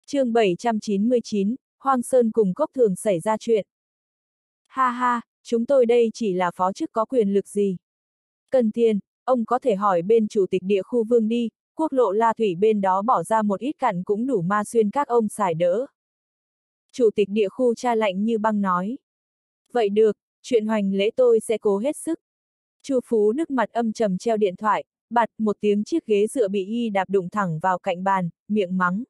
Chương 799, Hoang Sơn cùng Cốc Thường xảy ra chuyện. Ha ha, chúng tôi đây chỉ là phó chức có quyền lực gì. Cần tiền, ông có thể hỏi bên chủ tịch địa khu Vương đi, quốc lộ La Thủy bên đó bỏ ra một ít cặn cũng đủ ma xuyên các ông xài đỡ. Chủ tịch địa khu cha lạnh như băng nói. Vậy được, chuyện hoành lễ tôi sẽ cố hết sức. Chu Phú Đức mặt âm trầm treo điện thoại, bạt một tiếng chiếc ghế dựa bị y đạp đụng thẳng vào cạnh bàn, miệng mắng.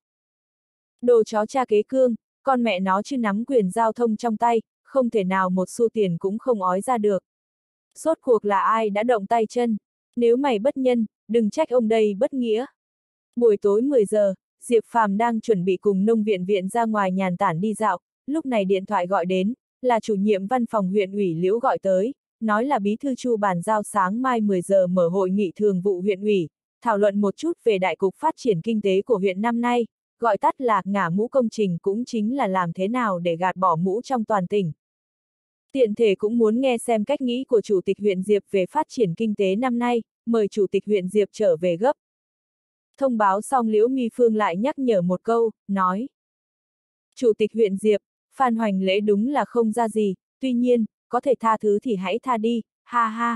Đồ chó cha kế cương, con mẹ nó chứ nắm quyền giao thông trong tay, không thể nào một xu tiền cũng không ói ra được. Rốt cuộc là ai đã động tay chân? Nếu mày bất nhân, đừng trách ông đây bất nghĩa. Buổi tối 10 giờ, Diệp Phàm đang chuẩn bị cùng nông viện viện ra ngoài nhàn tản đi dạo, lúc này điện thoại gọi đến, là chủ nhiệm văn phòng huyện ủy Liễu gọi tới, nói là bí thư Chu bàn giao sáng mai 10 giờ mở hội nghị thường vụ huyện ủy, thảo luận một chút về đại cục phát triển kinh tế của huyện năm nay, gọi tắt là ngả mũ công trình cũng chính là làm thế nào để gạt bỏ mũ trong toàn tỉnh. Tiện thể cũng muốn nghe xem cách nghĩ của Chủ tịch huyện Diệp về phát triển kinh tế năm nay, mời Chủ tịch huyện Diệp trở về gấp. Thông báo xong Liễu My Phương lại nhắc nhở một câu, nói. Chủ tịch huyện Diệp, Phan Hoành Lễ đúng là không ra gì, tuy nhiên, có thể tha thứ thì hãy tha đi, ha ha.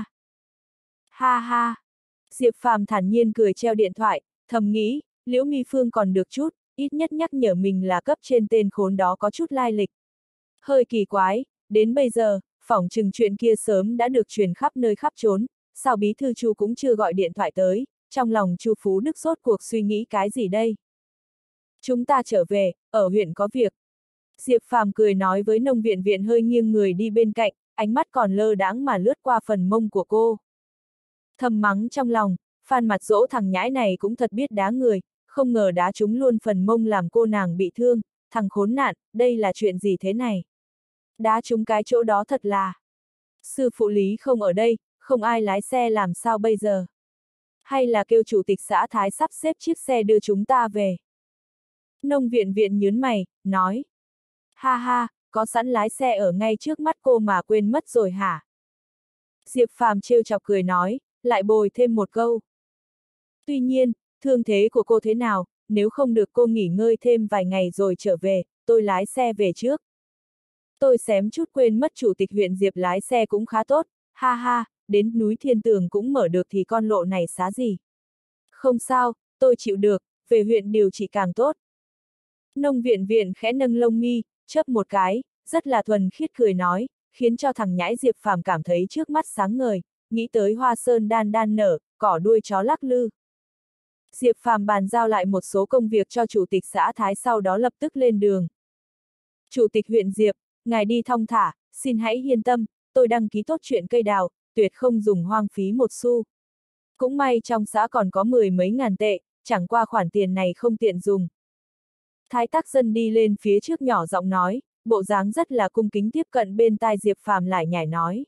Ha ha. Diệp Phàm thản nhiên cười treo điện thoại, thầm nghĩ, Liễu My Phương còn được chút, ít nhất nhắc nhở mình là cấp trên tên khốn đó có chút lai lịch. Hơi kỳ quái, đến bây giờ, phỏng chừng chuyện kia sớm đã được truyền khắp nơi khắp trốn, sao bí thư Chu cũng chưa gọi điện thoại tới, trong lòng Chu Phú Đức rốt cuộc suy nghĩ cái gì đây? Chúng ta trở về, ở huyện có việc. Diệp Phàm cười nói với nông viện viện hơi nghiêng người đi bên cạnh, ánh mắt còn lơ đãng mà lướt qua phần mông của cô. Thầm mắng trong lòng, Phan Mặt Dỗ thằng nhãi này cũng thật biết đá người, không ngờ đá trúng luôn phần mông làm cô nàng bị thương, thằng khốn nạn, đây là chuyện gì thế này? Đá trúng cái chỗ đó thật là. Sư phụ Lý không ở đây, không ai lái xe làm sao bây giờ? Hay là kêu chủ tịch xã Thái sắp xếp chiếc xe đưa chúng ta về? Nông viện viện nhớn mày, nói. Ha ha, có sẵn lái xe ở ngay trước mắt cô mà quên mất rồi hả? Diệp Phàm trêu chọc cười nói, lại bồi thêm một câu. Tuy nhiên, thương thế của cô thế nào, nếu không được cô nghỉ ngơi thêm vài ngày rồi trở về, tôi lái xe về trước. Tôi xém chút quên mất chủ tịch huyện Diệp lái xe cũng khá tốt, ha ha, đến núi Thiên Tường cũng mở được thì con lộ này xá gì. Không sao, tôi chịu được, về huyện điều trị càng tốt. Nông viện viện khẽ nâng lông mi, chớp một cái, rất là thuần khiết cười nói, khiến cho thằng nhãi Diệp Phàm cảm thấy trước mắt sáng ngời, nghĩ tới hoa sơn đan đan nở, cỏ đuôi chó lắc lư. Diệp Phàm bàn giao lại một số công việc cho chủ tịch xã Thái sau đó lập tức lên đường. Chủ tịch huyện Diệp, ngài đi thong thả, xin hãy yên tâm, tôi đăng ký tốt chuyện cây đào, tuyệt không dùng hoang phí một xu. Cũng may trong xã còn có 10 mấy ngàn tệ, chẳng qua khoản tiền này không tiện dùng. Thái Tắc Dân đi lên phía trước nhỏ giọng nói, bộ dáng rất là cung kính tiếp cận bên tai Diệp Phàm lại nhảy nói.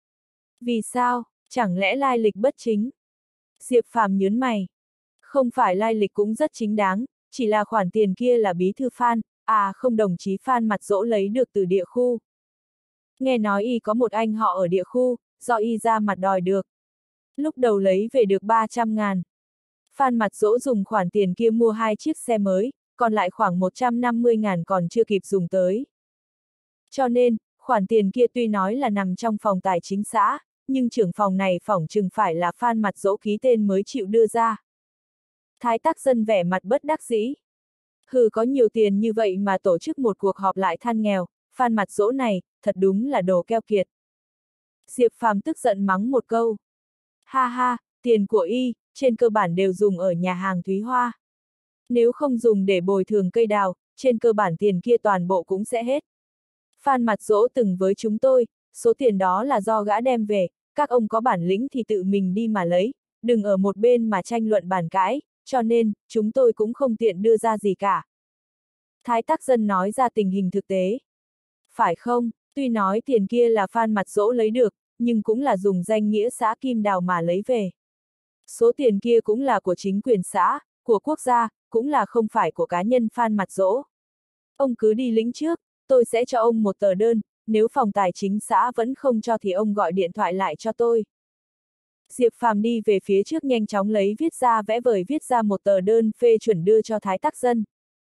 Vì sao, chẳng lẽ lai lịch bất chính? Diệp Phàm nhớn mày. Không phải lai lịch cũng rất chính đáng, chỉ là khoản tiền kia là bí thư Phan, không đồng chí Phan Mặt Dỗ lấy được từ địa khu. Nghe nói y có một anh họ ở địa khu, do y ra mặt đòi được. Lúc đầu lấy về được 300.000. Phan Mặt Dỗ dùng khoản tiền kia mua 2 chiếc xe mới, còn lại khoảng 150.000 còn chưa kịp dùng tới. Cho nên, khoản tiền kia tuy nói là nằm trong phòng tài chính xã, nhưng trưởng phòng này phỏng chừng phải là Phan Mặt Dỗ ký tên mới chịu đưa ra. Thái Tắc Dân vẻ mặt bất đắc dĩ. Hừ, có nhiều tiền như vậy mà tổ chức một cuộc họp lại than nghèo, Phan Mặt Dỗ này, thật đúng là đồ keo kiệt. Diệp Phàm tức giận mắng một câu. Ha ha, tiền của y, trên cơ bản đều dùng ở nhà hàng Thúy Hoa. Nếu không dùng để bồi thường cây đào, trên cơ bản tiền kia toàn bộ cũng sẽ hết. Phan Mặt Dỗ từng với chúng tôi, số tiền đó là do gã đem về, các ông có bản lĩnh thì tự mình đi mà lấy, đừng ở một bên mà tranh luận bàn cãi, cho nên, chúng tôi cũng không tiện đưa ra gì cả. Thái Tắc Dân nói ra tình hình thực tế. Phải không, tuy nói tiền kia là Phan Mặt Dỗ lấy được, nhưng cũng là dùng danh nghĩa xã Kim Đào mà lấy về. Số tiền kia cũng là của chính quyền xã, của quốc gia, cũng là không phải của cá nhân Phan Mặt Dỗ. Ông cứ đi lĩnh trước, tôi sẽ cho ông một tờ đơn, nếu phòng tài chính xã vẫn không cho thì ông gọi điện thoại lại cho tôi. Diệp Phàm đi về phía trước nhanh chóng lấy viết ra vẽ vời viết ra một tờ đơn phê chuẩn đưa cho Thái Tắc Dân.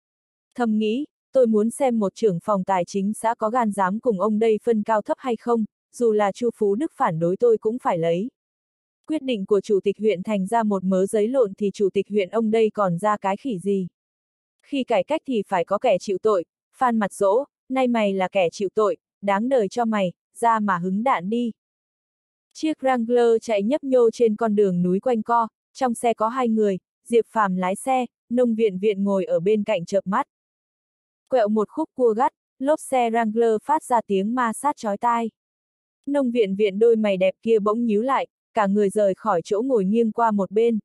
Thầm nghĩ, tôi muốn xem một trưởng phòng tài chính xã có gan dám cùng ông đây phân cao thấp hay không, dù là Chu Phú Đức phản đối tôi cũng phải lấy. Quyết định của chủ tịch huyện thành ra một mớ giấy lộn thì chủ tịch huyện ông đây còn ra cái khỉ gì. Khi cải cách thì phải có kẻ chịu tội, Phan Mặt Dỗ, nay mày là kẻ chịu tội, đáng đời cho mày, ra mà hứng đạn đi. Chiếc Wrangler chạy nhấp nhô trên con đường núi quanh co, trong xe có 2 người, Diệp Phàm lái xe, Nông Viện Viện ngồi ở bên cạnh chợp mắt. Quẹo một khúc cua gắt, lốp xe Wrangler phát ra tiếng ma sát chói tai. Nông Viện Viện đôi mày đẹp kia bỗng nhíu lại, cả người rời khỏi chỗ ngồi nghiêng qua một bên.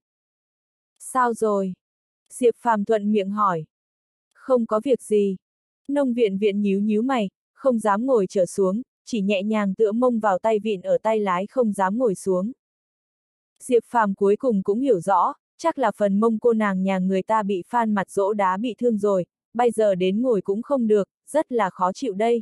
Sao rồi? Diệp Phàm thuận miệng hỏi. Không có việc gì. Nông Viện Viện nhíu nhíu mày, không dám ngồi trở xuống, chỉ nhẹ nhàng tựa mông vào tay vịn ở tay lái không dám ngồi xuống. Diệp Phàm cuối cùng cũng hiểu rõ, chắc là phần mông cô nàng nhà người ta bị Phan Mặt Dỗ đá bị thương rồi, bây giờ đến ngồi cũng không được, rất là khó chịu đây.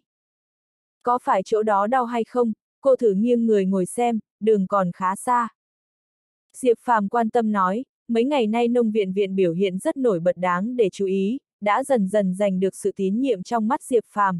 Có phải chỗ đó đau hay không, cô thử nghiêng người ngồi xem, đường còn khá xa. Diệp Phàm quan tâm nói, mấy ngày nay Nông Viện Viện biểu hiện rất nổi bật đáng để chú ý, đã dần dần giành được sự tín nhiệm trong mắt Diệp Phàm.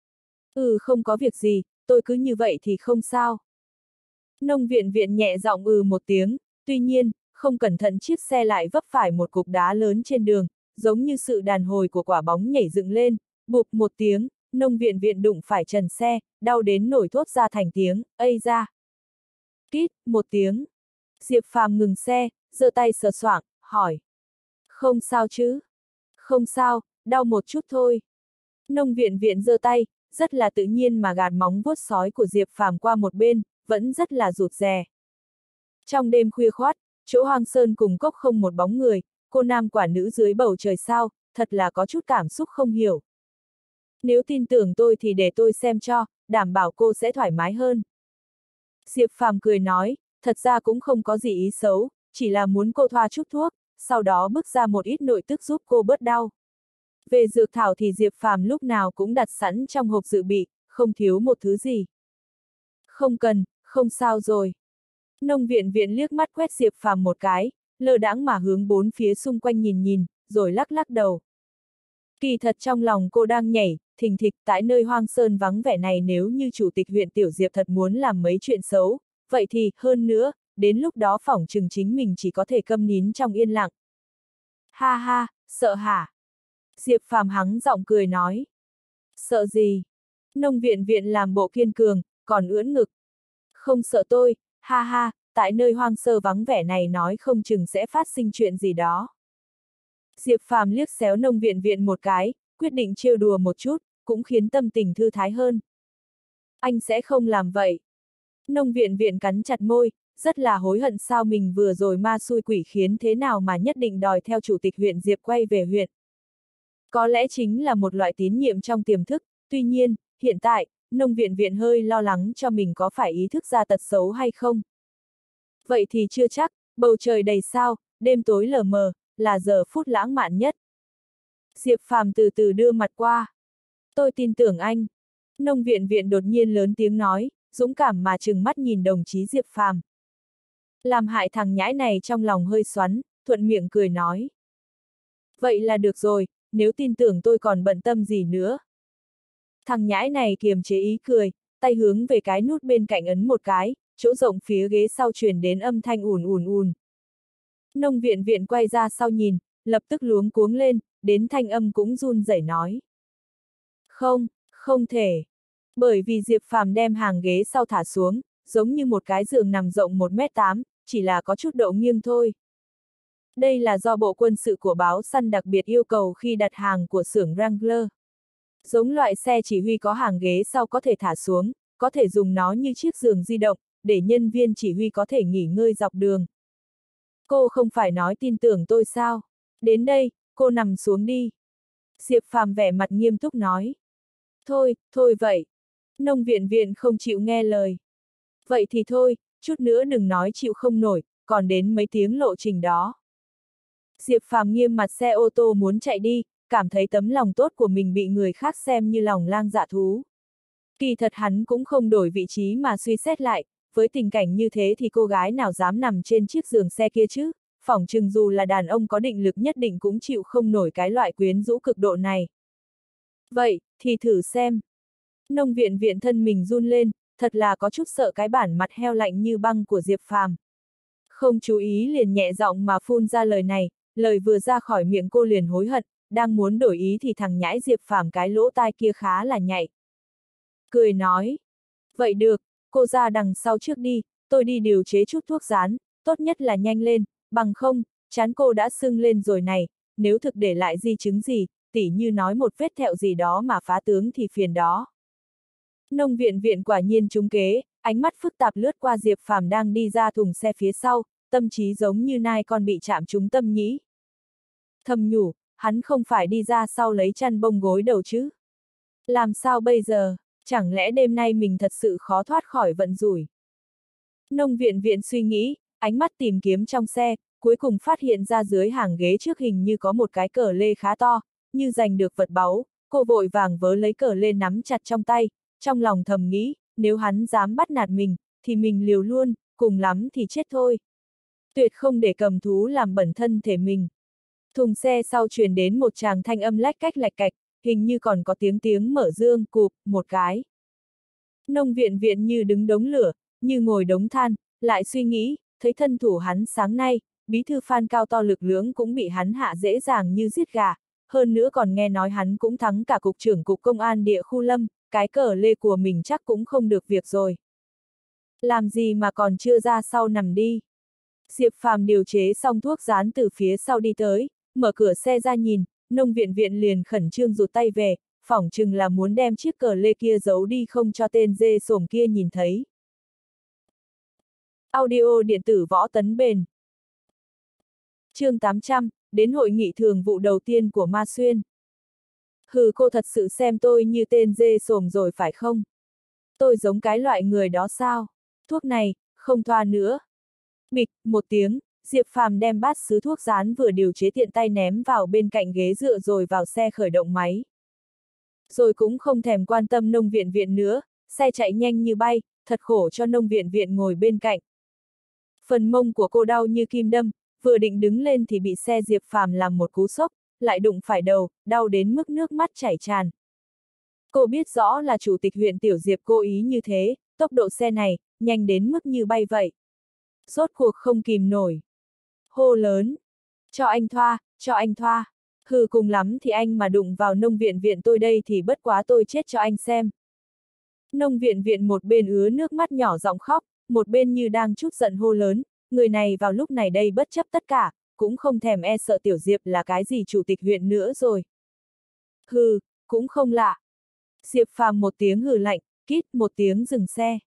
Không có việc gì, tôi cứ như vậy thì không sao. Nông Viện Viện nhẹ giọng một tiếng, tuy nhiên, không cẩn thận chiếc xe lại vấp phải một cục đá lớn trên đường, giống như sự đàn hồi của quả bóng nhảy dựng lên, bụp một tiếng, Nông Viện Viện đụng phải trần xe, đau đến nổi thốt ra thành tiếng, ây ra. Kít, một tiếng. Diệp Phàm ngừng xe, giơ tay sờ soạng, hỏi. Không sao chứ? Không sao, đau một chút thôi. Nông Viện Viện giơ tay, rất là tự nhiên mà gạt móng vuốt sói của Diệp Phàm qua một bên, vẫn rất là rụt rè. Trong đêm khuya khoát, chỗ hoang sơn cùng cốc không một bóng người, cô nam quả nữ dưới bầu trời sao, thật là có chút cảm xúc không hiểu. Nếu tin tưởng tôi thì để tôi xem cho, đảm bảo cô sẽ thoải mái hơn. Diệp Phàm cười nói, thật ra cũng không có gì ý xấu, chỉ là muốn cô thoa chút thuốc, sau đó bước ra một ít nội tức giúp cô bớt đau. Về dược thảo thì Diệp Phàm lúc nào cũng đặt sẵn trong hộp dự bị, không thiếu một thứ gì. Không cần, không sao rồi. Nông Viện Viện liếc mắt quét Diệp Phàm một cái, lơ đãng mà hướng bốn phía xung quanh nhìn nhìn, rồi lắc lắc đầu. Kỳ thật trong lòng cô đang nhảy, thình thịch tại nơi hoang sơn vắng vẻ này, nếu như chủ tịch huyện Tiểu Diệp thật muốn làm mấy chuyện xấu, vậy thì, hơn nữa, đến lúc đó phỏng chừng chính mình chỉ có thể câm nín trong yên lặng. Ha ha, sợ hả? Diệp Phàm hắng giọng cười nói. Sợ gì? Nông Viện Viện làm bộ kiên cường, còn ưỡn ngực. Không sợ tôi, ha ha, tại nơi hoang sơ vắng vẻ này nói không chừng sẽ phát sinh chuyện gì đó. Diệp Phàm liếc xéo Nông Viện Viện một cái, quyết định trêu đùa một chút, cũng khiến tâm tình thư thái hơn. Anh sẽ không làm vậy. Nông Viện Viện cắn chặt môi, rất là hối hận sao mình vừa rồi ma xui quỷ khiến thế nào mà nhất định đòi theo chủ tịch huyện Diệp quay về huyện. Có lẽ chính là một loại tín nhiệm trong tiềm thức, tuy nhiên, hiện tại, Nông Viện Viện hơi lo lắng cho mình có phải ý thức ra tật xấu hay không. Vậy thì chưa chắc, bầu trời đầy sao, đêm tối lờ mờ, là giờ phút lãng mạn nhất. Diệp Phàm từ từ đưa mặt qua. Tôi tin tưởng anh. Nông Viện Viện đột nhiên lớn tiếng nói, dũng cảm mà trừng mắt nhìn đồng chí Diệp Phàm. Làm hại thằng nhãi này trong lòng hơi xoắn, thuận miệng cười nói. Vậy là được rồi, nếu tin tưởng tôi còn bận tâm gì nữa. Thằng nhãi này kiềm chế ý cười, tay hướng về cái nút bên cạnh ấn một cái, chỗ rộng phía ghế sau truyền đến âm thanh ùn ùn ùn. Nông Viện Viện quay ra sau nhìn, lập tức luống cuống lên, đến thanh âm cũng run rẩy nói. Không, không thể. Bởi vì Diệp Phàm đem hàng ghế sau thả xuống, giống như một cái giường nằm rộng 1m8, chỉ là có chút độ nghiêng thôi. Đây là do bộ quân sự của báo săn đặc biệt yêu cầu khi đặt hàng của xưởng Wrangler. Giống loại xe chỉ huy có hàng ghế sau có thể thả xuống, có thể dùng nó như chiếc giường di động, để nhân viên chỉ huy có thể nghỉ ngơi dọc đường. Cô không phải nói tin tưởng tôi sao? Đến đây, cô nằm xuống đi. Diệp Phàm vẻ mặt nghiêm túc nói. Thôi, thôi vậy. Nông Viện Viện không chịu nghe lời. Vậy thì thôi, chút nữa đừng nói chịu không nổi, còn đến mấy tiếng lộ trình đó. Diệp Phàm nghiêm mặt xe ô tô muốn chạy đi, cảm thấy tấm lòng tốt của mình bị người khác xem như lòng lang dạ thú. Kỳ thật hắn cũng không đổi vị trí mà suy xét lại, với tình cảnh như thế thì cô gái nào dám nằm trên chiếc giường xe kia chứ, phỏng chừng dù là đàn ông có định lực nhất định cũng chịu không nổi cái loại quyến rũ cực độ này. Vậy, thì thử xem. Nông viện viện thân mình run lên, thật là có chút sợ cái bản mặt heo lạnh như băng của Diệp Phàm. Không chú ý liền nhẹ giọng mà phun ra lời này, lời vừa ra khỏi miệng cô liền hối hận, đang muốn đổi ý thì thằng nhãi Diệp Phàm cái lỗ tai kia khá là nhạy. Cười nói, vậy được, cô ra đằng sau trước đi, tôi đi điều chế chút thuốc rán, tốt nhất là nhanh lên, bằng không, trán cô đã sưng lên rồi này, nếu thực để lại di chứng gì, tỉ như nói một vết thẹo gì đó mà phá tướng thì phiền đó. Nông viện viện quả nhiên trúng kế, ánh mắt phức tạp lướt qua Diệp Phàm đang đi ra thùng xe phía sau, tâm trí giống như nai con bị chạm trúng tâm nhĩ. Thầm nhủ, hắn không phải đi ra sau lấy chăn bông gối đầu chứ. Làm sao bây giờ, chẳng lẽ đêm nay mình thật sự khó thoát khỏi vận rủi. Nông viện viện suy nghĩ, ánh mắt tìm kiếm trong xe, cuối cùng phát hiện ra dưới hàng ghế trước hình như có một cái cờ lê khá to, như giành được vật báu, cô vội vàng vớ lấy cờ lê nắm chặt trong tay, trong lòng thầm nghĩ, nếu hắn dám bắt nạt mình, thì mình liều luôn, cùng lắm thì chết thôi. Tuyệt không để cầm thú làm bẩn thân thể mình. Thùng xe sau truyền đến một tràng thanh âm lách cách lạch cạch, hình như còn có tiếng mở dương cụp, một cái. Nông viện viện như đứng đống lửa, như ngồi đống than, lại suy nghĩ, thấy thân thủ hắn sáng nay, bí thư Phan cao to lực lưỡng cũng bị hắn hạ dễ dàng như giết gà, hơn nữa còn nghe nói hắn cũng thắng cả cục trưởng cục công an địa khu Lâm, cái cờ lê của mình chắc cũng không được việc rồi. Làm gì mà còn chưa ra sau nằm đi. Diệp Phàm điều chế xong thuốc rán từ phía sau đi tới, mở cửa xe ra nhìn, nông viện viện liền khẩn trương rụt tay về, phỏng chừng là muốn đem chiếc cờ lê kia giấu đi không cho tên dê xồm kia nhìn thấy. Audio điện tử Võ Tấn Bền. Chương 800, đến hội nghị thường vụ đầu tiên của Ma Xuyên. Hừ, cô thật sự xem tôi như tên dê xồm rồi phải không? Tôi giống cái loại người đó sao? Thuốc này, không thoa nữa. Bịch, một tiếng, Diệp Phàm đem bát sứ thuốc rán vừa điều chế tiện tay ném vào bên cạnh ghế dựa rồi vào xe khởi động máy. Rồi cũng không thèm quan tâm nông viện viện nữa, xe chạy nhanh như bay, thật khổ cho nông viện viện ngồi bên cạnh. Phần mông của cô đau như kim đâm, vừa định đứng lên thì bị xe Diệp Phàm làm một cú sốc, lại đụng phải đầu, đau đến mức nước mắt chảy tràn. Cô biết rõ là chủ tịch huyện Tiểu Diệp cố ý như thế, tốc độ xe này, nhanh đến mức như bay vậy. Rốt cuộc không kìm nổi. Hô lớn. Cho anh thoa, cho anh thoa. Hừ, cùng lắm thì anh mà đụng vào nông viện viện tôi đây thì bất quá tôi chết cho anh xem. Nông viện viện một bên ứa nước mắt nhỏ giọng khóc, một bên như đang trút giận hô lớn, người này vào lúc này đây bất chấp tất cả, cũng không thèm e sợ Tiểu Diệp là cái gì chủ tịch huyện nữa rồi. Hừ, cũng không lạ. Diệp Phàm một tiếng hừ lạnh, kít một tiếng dừng xe.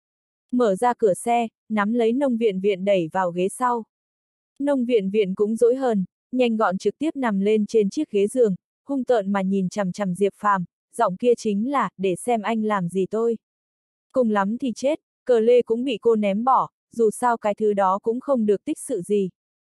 Mở ra cửa xe, nắm lấy nông viện viện đẩy vào ghế sau. Nông viện viện cũng dỗi hờn, nhanh gọn trực tiếp nằm lên trên chiếc ghế giường, hung tợn mà nhìn chằm chằm Diệp Phàm, giọng kia chính là, để xem anh làm gì tôi. Cùng lắm thì chết, cờ lê cũng bị cô ném bỏ, dù sao cái thứ đó cũng không được tích sự gì.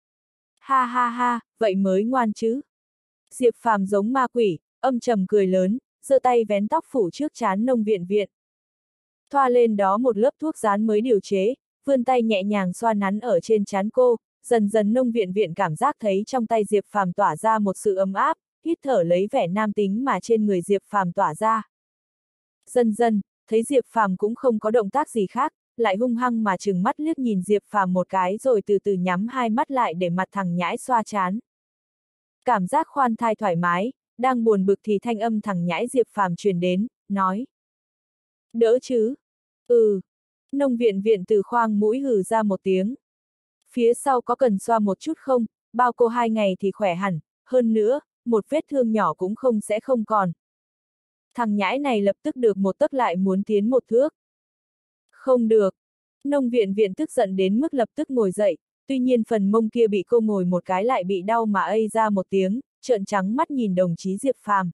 Ha ha ha, vậy mới ngoan chứ. Diệp Phàm giống ma quỷ, âm trầm cười lớn, giơ tay vén tóc phủ trước trán nông viện viện. Thoa lên đó một lớp thuốc rán mới điều chế, vươn tay nhẹ nhàng xoa nắn ở trên trán cô, dần dần nông viện viện cảm giác thấy trong tay Diệp Phàm tỏa ra một sự ấm áp, hít thở lấy vẻ nam tính mà trên người Diệp Phàm tỏa ra. Dần dần, thấy Diệp Phàm cũng không có động tác gì khác, lại hung hăng mà trừng mắt liếc nhìn Diệp Phàm một cái rồi từ từ nhắm hai mắt lại để mặt thằng nhãi xoa trán. Cảm giác khoan thai thoải mái, đang buồn bực thì thanh âm thằng nhãi Diệp Phàm truyền đến, nói. Đỡ chứ? Ừ. Nông viện viện từ khoang mũi hừ ra một tiếng. Phía sau có cần xoa một chút không, bao cô 2 ngày thì khỏe hẳn, hơn nữa, một vết thương nhỏ cũng không sẽ không còn. Thằng nhãi này lập tức được một tấc lại muốn tiến một thước. Không được. Nông viện viện tức giận đến mức lập tức ngồi dậy, tuy nhiên phần mông kia bị cô ngồi một cái lại bị đau mà ây ra một tiếng, trợn trắng mắt nhìn đồng chí Diệp Phàm.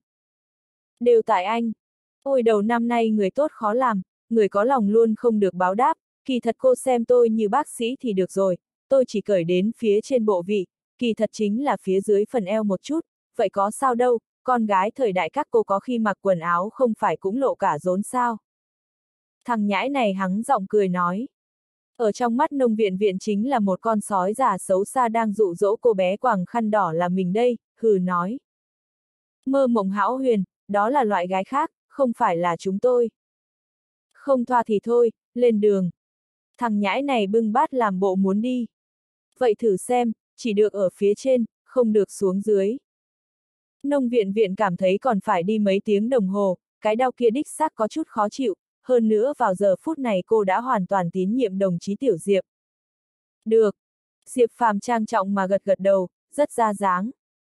Đều tại anh. Ôi đầu năm nay người tốt khó làm, người có lòng luôn không được báo đáp, kỳ thật cô xem tôi như bác sĩ thì được rồi, tôi chỉ cởi đến phía trên bộ vị, kỳ thật chính là phía dưới phần eo một chút, vậy có sao đâu, con gái thời đại các cô có khi mặc quần áo không phải cũng lộ cả rốn sao. Thằng nhãi này hắng giọng cười nói. Ở trong mắt nông viện viện chính là một con sói già xấu xa đang dụ dỗ cô bé quàng khăn đỏ là mình đây, hừ nói. Mơ mộng hão huyền, đó là loại gái khác, không phải là chúng tôi. Không thoa thì thôi, lên đường. Thằng nhãi này bưng bát làm bộ muốn đi. Vậy thử xem, chỉ được ở phía trên, không được xuống dưới. Nông viện viện cảm thấy còn phải đi mấy tiếng đồng hồ, cái đau kia đích xác có chút khó chịu, hơn nữa vào giờ phút này cô đã hoàn toàn tín nhiệm đồng chí Tiểu Diệp. Được. Diệp Phàm trang trọng mà gật gật đầu, rất ra dáng.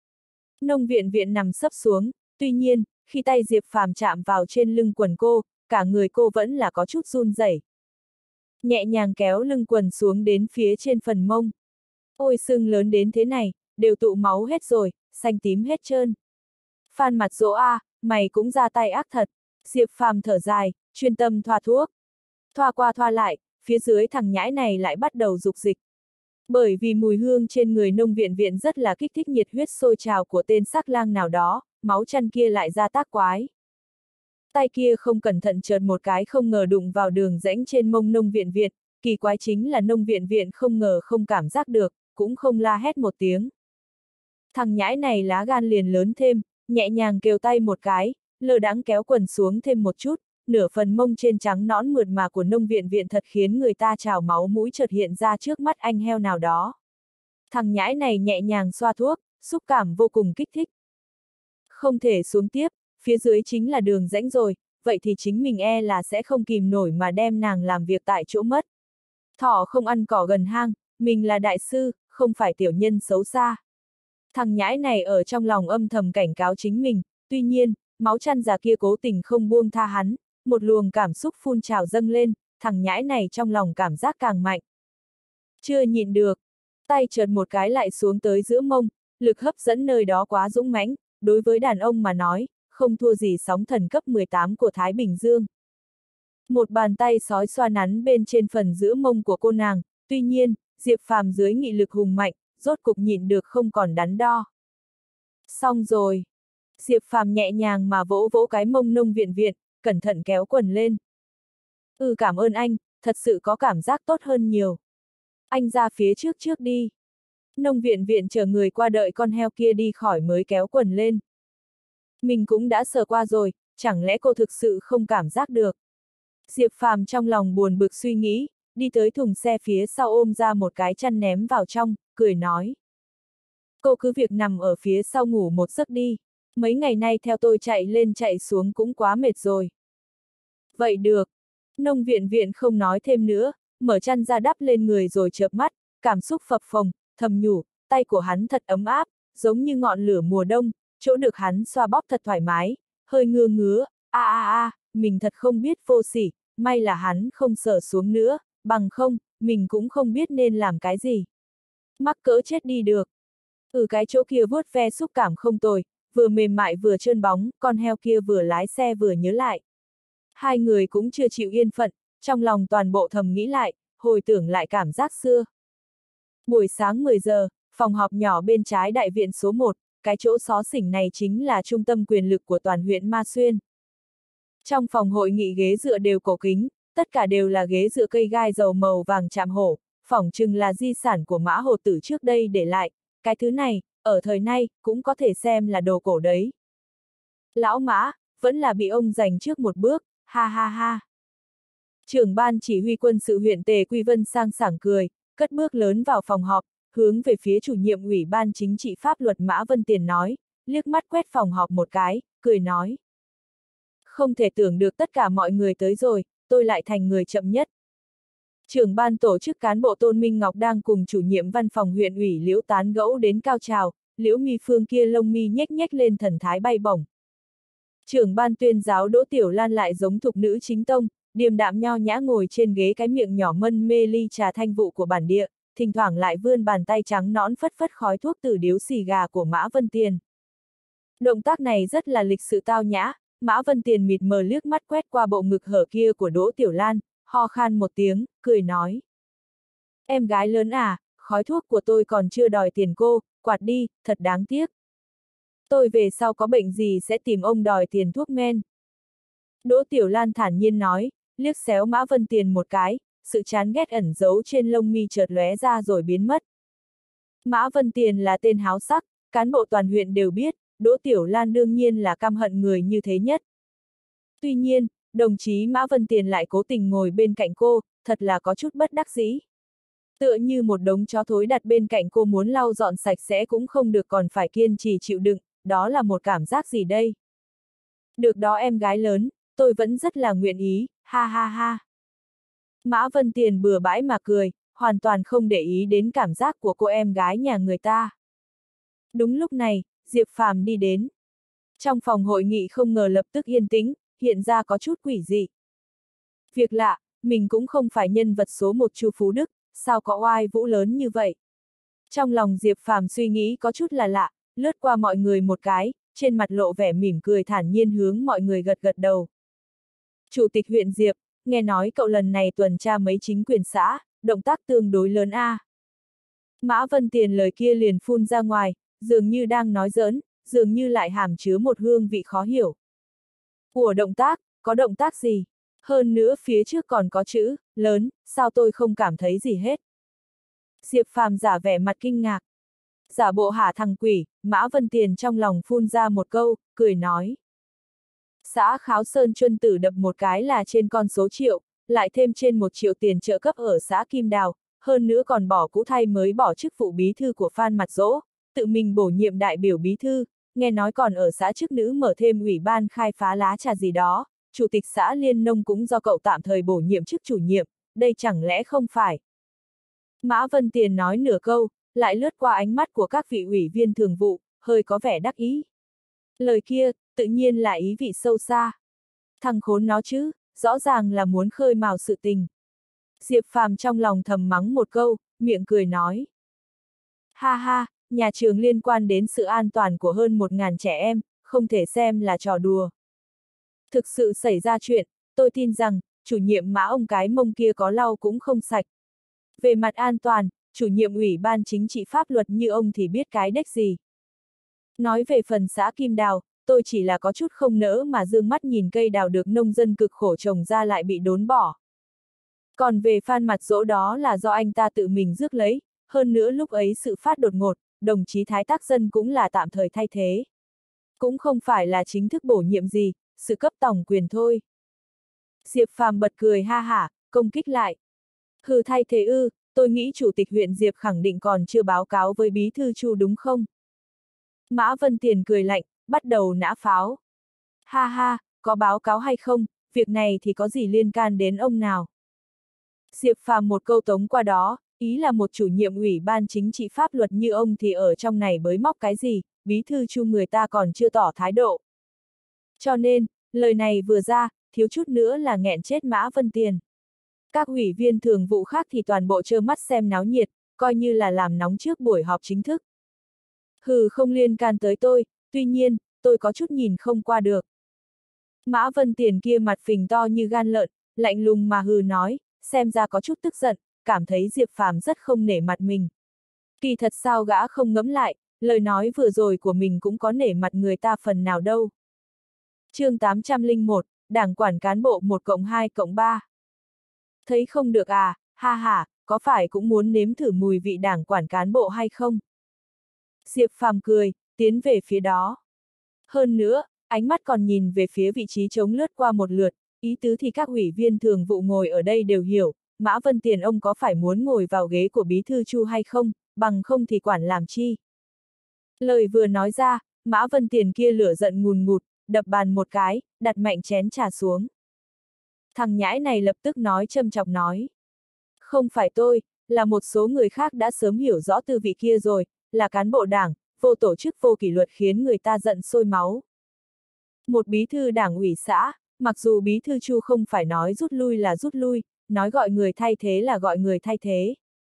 Nông viện viện nằm sấp xuống, tuy nhiên, khi tay Diệp Phàm chạm vào trên lưng quần cô, cả người cô vẫn là có chút run rẩy. Nhẹ nhàng kéo lưng quần xuống đến phía trên phần mông. Ôi sưng lớn đến thế này, đều tụ máu hết rồi, xanh tím hết trơn. Phan Mặt Dỗ a, mày cũng ra tay ác thật. Diệp Phàm thở dài, chuyên tâm thoa thuốc. Thoa qua thoa lại, phía dưới thằng nhãi này lại bắt đầu dục dịch. Bởi vì mùi hương trên người nông viện viện rất là kích thích nhiệt huyết sôi trào của tên sắc lang nào đó, máu chăn kia lại ra tác quái. Tay kia không cẩn thận chợt một cái không ngờ đụng vào đường rãnh trên mông nông viện viện, kỳ quái chính là nông viện viện không ngờ không cảm giác được, cũng không la hét một tiếng. Thằng nhãi này lá gan liền lớn thêm, nhẹ nhàng kêu tay một cái, lơ đãng kéo quần xuống thêm một chút, nửa phần mông trên trắng nõn mượt mà của nông viện viện thật khiến người ta trào máu mũi chợt hiện ra trước mắt anh heo nào đó. Thằng nhãi này nhẹ nhàng xoa thuốc, xúc cảm vô cùng kích thích. Không thể xuống tiếp, phía dưới chính là đường rãnh rồi, vậy thì chính mình e là sẽ không kìm nổi mà đem nàng làm việc tại chỗ mất. Thỏ không ăn cỏ gần hang, mình là đại sư, không phải tiểu nhân xấu xa. Thằng nhãi này ở trong lòng âm thầm cảnh cáo chính mình, tuy nhiên, máu chăn già kia cố tình không buông tha hắn, một luồng cảm xúc phun trào dâng lên, thằng nhãi này trong lòng cảm giác càng mạnh. Chưa nhịn được, tay chợt một cái lại xuống tới giữa mông, lực hấp dẫn nơi đó quá dũng mãnh, đối với đàn ông mà nói, không thua gì sóng thần cấp 18 của Thái Bình Dương. Một bàn tay sói xoa nắn bên trên phần giữa mông của cô nàng, tuy nhiên, Diệp Phàm dưới nghị lực hùng mạnh, rốt cục nhịn được không còn đắn đo. Xong rồi. Diệp Phàm nhẹ nhàng mà vỗ vỗ cái mông nông viện viện, cẩn thận kéo quần lên. Cảm ơn anh, thật sự có cảm giác tốt hơn nhiều. Anh ra phía trước đi. Nông viện viện chờ người qua đợi con heo kia đi khỏi mới kéo quần lên. Mình cũng đã sờ qua rồi, chẳng lẽ cô thực sự không cảm giác được. Diệp Phàm trong lòng buồn bực suy nghĩ, đi tới thùng xe phía sau ôm ra một cái chăn ném vào trong, cười nói. Cô cứ việc nằm ở phía sau ngủ một giấc đi, mấy ngày nay theo tôi chạy lên chạy xuống cũng quá mệt rồi. Vậy được. Nông viện viện không nói thêm nữa, mở chăn ra đắp lên người rồi chợp mắt, cảm xúc phập phồng, thầm nhủ, tay của hắn thật ấm áp, giống như ngọn lửa mùa đông, chỗ được hắn xoa bóp thật thoải mái, hơi ngứa ngứa, mình thật không biết vô sỉ, may là hắn không sờ xuống nữa, bằng không, mình cũng không biết nên làm cái gì. Mắc cỡ chết đi được. Cái chỗ kia vuốt ve xúc cảm không tồi, vừa mềm mại vừa trơn bóng, con heo kia vừa lái xe vừa nhớ lại. Hai người cũng chưa chịu yên phận, trong lòng toàn bộ thầm nghĩ lại, hồi tưởng lại cảm giác xưa. Buổi sáng 10 giờ, phòng họp nhỏ bên trái đại viện số 1, cái chỗ xó xỉnh này chính là trung tâm quyền lực của toàn huyện Ma Xuyên. Trong phòng hội nghị ghế dựa đều cổ kính, tất cả đều là ghế dựa cây gai dầu màu vàng chạm hổ, phỏng chừng là di sản của Mã Hồ Tử trước đây để lại, cái thứ này, ở thời nay, cũng có thể xem là đồ cổ đấy. Lão Mã, vẫn là bị ông giành trước một bước, ha ha ha. Trưởng ban chỉ huy quân sự huyện Tề Quy Vân sang sảng cười, cất bước lớn vào phòng họp, hướng về phía chủ nhiệm ủy ban chính trị pháp luật Mã Vân Tiền nói, liếc mắt quét phòng họp một cái, cười nói. Không thể tưởng được tất cả mọi người tới rồi, tôi lại thành người chậm nhất. Trưởng ban tổ chức cán bộ Tôn Minh Ngọc đang cùng chủ nhiệm văn phòng huyện ủy Liễu tán gẫu đến cao trào, Liễu Mi Phương kia lông mi nhếch nhếch lên thần thái bay bổng. Trưởng ban tuyên giáo Đỗ Tiểu Lan lại giống thục nữ chính tông, điềm đạm nho nhã ngồi trên ghế cái miệng nhỏ mân mê ly trà thanh vụ của bản địa, thỉnh thoảng lại vươn bàn tay trắng nõn phất phất khói thuốc từ điếu xì gà của Mã Vân Tiền. Động tác này rất là lịch sự tao nhã, Mã Vân Tiền mịt mờ liếc mắt quét qua bộ ngực hở kia của Đỗ Tiểu Lan, ho khan một tiếng, cười nói. Em gái lớn à, khói thuốc của tôi còn chưa đòi tiền cô, quạt đi, thật đáng tiếc. Tôi về sau có bệnh gì sẽ tìm ông đòi tiền thuốc men. Đỗ Tiểu Lan thản nhiên nói, liếc xéo Mã Vân Tiền một cái, sự chán ghét ẩn giấu trên lông mi chợt lóe ra rồi biến mất. Mã Vân Tiền là tên háo sắc, cán bộ toàn huyện đều biết, Đỗ Tiểu Lan đương nhiên là căm hận người như thế nhất. Tuy nhiên, đồng chí Mã Vân Tiền lại cố tình ngồi bên cạnh cô, thật là có chút bất đắc dĩ. Tựa như một đống chó thối đặt bên cạnh cô muốn lau dọn sạch sẽ cũng không được còn phải kiên trì chịu đựng, đó là một cảm giác gì đây? Được đó em gái lớn, tôi vẫn rất là nguyện ý, ha ha ha. Mã Vân Tiền bừa bãi mà cười, hoàn toàn không để ý đến cảm giác của cô em gái nhà người ta. Đúng lúc này, Diệp Phàm đi đến. Trong phòng hội nghị không ngờ lập tức yên tĩnh, hiện ra có chút quỷ dị. Việc lạ, mình cũng không phải nhân vật số một Chu Phú Đức, sao có oai vũ lớn như vậy? Trong lòng Diệp Phàm suy nghĩ có chút là lạ, lướt qua mọi người một cái, trên mặt lộ vẻ mỉm cười thản nhiên hướng mọi người gật gật đầu. Chủ tịch huyện Diệp, nghe nói cậu lần này tuần tra mấy chính quyền xã, động tác tương đối lớn a. Mã Vân Tiền lời kia liền phun ra ngoài, dường như đang nói giỡn, dường như lại hàm chứa một hương vị khó hiểu. Của động tác, có động tác gì? Hơn nữa phía trước còn có chữ, lớn, sao tôi không cảm thấy gì hết? Diệp Phàm giả vẻ mặt kinh ngạc. Giả bộ hả thằng quỷ, Mã Vân Tiền trong lòng phun ra một câu, cười nói. Xã Kháo Sơn Chuân Tử đập một cái là trên con số triệu, lại thêm trên 1 triệu tiền trợ cấp ở xã Kim Đào, hơn nữa còn bỏ cũ thay mới bỏ chức vụ bí thư của Phan Mặt Dỗ, tự mình bổ nhiệm đại biểu bí thư, nghe nói còn ở xã chức nữ mở thêm ủy ban khai phá lá trà gì đó, chủ tịch xã Liên Nông cũng do cậu tạm thời bổ nhiệm chức chủ nhiệm, đây chẳng lẽ không phải. Mã Vân Tiền nói nửa câu, lại lướt qua ánh mắt của các vị ủy viên thường vụ, hơi có vẻ đắc ý. Lời kia, tự nhiên là ý vị sâu xa. Thằng khốn nó chứ, rõ ràng là muốn khơi mào sự tình. Diệp Phàm trong lòng thầm mắng một câu, miệng cười nói. Ha ha, nhà trường liên quan đến sự an toàn của hơn 1.000 trẻ em, không thể xem là trò đùa. Thực sự xảy ra chuyện, tôi tin rằng, chủ nhiệm Mã ông cái mông kia có lau cũng không sạch. Về mặt an toàn, chủ nhiệm ủy ban chính trị pháp luật như ông thì biết cái đếch gì. Nói về phần xã Kim Đào, tôi chỉ là có chút không nỡ mà dương mắt nhìn cây đào được nông dân cực khổ trồng ra lại bị đốn bỏ. Còn về Phan Mặt Dỗ đó là do anh ta tự mình rước lấy, hơn nữa lúc ấy sự phát đột ngột, đồng chí Thái Tác Dân cũng là tạm thời thay thế. Cũng không phải là chính thức bổ nhiệm gì, sự cấp tổng quyền thôi. Diệp Phàm bật cười ha hả, công kích lại. Hừ thay thế ư, tôi nghĩ chủ tịch huyện Diệp khẳng định còn chưa báo cáo với bí thư Chu đúng không? Mã Vân Tiền cười lạnh, bắt đầu nã pháo. Ha ha, có báo cáo hay không, việc này thì có gì liên can đến ông nào? Diệp Phàm một câu tống qua đó, ý là một chủ nhiệm ủy ban chính trị pháp luật như ông thì ở trong này bới móc cái gì, bí thư Chu người ta còn chưa tỏ thái độ. Cho nên, lời này vừa ra, thiếu chút nữa là nghẹn chết Mã Vân Tiền. Các ủy viên thường vụ khác thì toàn bộ trơ mắt xem náo nhiệt, coi như là làm nóng trước buổi họp chính thức. Hừ không liên can tới tôi, tuy nhiên, tôi có chút nhìn không qua được. Mã Vân Tiền kia mặt phình to như gan lợn, lạnh lùng mà hừ nói, xem ra có chút tức giận, cảm thấy Diệp Phàm rất không nể mặt mình. Kỳ thật sao gã không ngẫm lại, lời nói vừa rồi của mình cũng có nể mặt người ta phần nào đâu. Chương 801, Đảng quản cán bộ 1+2+3. Thấy không được à, ha ha, có phải cũng muốn nếm thử mùi vị đảng quản cán bộ hay không? Diệp Phàm cười, tiến về phía đó. Hơn nữa, ánh mắt còn nhìn về phía vị trí trống lướt qua một lượt, ý tứ thì các ủy viên thường vụ ngồi ở đây đều hiểu, Mã Vân Tiền ông có phải muốn ngồi vào ghế của bí thư Chu hay không, bằng không thì quản làm chi. Lời vừa nói ra, Mã Vân Tiền kia lửa giận ngùn ngụt, đập bàn một cái, đặt mạnh chén trà xuống. Thằng nhãi này lập tức nói châm chọc nói. Không phải tôi, là một số người khác đã sớm hiểu rõ tư vị kia rồi, là cán bộ đảng, vô tổ chức vô kỷ luật khiến người ta giận sôi máu. Một bí thư đảng ủy xã, mặc dù bí thư Chu không phải nói rút lui là rút lui, nói gọi người thay thế là gọi người thay thế.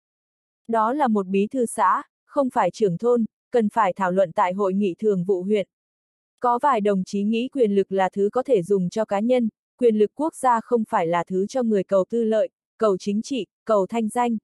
Đó là một bí thư xã, không phải trưởng thôn, cần phải thảo luận tại hội nghị thường vụ huyện. Có vài đồng chí nghĩ quyền lực là thứ có thể dùng cho cá nhân, quyền lực quốc gia không phải là thứ cho người cầu tư lợi, cầu chính trị, cầu thanh danh.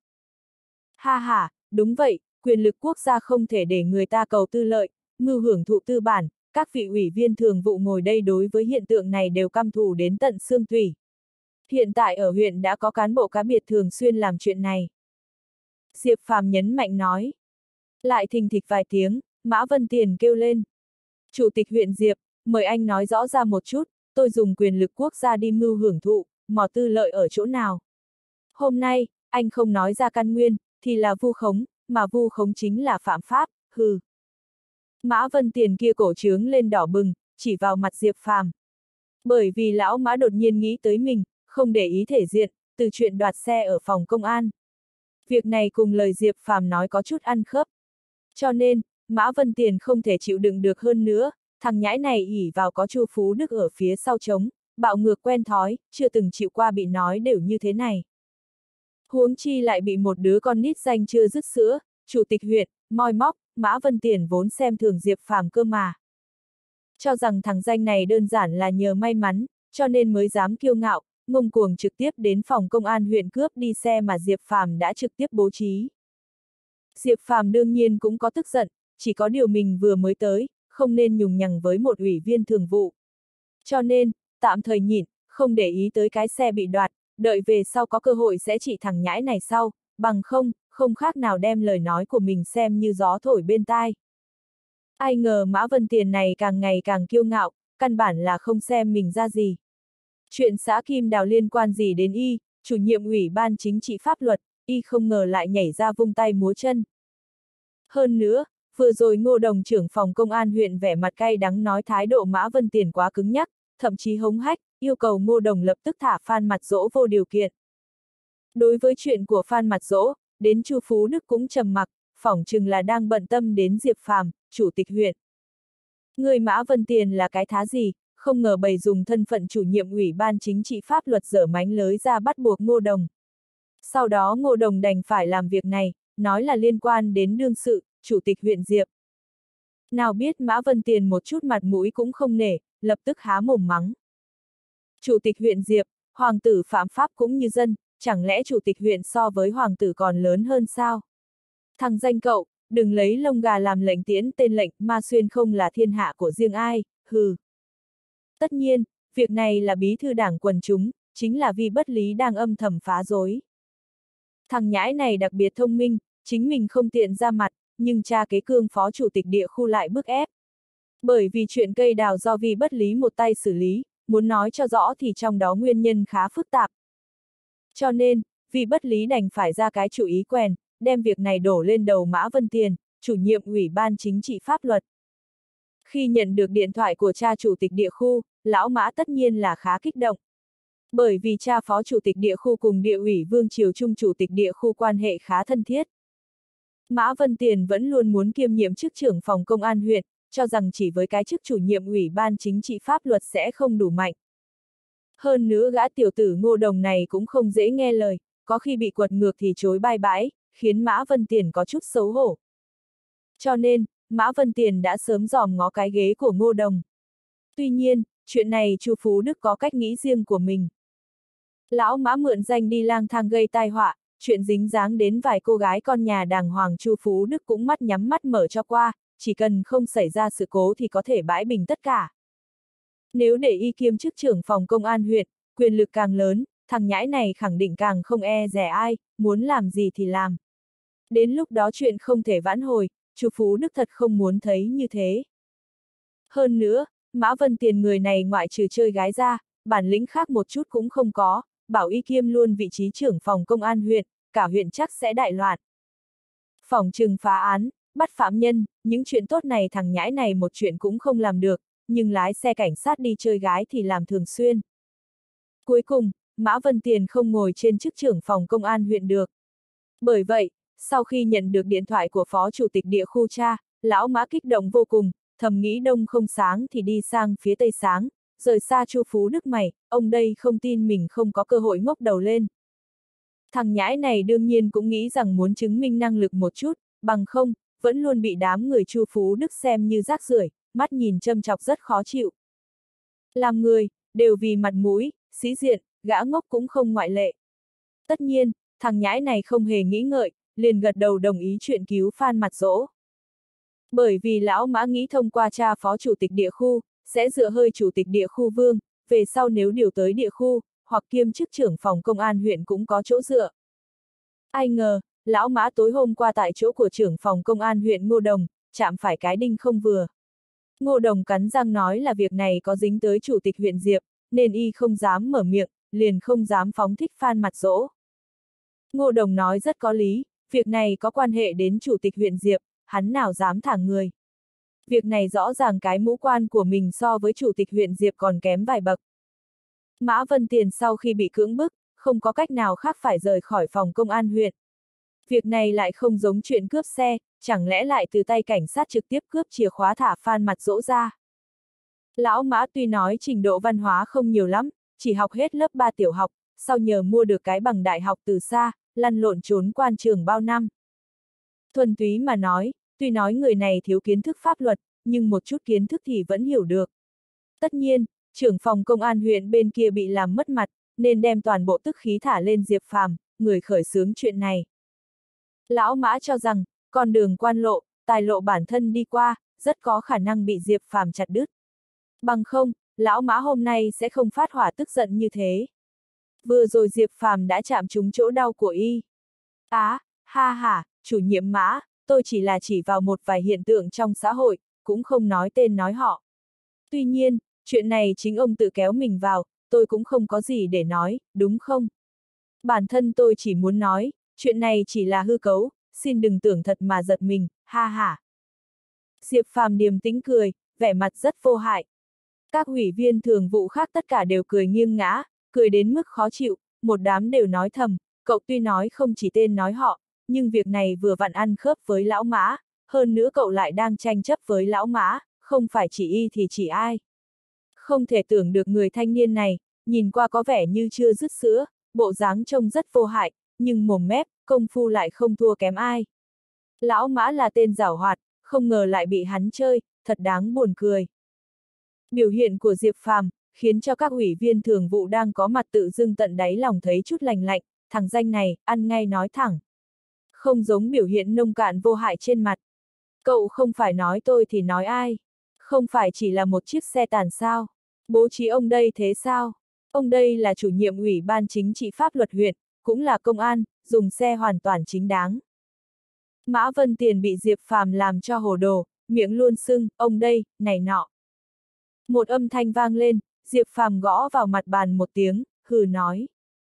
Ha ha, đúng vậy, quyền lực quốc gia không thể để người ta cầu tư lợi, mưu hưởng thụ tư bản, các vị ủy viên thường vụ ngồi đây đối với hiện tượng này đều căm thù đến tận xương tủy. Hiện tại ở huyện đã có cán bộ cá biệt thường xuyên làm chuyện này. Diệp Phàm nhấn mạnh nói. Lại thình thịch vài tiếng, Mã Vân Tiền kêu lên. Chủ tịch huyện Diệp, mời anh nói rõ ra một chút, tôi dùng quyền lực quốc gia đi mưu hưởng thụ, mò tư lợi ở chỗ nào. Hôm nay, anh không nói ra căn nguyên, thì là vu khống, mà vu khống chính là phạm pháp, hừ. Mã Vân Tiền kia cổ trướng lên đỏ bừng, chỉ vào mặt Diệp Phàm. Bởi vì lão Mã đột nhiên nghĩ tới mình, không để ý thể diện, từ chuyện đoạt xe ở phòng công an. Việc này cùng lời Diệp Phàm nói có chút ăn khớp. Cho nên, Mã Vân Tiền không thể chịu đựng được hơn nữa, thằng nhãi này ỉ vào có Chu Phú Đức ở phía sau trống, bạo ngược quen thói, chưa từng chịu qua bị nói đều như thế này. Huống chi lại bị một đứa con nít danh chưa dứt sữa, chủ tịch huyện, moi móc, Mã Vân Tiền vốn xem thường Diệp Phàm cơ mà. Cho rằng thằng danh này đơn giản là nhờ may mắn, cho nên mới dám kiêu ngạo, ngông cuồng trực tiếp đến phòng công an huyện cướp đi xe mà Diệp Phàm đã trực tiếp bố trí. Diệp Phàm đương nhiên cũng có tức giận, chỉ có điều mình vừa mới tới, không nên nhùng nhằng với một ủy viên thường vụ. Cho nên, tạm thời nhịn, không để ý tới cái xe bị đoạt, đợi về sau có cơ hội sẽ chỉ thằng nhãi này sau, bằng không khác nào đem lời nói của mình xem như gió thổi bên tai. Ai ngờ Mã Vân Tiền này càng ngày càng kiêu ngạo, căn bản là không xem mình ra gì. Chuyện xã Kim Đào liên quan gì đến y, chủ nhiệm ủy ban chính trị pháp luật, y không ngờ lại nhảy ra vung tay múa chân. Hơn nữa, vừa rồi Ngô Đồng trưởng phòng công an huyện vẻ mặt cay đắng nói thái độ Mã Vân Tiền quá cứng nhắc, thậm chí hống hách, yêu cầu Ngô Đồng lập tức thả Phan Mặt Dỗ vô điều kiện. Đối với chuyện của Phan Mặt Dỗ, đến Chu Phú Đức cũng trầm mặc, phỏng chừng là đang bận tâm đến Diệp Phàm, chủ tịch huyện. Người Mã Vân Tiền là cái thá gì, không ngờ bày dùng thân phận chủ nhiệm ủy ban chính trị pháp luật dở mánh lới ra bắt buộc Ngô Đồng. Sau đó Ngô Đồng đành phải làm việc này, nói là liên quan đến đương sự, chủ tịch huyện Diệp. Nào biết Mã Vân Tiền một chút mặt mũi cũng không nể, lập tức há mồm mắng. Chủ tịch huyện Diệp, hoàng tử phạm pháp cũng như dân, chẳng lẽ chủ tịch huyện so với hoàng tử còn lớn hơn sao? Thằng danh cậu, đừng lấy lông gà làm lệnh tiễn tên lệnh, Ma Xuyên không là thiên hạ của riêng ai, hừ. Tất nhiên, việc này là bí thư đảng quần chúng, chính là vì bất lý đang âm thầm phá rối. Thằng nhãi này đặc biệt thông minh, chính mình không tiện ra mặt, nhưng cha kế Cương phó chủ tịch địa khu lại bức ép. Bởi vì chuyện cây đào do Vi bất lý một tay xử lý, muốn nói cho rõ thì trong đó nguyên nhân khá phức tạp. Cho nên, Vi bất lý đành phải ra cái chủ ý quèn, đem việc này đổ lên đầu Mã Vân Tiền, chủ nhiệm ủy ban chính trị pháp luật. Khi nhận được điện thoại của cha chủ tịch địa khu, lão Mã tất nhiên là khá kích động. Bởi vì cha phó chủ tịch địa khu cùng địa ủy Vương Triều Trung chủ tịch địa khu quan hệ khá thân thiết. Mã Vân Tiền vẫn luôn muốn kiêm nhiệm chức trưởng phòng công an huyện, cho rằng chỉ với cái chức chủ nhiệm ủy ban chính trị pháp luật sẽ không đủ mạnh. Hơn nữa gã tiểu tử Ngô Đồng này cũng không dễ nghe lời, có khi bị quật ngược thì chối bai bãi, khiến Mã Vân Tiền có chút xấu hổ. Cho nên, Mã Vân Tiền đã sớm dòm ngó cái ghế của Ngô Đồng. Tuy nhiên, chuyện này Chu Phú Đức có cách nghĩ riêng của mình. Lão Mã mượn danh đi lang thang gây tai họa, chuyện dính dáng đến vài cô gái con nhà đàng hoàng Chu Phú Đức cũng mắt nhắm mắt mở cho qua, chỉ cần không xảy ra sự cố thì có thể bãi bình tất cả. Nếu để y kiêm chức trưởng phòng công an huyện, quyền lực càng lớn, thằng nhãi này khẳng định càng không e dè ai, muốn làm gì thì làm. Đến lúc đó chuyện không thể vãn hồi, Chu Phú Đức thật không muốn thấy như thế. Hơn nữa, Mã Vân Tiền người này ngoại trừ chơi gái ra, bản lĩnh khác một chút cũng không có, bảo y kiêm luôn vị trí trưởng phòng công an huyện, cả huyện chắc sẽ đại loạn. Phỏng chừng phá án, bắt phạm nhân, những chuyện tốt này thằng nhãi này một chuyện cũng không làm được, nhưng lái xe cảnh sát đi chơi gái thì làm thường xuyên. Cuối cùng, Mã Vân Tiền không ngồi trên chức trưởng phòng công an huyện được. Bởi vậy, sau khi nhận được điện thoại của phó chủ tịch địa khu cha, lão Mã kích động vô cùng, thầm nghĩ đông không sáng thì đi sang phía tây sáng, rời xa Chu Phú Đức mày, ông đây không tin mình không có cơ hội ngóc đầu lên. Thằng nhãi này đương nhiên cũng nghĩ rằng muốn chứng minh năng lực một chút, bằng không, vẫn luôn bị đám người Chu Phú Đức xem như rác rưởi, mắt nhìn châm chọc rất khó chịu. Làm người, đều vì mặt mũi, sĩ diện, gã ngốc cũng không ngoại lệ. Tất nhiên, thằng nhãi này không hề nghĩ ngợi, liền gật đầu đồng ý chuyện cứu Phan Mặt Dỗ. Bởi vì lão Mã nghĩ thông qua cha phó chủ tịch địa khu, sẽ dựa hơi chủ tịch địa khu Vương, về sau nếu điều tới địa khu, hoặc kiêm chức trưởng phòng công an huyện cũng có chỗ dựa. Ai ngờ, lão Mã tối hôm qua tại chỗ của trưởng phòng công an huyện Ngô Đồng, chạm phải cái đinh không vừa. Ngô Đồng cắn răng nói là việc này có dính tới chủ tịch huyện Diệp, nên y không dám mở miệng, liền không dám phóng thích Phan Mặt Dỗ. Ngô Đồng nói rất có lý, việc này có quan hệ đến chủ tịch huyện Diệp, hắn nào dám thả người. Việc này rõ ràng cái mũ quan của mình so với chủ tịch huyện Diệp còn kém vài bậc. Mã Vân Tiền sau khi bị cưỡng bức, không có cách nào khác phải rời khỏi phòng công an huyện. Việc này lại không giống chuyện cướp xe, chẳng lẽ lại từ tay cảnh sát trực tiếp cướp chìa khóa thả Phan Mặt Dỗ ra. Lão Mã tuy nói trình độ văn hóa không nhiều lắm, chỉ học hết lớp 3 tiểu học, sau nhờ mua được cái bằng đại học từ xa, lăn lộn trốn quan trường bao năm. Thuần túy mà nói, tuy nói người này thiếu kiến thức pháp luật, nhưng một chút kiến thức thì vẫn hiểu được. Tất nhiên, trưởng phòng công an huyện bên kia bị làm mất mặt, nên đem toàn bộ tức khí thả lên Diệp Phàm, người khởi xướng chuyện này. Lão Mã cho rằng, con đường quan lộ, tài lộ bản thân đi qua, rất có khả năng bị Diệp Phàm chặt đứt. Bằng không, Lão Mã hôm nay sẽ không phát hỏa tức giận như thế. Vừa rồi Diệp Phàm đã chạm trúng chỗ đau của y. Ha ha, chủ nhiệm Mã, tôi chỉ vào một vài hiện tượng trong xã hội, cũng không nói tên nói họ. Tuy nhiên, chuyện này chính ông tự kéo mình vào, tôi cũng không có gì để nói, đúng không? Bản thân tôi chỉ muốn nói, chuyện này chỉ là hư cấu, xin đừng tưởng thật mà giật mình, ha ha. Diệp Phàm điềm tĩnh cười, vẻ mặt rất vô hại. Các ủy viên thường vụ khác tất cả đều cười nghiêng ngã, cười đến mức khó chịu, một đám đều nói thầm, cậu tuy nói không chỉ tên nói họ, nhưng việc này vừa vặn ăn khớp với Lão Mã, hơn nữa cậu lại đang tranh chấp với Lão Mã, không phải chỉ y thì chỉ ai. Không thể tưởng được người thanh niên này, nhìn qua có vẻ như chưa dứt sữa, bộ dáng trông rất vô hại, nhưng mồm mép, công phu lại không thua kém ai. Lão Mã là tên giảo hoạt, không ngờ lại bị hắn chơi, thật đáng buồn cười. Biểu hiện của Diệp Phàm khiến cho các ủy viên thường vụ đang có mặt tự dưng tận đáy lòng thấy chút lành lạnh, thằng danh này, ăn ngay nói thẳng. Không giống biểu hiện nông cạn vô hại trên mặt. Cậu không phải nói tôi thì nói ai? Không phải chỉ là một chiếc xe tàn sao? Bố trí ông đây thế sao? Ông đây là chủ nhiệm ủy ban chính trị pháp luật huyện, cũng là công an, dùng xe hoàn toàn chính đáng. Mã Vân Tiền bị Diệp Phàm làm cho hồ đồ, miệng luôn sưng, ông đây, này nọ. Một âm thanh vang lên, Diệp Phàm gõ vào mặt bàn một tiếng, hừ nói.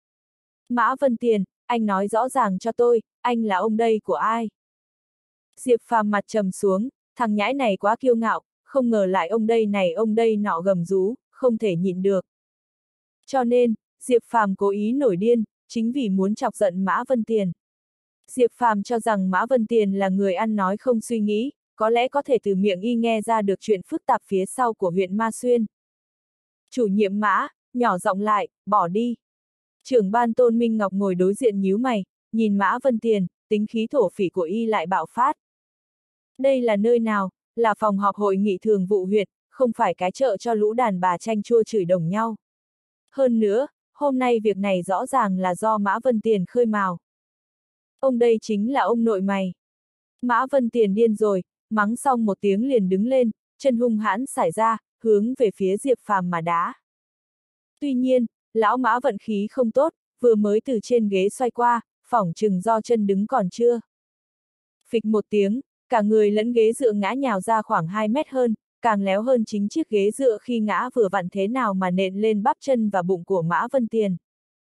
Mã Vân Tiền, anh nói rõ ràng cho tôi, anh là ông đây của ai? Diệp Phàm mặt trầm xuống, thằng nhãi này quá kiêu ngạo, không ngờ lại ông đây này ông đây nọ gầm rú, không thể nhịn được. Cho nên, Diệp Phàm cố ý nổi điên, chính vì muốn chọc giận Mã Vân Tiền. Diệp Phàm cho rằng Mã Vân Tiền là người ăn nói không suy nghĩ, có lẽ có thể từ miệng y nghe ra được chuyện phức tạp phía sau của huyện Ma Xuyên. Chủ nhiệm Mã, nhỏ giọng lại, bỏ đi. Trưởng ban Tôn Minh Ngọc ngồi đối diện nhíu mày, nhìn Mã Vân Tiền, tính khí thổ phỉ của y lại bạo phát. Đây là nơi nào, là phòng họp hội nghị thường vụ huyện, không phải cái chợ cho lũ đàn bà tranh chua chửi đồng nhau. Hơn nữa, hôm nay việc này rõ ràng là do Mã Vân Tiền khơi mào. Ông đây chính là ông nội mày. Mã Vân Tiền điên rồi, mắng xong một tiếng liền đứng lên, chân hung hãn xảy ra, hướng về phía Diệp Phàm mà đá. Tuy nhiên, lão Mã vận khí không tốt, vừa mới từ trên ghế xoay qua, phỏng chừng do chân đứng còn chưa. Phịch một tiếng, cả người lẫn ghế dựa ngã nhào ra khoảng 2 mét hơn, càng léo hơn chính chiếc ghế dựa khi ngã vừa vặn thế nào mà nện lên bắp chân và bụng của Mã Vân Tiền.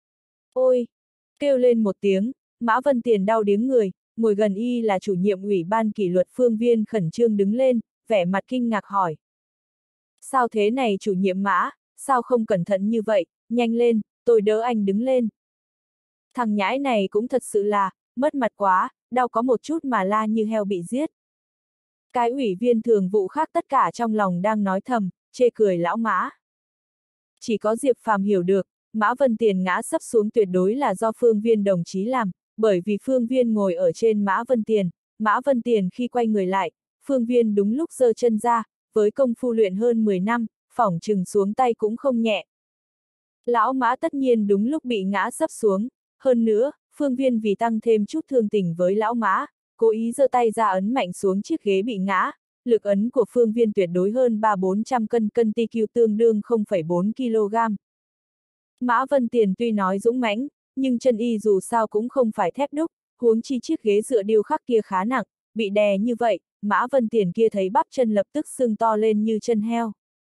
Ôi! Kêu lên một tiếng, Mã Vân Tiền đau điếng người, ngồi gần y là chủ nhiệm ủy ban kỷ luật Phương Viên khẩn trương đứng lên, vẻ mặt kinh ngạc hỏi. Sao thế này chủ nhiệm Mã, sao không cẩn thận như vậy, nhanh lên, tôi đỡ anh đứng lên. Thằng nhãi này cũng thật sự là, mất mặt quá, đau có một chút mà la như heo bị giết. Cái ủy viên thường vụ khác tất cả trong lòng đang nói thầm, chê cười lão Mã. Chỉ có Diệp Phàm hiểu được, Mã Vân Tiền ngã sấp xuống tuyệt đối là do Phương Viên đồng chí làm, bởi vì Phương Viên ngồi ở trên Mã Vân Tiền khi quay người lại, Phương Viên đúng lúc giơ chân ra, với công phu luyện hơn 10 năm, phỏng chừng xuống tay cũng không nhẹ. Lão Mã tất nhiên đúng lúc bị ngã sấp xuống, hơn nữa, Phương Viên vì tăng thêm chút thương tình với lão Mã, cố ý giơ tay ra ấn mạnh xuống chiếc ghế bị ngã, lực ấn của Phương Viên tuyệt đối hơn 300-400 cân TQ tương đương 0,4 kg. Mã Vân Tiền tuy nói dũng mãnh, nhưng chân y dù sao cũng không phải thép đúc, huống chi chiếc ghế dựa điêu khắc kia khá nặng, bị đè như vậy, Mã Vân Tiền kia thấy bắp chân lập tức sưng to lên như chân heo.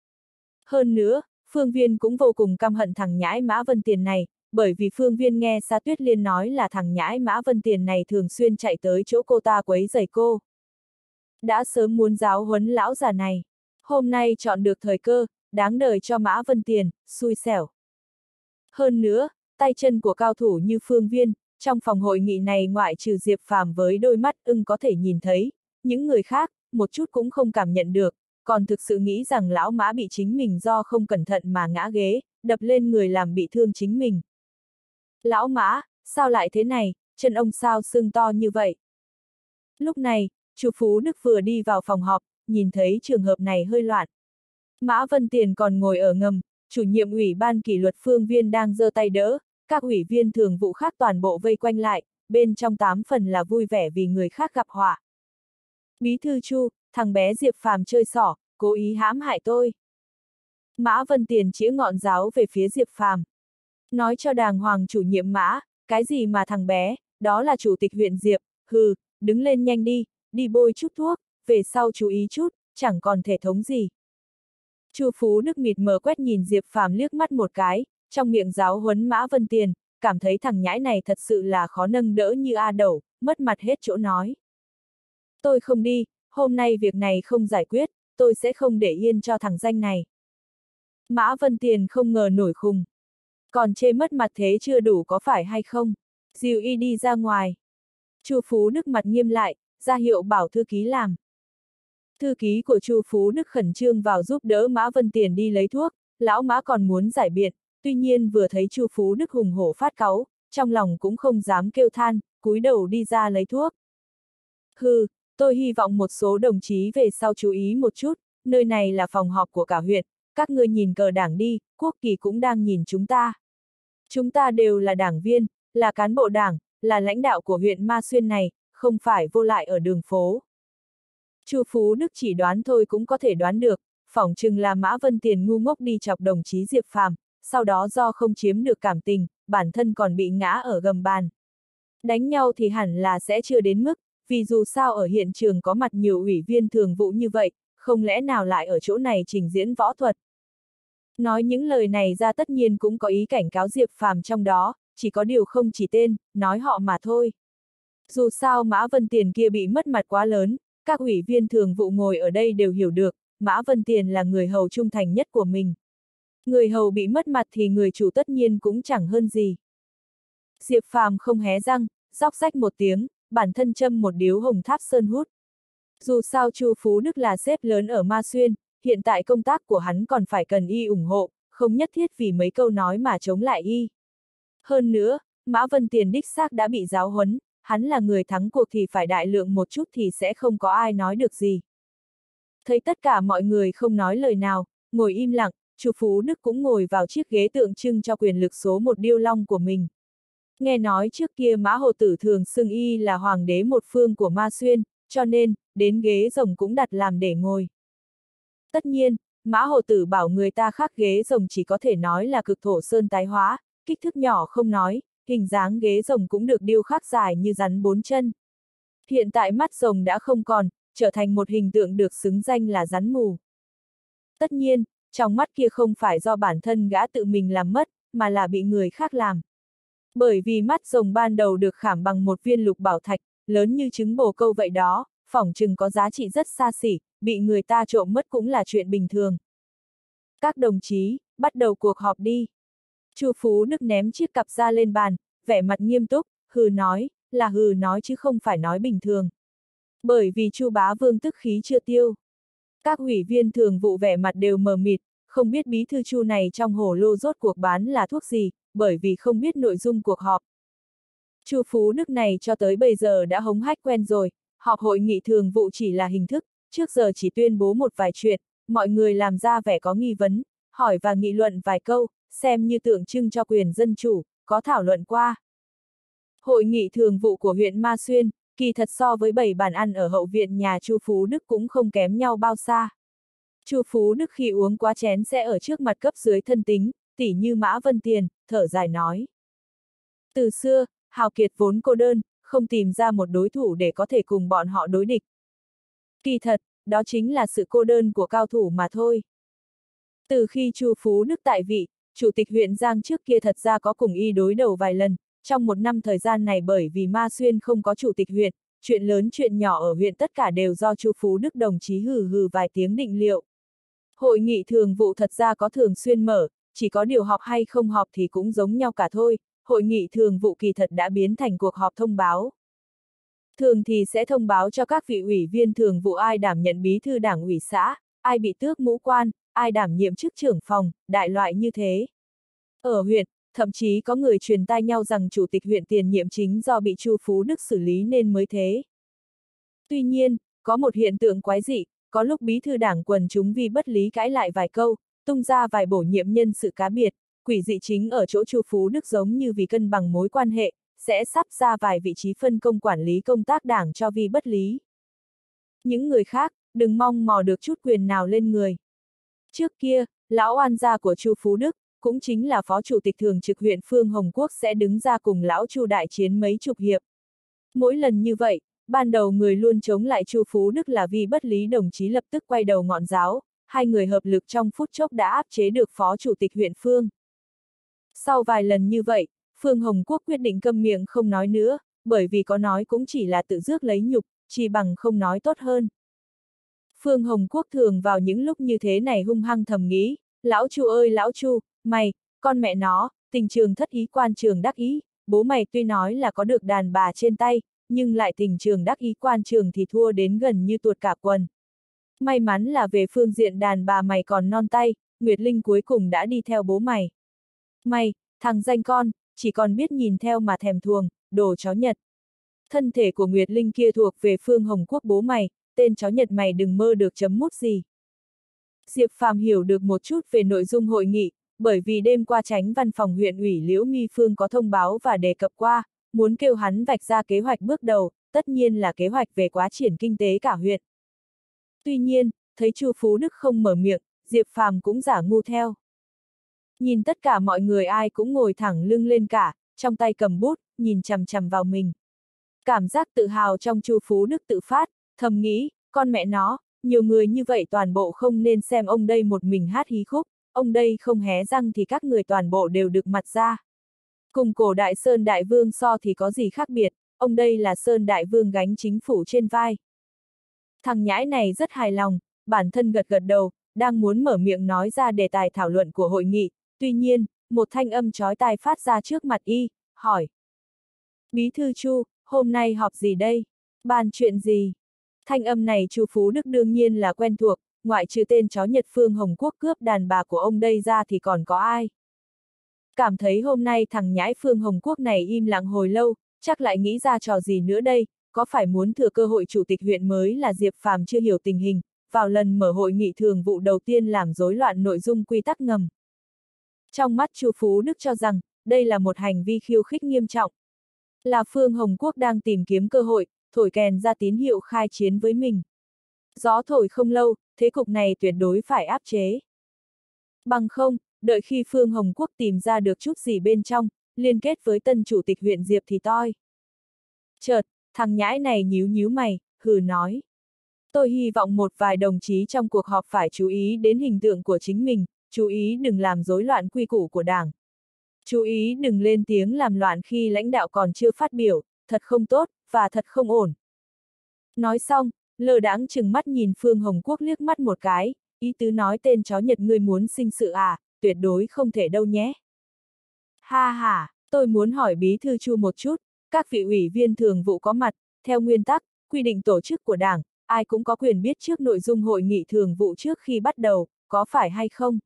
Hơn nữa, Phương Viên cũng vô cùng căm hận thằng nhãi Mã Vân Tiền này, bởi vì Phương Viên nghe Sa Tuyết Liên nói là thằng nhãi Mã Vân Tiền này thường xuyên chạy tới chỗ cô ta quấy rầy cô. Đã sớm muốn giáo huấn lão già này. Hôm nay chọn được thời cơ, đáng đời cho Mã Vân Tiền, xui xẻo. Hơn nữa, tay chân của cao thủ như Phương Viên, trong phòng hội nghị này ngoại trừ Diệp Phàm với đôi mắt ưng có thể nhìn thấy, những người khác, một chút cũng không cảm nhận được, còn thực sự nghĩ rằng lão Mã bị chính mình do không cẩn thận mà ngã ghế, đập lên người làm bị thương chính mình. Lão Mã, sao lại thế này, chân ông sao sưng to như vậy? Lúc này, Chu Phú Đức vừa đi vào phòng họp, nhìn thấy trường hợp này hơi loạn. Mã Vân Tiền còn ngồi ở ngầm, chủ nhiệm ủy ban kỷ luật Phương Viên đang giơ tay đỡ, các ủy viên thường vụ khác toàn bộ vây quanh lại, bên trong 8 phần là vui vẻ vì người khác gặp họa. Bí thư Chu, thằng bé Diệp Phàm chơi xỏ, cố ý hãm hại tôi. Mã Vân Tiền chĩa ngọn giáo về phía Diệp Phàm. Nói cho đàng hoàng chủ nhiệm Mã, cái gì mà thằng bé, đó là chủ tịch huyện Diệp, hừ, đứng lên nhanh đi, đi bôi chút thuốc, về sau chú ý chút, chẳng còn thể thống gì. Chu Phú Đức mịt mờ quét nhìn Diệp Phàm liếc mắt một cái, trong miệng giáo huấn Mã Vân Tiền, cảm thấy thằng nhãi này thật sự là khó nâng đỡ như A Đẩu, mất mặt hết chỗ nói. Tôi không đi, hôm nay việc này không giải quyết, tôi sẽ không để yên cho thằng danh này. Mã Vân Tiền không ngờ nổi khùng. Còn chê mất mặt thế chưa đủ có phải hay không? Dìu y đi ra ngoài. Chu Phú Đức mặt nghiêm lại, ra hiệu bảo thư ký làm. Thư ký của Chu Phú Đức khẩn trương vào giúp đỡ Mã Vân Tiền đi lấy thuốc, lão Mã còn muốn giải biện, tuy nhiên vừa thấy Chu Phú Đức hùng hổ phát cáu, trong lòng cũng không dám kêu than, cúi đầu đi ra lấy thuốc. Hừ, tôi hy vọng một số đồng chí về sau chú ý một chút, nơi này là phòng họp của cả huyện, các ngươi nhìn cờ đảng đi, quốc kỳ cũng đang nhìn chúng ta. Chúng ta đều là đảng viên, là cán bộ đảng, là lãnh đạo của huyện Ma Xuyên này, không phải vô lại ở đường phố. Chu Phú Đức chỉ đoán thôi cũng có thể đoán được, phỏng chừng là Mã Vân Tiền ngu ngốc đi chọc đồng chí Diệp Phàm, sau đó do không chiếm được cảm tình, bản thân còn bị ngã ở gầm bàn. Đánh nhau thì hẳn là sẽ chưa đến mức, vì dù sao ở hiện trường có mặt nhiều ủy viên thường vụ như vậy, không lẽ nào lại ở chỗ này trình diễn võ thuật. Nói những lời này ra tất nhiên cũng có ý cảnh cáo Diệp Phàm trong đó, chỉ có điều không chỉ tên, nói họ mà thôi. Dù sao Mã Vân Tiền kia bị mất mặt quá lớn, các ủy viên thường vụ ngồi ở đây đều hiểu được, Mã Vân Tiền là người hầu trung thành nhất của mình. Người hầu bị mất mặt thì người chủ tất nhiên cũng chẳng hơn gì. Diệp Phàm không hé răng, róc rách một tiếng, bản thân châm một điếu hồng tháp sơn hút. Dù sao Chu Phú Đức là sếp lớn ở Ma Xuyên, hiện tại công tác của hắn còn phải cần y ủng hộ, không nhất thiết vì mấy câu nói mà chống lại y. Hơn nữa, Mã Vân Tiền đích xác đã bị giáo huấn, hắn là người thắng cuộc thì phải đại lượng một chút thì sẽ không có ai nói được gì. Thấy tất cả mọi người không nói lời nào, ngồi im lặng, Chu Phú Đức cũng ngồi vào chiếc ghế tượng trưng cho quyền lực số 1 điêu long của mình. Nghe nói trước kia Mã Hồ Tử thường xưng y là hoàng đế một phương của Ma Xuyên, cho nên, đến ghế rồng cũng đặt làm để ngồi. Tất nhiên, Mã Hồ Tử bảo người ta khác ghế rồng chỉ có thể nói là cực thổ sơn tái hóa, kích thước nhỏ không nói, hình dáng ghế rồng cũng được điêu khắc dài như rắn 4 chân. Hiện tại mắt rồng đã không còn, trở thành một hình tượng được xứng danh là rắn mù. Tất nhiên, trong mắt kia không phải do bản thân gã tự mình làm mất, mà là bị người khác làm. Bởi vì mắt rồng ban đầu được khảm bằng một viên lục bảo thạch, lớn như trứng bồ câu vậy đó, phỏng chừng có giá trị rất xa xỉ, bị người ta trộm mất cũng là chuyện bình thường. Các đồng chí, bắt đầu cuộc họp đi. Chu Phú Đức ném chiếc cặp ra lên bàn, vẻ mặt nghiêm túc, hừ nói, là hừ nói chứ không phải nói bình thường. Bởi vì Chu Bá Vương tức khí chưa tiêu. Các ủy viên thường vụ vẻ mặt đều mờ mịt, không biết bí thư Chu này trong hồ lô rốt cuộc bán là thuốc gì, bởi vì không biết nội dung cuộc họp. Chu Phú Đức này cho tới bây giờ đã hống hách quen rồi, họp hội nghị thường vụ chỉ là hình thức, trước giờ chỉ tuyên bố một vài chuyện, mọi người làm ra vẻ có nghi vấn, hỏi và nghị luận vài câu, xem như tượng trưng cho quyền dân chủ, có thảo luận qua. Hội nghị thường vụ của huyện Ma Xuyên, kỳ thật so với 7 bàn ăn ở hậu viện nhà Chu Phú Đức cũng không kém nhau bao xa. Chu Phú Đức khi uống quá chén sẽ ở trước mặt cấp dưới thân tín, tỉ như Mã Vân Tiền, thở dài nói. Từ xưa, hào kiệt vốn cô đơn, không tìm ra một đối thủ để có thể cùng bọn họ đối địch. Kỳ thật, đó chính là sự cô đơn của cao thủ mà thôi. Từ khi Chu Phú Đức tại vị, Chủ tịch huyện Giang trước kia thật ra có cùng y đối đầu vài lần, trong một năm thời gian này bởi vì Ma Xuyên không có chủ tịch huyện, chuyện lớn chuyện nhỏ ở huyện tất cả đều do Chu Phú Đức đồng chí hừ hừ vài tiếng định liệu. Hội nghị thường vụ thật ra có thường xuyên mở, chỉ có điều họp hay không họp thì cũng giống nhau cả thôi, hội nghị thường vụ kỳ thật đã biến thành cuộc họp thông báo. Thường thì sẽ thông báo cho các vị ủy viên thường vụ ai đảm nhận bí thư đảng ủy xã, ai bị tước mũ quan, ai đảm nhiệm chức trưởng phòng, đại loại như thế. Ở huyện, thậm chí có người truyền tai nhau rằng chủ tịch huyện tiền nhiệm chính do bị Chu Phú Đức xử lý nên mới thế. Tuy nhiên, có một hiện tượng quái dị, có lúc bí thư đảng quần chúng vì bất lý cãi lại vài câu, tung ra vài bổ nhiệm nhân sự cá biệt, quỷ dị chính ở chỗ Chu Phú Đức giống như vì cân bằng mối quan hệ, sẽ sắp ra vài vị trí phân công quản lý công tác đảng cho vì bất lý. Những người khác, đừng mong mò được chút quyền nào lên người. Trước kia, lão oan gia của Chu Phú Đức, cũng chính là phó chủ tịch thường trực huyện Phương Hồng Quốc sẽ đứng ra cùng lão Chu đại chiến mấy chục hiệp. Mỗi lần như vậy, ban đầu người luôn chống lại Chu Phú Đức là vì bất lý đồng chí lập tức quay đầu ngọn giáo, hai người hợp lực trong phút chốc đã áp chế được phó chủ tịch huyện Phương. Sau vài lần như vậy, Phương Hồng Quốc quyết định câm miệng không nói nữa, bởi vì có nói cũng chỉ là tự rước lấy nhục, chỉ bằng không nói tốt hơn. Phương Hồng Quốc thường vào những lúc như thế này hung hăng thầm nghĩ, lão Chu ơi lão Chu, mày, con mẹ nó, tình trường thất ý quan trường đắc ý, bố mày tuy nói là có được đàn bà trên tay, nhưng lại tình trường đắc ý quan trường thì thua đến gần như tuột cả quần. May mắn là về phương diện đàn bà mày còn non tay, Nguyệt Linh cuối cùng đã đi theo bố mày. Mày, thằng danh con, chỉ còn biết nhìn theo mà thèm thuồng, đồ chó Nhật. Thân thể của Nguyệt Linh kia thuộc về Phương Hồng Quốc bố mày, tên chó Nhật mày đừng mơ được chấm mút gì. Diệp Phàm hiểu được một chút về nội dung hội nghị, bởi vì đêm qua Chánh văn phòng huyện ủy Liễu My Phương có thông báo và đề cập qua, muốn kêu hắn vạch ra kế hoạch bước đầu, tất nhiên là kế hoạch về quá triển kinh tế cả huyện. Tuy nhiên, thấy Chu Phú Đức không mở miệng, Diệp Phàm cũng giả ngu theo. Nhìn tất cả mọi người ai cũng ngồi thẳng lưng lên cả, trong tay cầm bút, nhìn chằm chằm vào mình. Cảm giác tự hào trong Chu Phú Đức tự phát, thầm nghĩ, con mẹ nó, nhiều người như vậy toàn bộ không nên xem ông đây một mình hát hí khúc, ông đây không hé răng thì các người toàn bộ đều được mặt ra. Cùng cổ đại Sơn Đại Vương so thì có gì khác biệt, ông đây là Sơn Đại Vương gánh chính phủ trên vai. Thằng nhãi này rất hài lòng, bản thân gật gật đầu, đang muốn mở miệng nói ra đề tài thảo luận của hội nghị, tuy nhiên, một thanh âm chói tai phát ra trước mặt y, hỏi. Bí thư Chu, hôm nay họp gì đây? Bàn chuyện gì? Thanh âm này Chu Phú Đức đương nhiên là quen thuộc, ngoại trừ tên chó Nhật Phương Hồng Quốc cướp đàn bà của ông đây ra thì còn có ai? Cảm thấy hôm nay thằng nhãi Phương Hồng Quốc này im lặng hồi lâu, chắc lại nghĩ ra trò gì nữa đây, có phải muốn thừa cơ hội chủ tịch huyện mới là Diệp Phàm chưa hiểu tình hình, vào lần mở hội nghị thường vụ đầu tiên làm rối loạn nội dung quy tắc ngầm. Trong mắt Chu Phú Đức cho rằng, đây là một hành vi khiêu khích nghiêm trọng. Là Phương Hồng Quốc đang tìm kiếm cơ hội, thổi kèn ra tín hiệu khai chiến với mình. Gió thổi không lâu, thế cục này tuyệt đối phải áp chế. Bằng không, đợi khi Phương Hồng Quốc tìm ra được chút gì bên trong, liên kết với tân chủ tịch huyện Diệp thì toi. Chợt, thằng nhãi này nhíu nhíu mày, hừ nói. Tôi hy vọng một vài đồng chí trong cuộc họp phải chú ý đến hình tượng của chính mình, chú ý đừng làm rối loạn quy củ của đảng. Chú ý đừng lên tiếng làm loạn khi lãnh đạo còn chưa phát biểu, thật không tốt, và thật không ổn. Nói xong, lơ đãng chừng mắt nhìn Phương Hồng Quốc liếc mắt một cái, ý tứ nói tên chó Nhật ngươi muốn sinh sự à, tuyệt đối không thể đâu nhé. Ha ha, tôi muốn hỏi bí thư Chu một chút, các vị ủy viên thường vụ có mặt, theo nguyên tắc, quy định tổ chức của đảng, ai cũng có quyền biết trước nội dung hội nghị thường vụ trước khi bắt đầu, có phải hay không?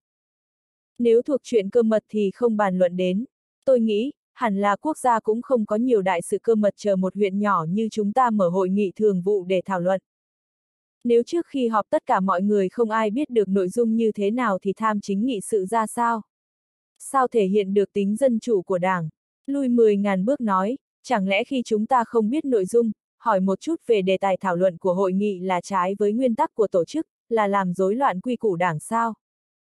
Nếu thuộc chuyện cơ mật thì không bàn luận đến. Tôi nghĩ, hẳn là quốc gia cũng không có nhiều đại sự cơ mật chờ một huyện nhỏ như chúng ta mở hội nghị thường vụ để thảo luận. Nếu trước khi họp tất cả mọi người không ai biết được nội dung như thế nào thì tham chính nghị sự ra sao? Sao thể hiện được tính dân chủ của đảng? Lui 10.000 bước nói, chẳng lẽ khi chúng ta không biết nội dung, hỏi một chút về đề tài thảo luận của hội nghị là trái với nguyên tắc của tổ chức, là làm rối loạn quy củ đảng sao?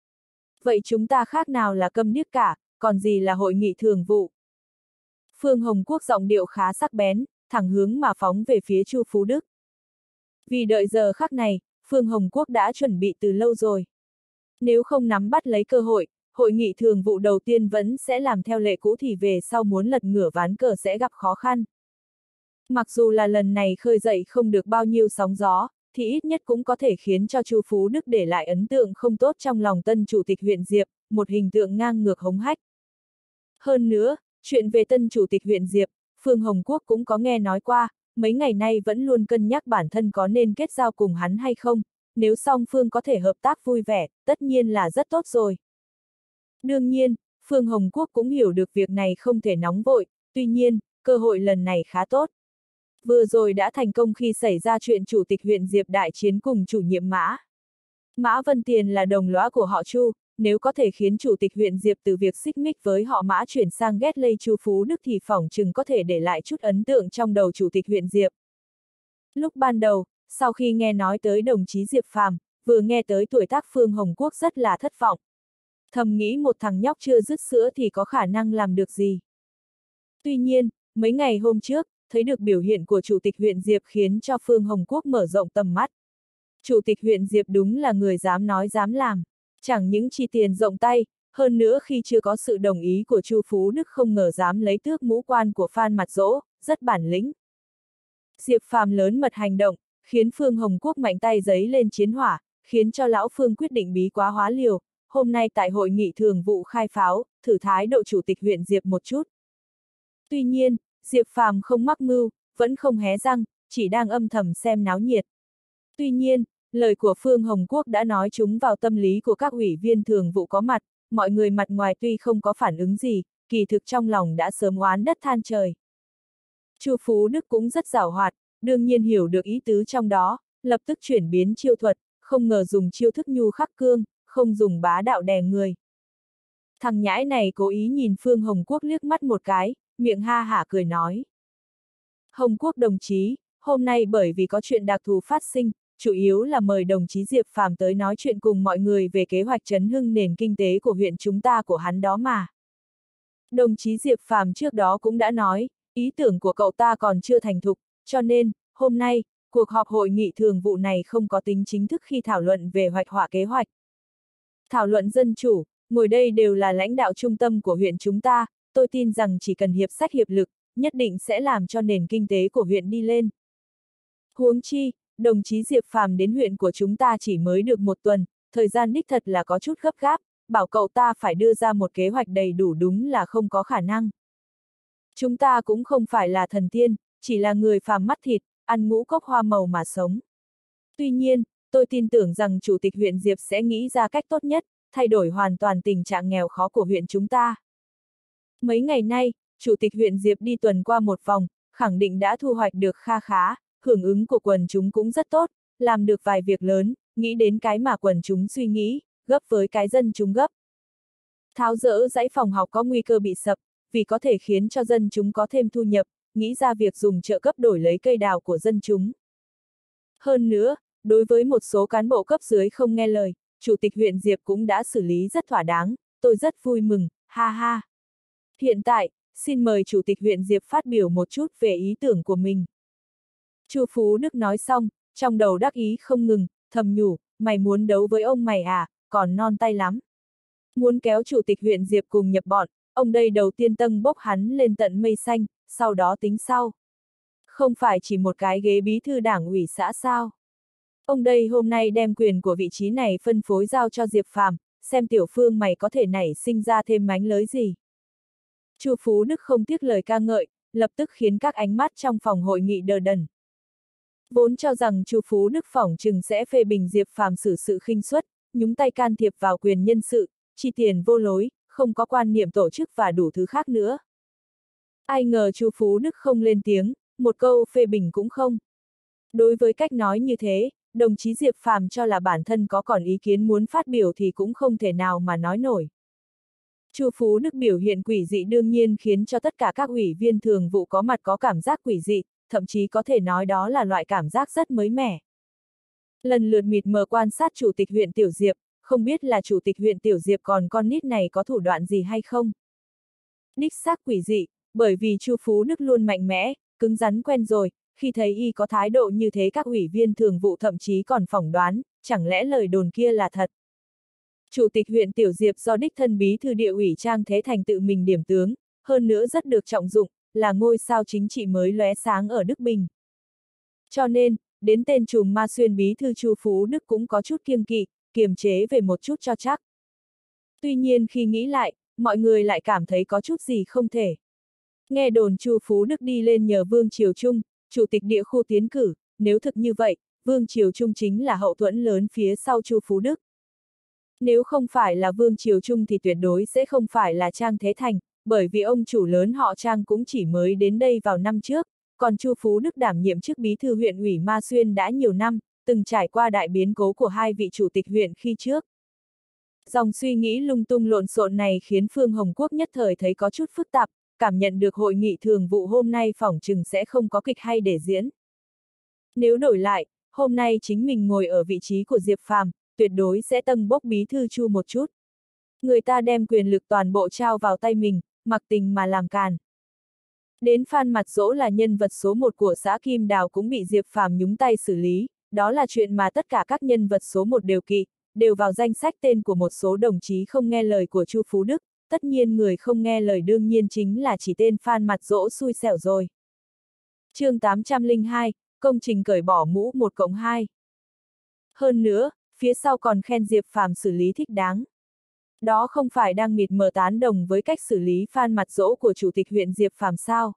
Vậy chúng ta khác nào là câm điếc cả, còn gì là hội nghị thường vụ? Phương Hồng Quốc giọng điệu khá sắc bén, thẳng hướng mà phóng về phía Chu Phú Đức. Vì đợi giờ khắc này, Phương Hồng Quốc đã chuẩn bị từ lâu rồi. Nếu không nắm bắt lấy cơ hội, hội nghị thường vụ đầu tiên vẫn sẽ làm theo lệ cũ thì về sau muốn lật ngửa ván cờ sẽ gặp khó khăn. Mặc dù là lần này khơi dậy không được bao nhiêu sóng gió, thì ít nhất cũng có thể khiến cho Chu Phú Đức để lại ấn tượng không tốt trong lòng tân chủ tịch huyện Diệp, một hình tượng ngang ngược hống hách. Hơn nữa, chuyện về tân chủ tịch huyện Diệp, Phương Hồng Quốc cũng có nghe nói qua, mấy ngày nay vẫn luôn cân nhắc bản thân có nên kết giao cùng hắn hay không, nếu song phương có thể hợp tác vui vẻ, tất nhiên là rất tốt rồi. Đương nhiên, Phương Hồng Quốc cũng hiểu được việc này không thể nóng vội, tuy nhiên, cơ hội lần này khá tốt. Vừa rồi đã thành công khi xảy ra chuyện chủ tịch huyện Diệp đại chiến cùng chủ nhiệm Mã. Mã Vân Tiền là đồng lõa của họ Chu, nếu có thể khiến chủ tịch huyện Diệp từ việc xích mích với họ Mã chuyển sang ghét lây Chu Phú Đức thì phỏng chừng có thể để lại chút ấn tượng trong đầu chủ tịch huyện Diệp. Lúc ban đầu, sau khi nghe nói tới đồng chí Diệp Phàm, vừa nghe tới tuổi tác Phương Hồng Quốc rất là thất vọng. Thầm nghĩ một thằng nhóc chưa dứt sữa thì có khả năng làm được gì. Tuy nhiên, mấy ngày hôm trước, thấy được biểu hiện của chủ tịch huyện Diệp khiến cho Phương Hồng Quốc mở rộng tầm mắt. Chủ tịch huyện Diệp đúng là người dám nói dám làm, chẳng những chi tiền rộng tay, hơn nữa khi chưa có sự đồng ý của Chu Phú Đức không ngờ dám lấy tước mũ quan của Phan Mặt Dỗ, rất bản lĩnh. Diệp Phàm lớn mật hành động, khiến Phương Hồng Quốc mạnh tay giấy lên chiến hỏa, khiến cho lão Phương quyết định bí quá hóa liều, hôm nay tại hội nghị thường vụ khai pháo, thử thái độ chủ tịch huyện Diệp một chút. Tuy nhiên, Diệp Phàm không mắc mưu, vẫn không hé răng, chỉ đang âm thầm xem náo nhiệt. Tuy nhiên, lời của Phương Hồng Quốc đã nói trúng vào tâm lý của các ủy viên thường vụ có mặt, mọi người mặt ngoài tuy không có phản ứng gì, kỳ thực trong lòng đã sớm oán đất than trời. Chu Phú Đức cũng rất giảo hoạt, đương nhiên hiểu được ý tứ trong đó, lập tức chuyển biến chiêu thuật, không ngờ dùng chiêu thức nhu khắc cương, không dùng bá đạo đè người. Thằng nhãi này cố ý nhìn Phương Hồng Quốc liếc mắt một cái, miệng ha hả cười nói. Hồng Quốc đồng chí, hôm nay bởi vì có chuyện đặc thù phát sinh, chủ yếu là mời đồng chí Diệp Phàm tới nói chuyện cùng mọi người về kế hoạch trấn hưng nền kinh tế của huyện chúng ta của hắn đó mà. Đồng chí Diệp Phàm trước đó cũng đã nói, ý tưởng của cậu ta còn chưa thành thục, cho nên, hôm nay, cuộc họp hội nghị thường vụ này không có tính chính thức khi thảo luận về hoạch họa kế hoạch. Thảo luận dân chủ, ngồi đây đều là lãnh đạo trung tâm của huyện chúng ta, tôi tin rằng chỉ cần hiệp sách hiệp lực, nhất định sẽ làm cho nền kinh tế của huyện đi lên. Huống chi, đồng chí Diệp Phàm đến huyện của chúng ta chỉ mới được một tuần, thời gian đích thật là có chút gấp gáp, bảo cậu ta phải đưa ra một kế hoạch đầy đủ đúng là không có khả năng. Chúng ta cũng không phải là thần tiên, chỉ là người phàm mắt thịt, ăn ngũ cốc hoa màu mà sống. Tuy nhiên, tôi tin tưởng rằng chủ tịch huyện Diệp sẽ nghĩ ra cách tốt nhất, thay đổi hoàn toàn tình trạng nghèo khó của huyện chúng ta. Mấy ngày nay, chủ tịch huyện Diệp đi tuần qua một vòng, khẳng định đã thu hoạch được kha khá, hưởng ứng của quần chúng cũng rất tốt, làm được vài việc lớn, nghĩ đến cái mà quần chúng suy nghĩ, gấp với cái dân chúng gấp. Tháo dỡ dãy phòng học có nguy cơ bị sập, vì có thể khiến cho dân chúng có thêm thu nhập, nghĩ ra việc dùng trợ cấp đổi lấy cây đào của dân chúng. Hơn nữa, đối với một số cán bộ cấp dưới không nghe lời, chủ tịch huyện Diệp cũng đã xử lý rất thỏa đáng, tôi rất vui mừng, ha ha. Hiện tại, xin mời chủ tịch huyện Diệp phát biểu một chút về ý tưởng của mình. Chu Phú Đức nói xong, trong đầu đắc ý không ngừng, thầm nhủ, mày muốn đấu với ông mày à, còn non tay lắm. Muốn kéo chủ tịch huyện Diệp cùng nhập bọn, ông đây đầu tiên tâng bốc hắn lên tận mây xanh, sau đó tính sau. Không phải chỉ một cái ghế bí thư đảng ủy xã sao. Ông đây hôm nay đem quyền của vị trí này phân phối giao cho Diệp Phàm, xem tiểu Phương mày có thể nảy sinh ra thêm mánh lới gì. Chu Phú Đức không tiếc lời ca ngợi, lập tức khiến các ánh mắt trong phòng hội nghị đờ đẫn. Vốn cho rằng Chu Phú Đức phỏng chừng sẽ phê bình Diệp Phàm xử sự khinh suất, nhúng tay can thiệp vào quyền nhân sự, chi tiền vô lối, không có quan niệm tổ chức và đủ thứ khác nữa. Ai ngờ Chu Phú Đức không lên tiếng, một câu phê bình cũng không. Đối với cách nói như thế, đồng chí Diệp Phàm cho là bản thân có còn ý kiến muốn phát biểu thì cũng không thể nào mà nói nổi. Chu Phú Đức biểu hiện quỷ dị đương nhiên khiến cho tất cả các ủy viên thường vụ có mặt có cảm giác quỷ dị, thậm chí có thể nói đó là loại cảm giác rất mới mẻ. Lần lượt mịt mờ quan sát chủ tịch huyện Tiểu Diệp, không biết là chủ tịch huyện Tiểu Diệp còn con nít này có thủ đoạn gì hay không. Đích xác quỷ dị, bởi vì Chu Phú Đức luôn mạnh mẽ, cứng rắn quen rồi, khi thấy y có thái độ như thế các ủy viên thường vụ thậm chí còn phỏng đoán, chẳng lẽ lời đồn kia là thật. Chủ tịch huyện Tiểu Diệp do đích thân bí thư địa ủy Trang Thế Thành tự mình điểm tướng, hơn nữa rất được trọng dụng, là ngôi sao chính trị mới lóe sáng ở Đức Bình. Cho nên, đến tên trùm Ma Xuyên bí thư Chu Phú Đức cũng có chút kiêng kỵ, kiềm chế về một chút cho chắc. Tuy nhiên khi nghĩ lại, mọi người lại cảm thấy có chút gì không thể. Nghe đồn Chu Phú Đức đi lên nhờ Vương Triều Trung, chủ tịch địa khu tiến cử, nếu thực như vậy, Vương Triều Trung chính là hậu thuẫn lớn phía sau Chu Phú Đức. Nếu không phải là Vương Triều Trung thì tuyệt đối sẽ không phải là Trang Thế Thành, bởi vì ông chủ lớn họ Trang cũng chỉ mới đến đây vào năm trước, còn Chu Phú Đức đảm nhiệm chức bí thư huyện ủy Ma Xuyên đã nhiều năm, từng trải qua đại biến cố của hai vị chủ tịch huyện khi trước. Dòng suy nghĩ lung tung lộn xộn này khiến Phương Hồng Quốc nhất thời thấy có chút phức tạp, cảm nhận được hội nghị thường vụ hôm nay phỏng chừng sẽ không có kịch hay để diễn. Nếu đổi lại, hôm nay chính mình ngồi ở vị trí của Diệp Phàm, tuyệt đối sẽ tâng bốc bí thư Chu một chút. Người ta đem quyền lực toàn bộ trao vào tay mình, mặc tình mà làm càn. Đến Phan Mặt Dỗ là nhân vật số 1 của xã Kim Đào cũng bị Diệp Phàm nhúng tay xử lý, đó là chuyện mà tất cả các nhân vật số 1 đều kỵ, đều vào danh sách tên của một số đồng chí không nghe lời của Chu Phú Đức, tất nhiên người không nghe lời đương nhiên chính là chỉ tên Phan Mặt Dỗ xui xẻo rồi. Chương 802, công trình cởi bỏ mũ 1+2. Hơn nữa, phía sau còn khen Diệp Phàm xử lý thích đáng. Đó không phải đang mịt mờ tán đồng với cách xử lý Phan Mặt Dỗ của chủ tịch huyện Diệp Phàm sao?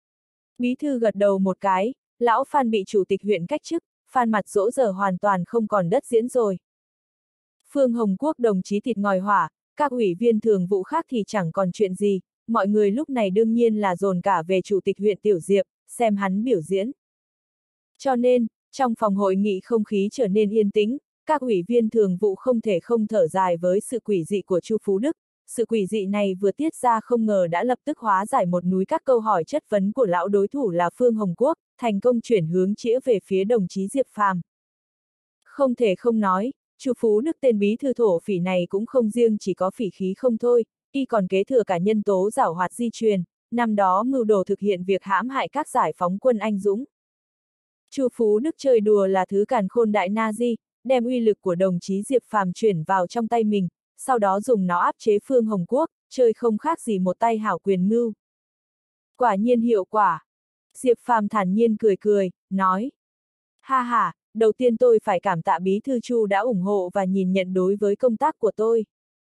Bí thư gật đầu một cái, lão Phan bị chủ tịch huyện cách chức, Phan Mặt Dỗ giờ hoàn toàn không còn đất diễn rồi. Phương Hồng Quốc đồng chí thịt ngòi hỏa, các ủy viên thường vụ khác thì chẳng còn chuyện gì, mọi người lúc này đương nhiên là dồn cả về chủ tịch huyện Tiểu Diệp, xem hắn biểu diễn. Cho nên, trong phòng hội nghị không khí trở nên yên tĩnh, các ủy viên thường vụ không thể không thở dài với sự quỷ dị của Chu Phú Đức. Sự quỷ dị này vừa tiết ra không ngờ đã lập tức hóa giải một núi các câu hỏi chất vấn của lão đối thủ là Phương Hồng Quốc, thành công chuyển hướng chĩa về phía đồng chí Diệp Phàm. Không thể không nói, Chu Phú Đức tên bí thư thổ phỉ này cũng không riêng chỉ có phỉ khí không thôi, y còn kế thừa cả nhân tố giảo hoạt di truyền, năm đó mưu đồ thực hiện việc hãm hại các giải phóng quân anh dũng. Chu Phú Đức chơi đùa là thứ càn khôn đại Nazi, đem uy lực của đồng chí Diệp Phàm chuyển vào trong tay mình, sau đó dùng nó áp chế Phương Hồng Quốc, chơi không khác gì một tay hảo quyền mưu. Quả nhiên hiệu quả. Diệp Phàm thản nhiên cười cười, nói. Ha ha, đầu tiên tôi phải cảm tạ bí thư Chu đã ủng hộ và nhìn nhận đối với công tác của tôi.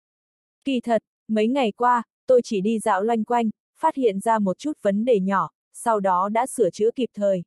Kỳ thật, mấy ngày qua, tôi chỉ đi dạo loanh quanh, phát hiện ra một chút vấn đề nhỏ, sau đó đã sửa chữa kịp thời.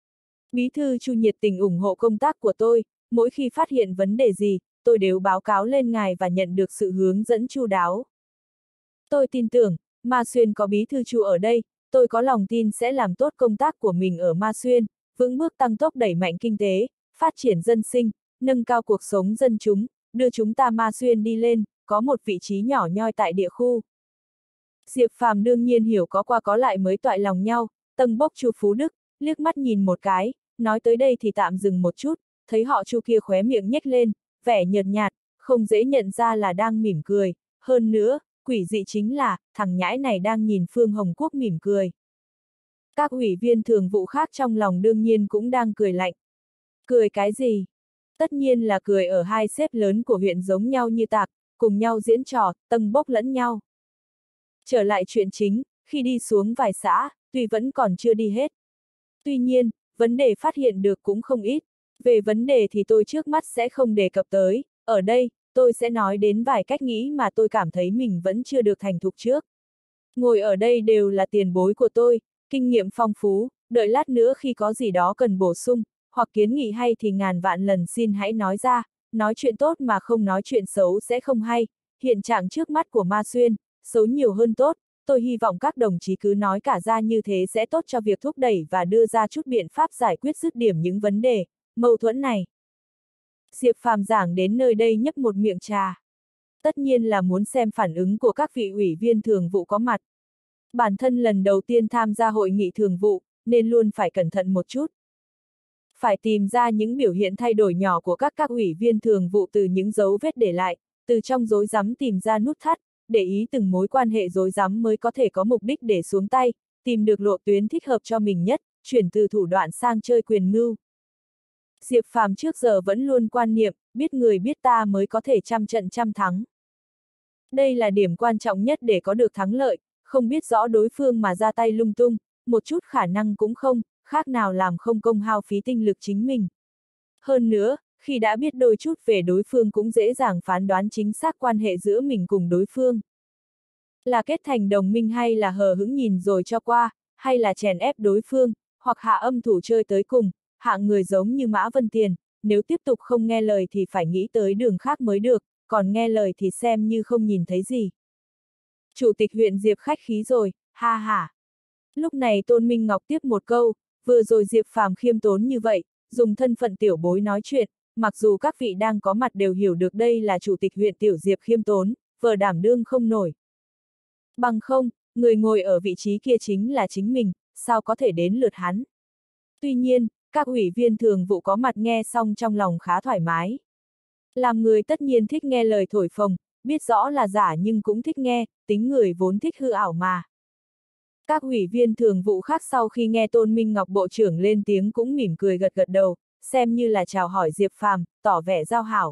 Bí thư Chu nhiệt tình ủng hộ công tác của tôi, mỗi khi phát hiện vấn đề gì, tôi đều báo cáo lên ngài và nhận được sự hướng dẫn chu đáo. Tôi tin tưởng, Ma Xuyên có bí thư Chu ở đây, tôi có lòng tin sẽ làm tốt công tác của mình ở Ma Xuyên, vững bước tăng tốc đẩy mạnh kinh tế, phát triển dân sinh, nâng cao cuộc sống dân chúng, đưa chúng ta Ma Xuyên đi lên, có một vị trí nhỏ nhoi tại địa khu. Diệp Phàm đương nhiên hiểu có qua có lại mới toại lòng nhau, tâng bốc Chu Phú Đức, liếc mắt nhìn một cái, nói tới đây thì tạm dừng một chút, thấy họ Chu kia khóe miệng nhếch lên, vẻ nhợt nhạt, không dễ nhận ra là đang mỉm cười, hơn nữa, quỷ dị chính là, thằng nhãi này đang nhìn Phương Hồng Quốc mỉm cười. Các ủy viên thường vụ khác trong lòng đương nhiên cũng đang cười lạnh. Cười cái gì? Tất nhiên là cười ở hai sếp lớn của huyện giống nhau như tạc, cùng nhau diễn trò, tâng bốc lẫn nhau. Trở lại chuyện chính, khi đi xuống vài xã, tuy vẫn còn chưa đi hết. Tuy nhiên, vấn đề phát hiện được cũng không ít. Về vấn đề thì tôi trước mắt sẽ không đề cập tới, ở đây, tôi sẽ nói đến vài cách nghĩ mà tôi cảm thấy mình vẫn chưa được thành thục trước. Ngồi ở đây đều là tiền bối của tôi, kinh nghiệm phong phú, đợi lát nữa khi có gì đó cần bổ sung, hoặc kiến nghị hay thì ngàn vạn lần xin hãy nói ra, nói chuyện tốt mà không nói chuyện xấu sẽ không hay. Hiện trạng trước mắt của Ma Xuyên, xấu nhiều hơn tốt, tôi hy vọng các đồng chí cứ nói cả ra như thế sẽ tốt cho việc thúc đẩy và đưa ra chút biện pháp giải quyết dứt điểm những vấn đề, mâu thuẫn này. Diệp Phàm giảng đến nơi đây nhấp một miệng trà. Tất nhiên là muốn xem phản ứng của các vị ủy viên thường vụ có mặt. Bản thân lần đầu tiên tham gia hội nghị thường vụ, nên luôn phải cẩn thận một chút. Phải tìm ra những biểu hiện thay đổi nhỏ của các ủy viên thường vụ từ những dấu vết để lại, từ trong rối rắm tìm ra nút thắt, để ý từng mối quan hệ rối rắm mới có thể có mục đích để xuống tay, tìm được lộ tuyến thích hợp cho mình nhất, chuyển từ thủ đoạn sang chơi quyền mưu. Diệp Phàm trước giờ vẫn luôn quan niệm, biết người biết ta mới có thể trăm trận trăm thắng. Đây là điểm quan trọng nhất để có được thắng lợi, không biết rõ đối phương mà ra tay lung tung, một chút khả năng cũng không, khác nào làm không công hao phí tinh lực chính mình. Hơn nữa, khi đã biết đôi chút về đối phương cũng dễ dàng phán đoán chính xác quan hệ giữa mình cùng đối phương. Là kết thành đồng minh hay là hờ hững nhìn rồi cho qua, hay là chèn ép đối phương, hoặc hạ âm thủ chơi tới cùng, hạng người giống như Mã Vân Tiền, nếu tiếp tục không nghe lời thì phải nghĩ tới đường khác mới được, còn nghe lời thì xem như không nhìn thấy gì. Chủ tịch huyện Diệp khách khí rồi, ha ha. Lúc này Tôn Minh Ngọc tiếp một câu, vừa rồi Diệp Phàm khiêm tốn như vậy, dùng thân phận tiểu bối nói chuyện, mặc dù các vị đang có mặt đều hiểu được đây là chủ tịch huyện tiểu Diệp khiêm tốn, vờ đảm đương không nổi. Bằng không, người ngồi ở vị trí kia chính là chính mình, sao có thể đến lượt hắn. Tuy nhiên, các ủy viên thường vụ có mặt nghe xong trong lòng khá thoải mái. Làm người tất nhiên thích nghe lời thổi phồng, biết rõ là giả nhưng cũng thích nghe, tính người vốn thích hư ảo mà. Các ủy viên thường vụ khác sau khi nghe Tôn Minh Ngọc Bộ trưởng lên tiếng cũng mỉm cười gật gật đầu, xem như là chào hỏi Diệp Phàm, tỏ vẻ giao hảo.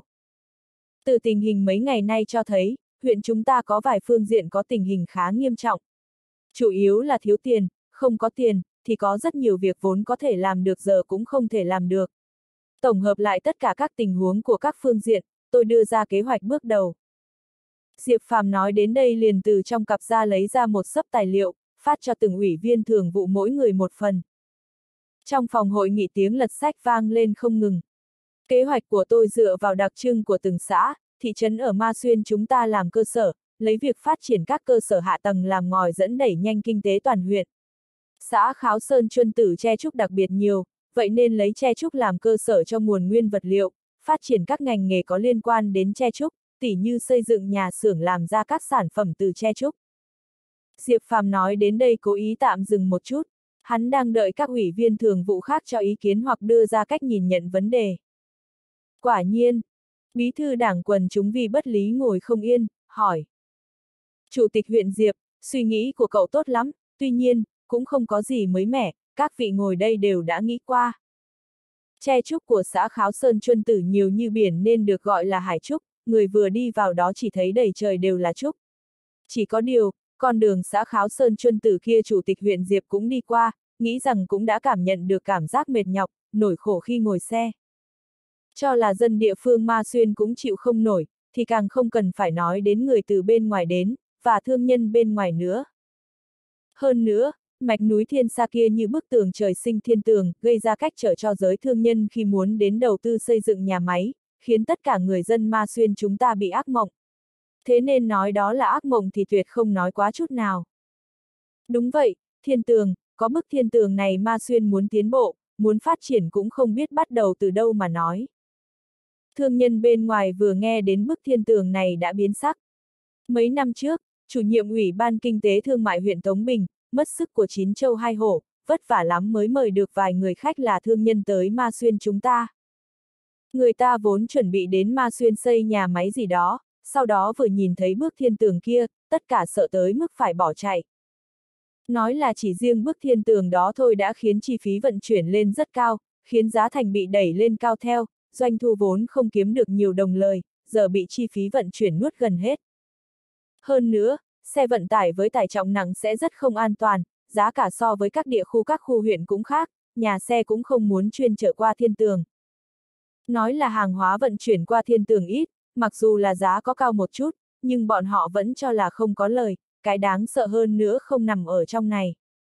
Từ tình hình mấy ngày nay cho thấy, huyện chúng ta có vài phương diện có tình hình khá nghiêm trọng. Chủ yếu là thiếu tiền, không có tiền, thì có rất nhiều việc vốn có thể làm được giờ cũng không thể làm được. Tổng hợp lại tất cả các tình huống của các phương diện, tôi đưa ra kế hoạch bước đầu. Diệp Phàm nói đến đây liền từ trong cặp ra lấy ra một xấp tài liệu, phát cho từng ủy viên thường vụ mỗi người một phần. Trong phòng hội nghị tiếng lật sách vang lên không ngừng. Kế hoạch của tôi dựa vào đặc trưng của từng xã, thị trấn ở Ma Xuyên chúng ta làm cơ sở, lấy việc phát triển các cơ sở hạ tầng làm ngòi dẫn đẩy nhanh kinh tế toàn huyện. Xã Kháo Sơn Chuân Tử tre trúc đặc biệt nhiều, vậy nên lấy tre trúc làm cơ sở cho nguồn nguyên vật liệu, phát triển các ngành nghề có liên quan đến tre trúc, tỉ như xây dựng nhà xưởng làm ra các sản phẩm từ tre trúc. Diệp Phàm nói đến đây cố ý tạm dừng một chút, hắn đang đợi các ủy viên thường vụ khác cho ý kiến hoặc đưa ra cách nhìn nhận vấn đề. Quả nhiên, bí thư đảng quần chúng vì bất lý ngồi không yên, hỏi. Chủ tịch huyện Diệp, suy nghĩ của cậu tốt lắm, tuy nhiên, cũng không có gì mới mẻ, các vị ngồi đây đều đã nghĩ qua. Tre trúc của xã Kháo Sơn Chuân Tử nhiều như biển nên được gọi là hải trúc, người vừa đi vào đó chỉ thấy đầy trời đều là trúc. Chỉ có điều, con đường xã Kháo Sơn Chuân Tử kia chủ tịch huyện Diệp cũng đi qua, nghĩ rằng cũng đã cảm nhận được cảm giác mệt nhọc, nổi khổ khi ngồi xe. Cho là dân địa phương Ma Xuyên cũng chịu không nổi, thì càng không cần phải nói đến người từ bên ngoài đến, và thương nhân bên ngoài nữa. Hơn nữa, mạch núi thiên sa kia như bức tường trời sinh thiên tường, gây ra cách trở cho giới thương nhân khi muốn đến đầu tư xây dựng nhà máy, khiến tất cả người dân Ma Xuyên chúng ta bị ác mộng. Thế nên nói đó là ác mộng thì tuyệt không nói quá chút nào. Đúng vậy, thiên tường, có bức thiên tường này Ma Xuyên muốn tiến bộ, muốn phát triển cũng không biết bắt đầu từ đâu mà nói. Thương nhân bên ngoài vừa nghe đến bức thiên tường này đã biến sắc. Mấy năm trước, chủ nhiệm Ủy ban Kinh tế Thương mại huyện Tống Bình, mất sức của 9 châu 2 hổ, vất vả lắm mới mời được vài người khách là thương nhân tới Ma Xuyên chúng ta. Người ta vốn chuẩn bị đến Ma Xuyên xây nhà máy gì đó, sau đó vừa nhìn thấy bức thiên tường kia, tất cả sợ tới mức phải bỏ chạy. Nói là chỉ riêng bức thiên tường đó thôi đã khiến chi phí vận chuyển lên rất cao, khiến giá thành bị đẩy lên cao theo, doanh thu vốn không kiếm được nhiều đồng lời, giờ bị chi phí vận chuyển nuốt gần hết. Hơn nữa, xe vận tải với tải trọng nặng sẽ rất không an toàn, giá cả so với các địa khu các khu huyện cũng khác, nhà xe cũng không muốn chuyên chở qua thiên tường. Nói là hàng hóa vận chuyển qua thiên tường ít, mặc dù là giá có cao một chút, nhưng bọn họ vẫn cho là không có lời, cái đáng sợ hơn nữa không nằm ở trong này.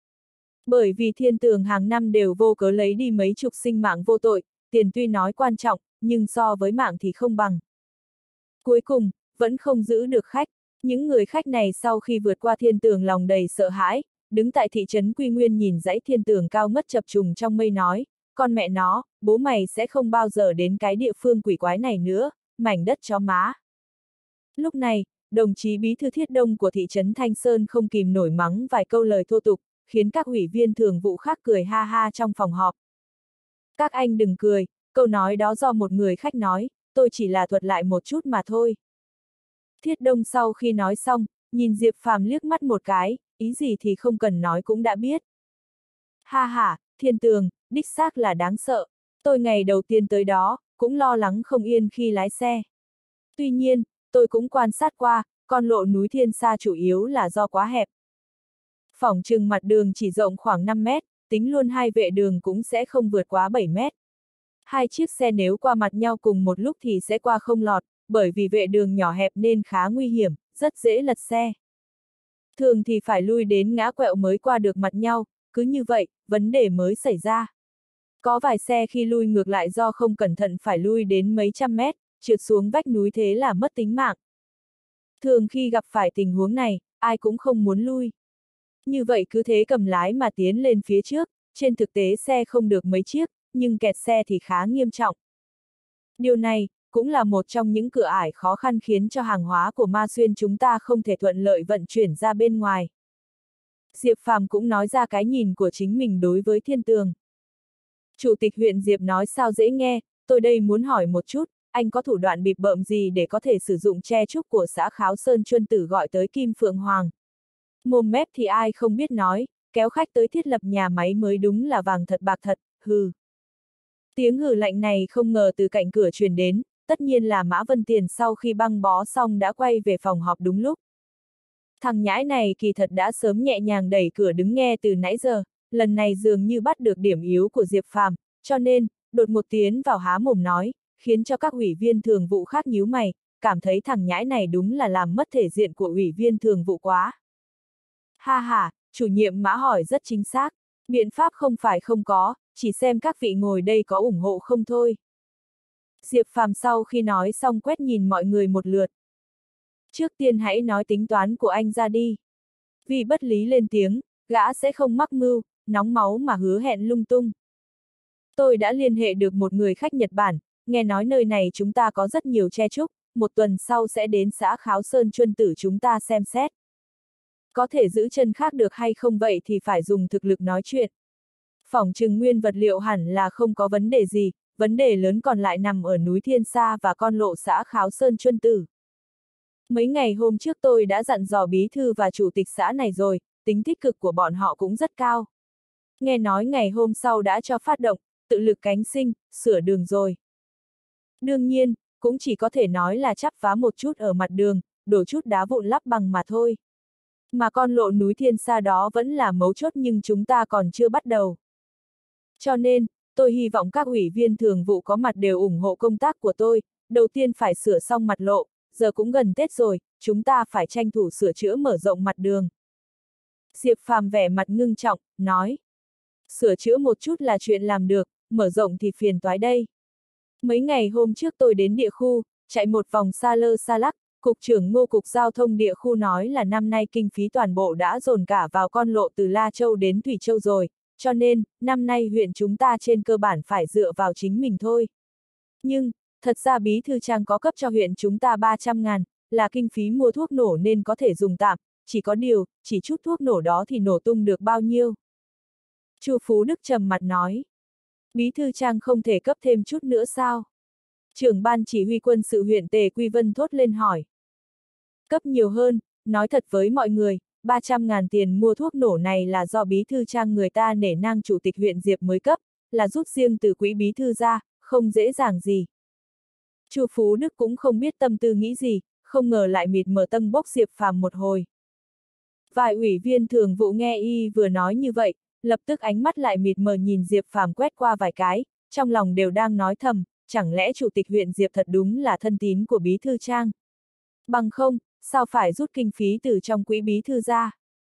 Bởi vì thiên tường hàng năm đều vô cớ lấy đi mấy chục sinh mạng vô tội, tiền tuy nói quan trọng, nhưng so với mạng thì không bằng. Cuối cùng, vẫn không giữ được khách. Những người khách này sau khi vượt qua thiên tường lòng đầy sợ hãi, đứng tại thị trấn Quy Nguyên nhìn dãy thiên tường cao ngất chập trùng trong mây nói, con mẹ nó, bố mày sẽ không bao giờ đến cái địa phương quỷ quái này nữa, mảnh đất chó má. Lúc này, đồng chí bí thư Thiết Đông của thị trấn Thanh Sơn không kìm nổi mắng vài câu lời thô tục, khiến các ủy viên thường vụ khác cười ha ha trong phòng họp. Các anh đừng cười, câu nói đó do một người khách nói, tôi chỉ là thuật lại một chút mà thôi. Thiết Đông sau khi nói xong, nhìn Diệp Phàm liếc mắt một cái, ý gì thì không cần nói cũng đã biết. Ha ha, thiên tường, đích xác là đáng sợ. Tôi ngày đầu tiên tới đó, cũng lo lắng không yên khi lái xe. Tuy nhiên, tôi cũng quan sát qua, con lộ núi Thiên Sa chủ yếu là do quá hẹp. Phỏng chừng mặt đường chỉ rộng khoảng 5 mét, tính luôn hai vệ đường cũng sẽ không vượt quá 7 mét. Hai chiếc xe nếu qua mặt nhau cùng một lúc thì sẽ qua không lọt, bởi vì vệ đường nhỏ hẹp nên khá nguy hiểm, rất dễ lật xe. Thường thì phải lui đến ngã quẹo mới qua được mặt nhau, cứ như vậy, vấn đề mới xảy ra. Có vài xe khi lui ngược lại do không cẩn thận phải lui đến mấy trăm mét, trượt xuống vách núi thế là mất tính mạng. Thường khi gặp phải tình huống này, ai cũng không muốn lui. Như vậy cứ thế cầm lái mà tiến lên phía trước, trên thực tế xe không được mấy chiếc, nhưng kẹt xe thì khá nghiêm trọng. Điều này, cũng là một trong những cửa ải khó khăn khiến cho hàng hóa của Ma Xuyên chúng ta không thể thuận lợi vận chuyển ra bên ngoài. Diệp Phàm cũng nói ra cái nhìn của chính mình đối với thiên tường. Chủ tịch huyện Diệp nói sao dễ nghe, tôi đây muốn hỏi một chút, anh có thủ đoạn bịp bợm gì để có thể sử dụng tre trúc của xã Kháo Sơn Chuân Tử gọi tới Kim Phượng Hoàng. Mồm mép thì ai không biết nói, kéo khách tới thiết lập nhà máy mới đúng là vàng thật bạc thật, hừ. Tiếng hừ lạnh này không ngờ từ cạnh cửa truyền đến, tất nhiên là Mã Vân Tiền sau khi băng bó xong đã quay về phòng họp đúng lúc. Thằng nhãi này kỳ thật đã sớm nhẹ nhàng đẩy cửa đứng nghe từ nãy giờ, lần này dường như bắt được điểm yếu của Diệp Phàm, cho nên, đột một tiến vào há mồm nói, khiến cho các ủy viên thường vụ khác nhíu mày, cảm thấy thằng nhãi này đúng là làm mất thể diện của ủy viên thường vụ quá. Ha ha, chủ nhiệm Mã hỏi rất chính xác, biện pháp không phải không có, chỉ xem các vị ngồi đây có ủng hộ không thôi. Diệp Phàm sau khi nói xong quét nhìn mọi người một lượt. Trước tiên hãy nói tính toán của anh ra đi. Vì bất lý lên tiếng, gã sẽ không mắc mưu, nóng máu mà hứa hẹn lung tung. Tôi đã liên hệ được một người khách Nhật Bản, nghe nói nơi này chúng ta có rất nhiều tre trúc, một tuần sau sẽ đến xã Kháo Sơn Chuân Tử chúng ta xem xét. Có thể giữ chân khác được hay không vậy thì phải dùng thực lực nói chuyện. Phỏng chừng nguyên vật liệu hẳn là không có vấn đề gì, vấn đề lớn còn lại nằm ở núi Thiên Sa và con lộ xã Kháo Sơn Chuân Tử. Mấy ngày hôm trước tôi đã dặn dò bí thư và chủ tịch xã này rồi, tính tích cực của bọn họ cũng rất cao. Nghe nói ngày hôm sau đã cho phát động, tự lực cánh sinh, sửa đường rồi. Đương nhiên, cũng chỉ có thể nói là chắp vá một chút ở mặt đường, đổ chút đá vụn lắp bằng mà thôi. Mà con lộ núi Thiên Sa đó vẫn là mấu chốt nhưng chúng ta còn chưa bắt đầu. Cho nên, tôi hy vọng các ủy viên thường vụ có mặt đều ủng hộ công tác của tôi, đầu tiên phải sửa xong mặt lộ, giờ cũng gần Tết rồi, chúng ta phải tranh thủ sửa chữa mở rộng mặt đường. Diệp Phàm vẻ mặt ngưng trọng, nói. Sửa chữa một chút là chuyện làm được, mở rộng thì phiền toái đây. Mấy ngày hôm trước tôi đến địa khu, chạy một vòng xa lơ xa lắc, Cục trưởng Ngô Cục Giao thông địa khu nói là năm nay kinh phí toàn bộ đã dồn cả vào con lộ từ La Châu đến Thủy Châu rồi, cho nên, năm nay huyện chúng ta trên cơ bản phải dựa vào chính mình thôi. Nhưng, thật ra Bí thư Trang có cấp cho huyện chúng ta 300.000, là kinh phí mua thuốc nổ nên có thể dùng tạm, chỉ có điều, chỉ chút thuốc nổ đó thì nổ tung được bao nhiêu. Chu Phú Đức trầm mặt nói. Bí thư Trang không thể cấp thêm chút nữa sao? Trưởng ban chỉ huy quân sự huyện Tề Quy Vân thốt lên hỏi. Cấp nhiều hơn, nói thật với mọi người, 300.000 tiền mua thuốc nổ này là do bí thư Trang người ta nể nang chủ tịch huyện Diệp mới cấp, là rút riêng từ quỹ bí thư ra, không dễ dàng gì. Chu Phú Đức cũng không biết tâm tư nghĩ gì, không ngờ lại mịt mờ tâng bốc Diệp Phàm một hồi. Vài ủy viên thường vụ nghe y vừa nói như vậy, lập tức ánh mắt lại mịt mờ nhìn Diệp Phàm quét qua vài cái, trong lòng đều đang nói thầm, chẳng lẽ chủ tịch huyện Diệp thật đúng là thân tín của bí thư Trang? Bằng không, sao phải rút kinh phí từ trong quỹ bí thư ra?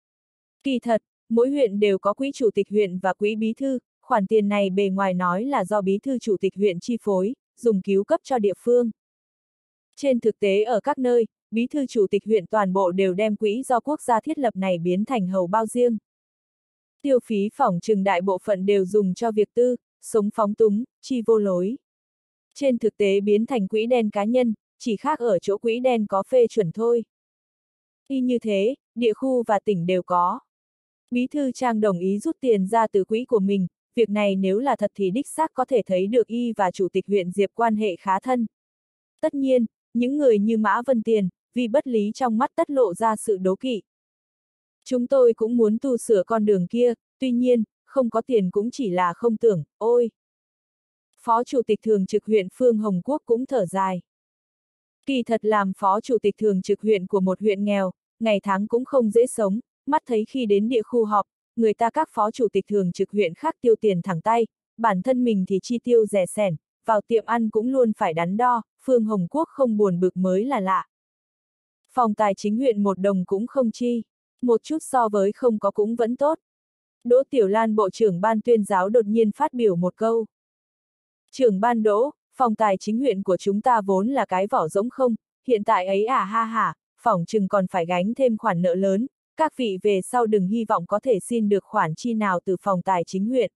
Kỳ thật, mỗi huyện đều có quỹ chủ tịch huyện và quỹ bí thư, khoản tiền này bề ngoài nói là do bí thư chủ tịch huyện chi phối, dùng cứu cấp cho địa phương. Trên thực tế ở các nơi, bí thư chủ tịch huyện toàn bộ đều đem quỹ do quốc gia thiết lập này biến thành hầu bao riêng. Tiêu phí phỏng chừng đại bộ phận đều dùng cho việc tư, sống phóng túng, chi vô lối. Trên thực tế biến thành quỹ đen cá nhân, chỉ khác ở chỗ quỹ đen có phê chuẩn thôi. Y như thế, địa khu và tỉnh đều có. Bí thư Trang đồng ý rút tiền ra từ quỹ của mình, việc này nếu là thật thì đích xác có thể thấy được y và chủ tịch huyện Diệp quan hệ khá thân. Tất nhiên, những người như Mã Vân Tiền, vì bất lý trong mắt tất lộ ra sự đố kỵ. Chúng tôi cũng muốn tu sửa con đường kia, tuy nhiên, không có tiền cũng chỉ là không tưởng, ôi. Phó Chủ tịch Thường trực huyện Phương Hồng Quốc cũng thở dài. Kỳ thật làm Phó Chủ tịch Thường trực huyện của một huyện nghèo, ngày tháng cũng không dễ sống, mắt thấy khi đến địa khu họp, người ta các Phó Chủ tịch Thường trực huyện khác tiêu tiền thẳng tay, bản thân mình thì chi tiêu rẻ sẻn, vào tiệm ăn cũng luôn phải đắn đo, Phương Hồng Quốc không buồn bực mới là lạ. Phòng tài chính huyện một đồng cũng không chi, một chút so với không có cũng vẫn tốt. Đỗ Tiểu Lan Bộ trưởng Ban Tuyên giáo đột nhiên phát biểu một câu. Trưởng ban Đỗ, phòng tài chính huyện của chúng ta vốn là cái vỏ rỗng không, hiện tại ấy à ha hả, phỏng chừng còn phải gánh thêm khoản nợ lớn, các vị về sau đừng hy vọng có thể xin được khoản chi nào từ phòng tài chính huyện.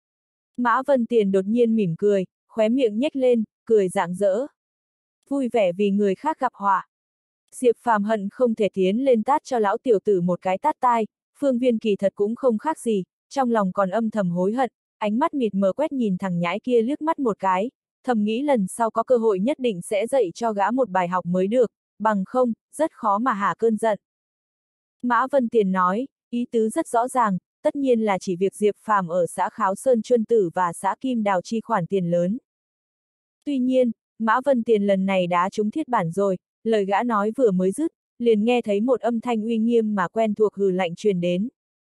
Mã Vân Tiền đột nhiên mỉm cười, khóe miệng nhếch lên, cười rạng rỡ. Vui vẻ vì người khác gặp họa. Diệp Phàm hận không thể tiến lên tát cho lão tiểu tử một cái tát tai, Phương Viên kỳ thật cũng không khác gì, trong lòng còn âm thầm hối hận, ánh mắt mịt mờ quét nhìn thằng nhãi kia liếc mắt một cái, thầm nghĩ lần sau có cơ hội nhất định sẽ dạy cho gã một bài học mới được, bằng không, rất khó mà hả cơn giận. Mã Vân Tiền nói, ý tứ rất rõ ràng, tất nhiên là chỉ việc Diệp Phàm ở xã Kháo Sơn Chuân Tử và xã Kim Đào chi khoản tiền lớn. Tuy nhiên, Mã Vân Tiền lần này đã trúng thiết bản rồi, lời gã nói vừa mới dứt, liền nghe thấy một âm thanh uy nghiêm mà quen thuộc hừ lạnh truyền đến.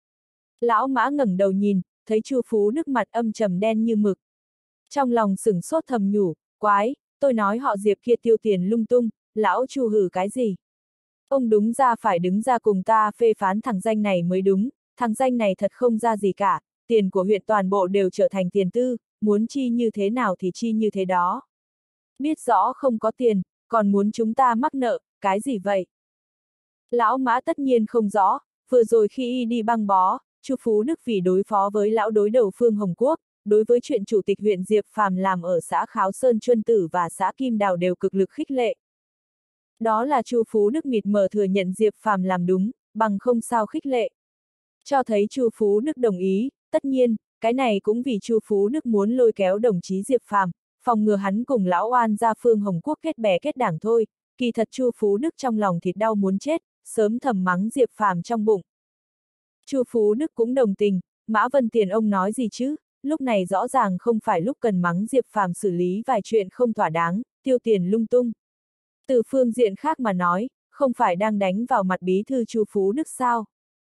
Lão Mã ngẩng đầu nhìn, thấy Chu Phú Đức mặt âm trầm đen như mực. Trong lòng sửng sốt thầm nhủ, quái, tôi nói họ Diệp kia tiêu tiền lung tung, lão Chu hừ cái gì? Ông đúng ra phải đứng ra cùng ta phê phán thằng danh này mới đúng, thằng danh này thật không ra gì cả, tiền của huyện toàn bộ đều trở thành tiền tư, muốn chi như thế nào thì chi như thế đó. Biết rõ không có tiền, còn muốn chúng ta mắc nợ, cái gì vậy? Lão Mã tất nhiên không rõ, vừa rồi khi y đi băng bó, Chu Phú Đức vì đối phó với lão đối đầu Phương Hồng Quốc, đối với chuyện chủ tịch huyện Diệp Phàm làm ở xã Kháo Sơn Chuân Tử và xã Kim Đào đều cực lực khích lệ. Đó là Chu Phú Đức mịt mờ thừa nhận Diệp Phàm làm đúng, bằng không sao khích lệ. Cho thấy Chu Phú Đức đồng ý, tất nhiên, cái này cũng vì Chu Phú Đức muốn lôi kéo đồng chí Diệp Phàm, phòng ngừa hắn cùng lão oan gia Phương Hồng Quốc kết bè kết đảng thôi, kỳ thật Chu Phú Đức trong lòng thịt đau muốn chết, sớm thầm mắng Diệp Phàm trong bụng. Chu Phú Đức cũng đồng tình, Mã Vân Tiền ông nói gì chứ, lúc này rõ ràng không phải lúc cần mắng Diệp Phàm xử lý vài chuyện không thỏa đáng, tiêu tiền lung tung. Từ phương diện khác mà nói, không phải đang đánh vào mặt bí thư Chu Phú Đức sao?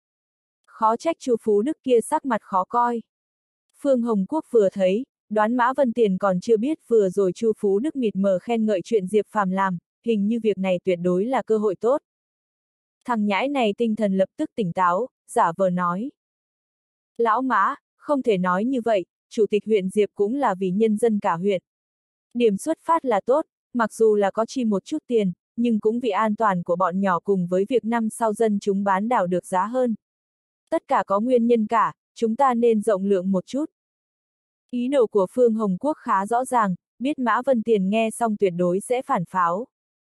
Khó trách Chu Phú Đức kia sắc mặt khó coi. Phương Hồng Quốc vừa thấy, đoán Mã Vân Tiền còn chưa biết vừa rồi Chu Phú Đức mịt mờ khen ngợi chuyện Diệp Phàm làm, hình như việc này tuyệt đối là cơ hội tốt. Thằng nhãi này tinh thần lập tức tỉnh táo, giả vờ nói. Lão Mã, không thể nói như vậy, chủ tịch huyện Diệp cũng là vì nhân dân cả huyện. Điểm xuất phát là tốt, mặc dù là có chi một chút tiền, nhưng cũng vì an toàn của bọn nhỏ cùng với việc năm sau dân chúng bán đảo được giá hơn. Tất cả có nguyên nhân cả, chúng ta nên rộng lượng một chút. Ý đồ của Phương Hồng Quốc khá rõ ràng, biết Mã Vân Tiền nghe xong tuyệt đối sẽ phản pháo.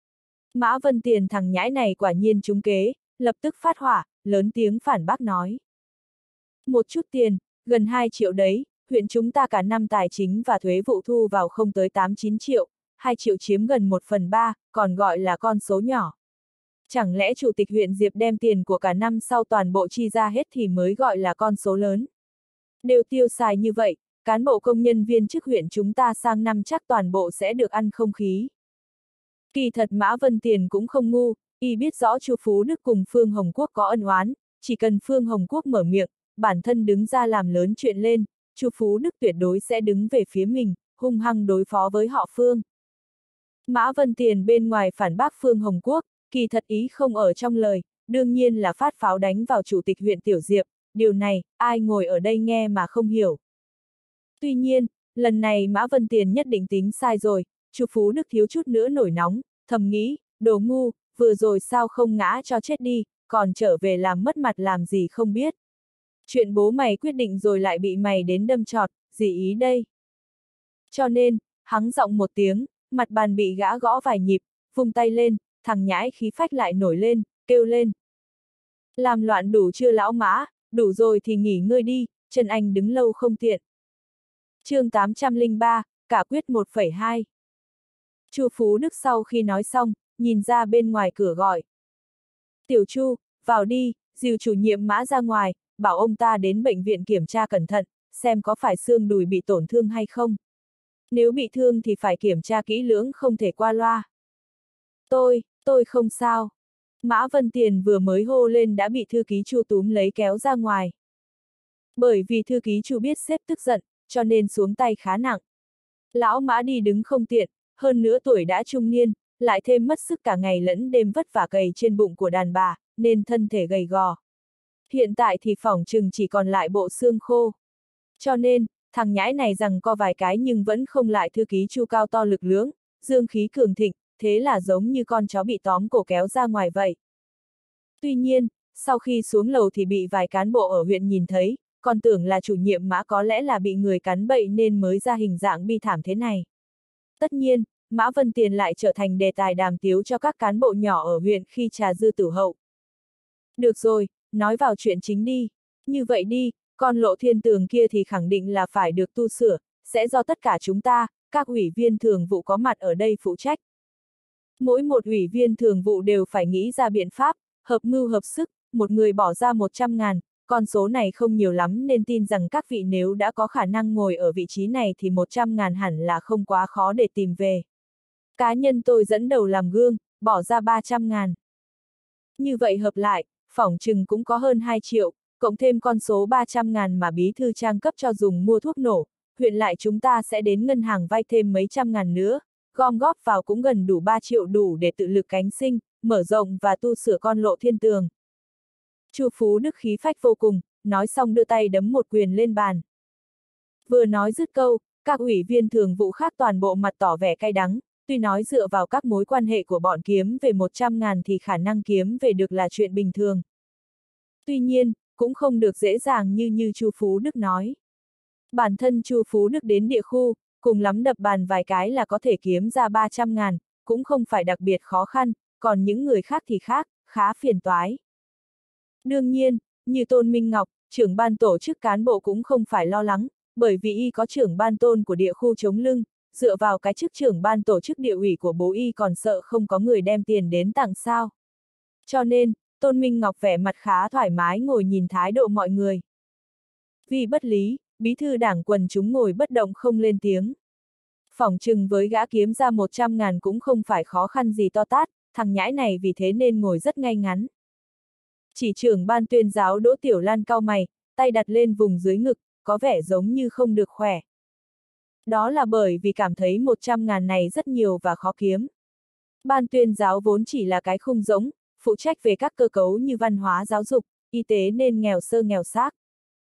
Mã Vân Tiền thằng nhãi này quả nhiên trúng kế, lập tức phát hỏa, lớn tiếng phản bác nói. Một chút tiền, gần 2 triệu đấy, huyện chúng ta cả năm tài chính và thuế vụ thu vào không tới 8-9 triệu, 2 triệu chiếm gần 1/3, còn gọi là con số nhỏ. Chẳng lẽ chủ tịch huyện Diệp đem tiền của cả năm sau toàn bộ chi ra hết thì mới gọi là con số lớn? Đều tiêu xài như vậy, cán bộ công nhân viên chức huyện chúng ta sang năm chắc toàn bộ sẽ được ăn không khí. Kỳ thật Mã Vân Tiền cũng không ngu, y biết rõ Chu Phú Đức cùng Phương Hồng Quốc có ân oán, chỉ cần Phương Hồng Quốc mở miệng, bản thân đứng ra làm lớn chuyện lên, Chu Phú Đức tuyệt đối sẽ đứng về phía mình, hung hăng đối phó với họ Phương. Mã Vân Tiền bên ngoài phản bác Phương Hồng Quốc, kỳ thật ý không ở trong lời, đương nhiên là phát pháo đánh vào chủ tịch huyện Tiểu Diệp, điều này, ai ngồi ở đây nghe mà không hiểu. Tuy nhiên, lần này Mã Vân Tiền nhất định tính sai rồi, Chu Phú Đức thiếu chút nữa nổi nóng, thầm nghĩ, đồ ngu, vừa rồi sao không ngã cho chết đi, còn trở về làm mất mặt làm gì không biết. Chuyện bố mày quyết định rồi lại bị mày đến đâm chọt, gì ý đây? Cho nên, hắng giọng một tiếng, mặt bàn bị gã gõ vài nhịp, vung tay lên, thằng nhãi khí phách lại nổi lên, kêu lên. Làm loạn đủ chưa lão Mã, đủ rồi thì nghỉ ngơi đi, chân anh đứng lâu không tiện. Chương 803, cả quyết 1,2. Chu Phú Đức sau khi nói xong, nhìn ra bên ngoài cửa gọi. Tiểu Chu, vào đi, dìu chủ nhiệm Mã ra ngoài, bảo ông ta đến bệnh viện kiểm tra cẩn thận, xem có phải xương đùi bị tổn thương hay không. Nếu bị thương thì phải kiểm tra kỹ lưỡng, không thể qua loa. Tôi không sao. Mã Vân Tiền vừa mới hô lên đã bị thư ký Chu túm lấy kéo ra ngoài. Bởi vì thư ký Chu biết sếp tức giận, cho nên xuống tay khá nặng. Lão Mã đi đứng không tiện, hơn nữa tuổi đã trung niên, lại thêm mất sức cả ngày lẫn đêm vất vả cày trên bụng của đàn bà, nên thân thể gầy gò. Hiện tại thì phỏng chừng chỉ còn lại bộ xương khô. Cho nên, thằng nhãi này rằng co vài cái nhưng vẫn không lại thư ký Chu cao to lực lưỡng, dương khí cường thịnh, thế là giống như con chó bị tóm cổ kéo ra ngoài vậy. Tuy nhiên, sau khi xuống lầu thì bị vài cán bộ ở huyện nhìn thấy, còn tưởng là chủ nhiệm Mã có lẽ là bị người cắn bậy nên mới ra hình dạng bi thảm thế này. Tất nhiên, Mã Vân Tiền lại trở thành đề tài đàm tiếu cho các cán bộ nhỏ ở huyện khi trà dư tử hậu. Được rồi, nói vào chuyện chính đi. Như vậy đi, con Lộ Thiên Tường kia thì khẳng định là phải được tu sửa, sẽ do tất cả chúng ta, các ủy viên thường vụ có mặt ở đây phụ trách. Mỗi một ủy viên thường vụ đều phải nghĩ ra biện pháp, hợp mưu hợp sức, một người bỏ ra 100.000, con số này không nhiều lắm nên tin rằng các vị nếu đã có khả năng ngồi ở vị trí này thì 100.000 hẳn là không quá khó để tìm về. Cá nhân tôi dẫn đầu làm gương, bỏ ra 300.000. Như vậy hợp lại, phỏng chừng cũng có hơn 2 triệu, cộng thêm con số 300.000 mà bí thư Trang cấp cho dùng mua thuốc nổ, huyện lại chúng ta sẽ đến ngân hàng vay thêm mấy trăm ngàn nữa, gom góp vào cũng gần đủ 3 triệu, đủ để tự lực cánh sinh, mở rộng và tu sửa con Lộ Thiên Tường. Chu Phú Đức khí phách vô cùng, nói xong đưa tay đấm một quyền lên bàn. Vừa nói dứt câu, các ủy viên thường vụ khác toàn bộ mặt tỏ vẻ cay đắng, tuy nói dựa vào các mối quan hệ của bọn kiếm về 100.000 thì khả năng kiếm về được là chuyện bình thường. Tuy nhiên, cũng không được dễ dàng như Chu Phú Đức nói. Bản thân Chu Phú Đức đến địa khu, cùng lắm đập bàn vài cái là có thể kiếm ra 300.000, cũng không phải đặc biệt khó khăn, còn những người khác thì khác, khá phiền toái. Đương nhiên, như Tôn Minh Ngọc, trưởng ban tổ chức cán bộ cũng không phải lo lắng, bởi vì y có trưởng ban Tôn của địa khu chống lưng, dựa vào cái chức trưởng ban tổ chức địa ủy của bố y còn sợ không có người đem tiền đến tặng sao. Cho nên, Tôn Minh Ngọc vẻ mặt khá thoải mái ngồi nhìn thái độ mọi người. Vì bất lý, bí thư đảng quần chúng ngồi bất động không lên tiếng. Phỏng chừng với gã kiếm ra 100.000 cũng không phải khó khăn gì to tát, thằng nhãi này vì thế nên ngồi rất ngay ngắn. Chỉ trưởng ban tuyên giáo Đỗ Tiểu Lan cau mày, tay đặt lên vùng dưới ngực, có vẻ giống như không được khỏe. Đó là bởi vì cảm thấy 100.000 này rất nhiều và khó kiếm. Ban tuyên giáo vốn chỉ là cái khung rỗng, phụ trách về các cơ cấu như văn hóa giáo dục, y tế nên nghèo sơ nghèo xác.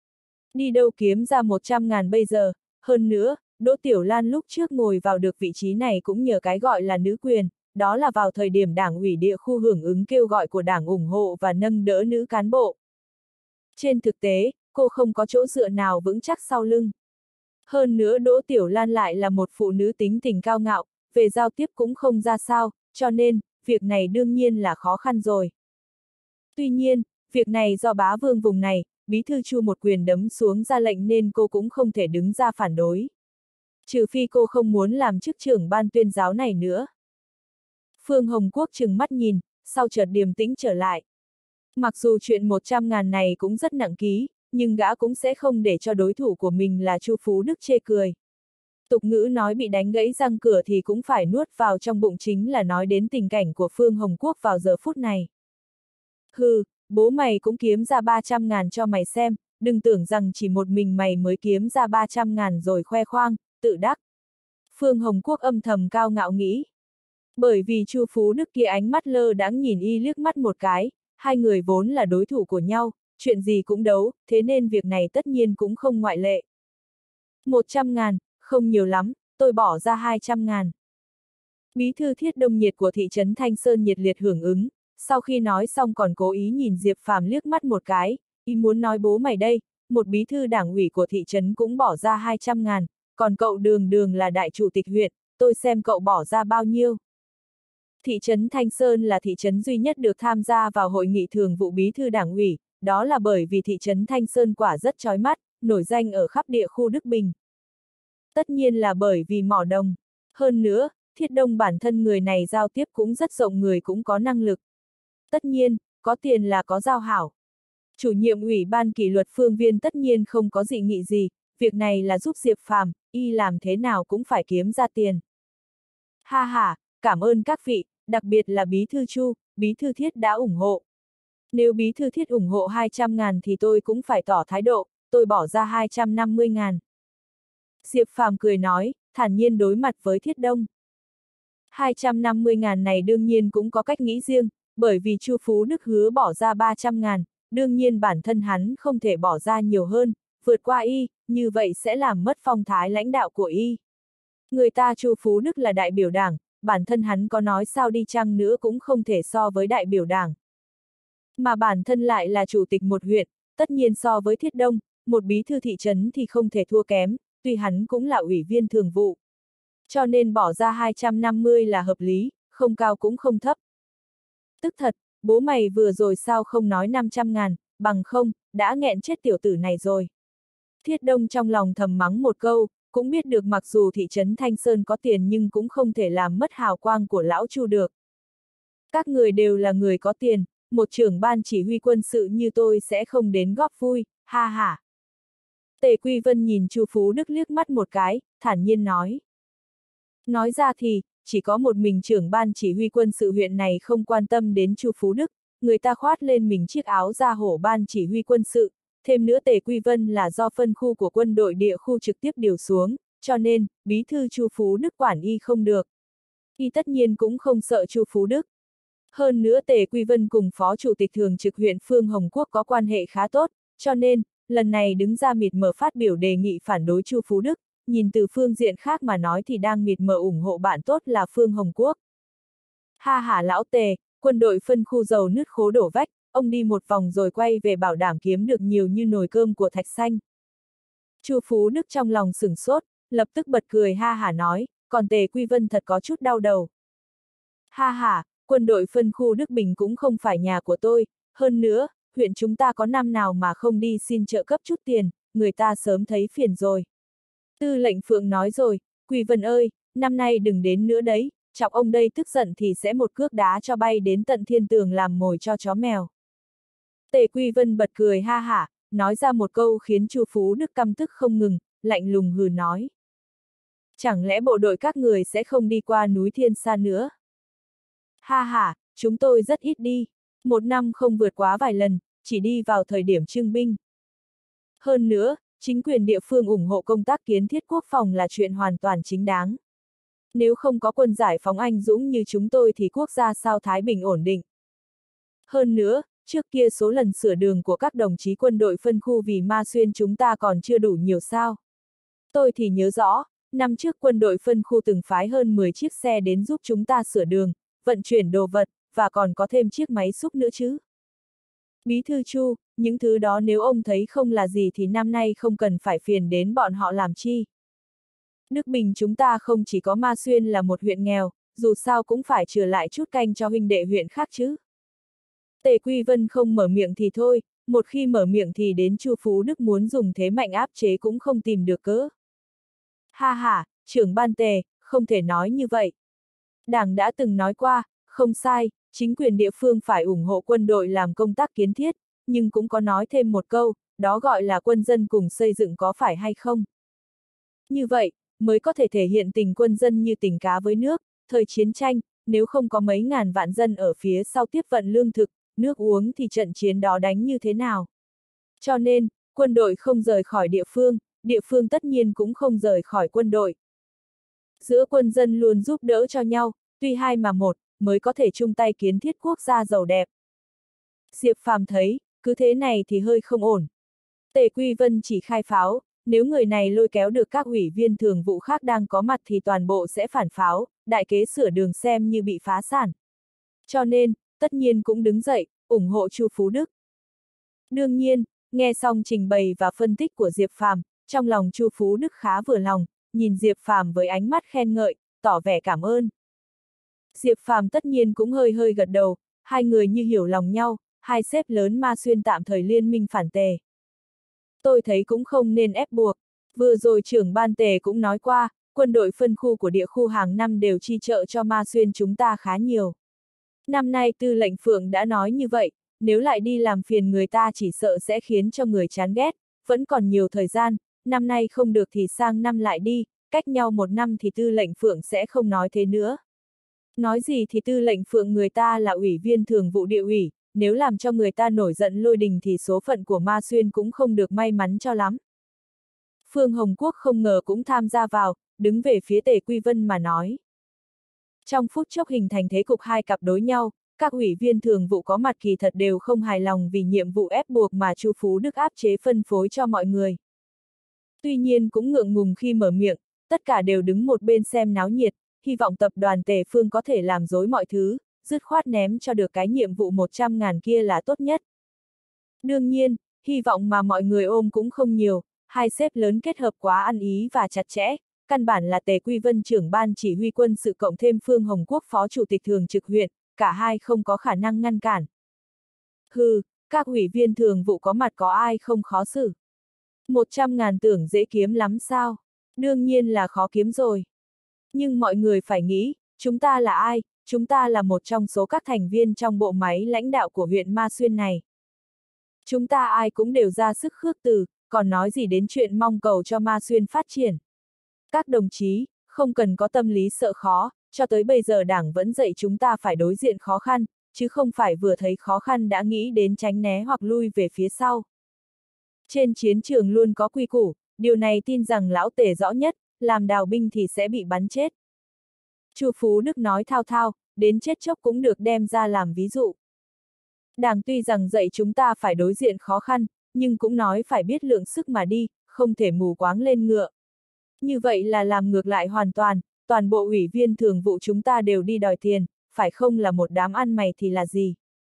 Đi đâu kiếm ra 100.000 bây giờ, hơn nữa, Đỗ Tiểu Lan lúc trước ngồi vào được vị trí này cũng nhờ cái gọi là nữ quyền, đó là vào thời điểm đảng ủy địa khu hưởng ứng kêu gọi của đảng ủng hộ và nâng đỡ nữ cán bộ. Trên thực tế, cô không có chỗ dựa nào vững chắc sau lưng. Hơn nữa Đỗ Tiểu Lan lại là một phụ nữ tính tình cao ngạo, về giao tiếp cũng không ra sao, cho nên, việc này đương nhiên là khó khăn rồi. Tuy nhiên, việc này do bá vương vùng này, bí thư Chu một quyền đấm xuống ra lệnh nên cô cũng không thể đứng ra phản đối. Trừ phi cô không muốn làm chức trưởng ban tuyên giáo này nữa. Phương Hồng Quốc trừng mắt nhìn, sau chợt điềm tĩnh trở lại. Mặc dù chuyện 100.000 này cũng rất nặng ký, nhưng gã cũng sẽ không để cho đối thủ của mình là Chu Phú Đức chê cười. Tục ngữ nói bị đánh gãy răng cửa thì cũng phải nuốt vào trong bụng, chính là nói đến tình cảnh của Phương Hồng Quốc vào giờ phút này. Hừ, bố mày cũng kiếm ra 300.000 cho mày xem, đừng tưởng rằng chỉ một mình mày mới kiếm ra 300.000 rồi khoe khoang, tự đắc. Phương Hồng Quốc âm thầm cao ngạo nghĩ. Bởi vì Chu Phú Đức kia ánh mắt lơ đãng nhìn y liếc mắt một cái, hai người vốn là đối thủ của nhau, chuyện gì cũng đấu, thế nên việc này tất nhiên cũng không ngoại lệ. 100.000, không nhiều lắm, tôi bỏ ra 200.000. Bí thư Thiết Đông Nhiệt của thị trấn Thanh Sơn nhiệt liệt hưởng ứng, sau khi nói xong còn cố ý nhìn Diệp Phàm liếc mắt một cái, ý muốn nói bố mày đây, một bí thư đảng ủy của thị trấn cũng bỏ ra 200.000, còn cậu Đường Đường là đại chủ tịch huyện, tôi xem cậu bỏ ra bao nhiêu. Thị trấn Thanh Sơn là thị trấn duy nhất được tham gia vào hội nghị thường vụ bí thư đảng ủy, đó là bởi vì thị trấn Thanh Sơn quả rất chói mắt, nổi danh ở khắp địa khu Đức Bình. Tất nhiên là bởi vì mỏ đồng. Hơn nữa, Thiết Đông bản thân người này giao tiếp cũng rất rộng, người cũng có năng lực. Tất nhiên, có tiền là có giao hảo. Chủ nhiệm ủy ban kỷ luật Phương Viên tất nhiên không có dị nghị gì, việc này là giúp Diệp Phàm, y làm thế nào cũng phải kiếm ra tiền. Ha ha, cảm ơn các vị, đặc biệt là Bí thư Chu, Bí thư Thiết đã ủng hộ. Nếu Bí thư Thiết ủng hộ 200.000 thì tôi cũng phải tỏ thái độ, tôi bỏ ra 250.000. Diệp Phàm cười nói, thản nhiên đối mặt với Thiết Đông. 250.000 này đương nhiên cũng có cách nghĩ riêng, bởi vì Chu Phú Đức hứa bỏ ra 300.000, đương nhiên bản thân hắn không thể bỏ ra nhiều hơn, vượt qua y, như vậy sẽ làm mất phong thái lãnh đạo của y. Người ta Chu Phú Đức là đại biểu đảng, bản thân hắn có nói sao đi chăng nữa cũng không thể so với đại biểu đảng. Mà bản thân lại là chủ tịch một huyện, tất nhiên so với Thiết Đông, một bí thư thị trấn thì không thể thua kém, tuy hắn cũng là ủy viên thường vụ. Cho nên bỏ ra 250 là hợp lý, không cao cũng không thấp. Tức thật, bố mày vừa rồi sao không nói 500.000, bằng không, đã nghẹn chết tiểu tử này rồi. Thiết Đông trong lòng thầm mắng một câu, cũng biết được mặc dù thị trấn Thanh Sơn có tiền nhưng cũng không thể làm mất hào quang của lão Chu được. Các người đều là người có tiền, một trưởng ban chỉ huy quân sự như tôi sẽ không đến góp vui, ha ha. Tề Quy Vân nhìn Chu Phú Đức liếc mắt một cái, thản nhiên nói. Nói ra thì, chỉ có một mình trưởng ban chỉ huy quân sự huyện này không quan tâm đến Chu Phú Đức, người ta khoát lên mình chiếc áo da hổ ban chỉ huy quân sự, thêm nữa Tề Quy Vân là do phân khu của quân đội địa khu trực tiếp điều xuống, cho nên, bí thư Chu Phú Đức quản y không được. Y tất nhiên cũng không sợ Chu Phú Đức. Hơn nữa Tề Quy Vân cùng Phó Chủ tịch Thường trực huyện Phương Hồng Quốc có quan hệ khá tốt, cho nên, lần này đứng ra mịt mờ phát biểu đề nghị phản đối Chu Phú Đức, nhìn từ phương diện khác mà nói thì đang mịt mờ ủng hộ bạn tốt là Phương Hồng Quốc. Ha ha lão Tề, quân đội phân khu dầu nứt khố đổ vách, ông đi một vòng rồi quay về bảo đảm kiếm được nhiều như nồi cơm của Thạch Xanh. Chu Phú Đức trong lòng sửng sốt, lập tức bật cười ha hả nói, còn Tề Quy Vân thật có chút đau đầu. Ha ha, quân đội phân khu Đức Bình cũng không phải nhà của tôi, hơn nữa, huyện chúng ta có năm nào mà không đi xin trợ cấp chút tiền, người ta sớm thấy phiền rồi. Tư lệnh Phượng nói rồi, Quy Vân ơi, năm nay đừng đến nữa đấy, chọc ông đây tức giận thì sẽ một cước đá cho bay đến tận thiên tường làm mồi cho chó mèo. Tề Quy Vân bật cười ha hả, nói ra một câu khiến Chu Phú Đức căm tức không ngừng, lạnh lùng hừ nói. Chẳng lẽ bộ đội các người sẽ không đi qua núi Thiên Sa nữa? Ha ha, chúng tôi rất ít đi, một năm không vượt quá vài lần, chỉ đi vào thời điểm trưng binh. Hơn nữa, chính quyền địa phương ủng hộ công tác kiến thiết quốc phòng là chuyện hoàn toàn chính đáng. Nếu không có quân giải phóng anh dũng như chúng tôi thì quốc gia sao thái bình ổn định. Hơn nữa, trước kia số lần sửa đường của các đồng chí quân đội phân khu vì Ma Xuyên chúng ta còn chưa đủ nhiều sao. Tôi thì nhớ rõ, năm trước quân đội phân khu từng phái hơn 10 chiếc xe đến giúp chúng ta sửa đường, vận chuyển đồ vật, và còn có thêm chiếc máy xúc nữa chứ. Bí thư Chu, những thứ đó nếu ông thấy không là gì thì năm nay không cần phải phiền đến bọn họ làm chi. Đức Bình chúng ta không chỉ có Ma Xuyên là một huyện nghèo, dù sao cũng phải trừ lại chút canh cho huynh đệ huyện khác chứ. Tề Quy Vân không mở miệng thì thôi, một khi mở miệng thì đến Chu Phú Đức muốn dùng thế mạnh áp chế cũng không tìm được cớ. Ha ha, trưởng ban Tề, không thể nói như vậy. Đảng đã từng nói qua, không sai, chính quyền địa phương phải ủng hộ quân đội làm công tác kiến thiết, nhưng cũng có nói thêm một câu, đó gọi là quân dân cùng xây dựng có phải hay không. Như vậy, mới có thể thể hiện tình quân dân như tình cá với nước, thời chiến tranh, nếu không có mấy ngàn vạn dân ở phía sau tiếp vận lương thực, nước uống thì trận chiến đó đánh như thế nào. Cho nên, quân đội không rời khỏi địa phương tất nhiên cũng không rời khỏi quân đội. Giữa quân dân luôn giúp đỡ cho nhau, tuy hai mà một, mới có thể chung tay kiến thiết quốc gia giàu đẹp. Diệp Phàm thấy, cứ thế này thì hơi không ổn. Tề Quy Vân chỉ khai pháo, nếu người này lôi kéo được các ủy viên thường vụ khác đang có mặt thì toàn bộ sẽ phản pháo, đại kế sửa đường xem như bị phá sản. Cho nên, tất nhiên cũng đứng dậy, ủng hộ Chu Phú Đức. Đương nhiên, nghe xong trình bày và phân tích của Diệp Phàm, trong lòng Chu Phú Đức khá vừa lòng, nhìn Diệp Phàm với ánh mắt khen ngợi, tỏ vẻ cảm ơn. Diệp Phàm tất nhiên cũng hơi hơi gật đầu, hai người như hiểu lòng nhau, hai sếp lớn Ma Xuyên tạm thời liên minh phản Tề. Tôi thấy cũng không nên ép buộc, vừa rồi trưởng ban Tề cũng nói qua, quân đội phân khu của địa khu hàng năm đều chi trợ cho Ma Xuyên chúng ta khá nhiều. Năm nay Tư lệnh Phượng đã nói như vậy, nếu lại đi làm phiền người ta chỉ sợ sẽ khiến cho người chán ghét, vẫn còn nhiều thời gian, năm nay không được thì sang năm lại đi, cách nhau 1 năm thì Tư lệnh Phượng sẽ không nói thế nữa. Nói gì thì Tư lệnh Phượng người ta là ủy viên thường vụ địa ủy, nếu làm cho người ta nổi giận lôi đình thì số phận của Ma Xuyên cũng không được may mắn cho lắm. Phương Hồng Quốc không ngờ cũng tham gia vào, đứng về phía Tề Quy Vân mà nói. Trong phút chốc hình thành thế cục hai cặp đối nhau, các ủy viên thường vụ có mặt kỳ thật đều không hài lòng vì nhiệm vụ ép buộc mà Chu Phú Đức áp chế phân phối cho mọi người. Tuy nhiên cũng ngượng ngùng khi mở miệng, tất cả đều đứng một bên xem náo nhiệt, hy vọng tập đoàn Tề Phương có thể làm dối mọi thứ, dứt khoát ném cho được cái nhiệm vụ 100.000 kia là tốt nhất. Đương nhiên, hy vọng mà mọi người ôm cũng không nhiều, hai sếp lớn kết hợp quá ăn ý và chặt chẽ, căn bản là Tề Quy Vân trưởng ban chỉ huy quân sự cộng thêm Phương Hồng Quốc phó chủ tịch thường trực huyện, cả hai không có khả năng ngăn cản. Hừ, các ủy viên thường vụ có mặt có ai không khó xử. 100.000 tưởng dễ kiếm lắm sao? Đương nhiên là khó kiếm rồi. Nhưng mọi người phải nghĩ, chúng ta là ai? Chúng ta là một trong số các thành viên trong bộ máy lãnh đạo của huyện Ma Xuyên này. Chúng ta ai cũng đều ra sức khước từ, còn nói gì đến chuyện mong cầu cho Ma Xuyên phát triển. Các đồng chí, không cần có tâm lý sợ khó, cho tới bây giờ Đảng vẫn dạy chúng ta phải đối diện khó khăn, chứ không phải vừa thấy khó khăn đã nghĩ đến tránh né hoặc lui về phía sau. Trên chiến trường luôn có quy củ, điều này tin rằng lão Tề rõ nhất, làm đào binh thì sẽ bị bắn chết. Chu Phú Đức nói thao thao, đến chết chốc cũng được đem ra làm ví dụ. Đảng tuy rằng dạy chúng ta phải đối diện khó khăn, nhưng cũng nói phải biết lượng sức mà đi, không thể mù quáng lên ngựa. Như vậy là làm ngược lại hoàn toàn bộ ủy viên thường vụ chúng ta đều đi đòi tiền, phải không là một đám ăn mày thì là gì?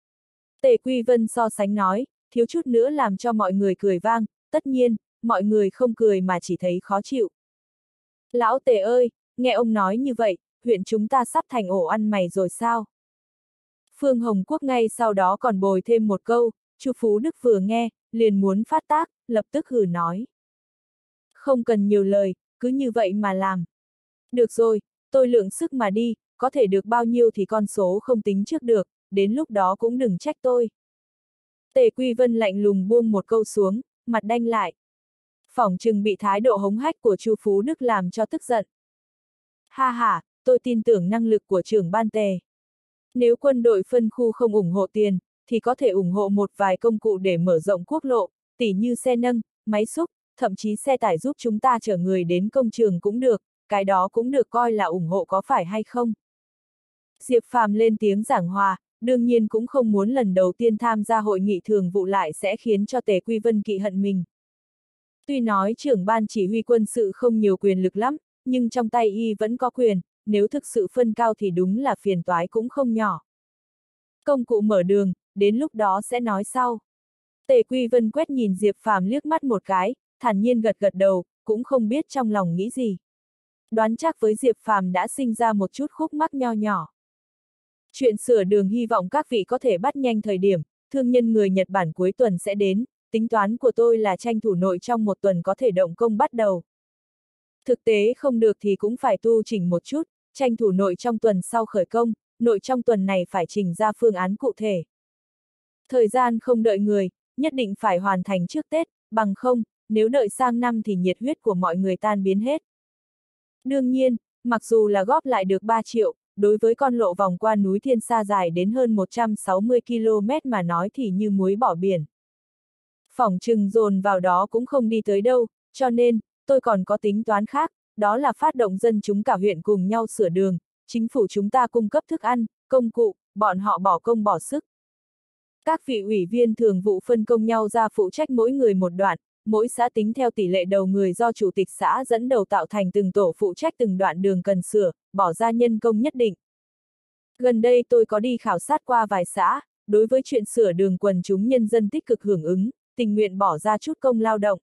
Tề Quy Vân so sánh nói, thiếu chút nữa làm cho mọi người cười vang, tất nhiên, mọi người không cười mà chỉ thấy khó chịu. Lão Tề ơi, nghe ông nói như vậy, huyện chúng ta sắp thành ổ ăn mày rồi sao? Phương Hồng Quốc ngay sau đó còn bồi thêm một câu, Chu Phú Đức vừa nghe, liền muốn phát tác, lập tức hừ nói. Không cần nhiều lời, cứ như vậy mà làm. Được rồi, tôi lượng sức mà đi, có thể được bao nhiêu thì con số không tính trước được, đến lúc đó cũng đừng trách tôi. Tề Quy Vân lạnh lùng buông một câu xuống, mặt đanh lại. Phỏng chừng bị thái độ hống hách của Chu Phú Đức làm cho tức giận. Ha ha, tôi tin tưởng năng lực của trưởng ban Tề. Nếu quân đội phân khu không ủng hộ tiền, thì có thể ủng hộ một vài công cụ để mở rộng quốc lộ, tỉ như xe nâng, máy xúc, thậm chí xe tải giúp chúng ta chở người đến công trường cũng được, cái đó cũng được coi là ủng hộ có phải hay không? Diệp Phàm lên tiếng giảng hòa, đương nhiên cũng không muốn lần đầu tiên tham gia hội nghị thường vụ lại sẽ khiến cho Tề Quy Vân kỵ hận mình. Tuy nói trưởng ban chỉ huy quân sự không nhiều quyền lực lắm, nhưng trong tay y vẫn có quyền, nếu thực sự phân cao thì đúng là phiền toái cũng không nhỏ. Công cụ mở đường, đến lúc đó sẽ nói sau. Tề Quy Vân quét nhìn Diệp Phàm liếc mắt một cái, thản nhiên gật gật đầu, cũng không biết trong lòng nghĩ gì. Đoán chắc với Diệp Phàm đã sinh ra một chút khúc mắc nho nhỏ. Chuyện sửa đường hy vọng các vị có thể bắt nhanh thời điểm, thương nhân người Nhật Bản cuối tuần sẽ đến, tính toán của tôi là tranh thủ nội trong 1 tuần có thể động công bắt đầu. Thực tế không được thì cũng phải tu chỉnh một chút, tranh thủ nội trong tuần sau khởi công, nội trong tuần này phải trình ra phương án cụ thể. Thời gian không đợi người, nhất định phải hoàn thành trước Tết, bằng không, nếu đợi sang năm thì nhiệt huyết của mọi người tan biến hết. Đương nhiên, mặc dù là góp lại được 3 triệu, đối với con lộ vòng qua núi Thiên Sa dài đến hơn 160 km mà nói thì như muối bỏ biển. Phỏng chừng dồn vào đó cũng không đi tới đâu, cho nên, tôi còn có tính toán khác, đó là phát động dân chúng cả huyện cùng nhau sửa đường, chính phủ chúng ta cung cấp thức ăn, công cụ, bọn họ bỏ công bỏ sức. Các vị ủy viên thường vụ phân công nhau ra phụ trách mỗi người một đoạn, mỗi xã tính theo tỷ lệ đầu người do chủ tịch xã dẫn đầu tạo thành từng tổ phụ trách từng đoạn đường cần sửa, bỏ ra nhân công nhất định. Gần đây tôi có đi khảo sát qua vài xã, đối với chuyện sửa đường quần chúng nhân dân tích cực hưởng ứng, tình nguyện bỏ ra chút công lao động.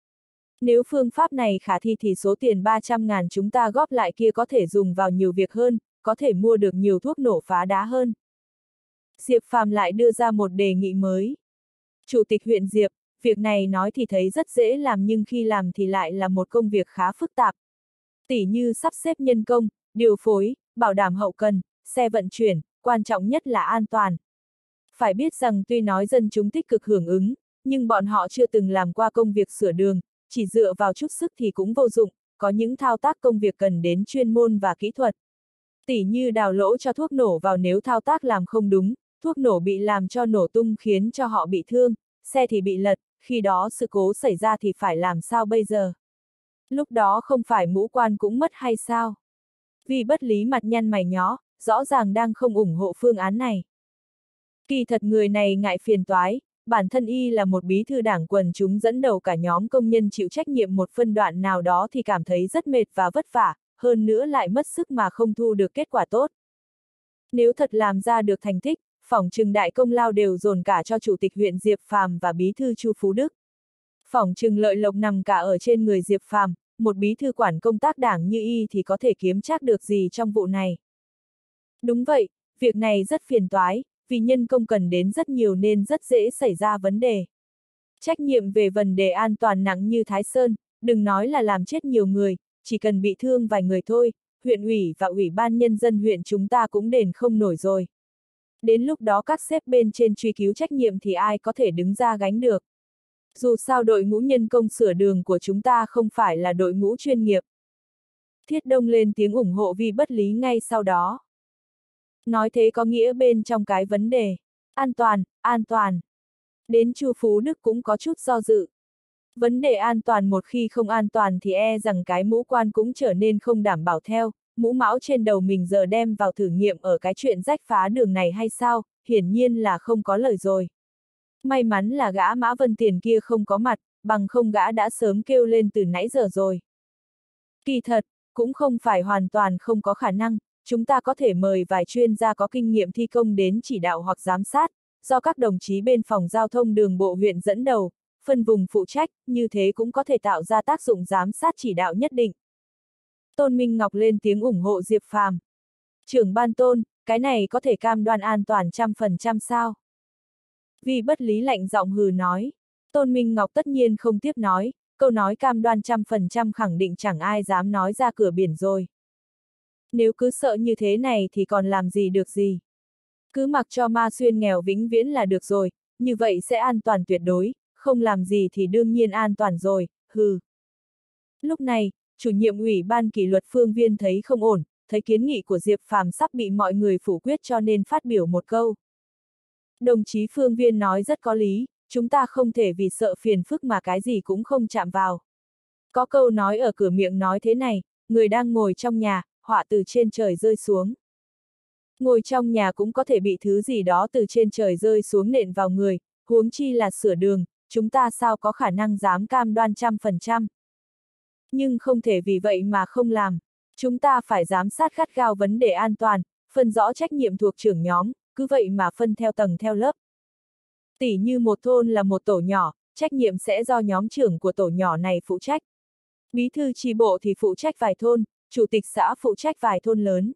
Nếu phương pháp này khả thi thì số tiền 300.000 chúng ta góp lại kia có thể dùng vào nhiều việc hơn, có thể mua được nhiều thuốc nổ phá đá hơn. Diệp Phàm lại đưa ra một đề nghị mới. Chủ tịch huyện Diệp, việc này nói thì thấy rất dễ làm nhưng khi làm thì lại là một công việc khá phức tạp. Tỉ như sắp xếp nhân công, điều phối, bảo đảm hậu cần, xe vận chuyển, quan trọng nhất là an toàn. Phải biết rằng tuy nói dân chúng tích cực hưởng ứng, nhưng bọn họ chưa từng làm qua công việc sửa đường, chỉ dựa vào chút sức thì cũng vô dụng, có những thao tác công việc cần đến chuyên môn và kỹ thuật. Tỉ như đào lỗ cho thuốc nổ vào, nếu thao tác làm không đúng, thuốc nổ bị làm cho nổ tung khiến cho họ bị thương, xe thì bị lật, khi đó sự cố xảy ra thì phải làm sao bây giờ? Lúc đó không phải mũ quan cũng mất hay sao? Vì Bất Lý mặt nhăn mày nhó, rõ ràng đang không ủng hộ phương án này. Kỳ thật người này ngại phiền toái, bản thân y là một bí thư đảng quần chúng dẫn đầu cả nhóm công nhân chịu trách nhiệm một phân đoạn nào đó thì cảm thấy rất mệt và vất vả, hơn nữa lại mất sức mà không thu được kết quả tốt. Nếu thật làm ra được thành tích, phỏng chừng đại công lao đều dồn cả cho chủ tịch huyện Diệp Phàm và bí thư Chu Phú Đức. Phỏng chừng lợi lộc nằm cả ở trên người Diệp Phàm, một bí thư quản công tác đảng như y thì có thể kiếm trác được gì trong vụ này. Đúng vậy, việc này rất phiền toái, vì nhân công cần đến rất nhiều nên rất dễ xảy ra vấn đề. Trách nhiệm về vấn đề an toàn nặng như Thái Sơn, đừng nói là làm chết nhiều người, chỉ cần bị thương vài người thôi, huyện ủy và ủy ban nhân dân huyện chúng ta cũng đền không nổi rồi. Đến lúc đó các sếp bên trên truy cứu trách nhiệm thì ai có thể đứng ra gánh được. Dù sao đội ngũ nhân công sửa đường của chúng ta không phải là đội ngũ chuyên nghiệp. Thiết Đông lên tiếng ủng hộ Vi Bất Lý ngay sau đó. Nói thế có nghĩa bên trong cái vấn đề an toàn, an toàn. Đến Chu Phú Đức cũng có chút do dự. Vấn đề an toàn một khi không an toàn thì e rằng cái mũ quan cũng trở nên không đảm bảo theo, mũ mão trên đầu mình giờ đem vào thử nghiệm ở cái chuyện rách phá đường này hay sao, hiển nhiên là không có lời rồi. May mắn là gã Mã Vân Tiền kia không có mặt, bằng không gã đã sớm kêu lên từ nãy giờ rồi. Kỳ thật, cũng không phải hoàn toàn không có khả năng, chúng ta có thể mời vài chuyên gia có kinh nghiệm thi công đến chỉ đạo hoặc giám sát, do các đồng chí bên phòng giao thông đường bộ huyện dẫn đầu, phân vùng phụ trách, như thế cũng có thể tạo ra tác dụng giám sát chỉ đạo nhất định. Tôn Minh Ngọc lên tiếng ủng hộ Diệp Phàm. Trưởng ban Tôn, cái này có thể cam đoan an toàn 100% sao? Vì Bất Lý lạnh giọng hừ nói. Tôn Minh Ngọc tất nhiên không tiếp nói, câu nói cam đoan 100% khẳng định chẳng ai dám nói ra cửa biển rồi. Nếu cứ sợ như thế này thì còn làm gì được gì. Cứ mặc cho Ma Xuyên nghèo vĩnh viễn là được rồi, như vậy sẽ an toàn tuyệt đối, không làm gì thì đương nhiên an toàn rồi, hừ. Lúc này, chủ nhiệm ủy ban kỷ luật Phương Viên thấy không ổn, thấy kiến nghị của Diệp Phàm sắp bị mọi người phủ quyết cho nên phát biểu một câu. Đồng chí Phương Viên nói rất có lý, chúng ta không thể vì sợ phiền phức mà cái gì cũng không chạm vào. Có câu nói ở cửa miệng nói thế này, người đang ngồi trong nhà, họa từ trên trời rơi xuống. Ngồi trong nhà cũng có thể bị thứ gì đó từ trên trời rơi xuống nện vào người, huống chi là sửa đường, chúng ta sao có khả năng dám cam đoan 100%. Nhưng không thể vì vậy mà không làm. Chúng ta phải giám sát gắt gao vấn đề an toàn, phân rõ trách nhiệm thuộc trưởng nhóm, cứ vậy mà phân theo tầng theo lớp. Tỉ như một thôn là một tổ nhỏ, trách nhiệm sẽ do nhóm trưởng của tổ nhỏ này phụ trách. Bí thư chi bộ thì phụ trách vài thôn, chủ tịch xã phụ trách vài thôn lớn.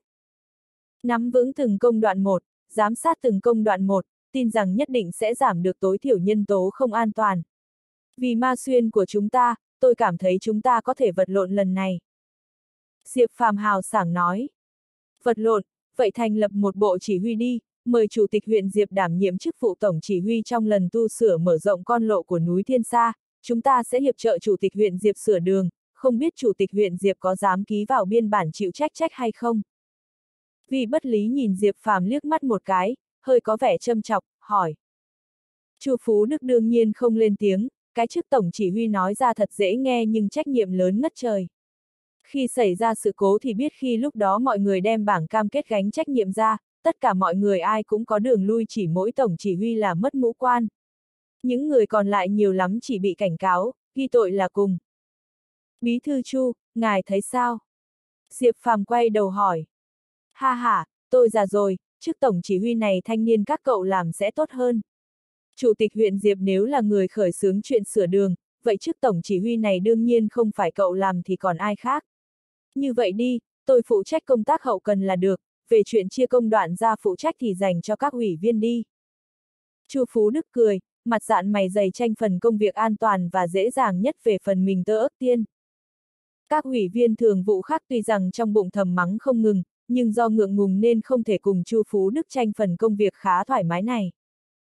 Nắm vững từng công đoạn một, giám sát từng công đoạn một, tin rằng nhất định sẽ giảm được tối thiểu nhân tố không an toàn. Vì Ma Xuyên của chúng ta, tôi cảm thấy chúng ta có thể vật lộn lần này. Diệp Phàm hào sảng nói. Vật lộn, vậy thành lập một bộ chỉ huy đi, mời Chủ tịch huyện Diệp đảm nhiệm chức vụ tổng chỉ huy trong lần tu sửa mở rộng con lộ của núi Thiên Sa, chúng ta sẽ hiệp trợ Chủ tịch huyện Diệp sửa đường, không biết Chủ tịch huyện Diệp có dám ký vào biên bản chịu trách hay không? Vì Bất Lý nhìn Diệp Phàm liếc mắt một cái, hơi có vẻ châm chọc, hỏi. Chu Phú Đức đương nhiên không lên tiếng, cái chức tổng chỉ huy nói ra thật dễ nghe nhưng trách nhiệm lớn ngất trời. Khi xảy ra sự cố thì biết khi lúc đó mọi người đem bảng cam kết gánh trách nhiệm ra, tất cả mọi người ai cũng có đường lui, chỉ mỗi tổng chỉ huy là mất mũ quan. Những người còn lại nhiều lắm chỉ bị cảnh cáo, ghi tội là cùng. Bí thư Chu, ngài thấy sao? Diệp Phàm quay đầu hỏi. Ha ha, tôi già rồi, chức tổng chỉ huy này thanh niên các cậu làm sẽ tốt hơn. Chủ tịch huyện Diệp nếu là người khởi xướng chuyện sửa đường, vậy chức tổng chỉ huy này đương nhiên không phải cậu làm thì còn ai khác. Như vậy đi, tôi phụ trách công tác hậu cần là được, về chuyện chia công đoạn ra phụ trách thì dành cho các ủy viên đi. Chu Phú Đức cười, mặt dạn mày dày tranh phần công việc an toàn và dễ dàng nhất về phần mình tơ ớt tiên. Các ủy viên thường vụ khác tuy rằng trong bụng thầm mắng không ngừng, nhưng do ngượng ngùng nên không thể cùng Chu Phú Đức tranh phần công việc khá thoải mái này.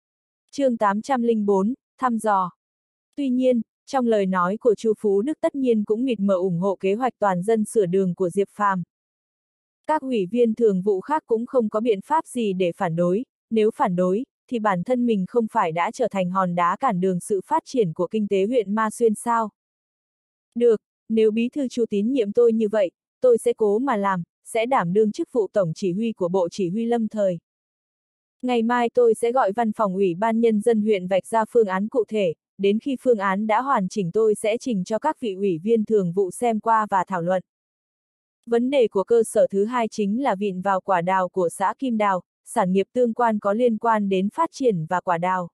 Chương 804, thăm dò. Tuy nhiên, trong lời nói của Chu Phú Đức tất nhiên cũng mịt mờ ủng hộ kế hoạch toàn dân sửa đường của Diệp Phàm. Các ủy viên thường vụ khác cũng không có biện pháp gì để phản đối, nếu phản đối, thì bản thân mình không phải đã trở thành hòn đá cản đường sự phát triển của kinh tế huyện Ma Xuyên sao? Được, nếu bí thư Chu tín nhiệm tôi như vậy, tôi sẽ cố mà làm, sẽ đảm đương chức vụ tổng chỉ huy của Bộ Chỉ huy lâm thời. Ngày mai tôi sẽ gọi văn phòng Ủy ban Nhân dân huyện vạch ra phương án cụ thể, đến khi phương án đã hoàn chỉnh tôi sẽ trình cho các vị ủy viên thường vụ xem qua và thảo luận. Vấn đề của cơ sở thứ hai chính là vịn vào quả đào của xã Kim Đào, sản nghiệp tương quan có liên quan đến phát triển và quả đào.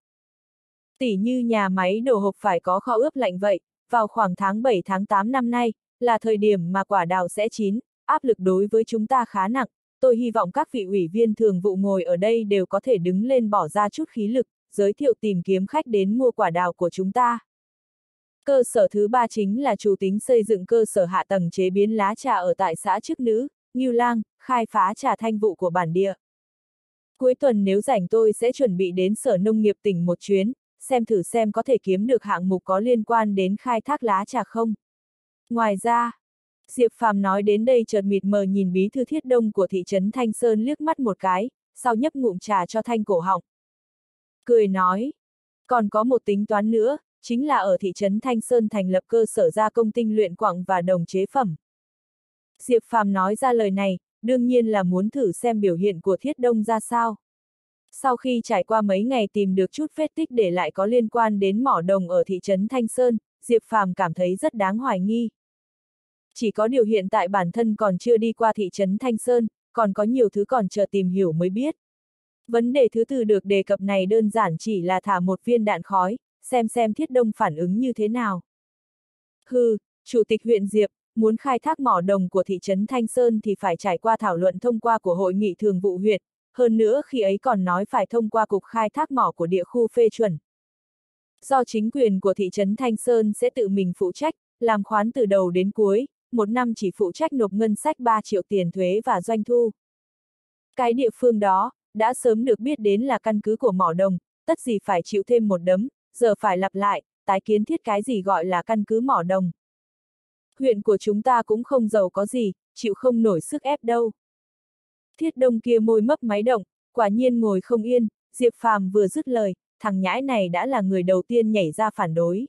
Tỉ như nhà máy đổ hộp phải có kho ướp lạnh vậy, vào khoảng tháng 7 tháng 8 năm nay, là thời điểm mà quả đào sẽ chín, áp lực đối với chúng ta khá nặng, tôi hy vọng các vị ủy viên thường vụ ngồi ở đây đều có thể đứng lên bỏ ra chút khí lực, giới thiệu tìm kiếm khách đến mua quả đào của chúng ta. Cơ sở thứ ba chính là chủ tính xây dựng cơ sở hạ tầng chế biến lá trà ở tại xã Chức Nữ, Ngưu Lang, khai phá trà thanh vụ của bản địa. Cuối tuần nếu rảnh tôi sẽ chuẩn bị đến Sở Nông nghiệp tỉnh một chuyến, xem thử xem có thể kiếm được hạng mục có liên quan đến khai thác lá trà không. Ngoài ra, Diệp Phàm nói đến đây chợt mịt mờ nhìn bí thư Thiết Đông của thị trấn Thanh Sơn liếc mắt một cái, sau nhấp ngụm trà cho thanh cổ họng. Cười nói, còn có một tính toán nữa, chính là ở thị trấn Thanh Sơn thành lập cơ sở gia công tinh luyện quặng và đồng chế phẩm. Diệp Phàm nói ra lời này, đương nhiên là muốn thử xem biểu hiện của Thiết Đông ra sao. Sau khi trải qua mấy ngày tìm được chút vết tích để lại có liên quan đến mỏ đồng ở thị trấn Thanh Sơn, Diệp Phàm cảm thấy rất đáng hoài nghi. Chỉ có điều hiện tại bản thân còn chưa đi qua thị trấn Thanh Sơn, còn có nhiều thứ còn chờ tìm hiểu mới biết. Vấn đề thứ tư được đề cập này đơn giản chỉ là thả một viên đạn khói, xem Thiết Đông phản ứng như thế nào. Hừ, Chủ tịch huyện Diệp, muốn khai thác mỏ đồng của thị trấn Thanh Sơn thì phải trải qua thảo luận thông qua của hội nghị thường vụ huyện, hơn nữa khi ấy còn nói phải thông qua cục khai thác mỏ của địa khu phê chuẩn. Do chính quyền của thị trấn Thanh Sơn sẽ tự mình phụ trách, làm khoán từ đầu đến cuối, một năm chỉ phụ trách nộp ngân sách 3 triệu tiền thuế và doanh thu. Cái địa phương đó, đã sớm được biết đến là căn cứ của mỏ đồng, tất gì phải chịu thêm một đấm, giờ phải lặp lại, tái kiến thiết cái gì gọi là căn cứ mỏ đồng. Huyện của chúng ta cũng không giàu có gì, chịu không nổi sức ép đâu. Thiết Đông kia môi mấp máy động, quả nhiên ngồi không yên, Diệp Phàm vừa dứt lời, thằng nhãi này đã là người đầu tiên nhảy ra phản đối.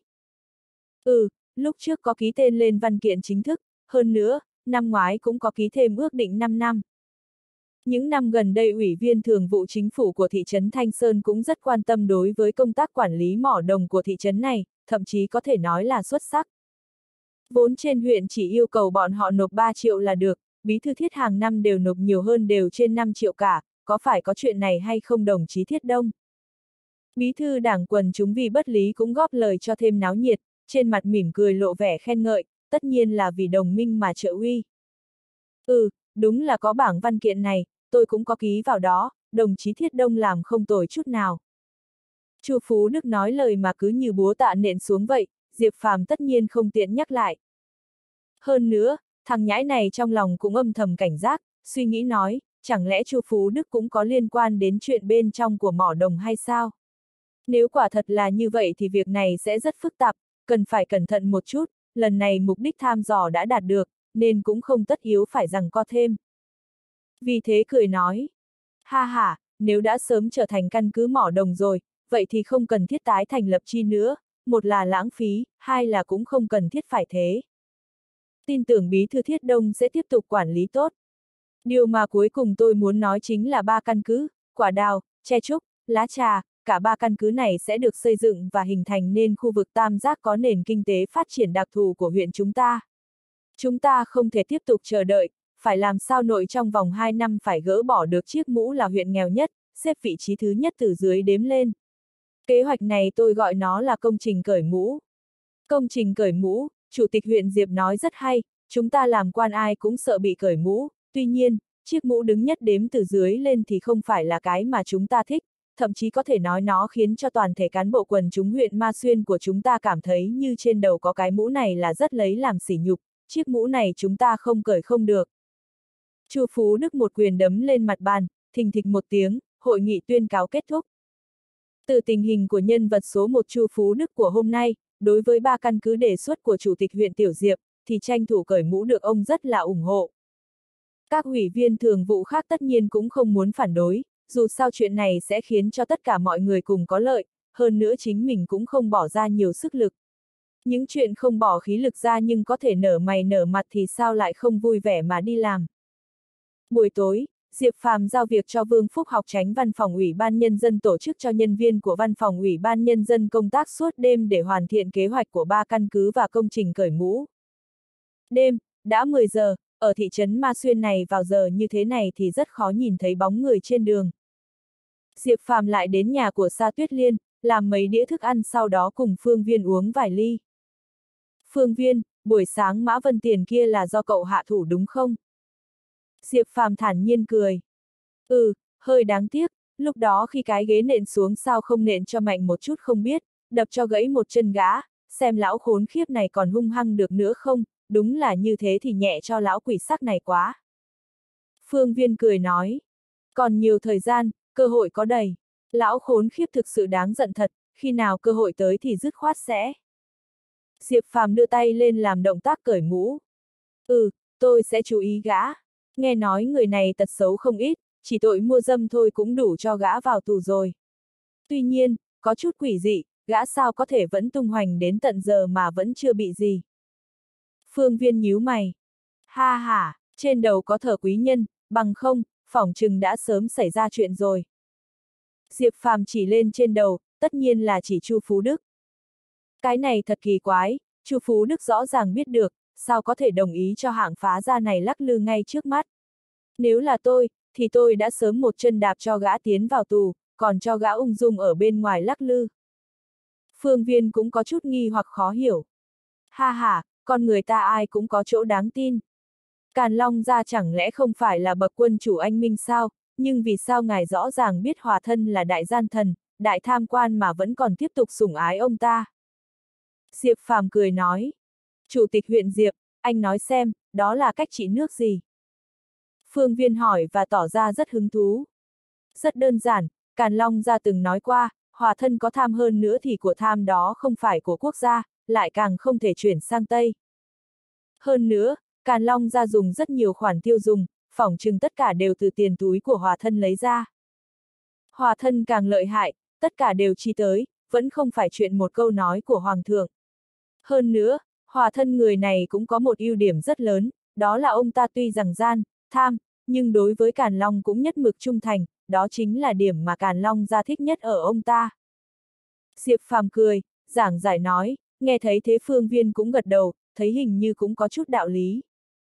Lúc trước có ký tên lên văn kiện chính thức, hơn nữa, năm ngoái cũng có ký thêm ước định 5 năm. Những năm gần đây Ủy viên Thường vụ Chính phủ của thị trấn Thanh Sơn cũng rất quan tâm đối với công tác quản lý mỏ đồng của thị trấn này, thậm chí có thể nói là xuất sắc. Vốn trên huyện chỉ yêu cầu bọn họ nộp 3 triệu là được, bí thư Thiết hàng năm đều nộp nhiều hơn đều trên 5 triệu cả, có phải có chuyện này hay không đồng chí Thiết Đông? Bí thư đảng quần chúng vì bất lý cũng góp lời cho thêm náo nhiệt, trên mặt mỉm cười lộ vẻ khen ngợi, tất nhiên là vì đồng minh mà trợ uy. Đúng là có bảng văn kiện này, tôi cũng có ký vào đó, đồng chí Thiết Đông làm không tồi chút nào. Chu Phú Đức nói lời mà cứ như búa tạ nện xuống vậy, Diệp Phàm tất nhiên không tiện nhắc lại. Hơn nữa, thằng nhãi này trong lòng cũng âm thầm cảnh giác, suy nghĩ nói, chẳng lẽ Chu Phú Đức cũng có liên quan đến chuyện bên trong của mỏ đồng hay sao? Nếu quả thật là như vậy thì việc này sẽ rất phức tạp, cần phải cẩn thận một chút, lần này mục đích thăm dò đã đạt được, nên cũng không tất yếu phải giằng co thêm. Vì thế cười nói, ha ha, nếu đã sớm trở thành căn cứ mỏ đồng rồi, vậy thì không cần thiết tái thành lập chi nữa, một là lãng phí, hai là cũng không cần thiết phải thế. Tin tưởng bí thư Thiết Đông sẽ tiếp tục quản lý tốt. Điều mà cuối cùng tôi muốn nói chính là 3 căn cứ, quả đào, tre trúc, lá trà, cả 3 căn cứ này sẽ được xây dựng và hình thành nên khu vực tam giác có nền kinh tế phát triển đặc thù của huyện chúng ta. Chúng ta không thể tiếp tục chờ đợi, phải làm sao nội trong vòng 2 năm phải gỡ bỏ được chiếc mũ là huyện nghèo nhất, xếp vị trí thứ nhất từ dưới đếm lên. Kế hoạch này tôi gọi nó là công trình cởi mũ. Công trình cởi mũ, Chủ tịch huyện Diệp nói rất hay, chúng ta làm quan ai cũng sợ bị cởi mũ, tuy nhiên, chiếc mũ đứng nhất đếm từ dưới lên thì không phải là cái mà chúng ta thích, thậm chí có thể nói nó khiến cho toàn thể cán bộ quần chúng huyện Ma Xuyên của chúng ta cảm thấy như trên đầu có cái mũ này là rất lấy làm sỉ nhục, chiếc mũ này chúng ta không cởi không được. Chu Phú Đức một quyền đấm lên mặt bàn, thình thịch một tiếng, hội nghị tuyên cáo kết thúc. Từ tình hình của nhân vật số 1 Chu Phú Đức của hôm nay, đối với 3 căn cứ đề xuất của Chủ tịch huyện Tiểu Diệp, thì tranh thủ cởi mũ được ông rất là ủng hộ. Các ủy viên thường vụ khác tất nhiên cũng không muốn phản đối, dù sao chuyện này sẽ khiến cho tất cả mọi người cùng có lợi, hơn nữa chính mình cũng không bỏ ra nhiều sức lực. Những chuyện không bỏ khí lực ra nhưng có thể nở mày nở mặt thì sao lại không vui vẻ mà đi làm. Buổi tối, Diệp Phàm giao việc cho Vương Phúc Học Chánh Văn phòng Ủy ban Nhân dân tổ chức cho nhân viên của Văn phòng Ủy ban Nhân dân công tác suốt đêm để hoàn thiện kế hoạch của 3 căn cứ và công trình cởi mũ. Đêm, đã 10 giờ, ở thị trấn Ma Xuyên này vào giờ như thế này thì rất khó nhìn thấy bóng người trên đường. Diệp Phàm lại đến nhà của Sa Tuyết Liên, làm mấy đĩa thức ăn sau đó cùng Phương Viên uống vài ly. Phương Viên, buổi sáng Mã Vân Tiền kia là do cậu hạ thủ đúng không? Diệp Phàm thản nhiên cười. Hơi đáng tiếc, lúc đó khi cái ghế nện xuống sao không nện cho mạnh một chút không biết, đập cho gãy một chân gã, xem lão khốn khiếp này còn hung hăng được nữa không, đúng là như thế thì nhẹ cho lão quỷ sắc này quá. Phương Viên cười nói. Còn nhiều thời gian, cơ hội có đầy. Lão khốn khiếp thực sự đáng giận thật, khi nào cơ hội tới thì dứt khoát sẽ. Diệp Phàm đưa tay lên làm động tác cởi mũ. Tôi sẽ chú ý gã. Nghe nói người này tật xấu không ít, chỉ tội mua dâm thôi cũng đủ cho gã vào tù rồi. Tuy nhiên, có chút quỷ dị, gã sao có thể vẫn tung hoành đến tận giờ mà vẫn chưa bị gì. Phương Viên nhíu mày. Ha ha, trên đầu có thờ quý nhân, bằng không, phỏng chừng đã sớm xảy ra chuyện rồi. Diệp Phàm chỉ lên trên đầu, tất nhiên là chỉ Chu Phú Đức. Cái này thật kỳ quái, Chu Phú Đức rõ ràng biết được, sao có thể đồng ý cho hạng phá gia này lắc lư ngay trước mắt. Nếu là tôi, thì tôi đã sớm một chân đạp cho gã tiến vào tù, còn cho gã ung dung ở bên ngoài lắc lư. Phương Viên cũng có chút nghi hoặc khó hiểu. Ha ha, con người ta ai cũng có chỗ đáng tin. Càn Long gia chẳng lẽ không phải là bậc quân chủ anh minh sao, nhưng vì sao ngài rõ ràng biết Hòa Thân là đại gian thần, đại tham quan mà vẫn còn tiếp tục sủng ái ông ta. Diệp Phàm cười nói. Chủ tịch huyện Diệp, anh nói xem, đó là cách trị nước gì? Phương Viên hỏi và tỏ ra rất hứng thú. Rất đơn giản, Càn Long gia từng nói qua, Hòa Thân có tham hơn nữa thì của tham đó không phải của quốc gia, lại càng không thể chuyển sang Tây. Hơn nữa, Càn Long gia dùng rất nhiều khoản tiêu dùng, phỏng chừng tất cả đều từ tiền túi của Hòa Thân lấy ra. Hòa Thân càng lợi hại, tất cả đều chi tới, vẫn không phải chuyện một câu nói của Hoàng thượng. Hơn nữa, Hòa Thân người này cũng có một ưu điểm rất lớn, đó là ông ta tuy rằng gian, tham, nhưng đối với Càn Long cũng nhất mực trung thành, đó chính là điểm mà Càn Long gia thích nhất ở ông ta. Diệp Phàm cười, giảng giải nói, nghe thấy thế Phương Viên cũng gật đầu, thấy hình như cũng có chút đạo lý.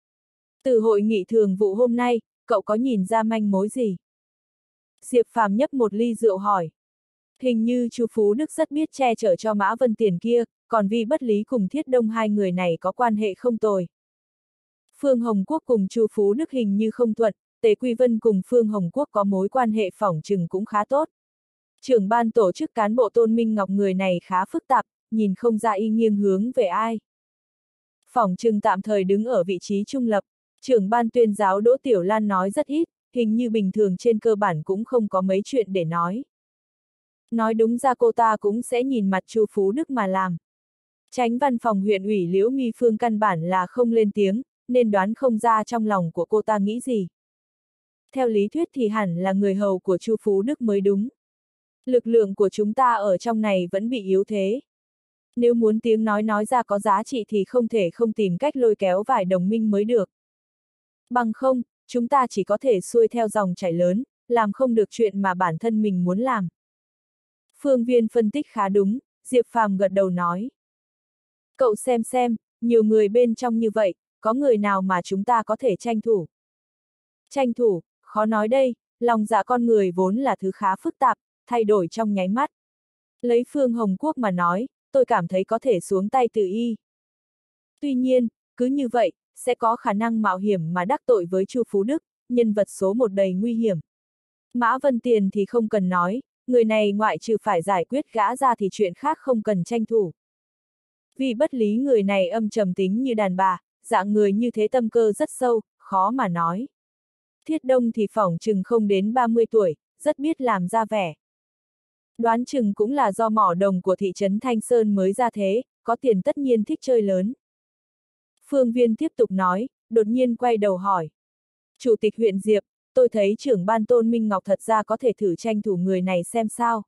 Từ hội nghị thường vụ hôm nay, cậu có nhìn ra manh mối gì? Diệp Phàm nhấp một ly rượu hỏi. Hình như Chu Phú Đức rất biết che chở cho Mã Vân Tiền kia, còn Vi Bất Lý cùng Thiết Đông hai người này có quan hệ không tồi. Phương Hồng Quốc cùng Chu Phú Đức hình như không thuận, Tề Quy Vân cùng Phương Hồng Quốc có mối quan hệ phỏng chừng cũng khá tốt. Trưởng ban tổ chức cán bộ Tôn Minh Ngọc người này khá phức tạp, nhìn không ra y nghiêng hướng về ai. Phỏng chừng tạm thời đứng ở vị trí trung lập, trưởng ban tuyên giáo Đỗ Tiểu Lan nói rất ít, hình như bình thường trên cơ bản cũng không có mấy chuyện để nói. Nói đúng ra cô ta cũng sẽ nhìn mặt Chu Phú Đức mà làm. Chánh văn phòng huyện ủy Liễu My Phương căn bản là không lên tiếng, nên đoán không ra trong lòng của cô ta nghĩ gì. Theo lý thuyết thì hẳn là người hầu của Chu Phú Đức mới đúng. Lực lượng của chúng ta ở trong này vẫn bị yếu thế. Nếu muốn tiếng nói ra có giá trị thì không thể không tìm cách lôi kéo vài đồng minh mới được. Bằng không, chúng ta chỉ có thể xuôi theo dòng chảy lớn, làm không được chuyện mà bản thân mình muốn làm. Phương Viên phân tích khá đúng, Diệp Phàm gật đầu nói. Cậu xem, nhiều người bên trong như vậy, có người nào mà chúng ta có thể tranh thủ? Tranh thủ, khó nói đây, lòng dạ con người vốn là thứ khá phức tạp, thay đổi trong nháy mắt. Lấy Phương Hồng Quốc mà nói, tôi cảm thấy có thể xuống tay từ y. Tuy nhiên, cứ như vậy, sẽ có khả năng mạo hiểm mà đắc tội với Chu Phú Đức, nhân vật số 1 đầy nguy hiểm. Mã Vân Tiền thì không cần nói, người này ngoại trừ phải giải quyết gã ra thì chuyện khác không cần tranh thủ. Vì Bất Lý người này âm trầm tính như đàn bà, dạng người như thế tâm cơ rất sâu, khó mà nói. Thiết Đông thì phỏng chừng không đến 30 tuổi, rất biết làm ra vẻ. Đoán chừng cũng là do mỏ đồng của thị trấn Thanh Sơn mới ra thế, có tiền tất nhiên thích chơi lớn. Phương Viên tiếp tục nói, đột nhiên quay đầu hỏi. Chủ tịch huyện Diệp, tôi thấy trưởng ban Tôn Minh Ngọc thật ra có thể thử tranh thủ người này xem sao.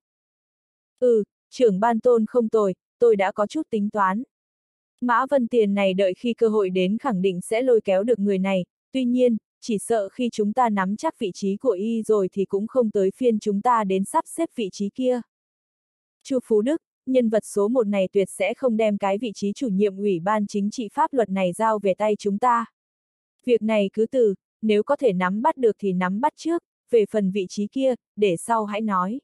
Trưởng ban Tôn không tồi, tôi đã có chút tính toán. Mã Vân Tiền này đợi khi cơ hội đến khẳng định sẽ lôi kéo được người này, tuy nhiên, chỉ sợ khi chúng ta nắm chắc vị trí của y rồi thì cũng không tới phiên chúng ta đến sắp xếp vị trí kia. Chu Phú Đức, nhân vật số 1 này tuyệt sẽ không đem cái vị trí chủ nhiệm Ủy ban chính trị pháp luật này giao về tay chúng ta. Việc này cứ từ, nếu có thể nắm bắt được thì nắm bắt trước, về phần vị trí kia, để sau hãy nói.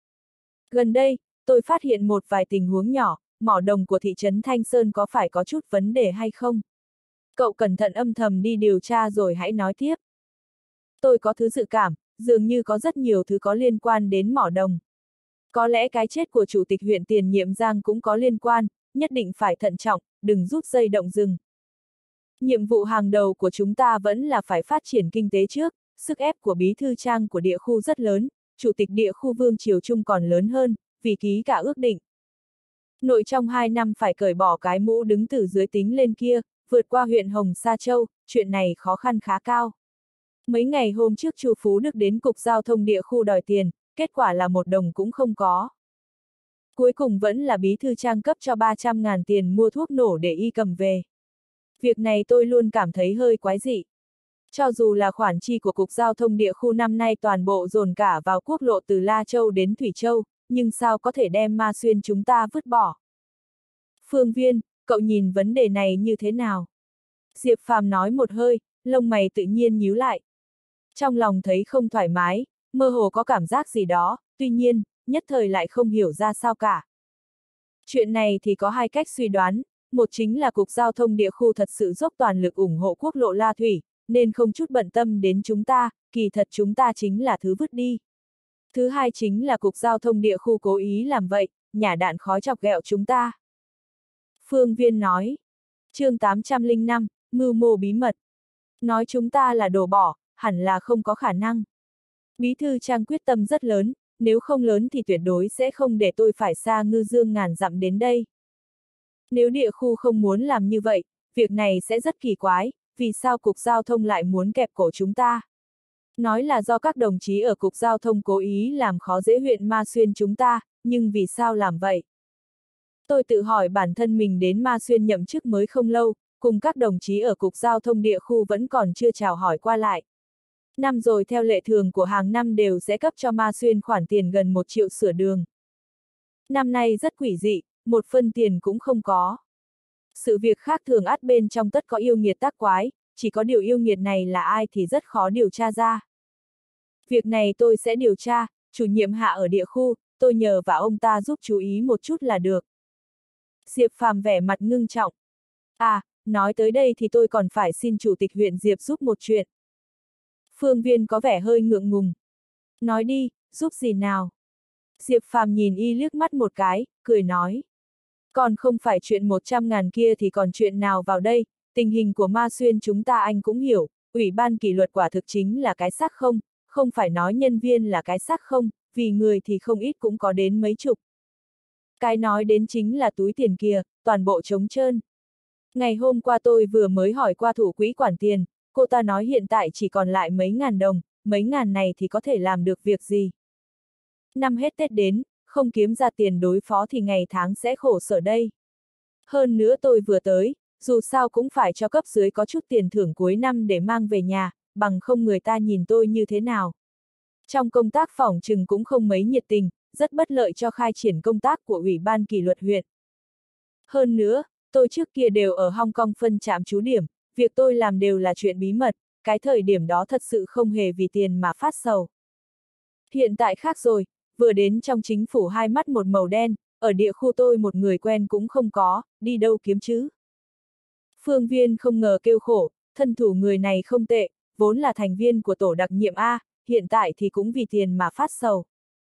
Gần đây, tôi phát hiện một vài tình huống nhỏ, mỏ đồng của thị trấn Thanh Sơn có phải có chút vấn đề hay không? Cậu cẩn thận âm thầm đi điều tra rồi hãy nói tiếp. Tôi có thứ dự cảm, dường như có rất nhiều thứ có liên quan đến mỏ đồng. Có lẽ cái chết của chủ tịch huyện tiền nhiệm Giang cũng có liên quan, nhất định phải thận trọng, đừng rút dây động rừng. Nhiệm vụ hàng đầu của chúng ta vẫn là phải phát triển kinh tế trước, sức ép của bí thư trang của địa khu rất lớn, chủ tịch địa khu Vương Triều Trung còn lớn hơn, vì ký cả ước định. Nội trong 2 năm phải cởi bỏ cái mũ đứng từ dưới tính lên kia, vượt qua huyện Hồng Sa Châu, chuyện này khó khăn khá cao. Mấy ngày hôm trước Chu Phú Đức đến Cục Giao thông địa khu đòi tiền, kết quả là 1 đồng cũng không có. Cuối cùng vẫn là bí thư trang cấp cho 300.000 tiền mua thuốc nổ để y cầm về. Việc này tôi luôn cảm thấy hơi quái dị. Cho dù là khoản chi của Cục Giao thông địa khu năm nay toàn bộ dồn cả vào quốc lộ từ La Châu đến Thủy Châu, nhưng sao có thể đem Ma Xuyên chúng ta vứt bỏ? Phương Viên, cậu nhìn vấn đề này như thế nào? Diệp Phàm nói một hơi, lông mày tự nhiên nhíu lại. Trong lòng thấy không thoải mái, mơ hồ có cảm giác gì đó, tuy nhiên, nhất thời lại không hiểu ra sao cả. Chuyện này thì có 2 cách suy đoán, một chính là Cục Giao thông địa khu thật sự dốc toàn lực ủng hộ quốc lộ La Thủy, nên không chút bận tâm đến chúng ta, kỳ thật chúng ta chính là thứ vứt đi. Thứ hai chính là Cục Giao thông địa khu cố ý làm vậy, nhả đạn khói chọc ghẹo chúng ta. Phương Viên nói. Chương 805, mưu mô bí mật. Nói chúng ta là đồ bỏ, hẳn là không có khả năng. Bí thư trang quyết tâm rất lớn, nếu không lớn thì tuyệt đối sẽ không để tôi phải xa ngư dương ngàn dặm đến đây. Nếu địa khu không muốn làm như vậy, việc này sẽ rất kỳ quái, vì sao Cục Giao thông lại muốn kẹp cổ chúng ta? Nói là do các đồng chí ở Cục Giao thông cố ý làm khó dễ huyện Ma Xuyên chúng ta, nhưng vì sao làm vậy? Tôi tự hỏi bản thân mình đến Ma Xuyên nhậm chức mới không lâu, cùng các đồng chí ở Cục Giao thông địa khu vẫn còn chưa chào hỏi qua lại. Năm rồi theo lệ thường của hàng năm đều sẽ cấp cho Ma Xuyên khoản tiền gần 1 triệu sửa đường. Năm nay rất quỷ dị, 1 phân tiền cũng không có. Sự việc khác thường ắt bên trong tất có yêu nghiệt tác quái, chỉ có điều yêu nghiệt này là ai thì rất khó điều tra ra. Việc này tôi sẽ điều tra, chủ nhiệm Hạ ở địa khu, tôi nhờ và ông ta giúp chú ý một chút là được. Diệp Phàm vẻ mặt ngưng trọng. À, nói tới đây thì tôi còn phải xin chủ tịch huyện Diệp giúp một chuyện. Phương Viên có vẻ hơi ngượng ngùng. Nói đi, giúp gì nào? Diệp Phàm nhìn y liếc mắt một cái, cười nói. Còn không phải chuyện 100.000 kia thì còn chuyện nào vào đây, tình hình của Ma Xuyên chúng ta anh cũng hiểu, Ủy ban kỷ luật quả thực chính là cái xác không, không phải nói nhân viên là cái xác không, vì người thì không ít cũng có đến mấy chục. Cái nói đến chính là túi tiền kia, toàn bộ trống trơn. Ngày hôm qua tôi vừa mới hỏi qua thủ quỹ quản tiền, cô ta nói hiện tại chỉ còn lại mấy ngàn đồng, mấy ngàn này thì có thể làm được việc gì. Năm hết Tết đến, không kiếm ra tiền đối phó thì ngày tháng sẽ khổ sở đây. Hơn nữa tôi vừa tới, dù sao cũng phải cho cấp dưới có chút tiền thưởng cuối năm để mang về nhà, bằng không người ta nhìn tôi như thế nào. Trong công tác phỏng chừng cũng không mấy nhiệt tình, rất bất lợi cho khai triển công tác của Ủy ban kỷ luật huyện. Hơn nữa, tôi trước kia đều ở Hong Kong phân trạm trú điểm, việc tôi làm đều là chuyện bí mật, cái thời điểm đó thật sự không hề vì tiền mà phát sầu. Hiện tại khác rồi, vừa đến trong chính phủ 2 mắt một màu đen, ở địa khu tôi một người quen cũng không có, đi đâu kiếm chứ. Phương Viên không ngờ kêu khổ, thân thủ người này không tệ, vốn là thành viên của tổ đặc nhiệm A, hiện tại thì cũng vì tiền mà phát sầu.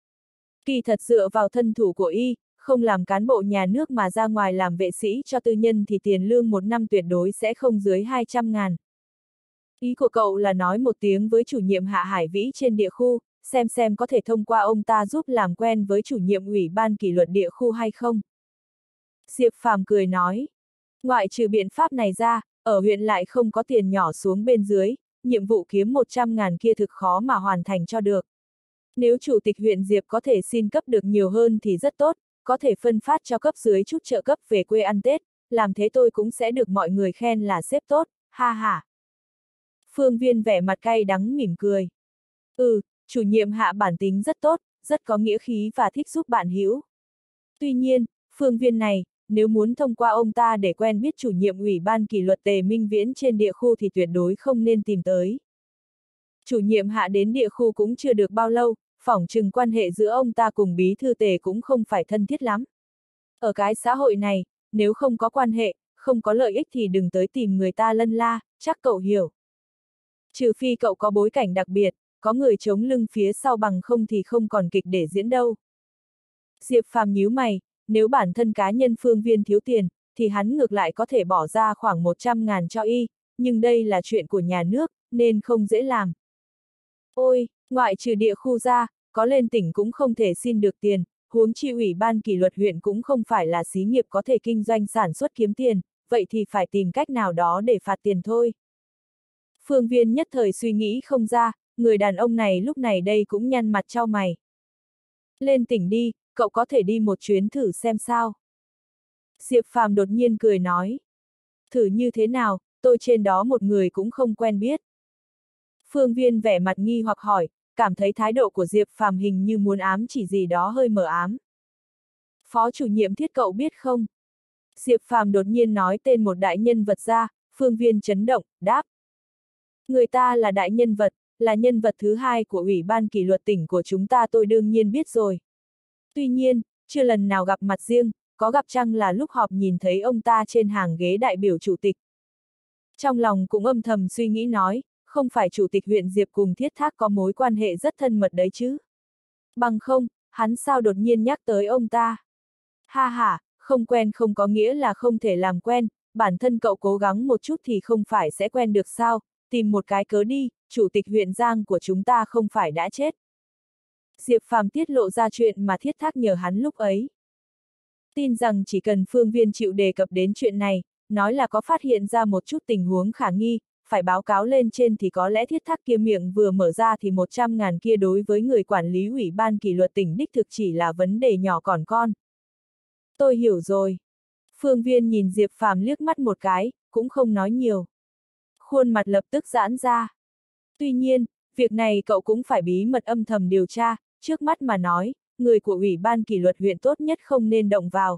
Kỳ thật dựa vào thân thủ của y, không làm cán bộ nhà nước mà ra ngoài làm vệ sĩ cho tư nhân thì tiền lương 1 năm tuyệt đối sẽ không dưới 200.000. Ý của cậu là nói một tiếng với chủ nhiệm Hạ Hải Vĩ trên địa khu, xem có thể thông qua ông ta giúp làm quen với chủ nhiệm ủy ban kỷ luật địa khu hay không. Diệp Phàm cười nói, ngoại trừ biện pháp này ra, ở huyện lại không có tiền nhỏ xuống bên dưới, nhiệm vụ kiếm 100.000 kia thực khó mà hoàn thành cho được. Nếu chủ tịch huyện Diệp có thể xin cấp được nhiều hơn thì rất tốt, có thể phân phát cho cấp dưới chút trợ cấp về quê ăn Tết, làm thế tôi cũng sẽ được mọi người khen là sếp tốt, ha ha. Phương Viên vẻ mặt cay đắng mỉm cười. Chủ nhiệm Hạ bản tính rất tốt, rất có nghĩa khí và thích giúp bạn hữu. Tuy nhiên, Phương Viên này, nếu muốn thông qua ông ta để quen biết chủ nhiệm ủy ban kỷ luật Tề Minh Viễn trên địa khu thì tuyệt đối không nên tìm tới. Chủ nhiệm Hạ đến địa khu cũng chưa được bao lâu, phỏng chừng quan hệ giữa ông ta cùng bí thư Tề cũng không phải thân thiết lắm. Ở cái xã hội này, nếu không có quan hệ, không có lợi ích thì đừng tới tìm người ta lân la, chắc cậu hiểu. Trừ phi cậu có bối cảnh đặc biệt, có người chống lưng phía sau bằng không thì không còn kịch để diễn đâu. Diệp Phàm nhíu mày, nếu bản thân cá nhân Phương Viên thiếu tiền, thì hắn ngược lại có thể bỏ ra khoảng 100.000 cho y, nhưng đây là chuyện của nhà nước, nên không dễ làm. Ôi, ngoại trừ địa khu ra, có lên tỉnh cũng không thể xin được tiền, huống chi ủy ban kỷ luật huyện cũng không phải là xí nghiệp có thể kinh doanh sản xuất kiếm tiền, vậy thì phải tìm cách nào đó để phạt tiền thôi. Phương Viên nhất thời suy nghĩ không ra, người đàn ông này lúc này đây cũng nhăn mặt chau mày. Lên tỉnh đi, cậu có thể đi một chuyến thử xem sao. Diệp Phàm đột nhiên cười nói. Thử như thế nào, tôi trên đó một người cũng không quen biết. Phương Viên vẻ mặt nghi hoặc hỏi, cảm thấy thái độ của Diệp Phàm hình như muốn ám chỉ gì đó hơi mờ ám. Phó chủ nhiệm Thiết cậu biết không? Diệp Phàm đột nhiên nói tên một đại nhân vật ra, Phương Viên chấn động, đáp. Người ta là đại nhân vật, là nhân vật thứ hai của Ủy ban kỷ luật tỉnh của chúng ta tôi đương nhiên biết rồi. Tuy nhiên, chưa lần nào gặp mặt riêng, có gặp chăng là lúc họp nhìn thấy ông ta trên hàng ghế đại biểu chủ tịch. Trong lòng cũng âm thầm suy nghĩ nói, không phải chủ tịch huyện Diệp cùng Thiết Thác có mối quan hệ rất thân mật đấy chứ. Bằng không, hắn sao đột nhiên nhắc tới ông ta. Ha ha, không quen không có nghĩa là không thể làm quen, bản thân cậu cố gắng một chút thì không phải sẽ quen được sao, tìm một cái cớ đi, chủ tịch huyện Giang của chúng ta không phải đã chết. Diệp Phàm tiết lộ ra chuyện mà Thiết Thác nhờ hắn lúc ấy. Tin rằng chỉ cần Phương Viên chịu đề cập đến chuyện này, nói là có phát hiện ra một chút tình huống khả nghi, phải báo cáo lên trên thì có lẽ Thiết Thác kia miệng vừa mở ra thì 100.000 kia đối với người quản lý ủy ban kỷ luật tỉnh đích thực chỉ là vấn đề nhỏ còn con. Tôi hiểu rồi. Phương Viên nhìn Diệp Phàm liếc mắt một cái, cũng không nói nhiều. Khuôn mặt lập tức giãn ra. Tuy nhiên, việc này cậu cũng phải bí mật âm thầm điều tra, trước mắt mà nói, người của ủy ban kỷ luật huyện tốt nhất không nên động vào.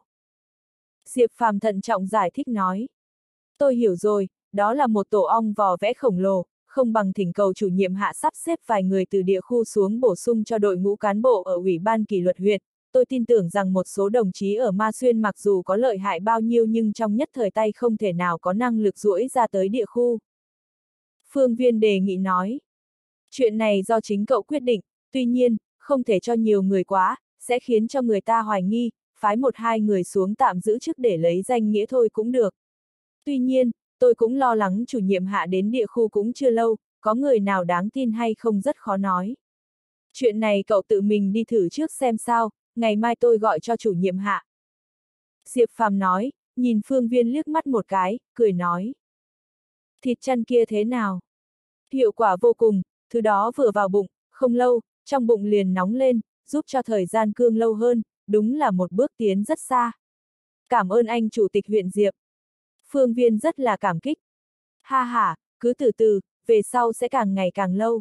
Diệp Phàm thận trọng giải thích nói. Tôi hiểu rồi, đó là một tổ ong vò vẽ khổng lồ, không bằng thỉnh cầu chủ nhiệm Hạ sắp xếp vài người từ địa khu xuống bổ sung cho đội ngũ cán bộ ở ủy ban kỷ luật huyện. Tôi tin tưởng rằng một số đồng chí ở Ma Xuyên mặc dù có lợi hại bao nhiêu nhưng trong nhất thời tay không thể nào có năng lực duỗi ra tới địa khu. Phương Viên đề nghị nói. Chuyện này do chính cậu quyết định, tuy nhiên, không thể cho nhiều người quá, sẽ khiến cho người ta hoài nghi, phái một hai người xuống tạm giữ chức để lấy danh nghĩa thôi cũng được. Tuy nhiên, tôi cũng lo lắng chủ nhiệm Hạ đến địa khu cũng chưa lâu, có người nào đáng tin hay không rất khó nói. Chuyện này cậu tự mình đi thử trước xem sao, ngày mai tôi gọi cho chủ nhiệm Hạ. Diệp Phàm nói, nhìn Phương Viên liếc mắt một cái, cười nói. Thịt chăn kia thế nào? Hiệu quả vô cùng, thứ đó vừa vào bụng, không lâu, trong bụng liền nóng lên, giúp cho thời gian cương lâu hơn, đúng là một bước tiến rất xa. Cảm ơn anh chủ tịch huyện Diệp. Phương Viên rất là cảm kích. Ha ha, cứ từ từ, về sau sẽ càng ngày càng lâu.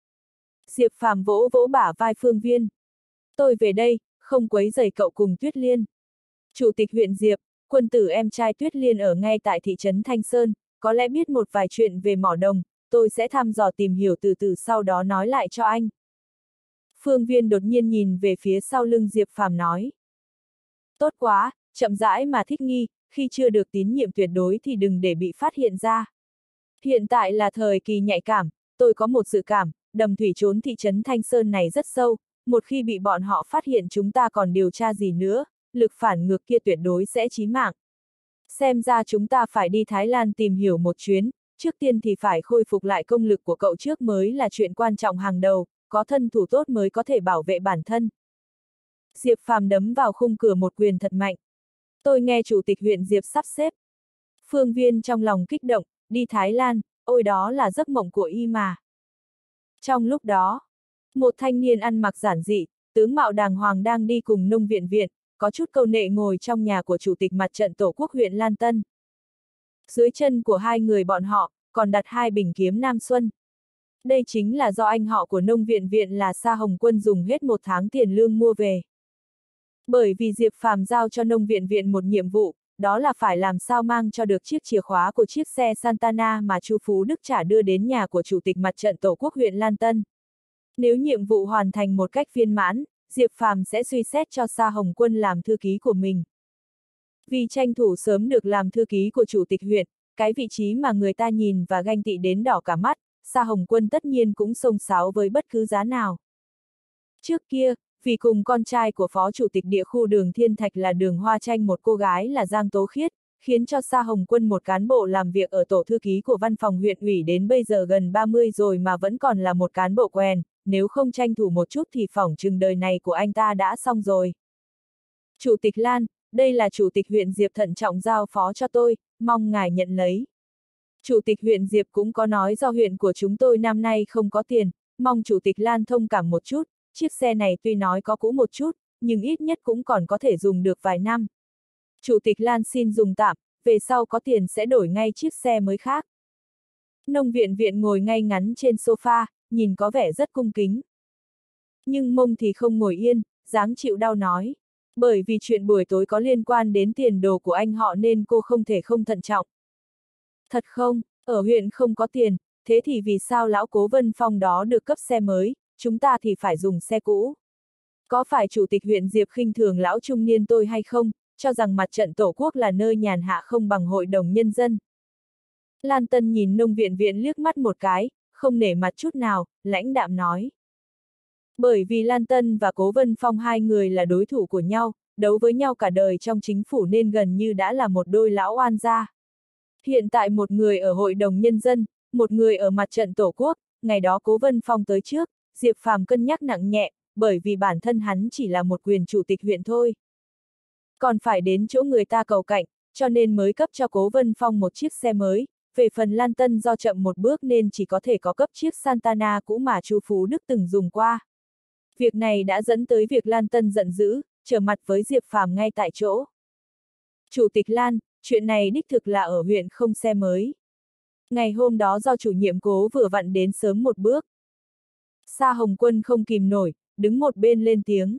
Diệp Phàm vỗ vỗ bả vai Phương Viên. Tôi về đây, không quấy rầy cậu cùng Tuyết Liên. Chủ tịch huyện Diệp, quân tử em trai Tuyết Liên ở ngay tại thị trấn Thanh Sơn, có lẽ biết một vài chuyện về mỏ đồng, tôi sẽ thăm dò tìm hiểu từ từ sau đó nói lại cho anh. Phương Viên đột nhiên nhìn về phía sau lưng Diệp Phàm nói. Tốt quá, chậm rãi mà thích nghi, khi chưa được tín nhiệm tuyệt đối thì đừng để bị phát hiện ra. Hiện tại là thời kỳ nhạy cảm, tôi có một dự cảm, đầm thủy trốn thị trấn Thanh Sơn này rất sâu, một khi bị bọn họ phát hiện chúng ta còn điều tra gì nữa, lực phản ngược kia tuyệt đối sẽ chí mạng. Xem ra chúng ta phải đi Thái Lan tìm hiểu một chuyến, trước tiên thì phải khôi phục lại công lực của cậu trước mới là chuyện quan trọng hàng đầu, có thân thủ tốt mới có thể bảo vệ bản thân. Diệp Phàm đấm vào khung cửa một quyền thật mạnh. Tôi nghe chủ tịch huyện Diệp sắp xếp. Phương Viên trong lòng kích động, đi Thái Lan, ôi đó là giấc mộng của y mà. Trong lúc đó, một thanh niên ăn mặc giản dị, tướng mạo đàng hoàng đang đi cùng nông viện viện, có chút câu nệ ngồi trong nhà của chủ tịch mặt trận tổ quốc huyện Lan Tân. Dưới chân của hai người bọn họ, còn đặt hai bình kiếm Nam Xuân. Đây chính là do anh họ của nông viện viện là Sa Hồng Quân dùng hết một tháng tiền lương mua về. Bởi vì Diệp Phàm giao cho nông viện viện một nhiệm vụ, đó là phải làm sao mang cho được chiếc chìa khóa của chiếc xe Santana mà Chu Phú Đức trả đưa đến nhà của chủ tịch mặt trận tổ quốc huyện Lan Tân. Nếu nhiệm vụ hoàn thành một cách viên mãn, Diệp Phàm sẽ suy xét cho Sa Hồng Quân làm thư ký của mình. Vì tranh thủ sớm được làm thư ký của chủ tịch huyện, cái vị trí mà người ta nhìn và ganh tị đến đỏ cả mắt, Sa Hồng Quân tất nhiên cũng xông xáo với bất cứ giá nào. Trước kia, vì cùng con trai của phó chủ tịch địa khu Đường Thiên Thạch là Đường Hoa Tranh một cô gái là Giang Tố Khiết, khiến cho Sa Hồng Quân một cán bộ làm việc ở tổ thư ký của văn phòng huyện ủy đến bây giờ gần 30 rồi mà vẫn còn là một cán bộ quèn, nếu không tranh thủ một chút thì phỏng chừng đời này của anh ta đã xong rồi. Chủ tịch Lan, đây là chủ tịch huyện Diệp thận trọng giao phó cho tôi, mong ngài nhận lấy. Chủ tịch huyện Diệp cũng có nói do huyện của chúng tôi năm nay không có tiền, mong chủ tịch Lan thông cảm một chút, chiếc xe này tuy nói có cũ một chút, nhưng ít nhất cũng còn có thể dùng được vài năm. Chủ tịch Lan xin dùng tạm, về sau có tiền sẽ đổi ngay chiếc xe mới khác. Nông viện viện ngồi ngay ngắn trên sofa, nhìn có vẻ rất cung kính. Nhưng mông thì không ngồi yên, dáng chịu đau nói. Bởi vì chuyện buổi tối có liên quan đến tiền đồ của anh họ nên cô không thể không thận trọng. Thật không, ở huyện không có tiền, thế thì vì sao lão Cố Vân Phong đó được cấp xe mới, chúng ta thì phải dùng xe cũ? Có phải chủ tịch huyện Diệp khinh thường lão trung niên tôi hay không, cho rằng mặt trận tổ quốc là nơi nhàn hạ không bằng hội đồng nhân dân? Lan Tân nhìn nông viện viện liếc mắt một cái, không nể mặt chút nào, lãnh đạm nói. Bởi vì Lan Tân và Cố Vân Phong hai người là đối thủ của nhau, đấu với nhau cả đời trong chính phủ nên gần như đã là một đôi lão oan gia. Hiện tại một người ở hội đồng nhân dân, một người ở mặt trận tổ quốc, ngày đó Cố Vân Phong tới trước, Diệp Phàm cân nhắc nặng nhẹ, bởi vì bản thân hắn chỉ là một quyền chủ tịch huyện thôi. Còn phải đến chỗ người ta cầu cạnh, cho nên mới cấp cho Cố Vân Phong một chiếc xe mới, về phần Lan Tân do chậm một bước nên chỉ có thể có cấp chiếc Santana cũ mà Chu Phú Đức từng dùng qua. Việc này đã dẫn tới việc Lan Tân giận dữ, trở mặt với Diệp Phàm ngay tại chỗ. Chủ tịch Lan, chuyện này đích thực là ở huyện không xe mới. Ngày hôm đó do chủ nhiệm Cố vừa vặn đến sớm một bước. Sa Hồng Quân không kìm nổi, đứng một bên lên tiếng.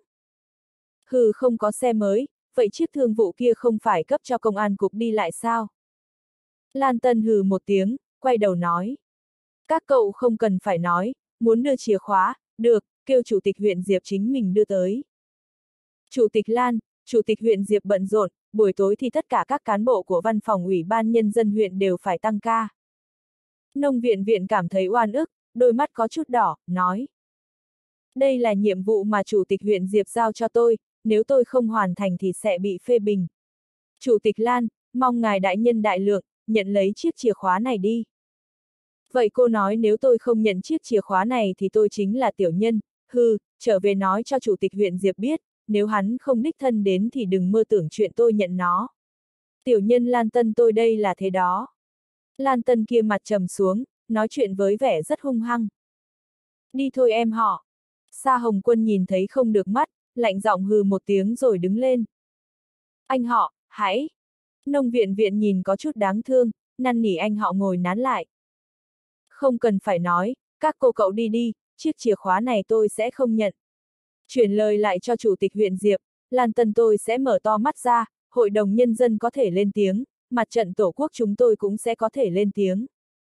Hừ, không có xe mới, vậy chiếc thương vụ kia không phải cấp cho công an cục đi lại sao? Lan Tân hừ một tiếng, quay đầu nói. Các cậu không cần phải nói, muốn đưa chìa khóa, được, kêu chủ tịch huyện Diệp chính mình đưa tới. Chủ tịch Lan, chủ tịch huyện Diệp bận rộn, buổi tối thì tất cả các cán bộ của văn phòng ủy ban nhân dân huyện đều phải tăng ca. Nông viện viện cảm thấy oan ức, đôi mắt có chút đỏ, nói. Đây là nhiệm vụ mà chủ tịch huyện Diệp giao cho tôi, nếu tôi không hoàn thành thì sẽ bị phê bình. Chủ tịch Lan, mong ngài đại nhân đại lượng, nhận lấy chiếc chìa khóa này đi. Vậy cô nói nếu tôi không nhận chiếc chìa khóa này thì tôi chính là tiểu nhân, hừ, trở về nói cho chủ tịch huyện Diệp biết, nếu hắn không đích thân đến thì đừng mơ tưởng chuyện tôi nhận nó. Tiểu nhân Lan Tân tôi đây là thế đó. Lan Tân kia mặt trầm xuống, nói chuyện với vẻ rất hung hăng. Đi thôi em họ. Sa Hồng Quân nhìn thấy không được mắt, lạnh giọng hừ một tiếng rồi đứng lên. Anh họ, hãy. Nông viện viện nhìn có chút đáng thương, năn nỉ anh họ ngồi nán lại. Không cần phải nói, các cô cậu đi đi, chiếc chìa khóa này tôi sẽ không nhận. Chuyển lời lại cho chủ tịch huyện Diệp, Lan Tân tôi sẽ mở to mắt ra, hội đồng nhân dân có thể lên tiếng, mặt trận tổ quốc chúng tôi cũng sẽ có thể lên tiếng.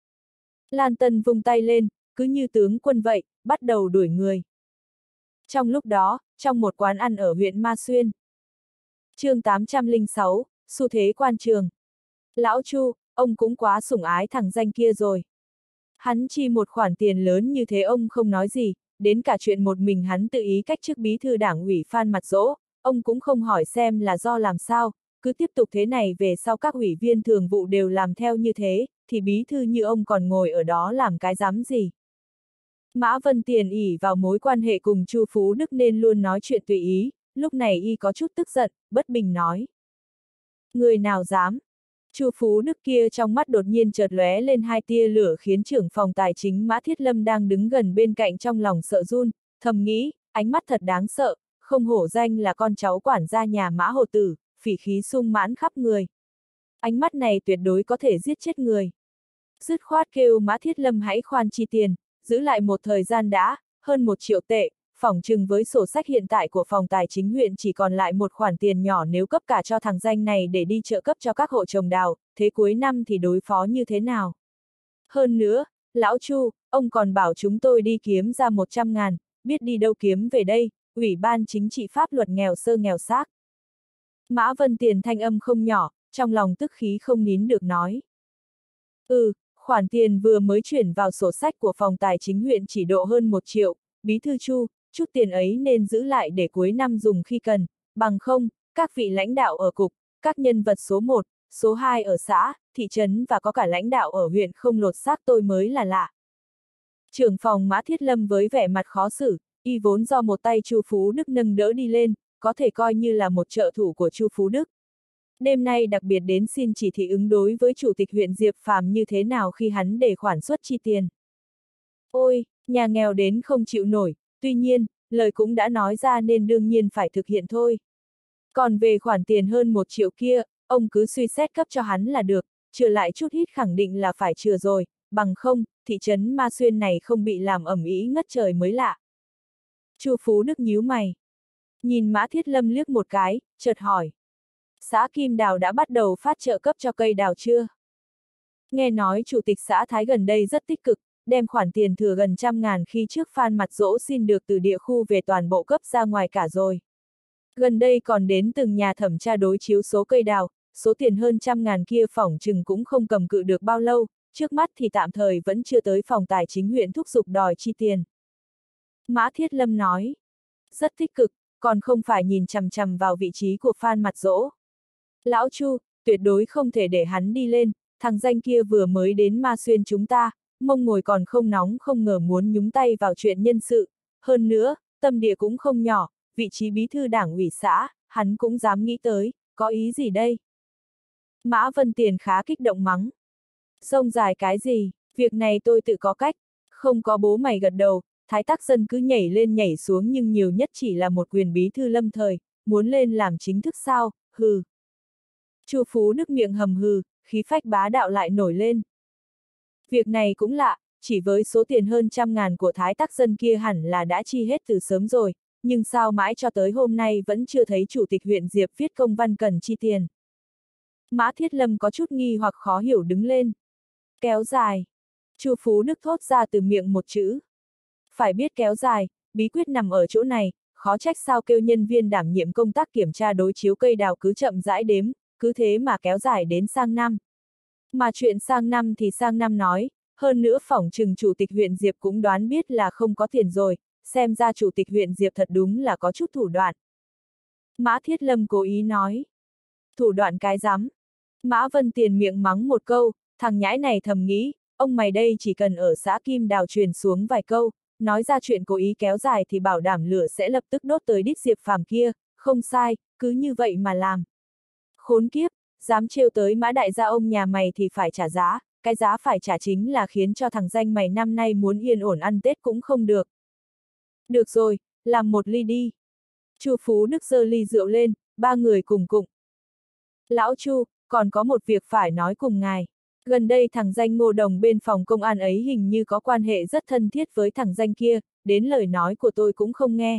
Lan Tân vung tay lên, cứ như tướng quân vậy, bắt đầu đuổi người. Trong lúc đó, trong một quán ăn ở huyện Ma Xuyên. Chương 806, xu thế quan trường. Lão Chu, ông cũng quá sủng ái thằng danh kia rồi. Hắn chi một khoản tiền lớn như thế ông không nói gì, đến cả chuyện một mình hắn tự ý cách chức bí thư đảng ủy Phan Mặt Dỗ, ông cũng không hỏi xem là do làm sao, cứ tiếp tục thế này về sau các ủy viên thường vụ đều làm theo như thế, thì bí thư như ông còn ngồi ở đó làm cái dám gì. Mã Vân Tiền ỷ vào mối quan hệ cùng Chu Phú Đức nên luôn nói chuyện tùy ý, lúc này y có chút tức giận, bất bình nói. Người nào dám? Chu Phú Đức kia trong mắt đột nhiên chợt lóe lên hai tia lửa khiến trưởng phòng tài chính Mã Thiết Lâm đang đứng gần bên cạnh trong lòng sợ run, thầm nghĩ, ánh mắt thật đáng sợ, không hổ danh là con cháu quản gia nhà Mã Hồ Tử, phỉ khí sung mãn khắp người. Ánh mắt này tuyệt đối có thể giết chết người. Dứt khoát kêu Mã Thiết Lâm hãy khoan chi tiền, giữ lại một thời gian đã, hơn 1 triệu tệ, phỏng chừng với sổ sách hiện tại của phòng tài chính huyện chỉ còn lại một khoản tiền nhỏ nếu cấp cả cho thằng danh này để đi trợ cấp cho các hộ trồng đào, thế cuối năm thì đối phó như thế nào? Hơn nữa, lão Chu, ông còn bảo chúng tôi đi kiếm ra 100.000, biết đi đâu kiếm về đây, Ủy ban chính trị pháp luật nghèo sơ nghèo xác. Mã Vân Tiền thanh âm không nhỏ, trong lòng tức khí không nín được nói. Khoản tiền vừa mới chuyển vào sổ sách của phòng tài chính huyện chỉ độ hơn 1 triệu, bí thư Chu, chút tiền ấy nên giữ lại để cuối năm dùng khi cần, bằng không, các vị lãnh đạo ở cục, các nhân vật số 1, số 2 ở xã, thị trấn và có cả lãnh đạo ở huyện không lột xác tôi mới là lạ. Trưởng phòng Mã Thiết Lâm với vẻ mặt khó xử, y vốn do một tay Chu Phú Đức nâng đỡ đi lên, có thể coi như là một trợ thủ của Chu Phú Đức. Đêm nay đặc biệt đến xin chỉ thị ứng đối với chủ tịch huyện Diệp Phàm như thế nào khi hắn để khoản suất chi tiền. Ôi, nhà nghèo đến không chịu nổi, tuy nhiên, lời cũng đã nói ra nên đương nhiên phải thực hiện thôi. Còn về khoản tiền hơn 1 triệu kia, ông cứ suy xét cấp cho hắn là được, trừ lại chút ít khẳng định là phải trừ rồi, bằng không, thị trấn Ma Xuyên này không bị làm ầm ĩ ngất trời mới lạ. Chu Phú Đức nhíu mày. Nhìn Mã Thiết Lâm liếc một cái, chợt hỏi. Xã Kim Đào đã bắt đầu phát trợ cấp cho cây đào chưa? Nghe nói chủ tịch xã Thái gần đây rất tích cực, đem khoản tiền thừa gần 100.000 khi trước Phan Mặt Dỗ xin được từ địa khu về toàn bộ cấp ra ngoài cả rồi. Gần đây còn đến từng nhà thẩm tra đối chiếu số cây đào, số tiền hơn 100.000 kia phỏng chừng cũng không cầm cự được bao lâu, trước mắt thì tạm thời vẫn chưa tới phòng tài chính huyện thúc giục đòi chi tiền. Mã Thiết Lâm nói, rất tích cực, còn không phải nhìn chằm chằm vào vị trí của Phan Mặt Dỗ. Lão Chu, tuyệt đối không thể để hắn đi lên, thằng danh kia vừa mới đến Ma Xuyên chúng ta, mông ngồi còn không nóng không ngờ muốn nhúng tay vào chuyện nhân sự, hơn nữa, tâm địa cũng không nhỏ, vị trí bí thư đảng ủy xã, hắn cũng dám nghĩ tới, có ý gì đây? Mã Vân Tiền khá kích động mắng. Rông dài cái gì, việc này tôi tự có cách, không có bố mày gật đầu, Thái Tắc Dân cứ nhảy lên nhảy xuống nhưng nhiều nhất chỉ là một quyền bí thư lâm thời, muốn lên làm chính thức sao, hừ. Chu Phú Đức miệng hầm hừ, khí phách bá đạo lại nổi lên. Việc này cũng lạ, chỉ với số tiền hơn 100.000 của Thái Tắc Dân kia hẳn là đã chi hết từ sớm rồi, nhưng sao mãi cho tới hôm nay vẫn chưa thấy chủ tịch huyện Diệp viết công văn cần chi tiền. Mã Thiết Lâm có chút nghi hoặc khó hiểu đứng lên. Kéo dài. Chu Phú Đức thốt ra từ miệng một chữ. Phải biết kéo dài, bí quyết nằm ở chỗ này, khó trách sao kêu nhân viên đảm nhiệm công tác kiểm tra đối chiếu cây đào cứ chậm rãi đếm, cứ thế mà kéo dài đến sang năm. Mà chuyện sang năm thì sang năm nói, hơn nữa phỏng chừng chủ tịch huyện Diệp cũng đoán biết là không có tiền rồi, xem ra chủ tịch huyện Diệp thật đúng là có chút thủ đoạn. Mã Thiết Lâm cố ý nói. Thủ đoạn cái rắm. Mã Vân Tiền miệng mắng một câu, thằng nhãi này thầm nghĩ, ông mày đây chỉ cần ở xã Kim Đào truyền xuống vài câu, nói ra chuyện cố ý kéo dài thì bảo đảm lửa sẽ lập tức đốt tới đít Diệp Phàm kia, không sai, cứ như vậy mà làm. Khốn kiếp, dám trêu tới Mã đại gia ông nhà mày thì phải trả giá, cái giá phải trả chính là khiến cho thằng danh mày năm nay muốn yên ổn ăn Tết cũng không được. Được rồi, làm một ly đi. Chu Phú Đức giơ ly rượu lên, ba người cùng cụng. Lão Chu, còn có một việc phải nói cùng ngài. Gần đây thằng danh Ngô Đồng bên phòng công an ấy hình như có quan hệ rất thân thiết với thằng danh kia, đến lời nói của tôi cũng không nghe.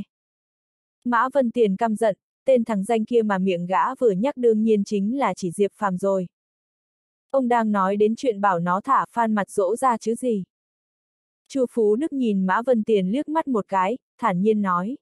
Mã Vân Tiền căm giận, tên thằng danh kia mà miệng gã vừa nhắc đương nhiên chính là chỉ Diệp Phàm rồi. Ông đang nói đến chuyện bảo nó thả Phan Mặt Dỗ ra chứ gì. Chu Phú Đức nhìn Mã Vân Tiền liếc mắt một cái, thản nhiên nói.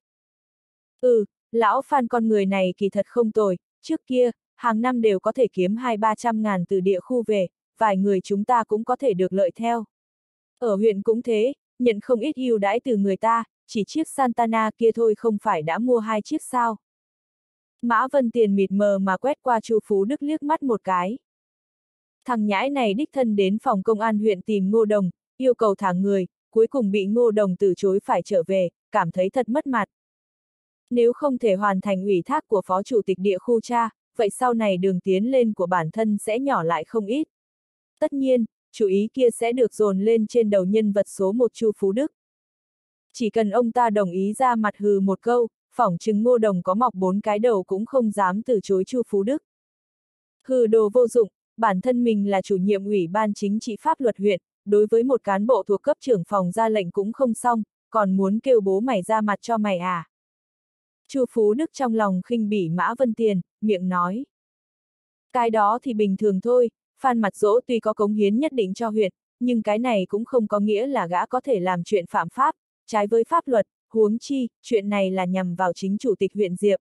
Lão Phan con người này kỳ thật không tồi, trước kia, hàng năm đều có thể kiếm 200-300.000 từ địa khu về, vài người chúng ta cũng có thể được lợi theo. Ở huyện cũng thế, nhận không ít ưu đãi từ người ta, chỉ chiếc Santana kia thôi không phải đã mua 2 chiếc sao. Mã Vân Tiền mịt mờ mà quét qua Chu Phú Đức liếc mắt một cái. Thằng nhãi này đích thân đến phòng công an huyện tìm Ngô Đồng, yêu cầu thả người, cuối cùng bị Ngô Đồng từ chối phải trở về, cảm thấy thật mất mặt. Nếu không thể hoàn thành ủy thác của phó chủ tịch địa khu cha, vậy sau này đường tiến lên của bản thân sẽ nhỏ lại không ít. Tất nhiên, chú ý kia sẽ được dồn lên trên đầu nhân vật số 1 Chu Phú Đức. Chỉ cần ông ta đồng ý ra mặt hừ một câu, phỏng chừng Ngô Đồng có mọc 4 cái đầu cũng không dám từ chối Chu Phú Đức. Hừ đồ vô dụng, bản thân mình là chủ nhiệm ủy ban chính trị pháp luật huyện, đối với một cán bộ thuộc cấp trưởng phòng ra lệnh cũng không xong, còn muốn kêu bố mày ra mặt cho mày à? Chu Phú Đức trong lòng khinh bỉ Mã Vân Tiền, miệng nói. Cái đó thì bình thường thôi, Phan Mặt Dỗ tuy có cống hiến nhất định cho huyện, nhưng cái này cũng không có nghĩa là gã có thể làm chuyện phạm pháp, trái với pháp luật, huống chi, chuyện này là nhằm vào chính chủ tịch huyện Diệp.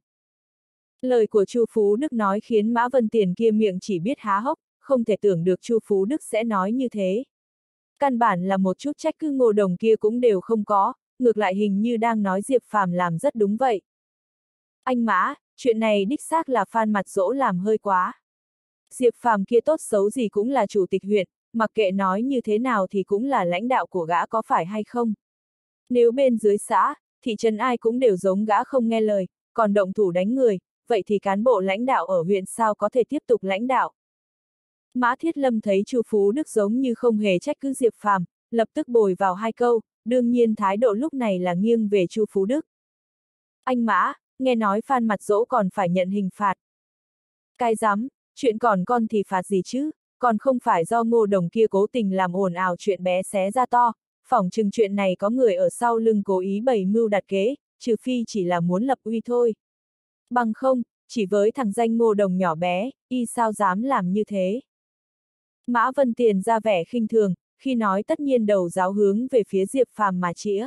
Lời của Chu Phú Đức nói khiến Mã Vân Tiền kia miệng chỉ biết há hốc, không thể tưởng được Chu Phú Đức sẽ nói như thế. Căn bản là một chút trách cứ Ngô Đồng kia cũng đều không có, ngược lại hình như đang nói Diệp Phàm làm rất đúng vậy. Anh Mã, chuyện này đích xác là Phan Mặt Dỗ làm hơi quá. Diệp Phàm kia tốt xấu gì cũng là chủ tịch huyện, mặc kệ nói như thế nào thì cũng là lãnh đạo của gã có phải hay không. Nếu bên dưới xã, thị trấn ai cũng đều giống gã không nghe lời, còn động thủ đánh người, vậy thì cán bộ lãnh đạo ở huyện sao có thể tiếp tục lãnh đạo. Mã Thiết Lâm thấy Chu Phú Đức giống như không hề trách cứ Diệp Phàm, lập tức bồi vào 2 câu, đương nhiên thái độ lúc này là nghiêng về Chu Phú Đức. Anh Mã, nghe nói Phan Mặt Dỗ còn phải nhận hình phạt. Cái dám, chuyện còn con thì phạt gì chứ, còn không phải do Ngô Đồng kia cố tình làm ồn ào chuyện bé xé ra to, phỏng chừng chuyện này có người ở sau lưng cố ý bày mưu đặt kế, trừ phi chỉ là muốn lập uy thôi. Bằng không, chỉ với thằng danh Ngô Đồng nhỏ bé, y sao dám làm như thế. Mã Vân Tiền ra vẻ khinh thường, khi nói tất nhiên đầu giáo hướng về phía Diệp Phàm mà chĩa.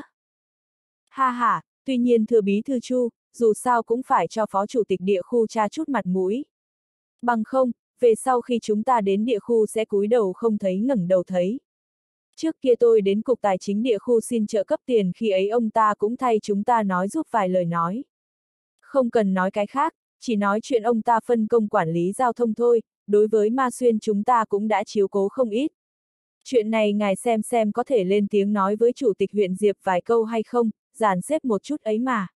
Ha ha, tuy nhiên thưa bí thư Chu, dù sao cũng phải cho phó chủ tịch địa khu cha chút mặt mũi. Bằng không, về sau khi chúng ta đến địa khu sẽ cúi đầu không thấy ngẩng đầu thấy. Trước kia tôi đến cục tài chính địa khu xin trợ cấp tiền, khi ấy ông ta cũng thay chúng ta nói giúp vài lời nói. Không cần nói cái khác, chỉ nói chuyện ông ta phân công quản lý giao thông thôi, đối với Ma Xuyên chúng ta cũng đã chiếu cố không ít. Chuyện này ngài xem có thể lên tiếng nói với chủ tịch huyện Diệp vài câu hay không, dàn xếp một chút ấy mà.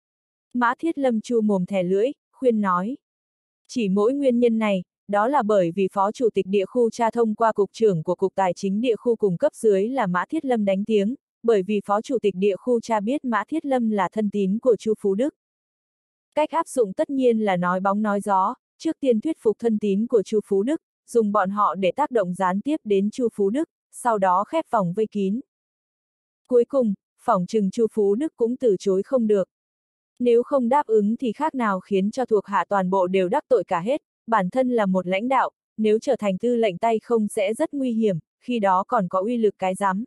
Mã Thiết Lâm chu mồm thè lưỡi, khuyên nói. Chỉ mỗi nguyên nhân này, đó là bởi vì phó chủ tịch địa khu cha thông qua cục trưởng của cục tài chính địa khu cùng cấp dưới là Mã Thiết Lâm đánh tiếng, bởi vì phó chủ tịch địa khu cha biết Mã Thiết Lâm là thân tín của Chu Phú Đức. Cách áp dụng tất nhiên là nói bóng nói gió, trước tiên thuyết phục thân tín của Chu Phú Đức, dùng bọn họ để tác động gián tiếp đến Chu Phú Đức, sau đó khép vòng vây kín. Cuối cùng, phỏng chừng Chu Phú Đức cũng từ chối không được. Nếu không đáp ứng thì khác nào khiến cho thuộc hạ toàn bộ đều đắc tội cả hết, bản thân là một lãnh đạo, nếu trở thành tư lệnh tay không sẽ rất nguy hiểm, khi đó còn có uy lực cái rắm.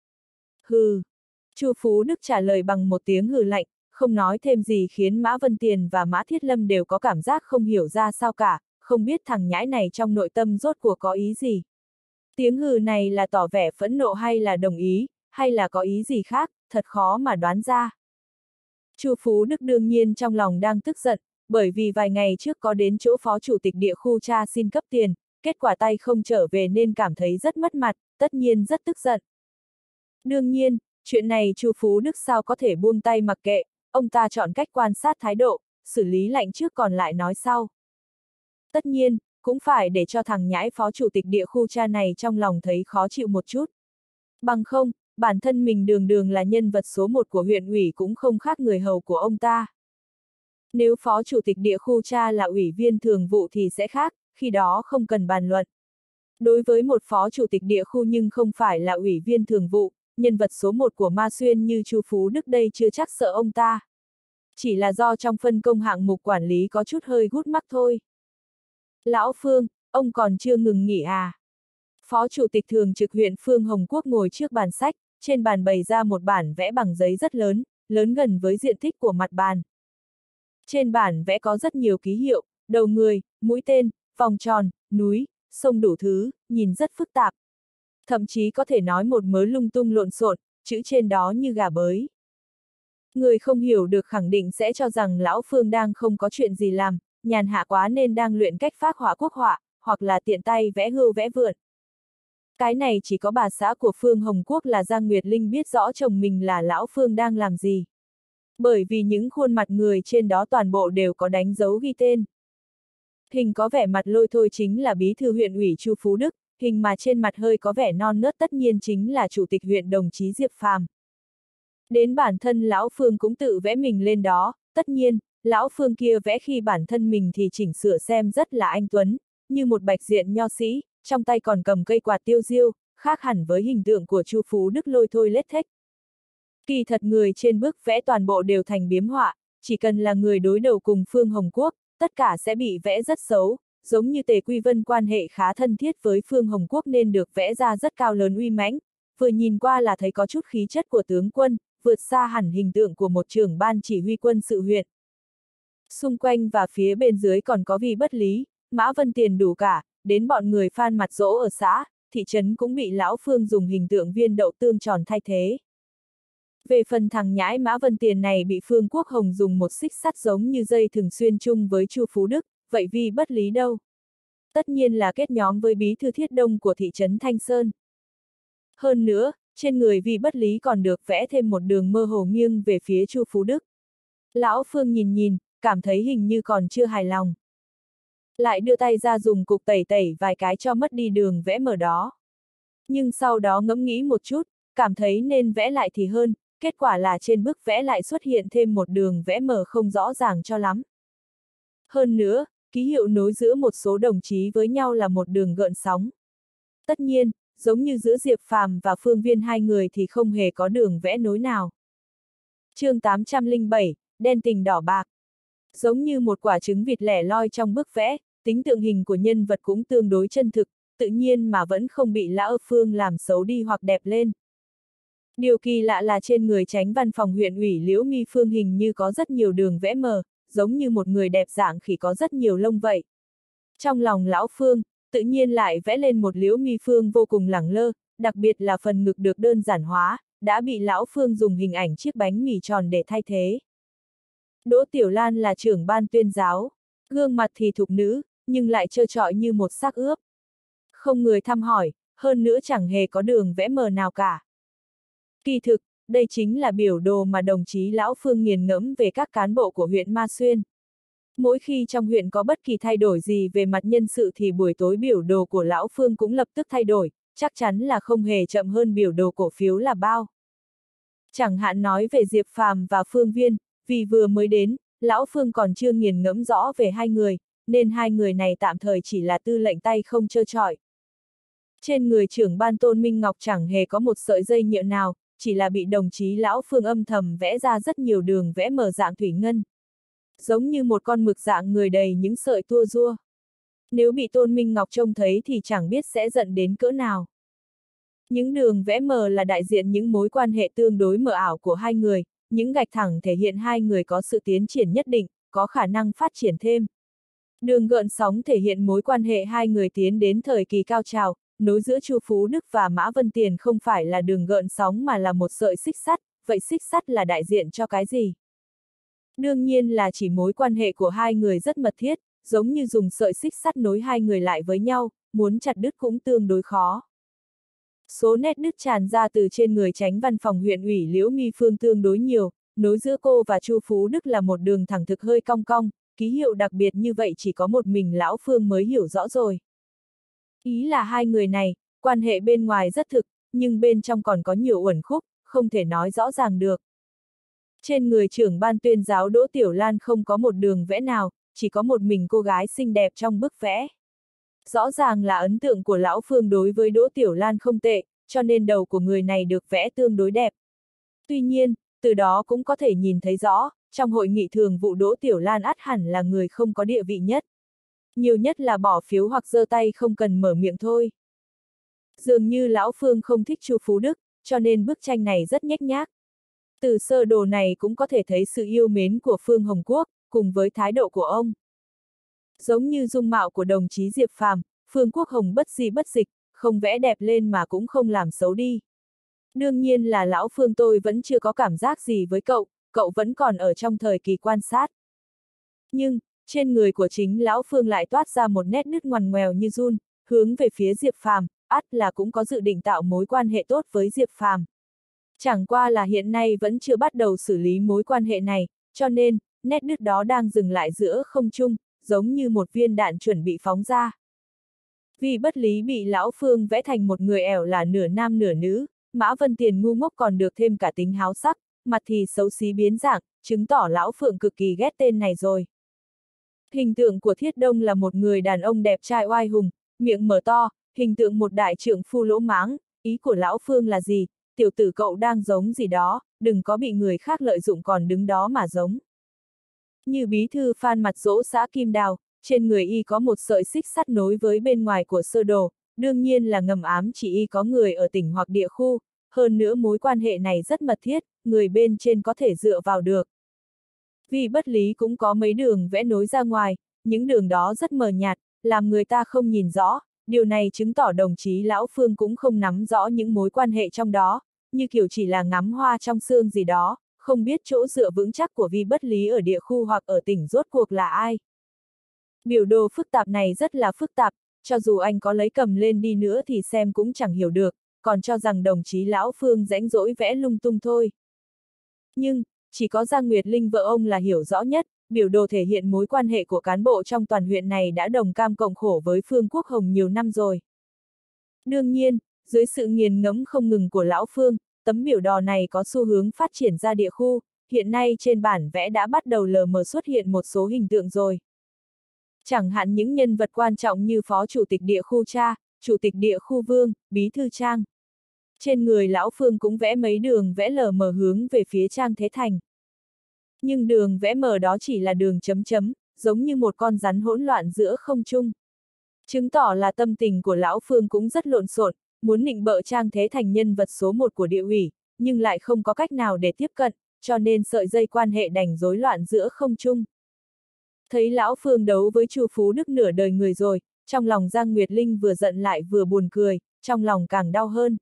Hừ. Chu Phú Đức trả lời bằng một tiếng hừ lạnh, không nói thêm gì khiến Mã Vân Tiền và Mã Thiết Lâm đều có cảm giác không hiểu ra sao cả, không biết thằng nhãi này trong nội tâm rốt cuộc có ý gì. Tiếng hừ này là tỏ vẻ phẫn nộ hay là đồng ý, hay là có ý gì khác, thật khó mà đoán ra. Chu Phú Đức đương nhiên trong lòng đang tức giận, bởi vì vài ngày trước có đến chỗ phó chủ tịch địa khu cha xin cấp tiền, kết quả tay không trở về nên cảm thấy rất mất mặt, tất nhiên rất tức giận. Đương nhiên, chuyện này Chu Phú Đức sao có thể buông tay mặc kệ, ông ta chọn cách quan sát thái độ, xử lý lạnh trước còn lại nói sau. Tất nhiên, cũng phải để cho thằng nhãi phó chủ tịch địa khu cha này trong lòng thấy khó chịu một chút. Bằng không, bản thân mình đường đường là nhân vật số 1 của huyện ủy cũng không khác người hầu của ông ta. Nếu phó chủ tịch địa khu cha là ủy viên thường vụ thì sẽ khác, khi đó không cần bàn luận. Đối với một phó chủ tịch địa khu nhưng không phải là ủy viên thường vụ, nhân vật số 1 của Ma Xuyên như Chu Phú Đức đây chưa chắc sợ ông ta. Chỉ là do trong phân công hạng mục quản lý có chút hơi gút mắt thôi. Lão Phương, ông còn chưa ngừng nghỉ à? Phó chủ tịch thường trực huyện Phương Hồng Quốc ngồi trước bàn sách, trên bàn bày ra một bản vẽ bằng giấy rất lớn, lớn gần với diện tích của mặt bàn. Trên bản vẽ có rất nhiều ký hiệu, đầu người, mũi tên, vòng tròn, núi, sông đủ thứ, nhìn rất phức tạp. Thậm chí có thể nói một mớ lung tung lộn xộn, chữ trên đó như gà bới. Người không hiểu được khẳng định sẽ cho rằng Lão Phương đang không có chuyện gì làm, nhàn hạ quá nên đang luyện cách phác họa quốc họa, hoặc là tiện tay vẽ hươu vẽ vượn. Cái này chỉ có bà xã của Phương Hồng Quốc là Giang Nguyệt Linh biết rõ chồng mình là lão Phương đang làm gì. Bởi vì những khuôn mặt người trên đó toàn bộ đều có đánh dấu ghi tên. Hình có vẻ mặt lôi thôi chính là bí thư huyện ủy Chu Phú Đức, hình mà trên mặt hơi có vẻ non nớt tất nhiên chính là chủ tịch huyện đồng chí Diệp Phàm. Đến bản thân lão Phương cũng tự vẽ mình lên đó, tất nhiên, lão Phương kia vẽ khi bản thân mình thì chỉnh sửa xem rất là anh tuấn, như một bạch diện nho sĩ, trong tay còn cầm cây quạt tiêu diêu, khác hẳn với hình tượng của Chu Phú Đức lôi thôi lết thếch. Kỳ thật người trên bức vẽ toàn bộ đều thành biếm họa, chỉ cần là người đối đầu cùng Phương Hồng Quốc, tất cả sẽ bị vẽ rất xấu, giống như Tề Quy Vân quan hệ khá thân thiết với Phương Hồng Quốc nên được vẽ ra rất cao lớn uy mãnh, vừa nhìn qua là thấy có chút khí chất của tướng quân, vượt xa hẳn hình tượng của một trưởng ban chỉ huy quân sự huyện. Xung quanh và phía bên dưới còn có Vi Bất Lý, Mã Vân Tiền đủ cả, đến bọn người Phan Mặt Dỗ ở xã, thị trấn cũng bị lão Phương dùng hình tượng viên đậu tương tròn thay thế. Về phần thằng nhãi Mã Vân Tiền này bị Phương Quốc Hồng dùng một xích sắt giống như dây thường xuyên chung với Chu Phú Đức, vậy Vi Bất Lý đâu? Tất nhiên là kết nhóm với bí thư Thiết Đông của thị trấn Thanh Sơn. Hơn nữa, trên người Vi Bất Lý còn được vẽ thêm một đường mơ hồ nghiêng về phía Chu Phú Đức. Lão Phương nhìn, cảm thấy hình như còn chưa hài lòng. Lại đưa tay ra dùng cục tẩy tẩy vài cái cho mất đi đường vẽ mờ đó. Nhưng sau đó ngẫm nghĩ một chút, cảm thấy nên vẽ lại thì hơn, kết quả là trên bức vẽ lại xuất hiện thêm một đường vẽ mờ không rõ ràng cho lắm. Hơn nữa, ký hiệu nối giữa một số đồng chí với nhau là một đường gợn sóng. Tất nhiên, giống như giữa Diệp Phàm và Phương Viên hai người thì không hề có đường vẽ nối nào. Chương 807, đen tình đỏ bạc. Giống như một quả trứng vịt lẻ loi trong bức vẽ, tính tượng hình của nhân vật cũng tương đối chân thực, tự nhiên mà vẫn không bị lão Phương làm xấu đi hoặc đẹp lên. Điều kỳ lạ là trên người chánh văn phòng huyện ủy Liễu Mi Phương hình như có rất nhiều đường vẽ mờ, giống như một người đẹp dạng khỉ có rất nhiều lông vậy. Trong lòng lão Phương, tự nhiên lại vẽ lên một Liễu Mi Phương vô cùng lẳng lơ, đặc biệt là phần ngực được đơn giản hóa, đã bị lão Phương dùng hình ảnh chiếc bánh mì tròn để thay thế. Đỗ Tiểu Lan là trưởng ban tuyên giáo, gương mặt thì thục nữ, nhưng lại trơ trọi như một xác ướp. Không người thăm hỏi, hơn nữa chẳng hề có đường vẽ mờ nào cả. Kỳ thực, đây chính là biểu đồ mà đồng chí lão Phương nghiền ngẫm về các cán bộ của huyện Ma Xuyên. Mỗi khi trong huyện có bất kỳ thay đổi gì về mặt nhân sự thì buổi tối biểu đồ của lão Phương cũng lập tức thay đổi, chắc chắn là không hề chậm hơn biểu đồ cổ phiếu là bao. Chẳng hạn nói về Diệp Phàm và Phương Viên, vì vừa mới đến, lão Phương còn chưa nghiền ngẫm rõ về hai người, nên hai người này tạm thời chỉ là tư lệnh tay không trơ trọi. Trên người trưởng ban Tôn Minh Ngọc chẳng hề có một sợi dây nhựa nào, chỉ là bị đồng chí lão Phương âm thầm vẽ ra rất nhiều đường vẽ mờ dạng thủy ngân. Giống như một con mực dạng người đầy những sợi tua rua. Nếu bị Tôn Minh Ngọc trông thấy thì chẳng biết sẽ giận đến cỡ nào. Những đường vẽ mờ là đại diện những mối quan hệ tương đối mờ ảo của hai người, những gạch thẳng thể hiện hai người có sự tiến triển nhất định, có khả năng phát triển thêm. Đường gợn sóng thể hiện mối quan hệ hai người tiến đến thời kỳ cao trào, nối giữa Chu Phú Đức và Mã Vân Tiền không phải là đường gợn sóng mà là một sợi xích sắt, vậy xích sắt là đại diện cho cái gì? Đương nhiên là chỉ mối quan hệ của hai người rất mật thiết, giống như dùng sợi xích sắt nối hai người lại với nhau, muốn chặt đứt cũng tương đối khó. Số nét đứt tràn ra từ trên người chánh văn phòng huyện ủy Liễu Mi Phương tương đối nhiều, nối giữa cô và Chu Phú Đức là một đường thẳng thực hơi cong cong, ký hiệu đặc biệt như vậy chỉ có một mình lão Phương mới hiểu rõ rồi. Ý là hai người này, quan hệ bên ngoài rất thực, nhưng bên trong còn có nhiều uẩn khúc, không thể nói rõ ràng được. Trên người trưởng ban tuyên giáo Đỗ Tiểu Lan không có một đường vẽ nào, chỉ có một mình cô gái xinh đẹp trong bức vẽ. Rõ ràng là ấn tượng của lão Phương đối với Đỗ Tiểu Lan không tệ, cho nên đầu của người này được vẽ tương đối đẹp. Tuy nhiên, từ đó cũng có thể nhìn thấy rõ, trong hội nghị thường vụ Đỗ Tiểu Lan ắt hẳn là người không có địa vị nhất. Nhiều nhất là bỏ phiếu hoặc giơ tay không cần mở miệng thôi. Dường như lão Phương không thích Chu Phú Đức, cho nên bức tranh này rất nhếch nhác. Từ sơ đồ này cũng có thể thấy sự yêu mến của Phương Hồng Quốc, cùng với thái độ của ông. Giống như dung mạo của đồng chí Diệp Phàm, Phương Quốc Hồng bất di bất dịch, không vẽ đẹp lên mà cũng không làm xấu đi. Đương nhiên là lão Phương tôi vẫn chưa có cảm giác gì với cậu vẫn còn ở trong thời kỳ quan sát. Nhưng, trên người của chính lão Phương lại toát ra một nét nứt ngoằn ngoèo như giun, hướng về phía Diệp Phàm, ắt là cũng có dự định tạo mối quan hệ tốt với Diệp Phàm. Chẳng qua là hiện nay vẫn chưa bắt đầu xử lý mối quan hệ này, cho nên, nét đứt đó đang dừng lại giữa không trung, giống như một viên đạn chuẩn bị phóng ra. Vì bất lý bị lão Phương vẽ thành một người ẻo là nửa nam nửa nữ, Mã Vân Tiền ngu ngốc còn được thêm cả tính háo sắc, mặt thì xấu xí biến dạng, chứng tỏ lão Phượng cực kỳ ghét tên này rồi. Hình tượng của Thiết Đông là một người đàn ông đẹp trai oai hùng, miệng mở to, hình tượng một đại trượng phu lỗ mãng, ý của lão Phương là gì, tiểu tử cậu đang giống gì đó, đừng có bị người khác lợi dụng còn đứng đó mà giống. Như bí thư Phan mặt dỗ xã Kim Đào, trên người y có một sợi xích sắt nối với bên ngoài của sơ đồ, đương nhiên là ngầm ám chỉ y có người ở tỉnh hoặc địa khu, hơn nữa mối quan hệ này rất mật thiết, người bên trên có thể dựa vào được. Vì bất lý cũng có mấy đường vẽ nối ra ngoài, những đường đó rất mờ nhạt, làm người ta không nhìn rõ, điều này chứng tỏ đồng chí Lão Phương cũng không nắm rõ những mối quan hệ trong đó, như kiểu chỉ là ngắm hoa trong sương gì đó, không biết chỗ dựa vững chắc của Vi bất lý ở địa khu hoặc ở tỉnh rốt cuộc là ai. Biểu đồ phức tạp này rất là phức tạp, cho dù anh có lấy cầm lên đi nữa thì xem cũng chẳng hiểu được, còn cho rằng đồng chí Lão Phương rãnh rỗi vẽ lung tung thôi. Nhưng, chỉ có Giang Nguyệt Linh vợ ông là hiểu rõ nhất, biểu đồ thể hiện mối quan hệ của cán bộ trong toàn huyện này đã đồng cam cộng khổ với Phương Quốc Hồng nhiều năm rồi. Đương nhiên, dưới sự nghiền ngẫm không ngừng của Lão Phương, tấm biểu đồ này có xu hướng phát triển ra địa khu, hiện nay trên bản vẽ đã bắt đầu lờ mờ xuất hiện một số hình tượng rồi. Chẳng hạn những nhân vật quan trọng như Phó Chủ tịch địa khu Cha, Chủ tịch địa khu Vương, Bí thư Trang. Trên người Lão Phương cũng vẽ mấy đường vẽ lờ mờ hướng về phía Trang Thế Thành. Nhưng đường vẽ mờ đó chỉ là đường chấm chấm, giống như một con rắn hỗn loạn giữa không trung. Chứng tỏ là tâm tình của Lão Phương cũng rất lộn xộn, muốn nịnh bợ Trang Thế Thành nhân vật số 1 của địa ủy, nhưng lại không có cách nào để tiếp cận, cho nên sợi dây quan hệ đành rối loạn giữa không trung. Thấy Lão Phương đấu với Chu Phú Đức nửa đời người rồi, trong lòng Giang Nguyệt Linh vừa giận lại vừa buồn cười, trong lòng càng đau hơn.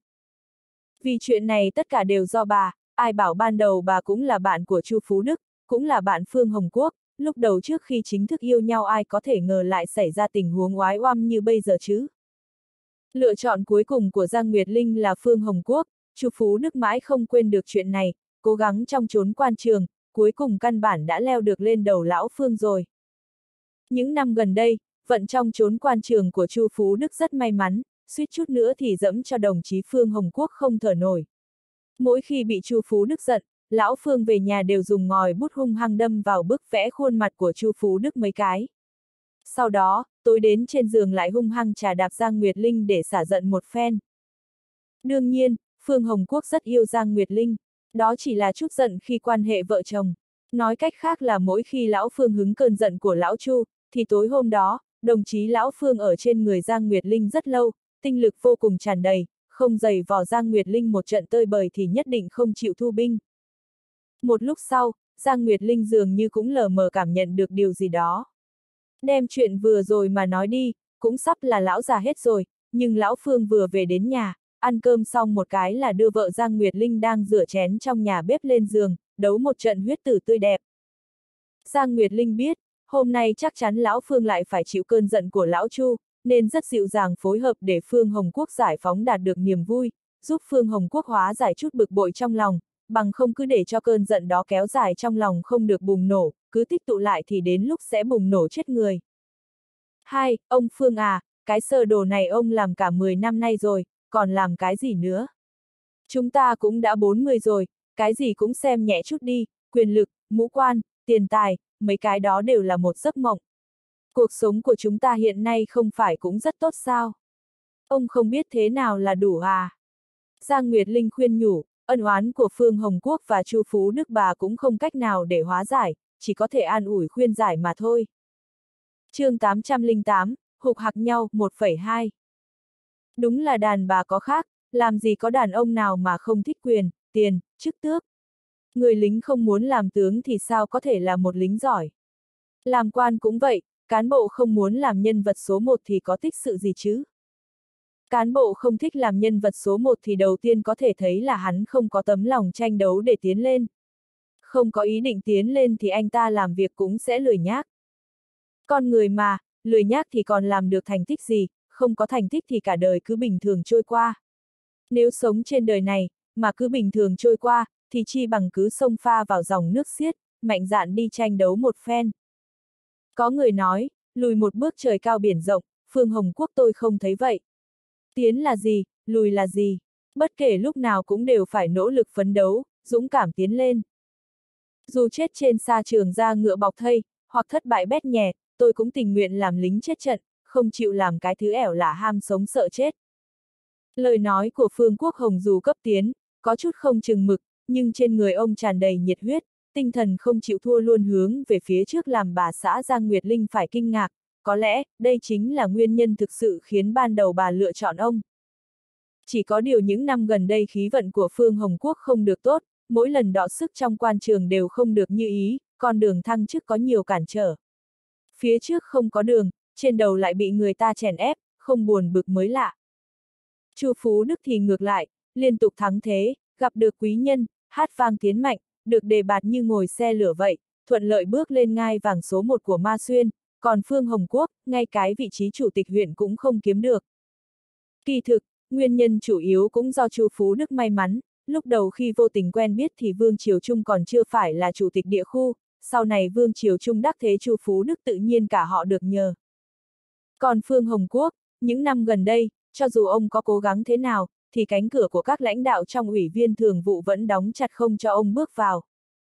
Vì chuyện này tất cả đều do bà, ai bảo ban đầu bà cũng là bạn của Chu Phú Đức, cũng là bạn Phương Hồng Quốc, lúc đầu trước khi chính thức yêu nhau ai có thể ngờ lại xảy ra tình huống oái oăm như bây giờ chứ. Lựa chọn cuối cùng của Giang Nguyệt Linh là Phương Hồng Quốc, Chu Phú Đức mãi không quên được chuyện này, cố gắng trong chốn quan trường, cuối cùng căn bản đã leo được lên đầu Lão Phương rồi. Những năm gần đây, vận trong chốn quan trường của Chu Phú Đức rất may mắn, suýt chút nữa thì dẫm cho đồng chí Phương Hồng Quốc không thở nổi. Mỗi khi bị Chu Phú Đức giận, Lão Phương về nhà đều dùng ngòi bút hung hăng đâm vào bức vẽ khuôn mặt của Chu Phú Đức mấy cái. Sau đó, tối đến trên giường lại hung hăng chà đạp Giang Nguyệt Linh để xả giận một phen. Đương nhiên, Phương Hồng Quốc rất yêu Giang Nguyệt Linh, đó chỉ là chút giận khi quan hệ vợ chồng. Nói cách khác là mỗi khi Lão Phương hứng cơn giận của Lão Chu, thì tối hôm đó, đồng chí Lão Phương ở trên người Giang Nguyệt Linh rất lâu, tinh lực vô cùng tràn đầy, không giày vò Giang Nguyệt Linh một trận tơi bời thì nhất định không chịu thu binh. Một lúc sau, Giang Nguyệt Linh dường như cũng lờ mờ cảm nhận được điều gì đó. Đem chuyện vừa rồi mà nói đi, cũng sắp là lão già hết rồi, nhưng Lão Phương vừa về đến nhà, ăn cơm xong một cái là đưa vợ Giang Nguyệt Linh đang rửa chén trong nhà bếp lên giường, đấu một trận huyết tử tươi đẹp. Giang Nguyệt Linh biết, hôm nay chắc chắn Lão Phương lại phải chịu cơn giận của Lão Chu, nên rất dịu dàng phối hợp để Phương Hồng Quốc giải phóng đạt được niềm vui, giúp Phương Hồng Quốc hóa giải chút bực bội trong lòng, bằng không cứ để cho cơn giận đó kéo dài trong lòng không được bùng nổ, cứ tích tụ lại thì đến lúc sẽ bùng nổ chết người. Hai, ông Phương à, cái sơ đồ này ông làm cả 10 năm nay rồi, còn làm cái gì nữa? Chúng ta cũng đã 40 rồi, cái gì cũng xem nhẹ chút đi, quyền lực, ngũ quan, tiền tài, mấy cái đó đều là một giấc mộng. Cuộc sống của chúng ta hiện nay không phải cũng rất tốt sao? Ông không biết thế nào là đủ à? Giang Nguyệt Linh khuyên nhủ, ân oán của Phương Hồng Quốc và Chu Phú Đức bà cũng không cách nào để hóa giải, chỉ có thể an ủi khuyên giải mà thôi. Chương 808, hục hặc nhau, 1,2. Đúng là đàn bà có khác, làm gì có đàn ông nào mà không thích quyền, tiền, chức tước. Người lính không muốn làm tướng thì sao có thể là một lính giỏi. Làm quan cũng vậy, cán bộ không muốn làm nhân vật số 1 thì có tích sự gì chứ. Cán bộ không thích làm nhân vật số 1 thì đầu tiên có thể thấy là hắn không có tấm lòng tranh đấu để tiến lên. Không có ý định tiến lên thì anh ta làm việc cũng sẽ lười nhác. Con người mà, lười nhác thì còn làm được thành tích gì, không có thành tích thì cả đời cứ bình thường trôi qua. Nếu sống trên đời này, mà cứ bình thường trôi qua, thì chi bằng cứ xông pha vào dòng nước xiết, mạnh dạn đi tranh đấu một phen. Có người nói, lùi một bước trời cao biển rộng, Phương Hồng Quốc tôi không thấy vậy. Tiến là gì, lùi là gì? Bất kể lúc nào cũng đều phải nỗ lực phấn đấu, dũng cảm tiến lên. Dù chết trên sa trường ra ngựa bọc thây, hoặc thất bại bét nhè, tôi cũng tình nguyện làm lính chết trận, không chịu làm cái thứ ẻo lả ham sống sợ chết. Lời nói của Phương Quốc Hồng dù cấp tiến, có chút không chừng mực, nhưng trên người ông tràn đầy nhiệt huyết, tinh thần không chịu thua luôn hướng về phía trước làm bà xã Giang Nguyệt Linh phải kinh ngạc, có lẽ, đây chính là nguyên nhân thực sự khiến ban đầu bà lựa chọn ông. Chỉ có điều những năm gần đây khí vận của Phương Hồng Quốc không được tốt, mỗi lần đọ sức trong quan trường đều không được như ý, con đường thăng chức có nhiều cản trở. Phía trước không có đường, trên đầu lại bị người ta chèn ép, không buồn bực mới lạ. Chu Phú Đức thì ngược lại, liên tục thắng thế, gặp được quý nhân, hát vang tiến mạnh, được đề bạt như ngồi xe lửa vậy, thuận lợi bước lên ngai vàng số 1 của Ma Xuyên, còn Phương Hồng Quốc, ngay cái vị trí chủ tịch huyện cũng không kiếm được. Kỳ thực, nguyên nhân chủ yếu cũng do Chu Phú Đức may mắn, lúc đầu khi vô tình quen biết thì Vương Triều Trung còn chưa phải là chủ tịch địa khu, sau này Vương Triều Trung đắc thế Chu Phú Đức tự nhiên cả họ được nhờ. Còn Phương Hồng Quốc, những năm gần đây, cho dù ông có cố gắng thế nào, thì cánh cửa của các lãnh đạo trong ủy viên thường vụ vẫn đóng chặt không cho ông bước vào.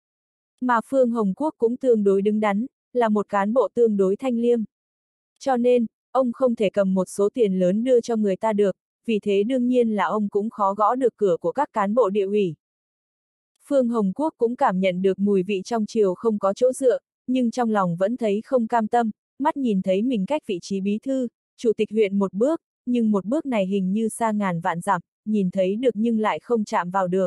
Mà Phương Hồng Quốc cũng tương đối đứng đắn, là một cán bộ tương đối thanh liêm. Cho nên, ông không thể cầm một số tiền lớn đưa cho người ta được, vì thế đương nhiên là ông cũng khó gõ được cửa của các cán bộ địa ủy. Phương Hồng Quốc cũng cảm nhận được mùi vị trong triều không có chỗ dựa, nhưng trong lòng vẫn thấy không cam tâm, mắt nhìn thấy mình cách vị trí bí thư, chủ tịch huyện một bước, nhưng một bước này hình như xa ngàn vạn dặm, nhìn thấy được nhưng lại không chạm vào được.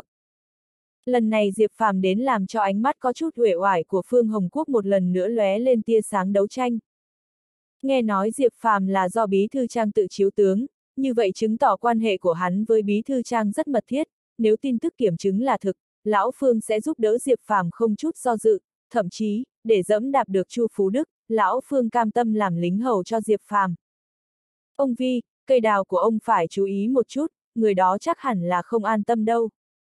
Lần này Diệp Phàm đến làm cho ánh mắt có chút uể oải của Phương Hồng Quốc một lần nữa lóe lên tia sáng đấu tranh. Nghe nói Diệp Phàm là do Bí Thư Trang tự chiếu tướng, như vậy chứng tỏ quan hệ của hắn với Bí Thư Trang rất mật thiết, nếu tin tức kiểm chứng là thực, Lão Phương sẽ giúp đỡ Diệp Phàm không chút do dự, thậm chí, để dẫm đạp được Chu Phú Đức, Lão Phương cam tâm làm lính hầu cho Diệp Phàm. Ông Vi, cây đào của ông phải chú ý một chút, người đó chắc hẳn là không an tâm đâu.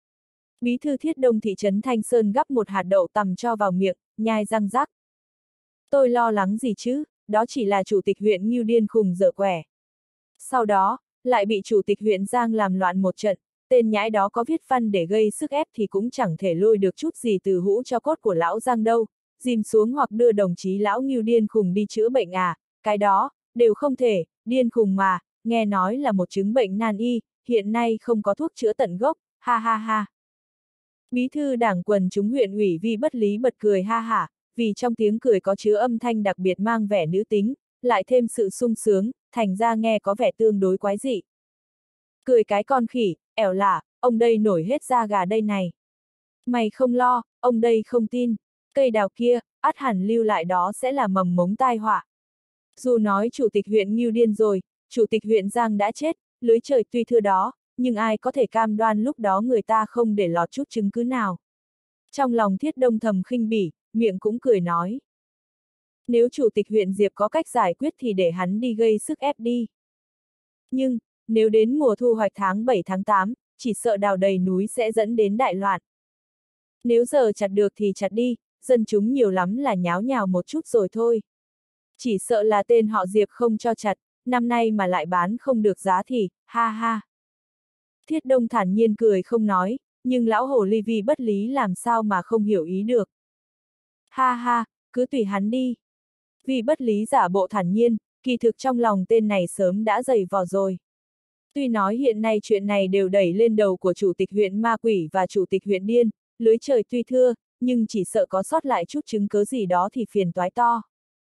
Bí thư Thiết Đông thị trấn Thanh Sơn gắp một hạt đậu tằm cho vào miệng, nhai răng rắc. Tôi lo lắng gì chứ, đó chỉ là chủ tịch huyện Ngưu điên khùng dở quẻ. Sau đó, lại bị chủ tịch huyện Giang làm loạn một trận, tên nhãi đó có viết văn để gây sức ép thì cũng chẳng thể lôi được chút gì từ hũ cho cốt của lão Giang đâu, dìm xuống hoặc đưa đồng chí lão Ngưu điên khùng đi chữa bệnh à, cái đó, đều không thể, điên khùng mà, nghe nói là một chứng bệnh nan y, hiện nay không có thuốc chữa tận gốc, ha ha ha. Bí thư đảng quần chúng huyện ủy Vi Bất Lý bật cười ha hả, vì trong tiếng cười có chứa âm thanh đặc biệt mang vẻ nữ tính, lại thêm sự sung sướng, thành ra nghe có vẻ tương đối quái dị. Cười cái con khỉ, ẻo lả, ông đây nổi hết da gà đây này. Mày không lo, ông đây không tin, cây đào kia, ắt hẳn lưu lại đó sẽ là mầm mống tai họa. Dù nói chủ tịch huyện Ngưu điên rồi, chủ tịch huyện Giang đã chết, lưới trời tuy thưa đó, nhưng ai có thể cam đoan lúc đó người ta không để lọt chút chứng cứ nào. Trong lòng Thiết Đông thầm khinh bỉ, miệng cũng cười nói. Nếu chủ tịch huyện Diệp có cách giải quyết thì để hắn đi gây sức ép đi. Nhưng, nếu đến mùa thu hoạch tháng 7 tháng 8, chỉ sợ đào đầy núi sẽ dẫn đến đại loạn. Nếu giờ chặt được thì chặt đi, dân chúng nhiều lắm là nháo nhào một chút rồi thôi. Chỉ sợ là tên họ Diệp không cho chặt, năm nay mà lại bán không được giá thì, ha ha. Thiết Đông thản nhiên cười không nói, nhưng lão hồ ly Vi Bất Lý làm sao mà không hiểu ý được. Ha ha, cứ tùy hắn đi. Vi Bất Lý giả bộ thản nhiên, kỳ thực trong lòng tên này sớm đã dày vò rồi. Tuy nói hiện nay chuyện này đều đẩy lên đầu của chủ tịch huyện Ma Quỷ và chủ tịch huyện Điên, lưới trời tuy thưa, nhưng chỉ sợ có sót lại chút chứng cớ gì đó thì phiền toái to.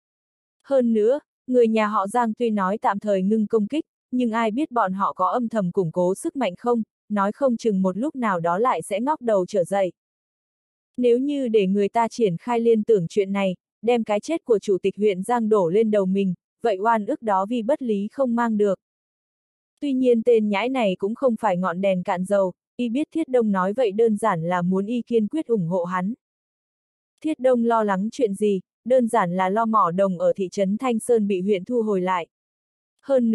Hơn nữa, người nhà họ Giang tuy nói tạm thời ngưng công kích, nhưng ai biết bọn họ có âm thầm củng cố sức mạnh không, nói không chừng một lúc nào đó lại sẽ ngóc đầu trở dậy. Nếu như để người ta triển khai liên tưởng chuyện này, đem cái chết của chủ tịch huyện Giang đổ lên đầu mình, vậy oan ức đó Vi Bất Lý không mang được. Tuy nhiên tên nhãi này cũng không phải ngọn đèn cạn dầu, y biết Thiết Đông nói vậy đơn giản là muốn y kiên quyết ủng hộ hắn. Thiết Đông lo lắng chuyện gì, đơn giản là lo mỏ đồng ở thị trấn Thanh Sơn bị huyện thu hồi lại. Hơn nữa,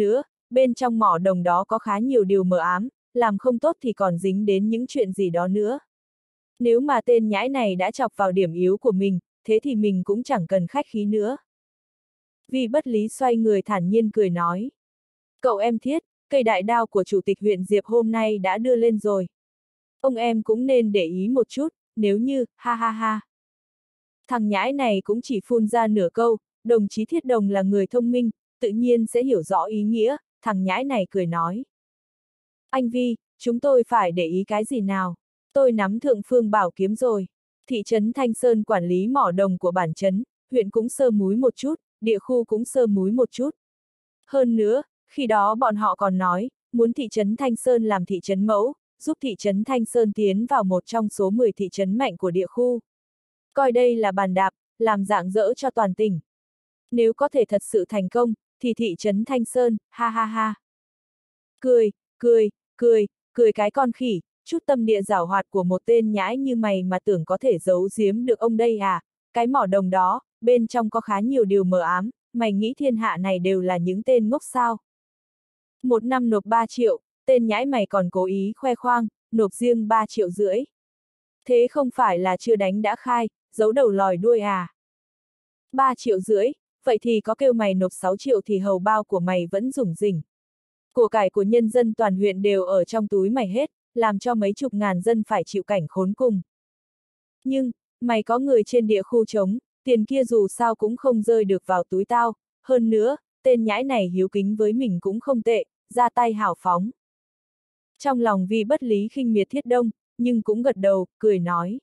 bên trong mỏ đồng đó có khá nhiều điều mờ ám, làm không tốt thì còn dính đến những chuyện gì đó nữa. Nếu mà tên nhãi này đã chọc vào điểm yếu của mình, thế thì mình cũng chẳng cần khách khí nữa. Vi Bất Lý xoay người thản nhiên cười nói. Cậu em Thiết, cây đại đao của chủ tịch huyện Diệp hôm nay đã đưa lên rồi. Ông em cũng nên để ý một chút, nếu như, ha ha ha. Thằng nhãi này cũng chỉ phun ra nửa câu, đồng chí Thiết Đồng là người thông minh, tự nhiên sẽ hiểu rõ ý nghĩa, thằng nhãi này cười nói. Anh Vi, chúng tôi phải để ý cái gì nào? Tôi nắm thượng phương bảo kiếm rồi. Thị trấn Thanh Sơn quản lý mỏ đồng của bản trấn, huyện cũng sơ múi một chút, địa khu cũng sơ múi một chút. Hơn nữa, khi đó bọn họ còn nói, muốn thị trấn Thanh Sơn làm thị trấn mẫu, giúp thị trấn Thanh Sơn tiến vào một trong số 10 thị trấn mạnh của địa khu. Coi đây là bàn đạp, làm rạng rỡ cho toàn tỉnh. Nếu có thể thật sự thành công, thì thị trấn Thanh Sơn, ha ha ha. Cười, cười, cười, cười cái con khỉ, chút tâm địa giảo hoạt của một tên nhãi như mày mà tưởng có thể giấu giếm được ông đây à, cái mỏ đồng đó, bên trong có khá nhiều điều mờ ám, mày nghĩ thiên hạ này đều là những tên ngốc sao? Một năm nộp 3 triệu, tên nhãi mày còn cố ý khoe khoang, nộp riêng 3,5 triệu. Thế không phải là chưa đánh đã khai, giấu đầu lòi đuôi à? 3,5 triệu, vậy thì có kêu mày nộp 6 triệu thì hầu bao của mày vẫn rủng rỉnh. Của cải của nhân dân toàn huyện đều ở trong túi mày hết, làm cho mấy chục ngàn dân phải chịu cảnh khốn cùng. Nhưng, mày có người trên địa khu trống, tiền kia dù sao cũng không rơi được vào túi tao, hơn nữa, tên nhãi này hiếu kính với mình cũng không tệ, ra tay hào phóng. Trong lòng Vi Bất Lý khinh miệt Thiết Đông, nhưng cũng gật đầu, cười nói.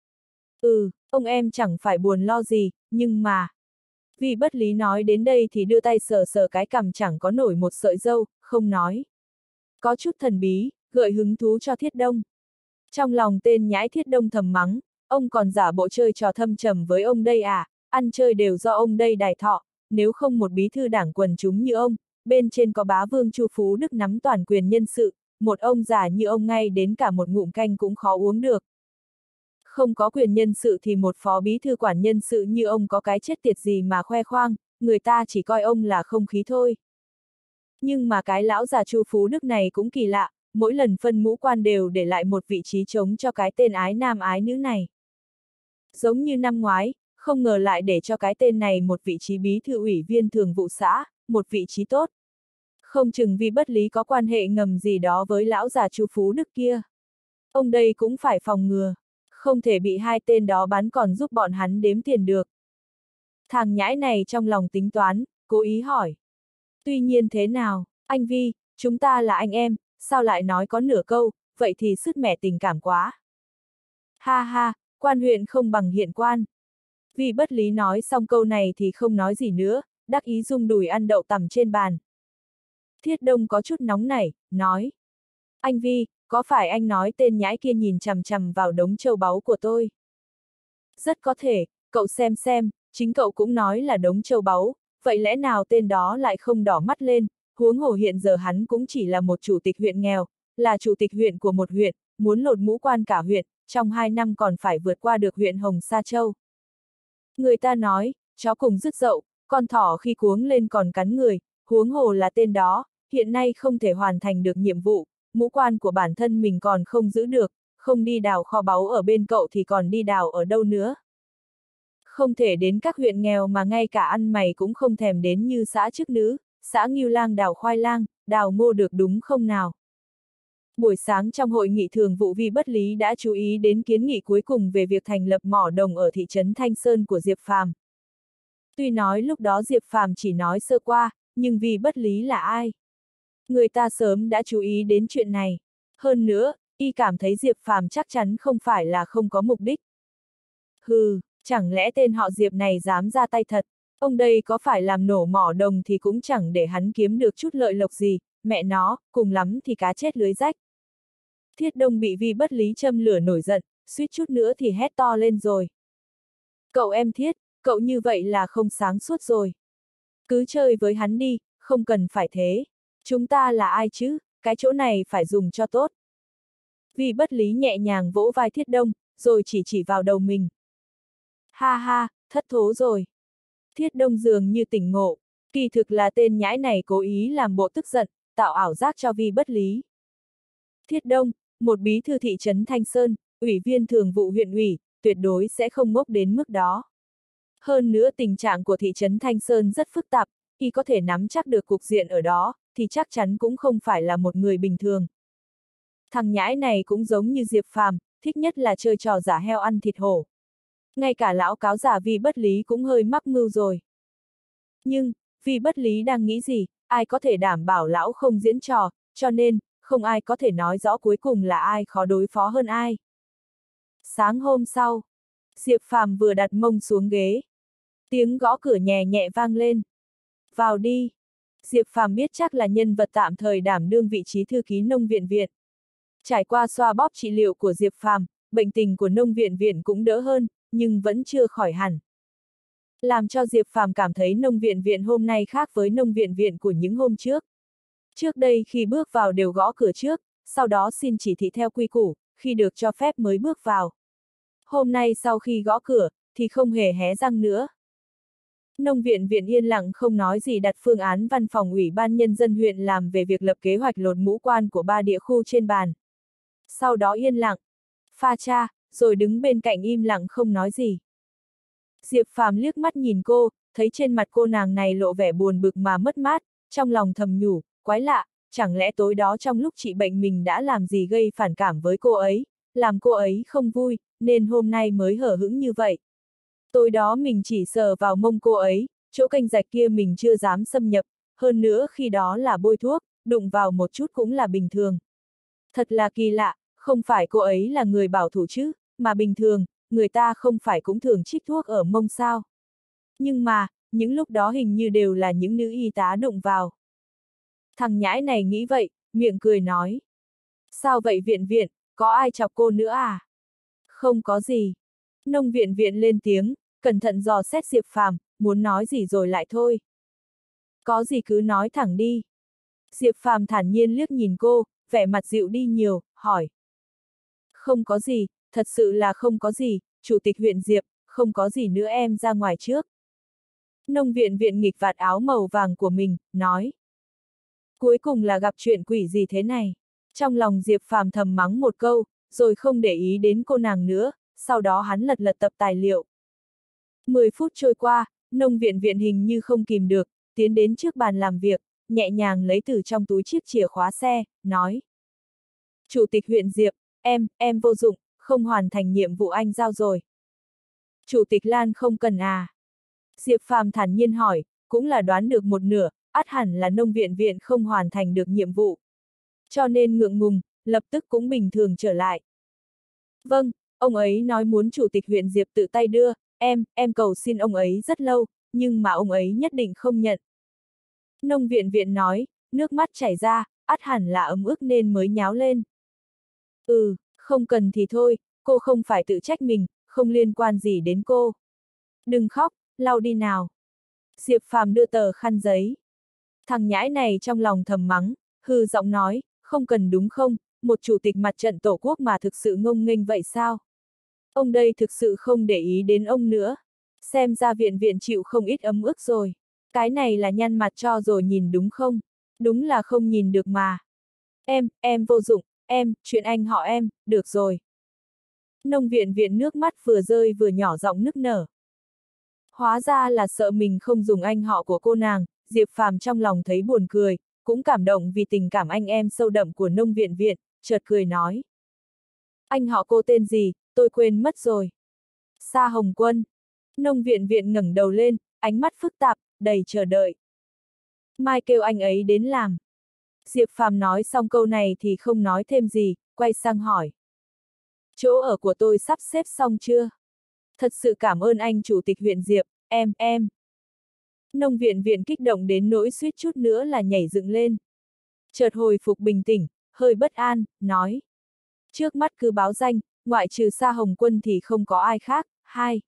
Ông em chẳng phải buồn lo gì, nhưng mà... Vi Bất Lý nói đến đây thì đưa tay sờ sờ cái cằm chẳng có nổi một sợi râu, không nói. Có chút thần bí, gợi hứng thú cho Thiết Đông. Trong lòng tên nhãi Thiết Đông thầm mắng, ông còn giả bộ chơi trò thâm trầm với ông đây à, ăn chơi đều do ông đây đài thọ, nếu không một bí thư đảng quần chúng như ông, bên trên có bá vương Chu Phú Đức nắm toàn quyền nhân sự, một ông già như ông ngay đến cả một ngụm canh cũng khó uống được. Không có quyền nhân sự thì một phó bí thư quản nhân sự như ông có cái chết tiệt gì mà khoe khoang, người ta chỉ coi ông là không khí thôi. Nhưng mà cái lão già Chu Phú Đức này cũng kỳ lạ, mỗi lần phân ngũ quan đều để lại một vị trí trống cho cái tên ái nam ái nữ này. Giống như năm ngoái, không ngờ lại để cho cái tên này một vị trí bí thư ủy viên thường vụ xã, một vị trí tốt. Không chừng vì bất lý có quan hệ ngầm gì đó với lão già Chu Phú Đức kia. Ông đây cũng phải phòng ngừa, không thể bị hai tên đó bắn còn giúp bọn hắn đếm tiền được. Thằng nhãi này trong lòng tính toán, cố ý hỏi. Tuy nhiên thế nào, anh Vi, chúng ta là anh em, sao lại nói có nửa câu, vậy thì sứt mẻ tình cảm quá. Ha ha, quan huyện không bằng hiện quan. Vi Bất Lý nói xong câu này thì không nói gì nữa, đắc ý rung đùi ăn đậu tằm trên bàn. Thiết Đông có chút nóng nảy, nói. Anh Vi, có phải anh nói tên nhãi kia nhìn chằm chằm vào đống châu báu của tôi? Rất có thể, cậu xem, chính cậu cũng nói là đống châu báu, vậy lẽ nào tên đó lại không đỏ mắt lên, huống hồ hiện giờ hắn cũng chỉ là một chủ tịch huyện nghèo, là chủ tịch huyện của một huyện, muốn lột mũ quan cả huyện, trong 2 năm còn phải vượt qua được huyện Hồng Sa Châu. Người ta nói, chó cùng rứt dậu, con thỏ khi cuống lên còn cắn người, huống hồ là tên đó, hiện nay không thể hoàn thành được nhiệm vụ, mũ quan của bản thân mình còn không giữ được, không đi đào kho báu ở bên cậu thì còn đi đào ở đâu nữa. Không thể đến các huyện nghèo mà ngay cả ăn mày cũng không thèm đến như xã Chức Nữ, xã Ngưu Lang đào khoai lang, đào ngô được đúng không nào? Buổi sáng trong hội nghị thường vụ Vi Bất Lý đã chú ý đến kiến nghị cuối cùng về việc thành lập mỏ đồng ở thị trấn Thanh Sơn của Diệp Phàm. Tuy nói lúc đó Diệp Phàm chỉ nói sơ qua, nhưng Vi Bất Lý là ai? Người ta sớm đã chú ý đến chuyện này. Hơn nữa, y cảm thấy Diệp Phàm chắc chắn không phải là không có mục đích. Hừ, chẳng lẽ tên họ Diệp này dám ra tay thật, ông đây có phải làm nổ mỏ đồng thì cũng chẳng để hắn kiếm được chút lợi lộc gì, mẹ nó, cùng lắm thì cá chết lưới rách. Thiết Đông bị Vi Bất Lý châm lửa nổi giận, suýt chút nữa thì hét to lên rồi. Cậu em Thiết, cậu như vậy là không sáng suốt rồi. Cứ chơi với hắn đi, không cần phải thế. Chúng ta là ai chứ, cái chỗ này phải dùng cho tốt. Vi Bất Lý nhẹ nhàng vỗ vai Thiết Đông, rồi chỉ vào đầu mình. Ha ha, thất thố rồi. Thiết Đông dường như tỉnh ngộ, Kỳ thực là tên nhãi này cố ý làm bộ tức giận, tạo ảo giác cho Vi bất lý. Thiết Đông, một bí thư thị trấn Thanh Sơn, ủy viên thường vụ huyện ủy, tuyệt đối sẽ không ngốc đến mức đó. Hơn nữa tình trạng của thị trấn Thanh Sơn rất phức tạp, khi có thể nắm chắc được cục diện ở đó, thì chắc chắn cũng không phải là một người bình thường. Thằng nhãi này cũng giống như Diệp Phàm, thích nhất là chơi trò giả heo ăn thịt hổ. Ngay cả lão cáo giả Vi bất lý cũng hơi mắc mưu rồi. Nhưng, Vi bất lý đang nghĩ gì, ai có thể đảm bảo lão không diễn trò, cho nên, không ai có thể nói rõ cuối cùng là ai khó đối phó hơn ai. Sáng hôm sau, Diệp Phàm vừa đặt mông xuống ghế. Tiếng gõ cửa nhẹ nhẹ vang lên. Vào đi. Diệp Phàm biết chắc là nhân vật tạm thời đảm đương vị trí thư ký nông viện viện. Trải qua xoa bóp trị liệu của Diệp Phàm, bệnh tình của nông viện viện cũng đỡ hơn, nhưng vẫn chưa khỏi hẳn. Làm cho Diệp Phàm cảm thấy nông viện viện hôm nay khác với nông viện viện của những hôm trước. Trước đây khi bước vào đều gõ cửa trước, sau đó xin chỉ thị theo quy củ, khi được cho phép mới bước vào. Hôm nay sau khi gõ cửa, thì không hề hé răng nữa. Nông viện viện yên lặng không nói gì đặt phương án văn phòng ủy ban nhân dân huyện làm về việc lập kế hoạch lột mũ quan của 3 địa khu trên bàn. Sau đó yên lặng, pha cha, rồi đứng bên cạnh im lặng không nói gì. Diệp Phàm liếc mắt nhìn cô, thấy trên mặt cô nàng này lộ vẻ buồn bực mà mất mát, trong lòng thầm nhủ, quái lạ, chẳng lẽ tối đó trong lúc trị bệnh mình đã làm gì gây phản cảm với cô ấy, làm cô ấy không vui, nên hôm nay mới hở hững như vậy. Tối đó mình chỉ sờ vào mông cô ấy, chỗ kênh rạch kia mình chưa dám xâm nhập, hơn nữa khi đó là bôi thuốc, đụng vào một chút cũng là bình thường. Thật là kỳ lạ, không phải cô ấy là người bảo thủ chứ, mà bình thường, người ta không phải cũng thường chích thuốc ở mông sao. Nhưng mà, những lúc đó hình như đều là những nữ y tá đụng vào. Thằng nhãi này nghĩ vậy, miệng cười nói. Sao vậy viện viện, có ai chọc cô nữa à? Không có gì. Nông viện viện lên tiếng, cẩn thận dò xét Diệp Phàm, muốn nói gì rồi lại thôi. Có gì cứ nói thẳng đi. Diệp Phàm thản nhiên liếc nhìn cô, vẻ mặt dịu đi nhiều, hỏi. Không có gì, thật sự là không có gì, chủ tịch huyện Diệp, không có gì nữa em ra ngoài trước. Nông viện viện nghịch vạt áo màu vàng của mình, nói. Cuối cùng là gặp chuyện quỷ gì thế này? Trong lòng Diệp Phàm thầm mắng một câu, rồi không để ý đến cô nàng nữa, sau đó hắn lật lật tập tài liệu. 10 phút trôi qua, nông viện viện hình như không kìm được, tiến đến trước bàn làm việc, nhẹ nhàng lấy từ trong túi chiếc chìa khóa xe, nói. Chủ tịch huyện Diệp, em vô dụng, không hoàn thành nhiệm vụ anh giao rồi. Chủ tịch Lan không cần à? Diệp Phàm thản nhiên hỏi, cũng là đoán được một nửa, ắt hẳn là nông viện viện không hoàn thành được nhiệm vụ. Cho nên ngượng ngùng, lập tức cũng bình thường trở lại. Vâng, ông ấy nói muốn chủ tịch huyện Diệp tự tay đưa, em cầu xin ông ấy rất lâu, nhưng mà ông ấy nhất định không nhận. Nông viện viện nói, nước mắt chảy ra, ắt hẳn là ấm ức nên mới nháo lên. Không cần thì thôi, cô không phải tự trách mình, không liên quan gì đến cô. Đừng khóc, lau đi nào. Diệp Phàm đưa tờ khăn giấy. Thằng nhãi này trong lòng thầm mắng, hư giọng nói, không cần đúng không, một chủ tịch mặt trận tổ quốc mà thực sự ngông nghênh vậy sao? Ông đây thực sự không để ý đến ông nữa. Xem ra viện viện chịu không ít ấm ức rồi. Cái này là nhăn mặt cho rồi nhìn đúng không? Đúng là không nhìn được mà. Em vô dụng, chuyện anh họ em, được rồi. Nông viện viện nước mắt vừa rơi vừa nhỏ giọng nức nở. Hóa ra là sợ mình không dùng anh họ của cô nàng, Diệp Phàm trong lòng thấy buồn cười, cũng cảm động vì tình cảm anh em sâu đậm của nông viện viện, chợt cười nói. Anh họ cô tên gì, tôi quên mất rồi. Sa Hồng Quân. Nông viện viện ngẩng đầu lên, ánh mắt phức tạp, đầy chờ đợi. Mai kêu anh ấy đến làm. Diệp Phàm nói xong câu này thì không nói thêm gì, quay sang hỏi. Chỗ ở của tôi sắp xếp xong chưa? Thật sự cảm ơn anh chủ tịch huyện Diệp, em. Nông viện viện kích động đến nỗi suýt chút nữa là nhảy dựng lên. Chợt hồi phục bình tĩnh, hơi bất an, nói. Trước mắt cứ báo danh, ngoại trừ Sa Hồng Quân thì không có ai khác, hai.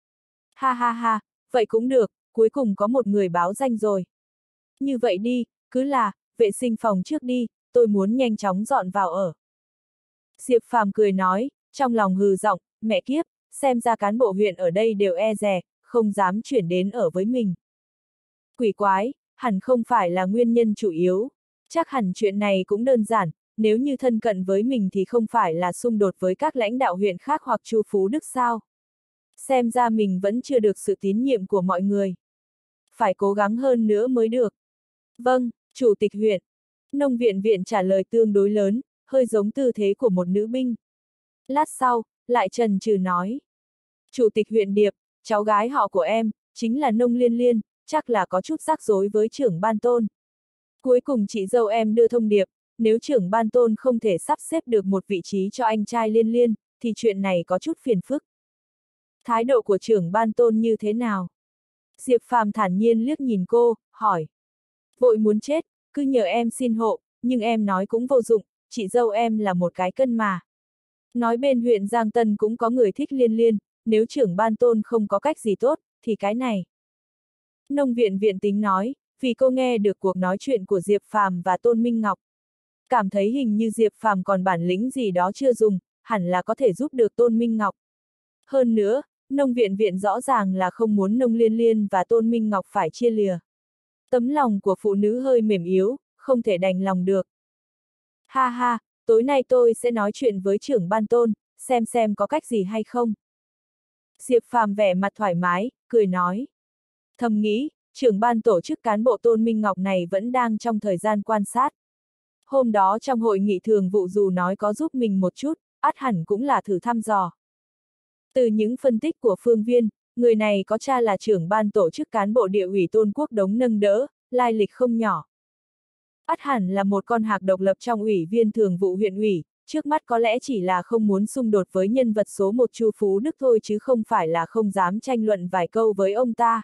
Ha, vậy cũng được, cuối cùng có một người báo danh rồi. Như vậy đi, cứ là, vệ sinh phòng trước đi, tôi muốn nhanh chóng dọn vào ở. Diệp Phàm cười nói, trong lòng hừ giọng, mẹ kiếp, xem ra cán bộ huyện ở đây đều e dè, không dám chuyển đến ở với mình. Quỷ quái, hẳn không phải là nguyên nhân chủ yếu. Chắc hẳn chuyện này cũng đơn giản, nếu như thân cận với mình thì không phải là xung đột với các lãnh đạo huyện khác hoặc Chu Phú Đức sao? Xem ra mình vẫn chưa được sự tín nhiệm của mọi người. Phải cố gắng hơn nữa mới được. Vâng, Chủ tịch huyện. Nông viện viện trả lời tương đối lớn, hơi giống tư thế của một nữ binh. Lát sau, lại chần chừ nói. Chủ tịch huyện Điệp, cháu gái họ của em, chính là Nông Liên Liên, chắc là có chút rắc rối với trưởng ban tôn. Cuối cùng chị dâu em đưa thông điệp, nếu trưởng ban tôn không thể sắp xếp được một vị trí cho anh trai Liên Liên, thì chuyện này có chút phiền phức. Thái độ của trưởng ban tôn như thế nào? Diệp Phàm thản nhiên liếc nhìn cô, hỏi. Vội muốn chết, cứ nhờ em xin hộ, nhưng em nói cũng vô dụng, chị dâu em là một cái cân mà. Nói bên huyện Giang Tân cũng có người thích Liên Liên, nếu trưởng ban tôn không có cách gì tốt, thì cái này. Nông viện viện tính nói, vì cô nghe được cuộc nói chuyện của Diệp Phàm và Tôn Minh Ngọc. Cảm thấy hình như Diệp Phàm còn bản lĩnh gì đó chưa dùng, hẳn là có thể giúp được Tôn Minh Ngọc. Hơn nữa, nông viện viện rõ ràng là không muốn Nông Liên Liên và Tôn Minh Ngọc phải chia lìa. Tấm lòng của phụ nữ hơi mềm yếu, không thể đành lòng được. Ha ha, tối nay tôi sẽ nói chuyện với trưởng ban Tôn, xem có cách gì hay không. Diệp Phàm vẻ mặt thoải mái, cười nói. Thầm nghĩ, trưởng ban tổ chức cán bộ Tôn Minh Ngọc này vẫn đang trong thời gian quan sát. Hôm đó trong hội nghị thường vụ dù nói có giúp mình một chút, ắt hẳn cũng là thử thăm dò. Từ những phân tích của Phương Viên, người này có cha là trưởng ban tổ chức cán bộ địa ủy Tôn Quốc Đống nâng đỡ, lai lịch không nhỏ. Ắt hẳn là một con hạc độc lập trong ủy viên thường vụ huyện ủy, trước mắt có lẽ chỉ là không muốn xung đột với nhân vật số 1 Chu Phú Đức thôi chứ không phải là không dám tranh luận vài câu với ông ta.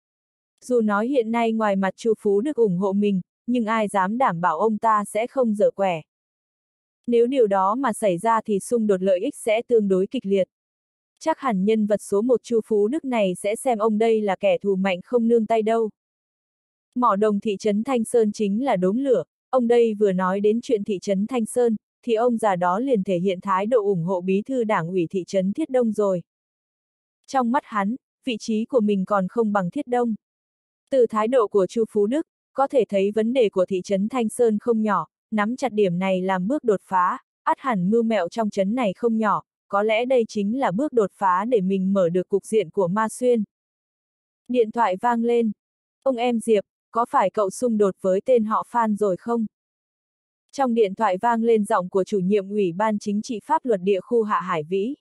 Dù nói hiện nay ngoài mặt Chu Phú Đức ủng hộ mình, nhưng ai dám đảm bảo ông ta sẽ không dở quẻ. Nếu điều đó mà xảy ra thì xung đột lợi ích sẽ tương đối kịch liệt. Chắc hẳn nhân vật số 1 Chu Phú Đức này sẽ xem ông đây là kẻ thù mạnh không nương tay đâu. Mỏ đồng thị trấn Thanh Sơn chính là đốm lửa, ông đây vừa nói đến chuyện thị trấn Thanh Sơn, thì ông già đó liền thể hiện thái độ ủng hộ bí thư đảng ủy thị trấn Thiết Đông rồi. Trong mắt hắn, vị trí của mình còn không bằng Thiết Đông. Từ thái độ của Chu Phú Đức, có thể thấy vấn đề của thị trấn Thanh Sơn không nhỏ, nắm chặt điểm này làm bước đột phá, ắt hẳn mưu mẹo trong trấn này không nhỏ, có lẽ đây chính là bước đột phá để mình mở được cục diện của Ma Xuyên. Điện thoại vang lên. Ông em Diệp, có phải cậu xung đột với tên họ Phan rồi không? Trong điện thoại vang lên giọng của chủ nhiệm Ủy ban Chính trị Pháp luật địa khu Hạ Hải Vĩ.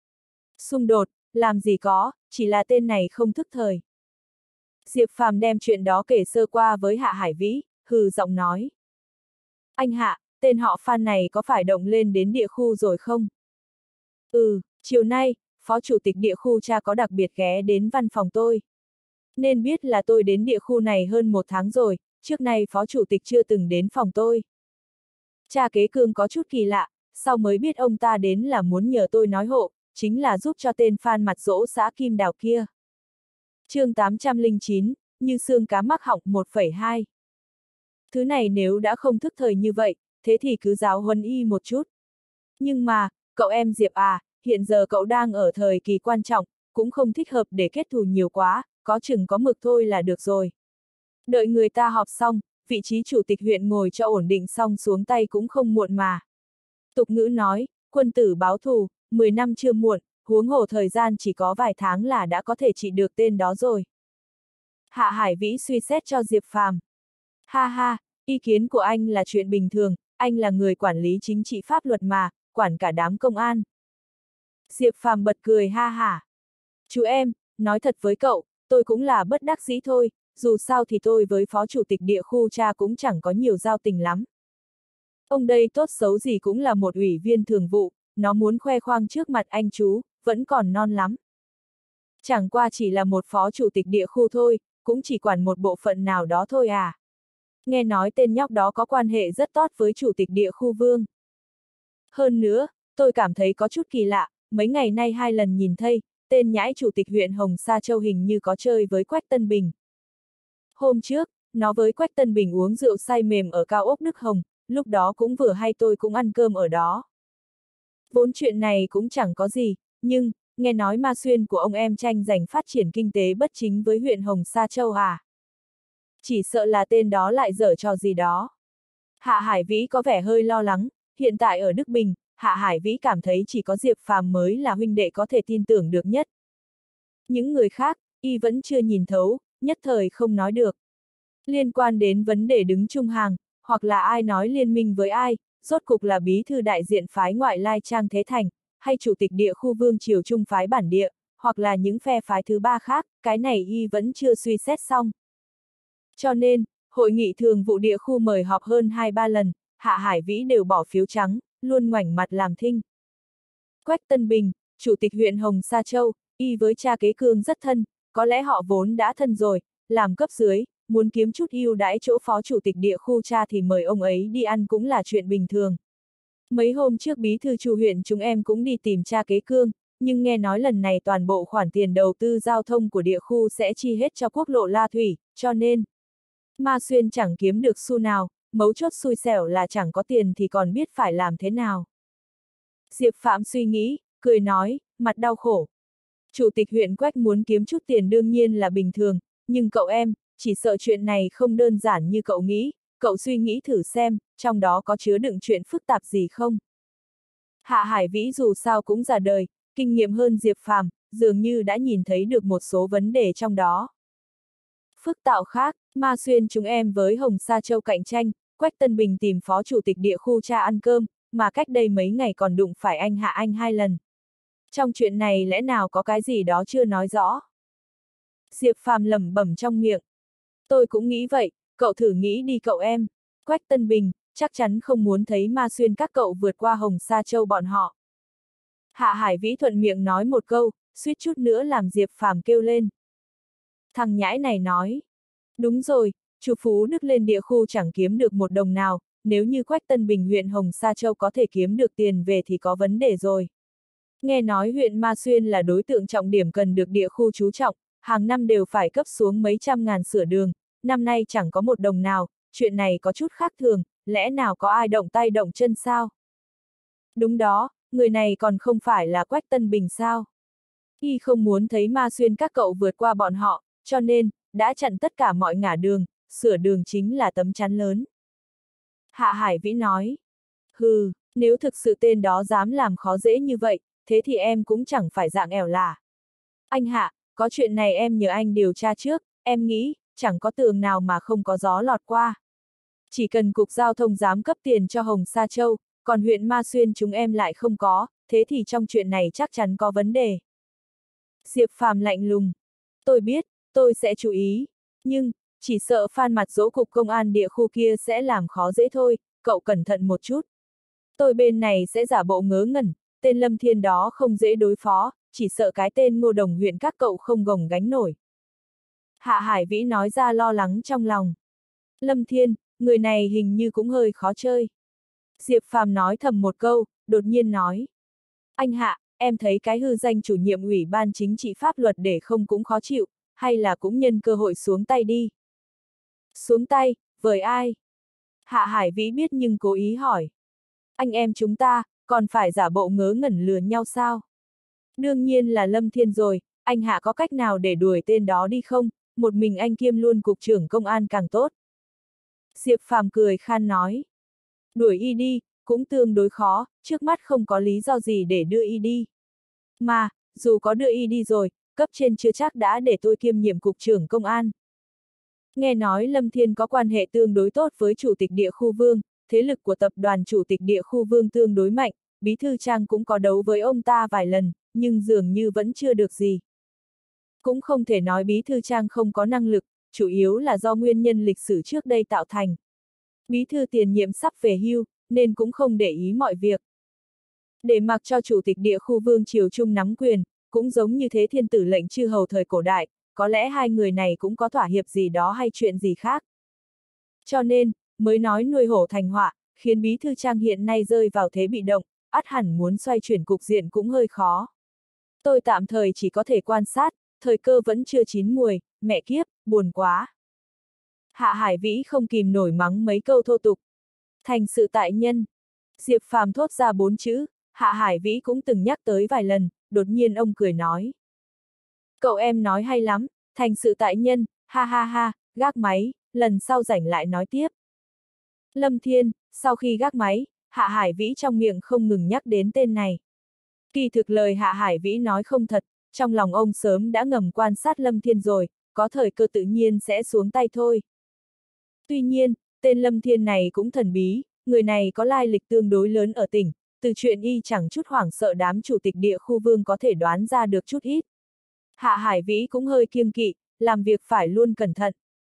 Xung đột, làm gì có, chỉ là tên này không thức thời. Diệp Phàm đem chuyện đó kể sơ qua với Hạ Hải Vĩ, hừ giọng nói. Anh Hạ, tên họ Phan này có phải động lên đến địa khu rồi không? Chiều nay, Phó Chủ tịch địa khu cha có đặc biệt ghé đến văn phòng tôi. Nên biết là tôi đến địa khu này hơn 1 tháng rồi, trước nay Phó Chủ tịch chưa từng đến phòng tôi. Cha kế Cương có chút kỳ lạ, sau mới biết ông ta đến là muốn nhờ tôi nói hộ, chính là giúp cho tên Phan mặt dỗ xã Kim Đào kia. Chương 809, như xương cá mắc họng 1,2. Thứ này nếu đã không thức thời như vậy, thế thì cứ giáo huấn y một chút. Nhưng mà, cậu em Diệp à, hiện giờ cậu đang ở thời kỳ quan trọng, cũng không thích hợp để kết thù nhiều quá, có chừng có mực thôi là được rồi. Đợi người ta họp xong, vị trí chủ tịch huyện ngồi cho ổn định xong xuống tay cũng không muộn mà. Tục ngữ nói, quân tử báo thù, 10 năm chưa muộn, huống hồ thời gian chỉ có vài tháng là đã có thể trị được tên đó rồi. Hạ Hải Vĩ suy xét cho Diệp Phàm. Ha ha, ý kiến của anh là chuyện bình thường, anh là người quản lý chính trị pháp luật mà, quản cả đám công an. Diệp Phàm bật cười ha hả. Chú em, nói thật với cậu, tôi cũng là bất đắc dĩ thôi, dù sao thì tôi với phó chủ tịch địa khu cha cũng chẳng có nhiều giao tình lắm. Ông đây tốt xấu gì cũng là một ủy viên thường vụ, nó muốn khoe khoang trước mặt anh chú, vẫn còn non lắm. Chẳng qua chỉ là một phó chủ tịch địa khu thôi, cũng chỉ quản một bộ phận nào đó thôi à. Nghe nói tên nhóc đó có quan hệ rất tốt với chủ tịch địa khu Vương. Hơn nữa, tôi cảm thấy có chút kỳ lạ, mấy ngày nay 2 lần nhìn thấy, tên nhãi chủ tịch huyện Hồng Sa Châu hình như có chơi với Quách Tân Bình. Hôm trước, nó với Quách Tân Bình uống rượu say mềm ở cao ốc Đức Hồng, lúc đó cũng vừa hay tôi cũng ăn cơm ở đó. Vốn chuyện này cũng chẳng có gì, nhưng, nghe nói Ma Xuyên của ông em tranh giành phát triển kinh tế bất chính với huyện Hồng Sa Châu à. Chỉ sợ là tên đó lại giở trò gì đó. Hạ Hải Vĩ có vẻ hơi lo lắng, hiện tại ở Đức Bình, Hạ Hải Vĩ cảm thấy chỉ có Diệp Phàm mới là huynh đệ có thể tin tưởng được nhất. Những người khác, y vẫn chưa nhìn thấu, nhất thời không nói được. Liên quan đến vấn đề đứng chung hàng, hoặc là ai nói liên minh với ai, rốt cục là bí thư đại diện phái ngoại lai Trang Thế Thành, hay chủ tịch địa khu Vương Triều Trung phái bản địa, hoặc là những phe phái thứ ba khác, cái này y vẫn chưa suy xét xong. Cho nên, hội nghị thường vụ địa khu mời họp hơn 2-3 lần, Hạ Hải Vĩ đều bỏ phiếu trắng, luôn ngoảnh mặt làm thinh. Quách Tân Bình, chủ tịch huyện Hồng Sa Châu, y với cha kế Cương rất thân, có lẽ họ vốn đã thân rồi, làm cấp dưới, muốn kiếm chút ưu đãi chỗ phó chủ tịch địa khu cha thì mời ông ấy đi ăn cũng là chuyện bình thường. Mấy hôm trước bí thư Chu huyện chúng em cũng đi tìm cha kế Cương, nhưng nghe nói lần này toàn bộ khoản tiền đầu tư giao thông của địa khu sẽ chi hết cho quốc lộ La Thủy, cho nên Ma Xuyên chẳng kiếm được xu nào, mấu chốt xui xẻo là chẳng có tiền thì còn biết phải làm thế nào. Diệp Phạm suy nghĩ, cười nói, mặt đau khổ. Chủ tịch huyện Quách muốn kiếm chút tiền đương nhiên là bình thường, nhưng cậu em, chỉ sợ chuyện này không đơn giản như cậu nghĩ, cậu suy nghĩ thử xem, trong đó có chứa đựng chuyện phức tạp gì không? Hạ Hải Vĩ dù sao cũng già đời, kinh nghiệm hơn Diệp Phàm, dường như đã nhìn thấy được một số vấn đề trong đó. Phức tạp khác, Ma Xuyên chúng em với Hồng Sa Châu cạnh tranh, Quách Tân Bình tìm phó chủ tịch địa khu cha ăn cơm, mà cách đây mấy ngày còn đụng phải anh Hạ Anh 2 lần. Trong chuyện này lẽ nào có cái gì đó chưa nói rõ? Diệp Phàm lẩm bẩm trong miệng. Tôi cũng nghĩ vậy, cậu thử nghĩ đi cậu em. Quách Tân Bình, chắc chắn không muốn thấy Ma Xuyên các cậu vượt qua Hồng Sa Châu bọn họ. Hạ Hải Vĩ thuận miệng nói một câu, suýt chút nữa làm Diệp Phàm kêu lên. Thằng nhãi này nói. Đúng rồi, Chu Phú Đức lên địa khu chẳng kiếm được một đồng nào, nếu như Quách Tân Bình huyện Hồng Sa Châu có thể kiếm được tiền về thì có vấn đề rồi. Nghe nói huyện Ma Xuyên là đối tượng trọng điểm cần được địa khu chú trọng, hàng năm đều phải cấp xuống mấy trăm ngàn sửa đường, năm nay chẳng có một đồng nào, chuyện này có chút khác thường, lẽ nào có ai động tay động chân sao? Đúng đó, người này còn không phải là Quách Tân Bình sao? Y không muốn thấy Ma Xuyên các cậu vượt qua bọn họ, cho nên, đã chặn tất cả mọi ngả đường, sửa đường chính là tấm chắn lớn. Hạ Hải Vĩ nói, hừ, nếu thực sự tên đó dám làm khó dễ như vậy, thế thì em cũng chẳng phải dạng ẻo lả. Anh Hạ, có chuyện này em nhờ anh điều tra trước, em nghĩ, chẳng có tường nào mà không có gió lọt qua. Chỉ cần cục giao thông dám cấp tiền cho Hồng Sa Châu, còn huyện Ma Xuyên chúng em lại không có, thế thì trong chuyện này chắc chắn có vấn đề. Diệp Phàm lạnh lùng. Tôi biết, tôi sẽ chú ý. Nhưng, chỉ sợ Phan Mặt Dỗ cục công an địa khu kia sẽ làm khó dễ thôi, cậu cẩn thận một chút. Tôi bên này sẽ giả bộ ngớ ngẩn, tên Lâm Thiên đó không dễ đối phó, chỉ sợ cái tên Ngô Đồng huyện các cậu không gồng gánh nổi. Hạ Hải Vĩ nói ra lo lắng trong lòng. Lâm Thiên, người này hình như cũng hơi khó chơi. Diệp Phàm nói thầm một câu, đột nhiên nói. Anh Hạ, em thấy cái hư danh chủ nhiệm ủy ban chính trị pháp luật để không cũng khó chịu, hay là cũng nhân cơ hội xuống tay đi. Xuống tay, với ai? Hạ Hải Vĩ biết nhưng cố ý hỏi. Anh em chúng ta, còn phải giả bộ ngớ ngẩn lừa nhau sao? Đương nhiên là Lâm Thiên rồi, anh Hạ có cách nào để đuổi tên đó đi không? Một mình anh kiêm luôn cục trưởng công an càng tốt. Diệp Phàm cười khan nói. Đuổi y đi, cũng tương đối khó, trước mắt không có lý do gì để đưa y đi. Mà, dù có đưa y đi rồi, cấp trên chưa chắc đã để tôi kiêm nhiệm cục trưởng công an. Nghe nói Lâm Thiên có quan hệ tương đối tốt với chủ tịch địa khu Vương, thế lực của tập đoàn chủ tịch địa khu Vương tương đối mạnh, bí thư Trang cũng có đấu với ông ta vài lần, nhưng dường như vẫn chưa được gì. Cũng không thể nói bí thư Trang không có năng lực, chủ yếu là do nguyên nhân lịch sử trước đây tạo thành. Bí thư tiền nhiệm sắp về hưu, nên cũng không để ý mọi việc. Để mặc cho chủ tịch địa khu Vương Triều Trung nắm quyền, cũng giống như thế thiên tử lệnh chư hầu thời cổ đại, có lẽ hai người này cũng có thỏa hiệp gì đó hay chuyện gì khác. Cho nên, mới nói nuôi hổ thành họa, khiến bí thư Trang hiện nay rơi vào thế bị động, ắt hẳn muốn xoay chuyển cục diện cũng hơi khó. Tôi tạm thời chỉ có thể quan sát, thời cơ vẫn chưa chín muồi, mẹ kiếp, buồn quá. Hạ Hải Vĩ không kìm nổi mắng mấy câu thô tục. Thành sự tại nhân. Diệp Phàm thốt ra 4 chữ, Hạ Hải Vĩ cũng từng nhắc tới vài lần, đột nhiên ông cười nói. Cậu em nói hay lắm, thành sự tại nhân, ha ha ha, gác máy, lần sau rảnh lại nói tiếp. Lâm Thiên, sau khi gác máy, Hạ Hải Vĩ trong miệng không ngừng nhắc đến tên này. Kỳ thực lời Hạ Hải Vĩ nói không thật, trong lòng ông sớm đã ngầm quan sát Lâm Thiên rồi, có thời cơ tự nhiên sẽ xuống tay thôi. Tuy nhiên, tên Lâm Thiên này cũng thần bí, người này có lai lịch tương đối lớn ở tỉnh, từ chuyện y chẳng chút hoảng sợ đám chủ tịch địa khu vương có thể đoán ra được chút ít. Hạ Hải Vĩ cũng hơi kiêng kỵ, làm việc phải luôn cẩn thận.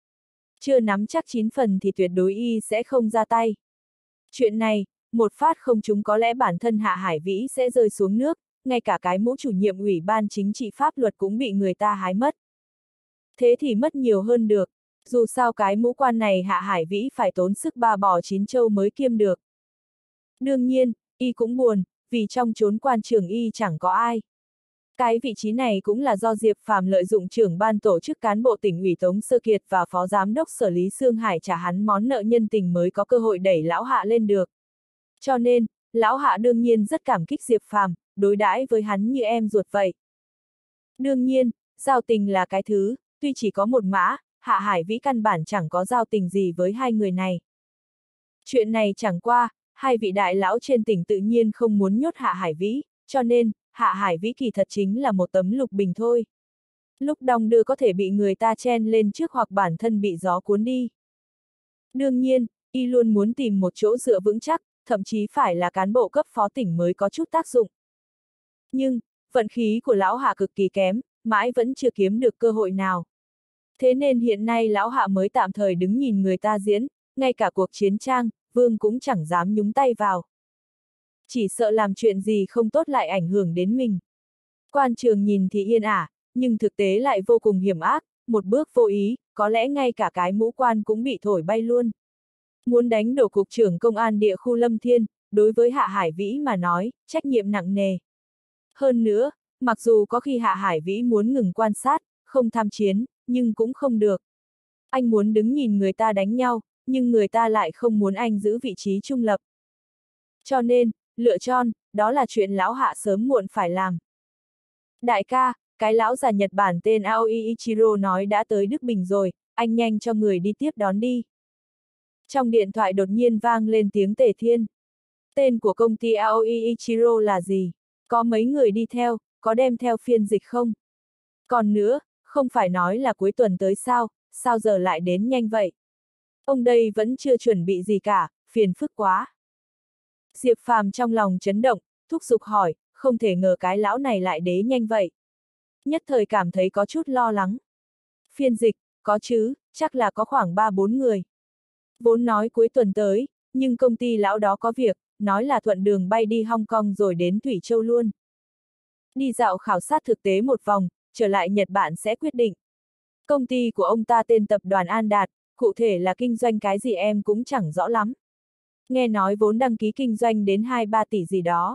Chưa nắm chắc 9 phần thì tuyệt đối y sẽ không ra tay. Chuyện này, một phát không trúng có lẽ bản thân Hạ Hải Vĩ sẽ rơi xuống nước, ngay cả cái mũ chủ nhiệm Ủy ban chính trị pháp luật cũng bị người ta hái mất. Thế thì mất nhiều hơn được, dù sao cái mũ quan này Hạ Hải Vĩ phải tốn sức ba bò chín châu mới kiêm được. Đương nhiên, y cũng buồn, vì trong chốn quan trường y chẳng có ai. Cái vị trí này cũng là do Diệp Phàm lợi dụng trưởng ban tổ chức cán bộ tỉnh ủy Tống Sơ Kiệt và phó giám đốc sở Lý Sương Hải trả hắn món nợ nhân tình mới có cơ hội đẩy lão Hạ lên được. Cho nên, lão Hạ đương nhiên rất cảm kích Diệp Phàm, đối đãi với hắn như em ruột vậy. Đương nhiên, giao tình là cái thứ, tuy chỉ có một mã, Hạ Hải Vĩ căn bản chẳng có giao tình gì với hai người này. Chuyện này chẳng qua, hai vị đại lão trên tỉnh tự nhiên không muốn nhốt Hạ Hải Vĩ, cho nên, Hạ Hải Vĩ kỳ thật chính là một tấm lục bình thôi. Lúc đong đưa có thể bị người ta chen lên trước hoặc bản thân bị gió cuốn đi. Đương nhiên, y luôn muốn tìm một chỗ dựa vững chắc, thậm chí phải là cán bộ cấp phó tỉnh mới có chút tác dụng. Nhưng, vận khí của lão Hạ cực kỳ kém, mãi vẫn chưa kiếm được cơ hội nào. Thế nên hiện nay lão Hạ mới tạm thời đứng nhìn người ta diễn, ngay cả cuộc chiến trang, vương cũng chẳng dám nhúng tay vào. Chỉ sợ làm chuyện gì không tốt lại ảnh hưởng đến mình. Quan trường nhìn thì yên ả, nhưng thực tế lại vô cùng hiểm ác, một bước vô ý, có lẽ ngay cả cái mũ quan cũng bị thổi bay luôn. Muốn đánh đổ cục trưởng công an địa khu Lâm Thiên, đối với Hạ Hải Vĩ mà nói, trách nhiệm nặng nề. Hơn nữa, mặc dù có khi Hạ Hải Vĩ muốn ngừng quan sát, không tham chiến, nhưng cũng không được. Anh muốn đứng nhìn người ta đánh nhau, nhưng người ta lại không muốn anh giữ vị trí trung lập. Cho nên, lựa chọn, đó là chuyện lão Hạ sớm muộn phải làm. Đại ca, cái lão già Nhật Bản tên Aoi Ichiro nói đã tới Đức Bình rồi, anh nhanh cho người đi tiếp đón đi. Trong điện thoại đột nhiên vang lên tiếng Tề Thiên. Tên của công ty Aoi Ichiro là gì? Có mấy người đi theo, có đem theo phiên dịch không? Còn nữa, không phải nói là cuối tuần tới sao giờ lại đến nhanh vậy? Ông đây vẫn chưa chuẩn bị gì cả, phiền phức quá. Diệp Phàm trong lòng chấn động, thúc giục hỏi, không thể ngờ cái lão này lại đến nhanh vậy. Nhất thời cảm thấy có chút lo lắng. Phiên dịch, có chứ, chắc là có khoảng 3-4 người. Vốn nói cuối tuần tới, nhưng công ty lão đó có việc, nói là thuận đường bay đi Hong Kong rồi đến Thủy Châu luôn. Đi dạo khảo sát thực tế một vòng, trở lại Nhật Bản sẽ quyết định. Công ty của ông ta tên Tập đoàn An Đạt, cụ thể là kinh doanh cái gì em cũng chẳng rõ lắm. Nghe nói vốn đăng ký kinh doanh đến 2-3 tỷ gì đó.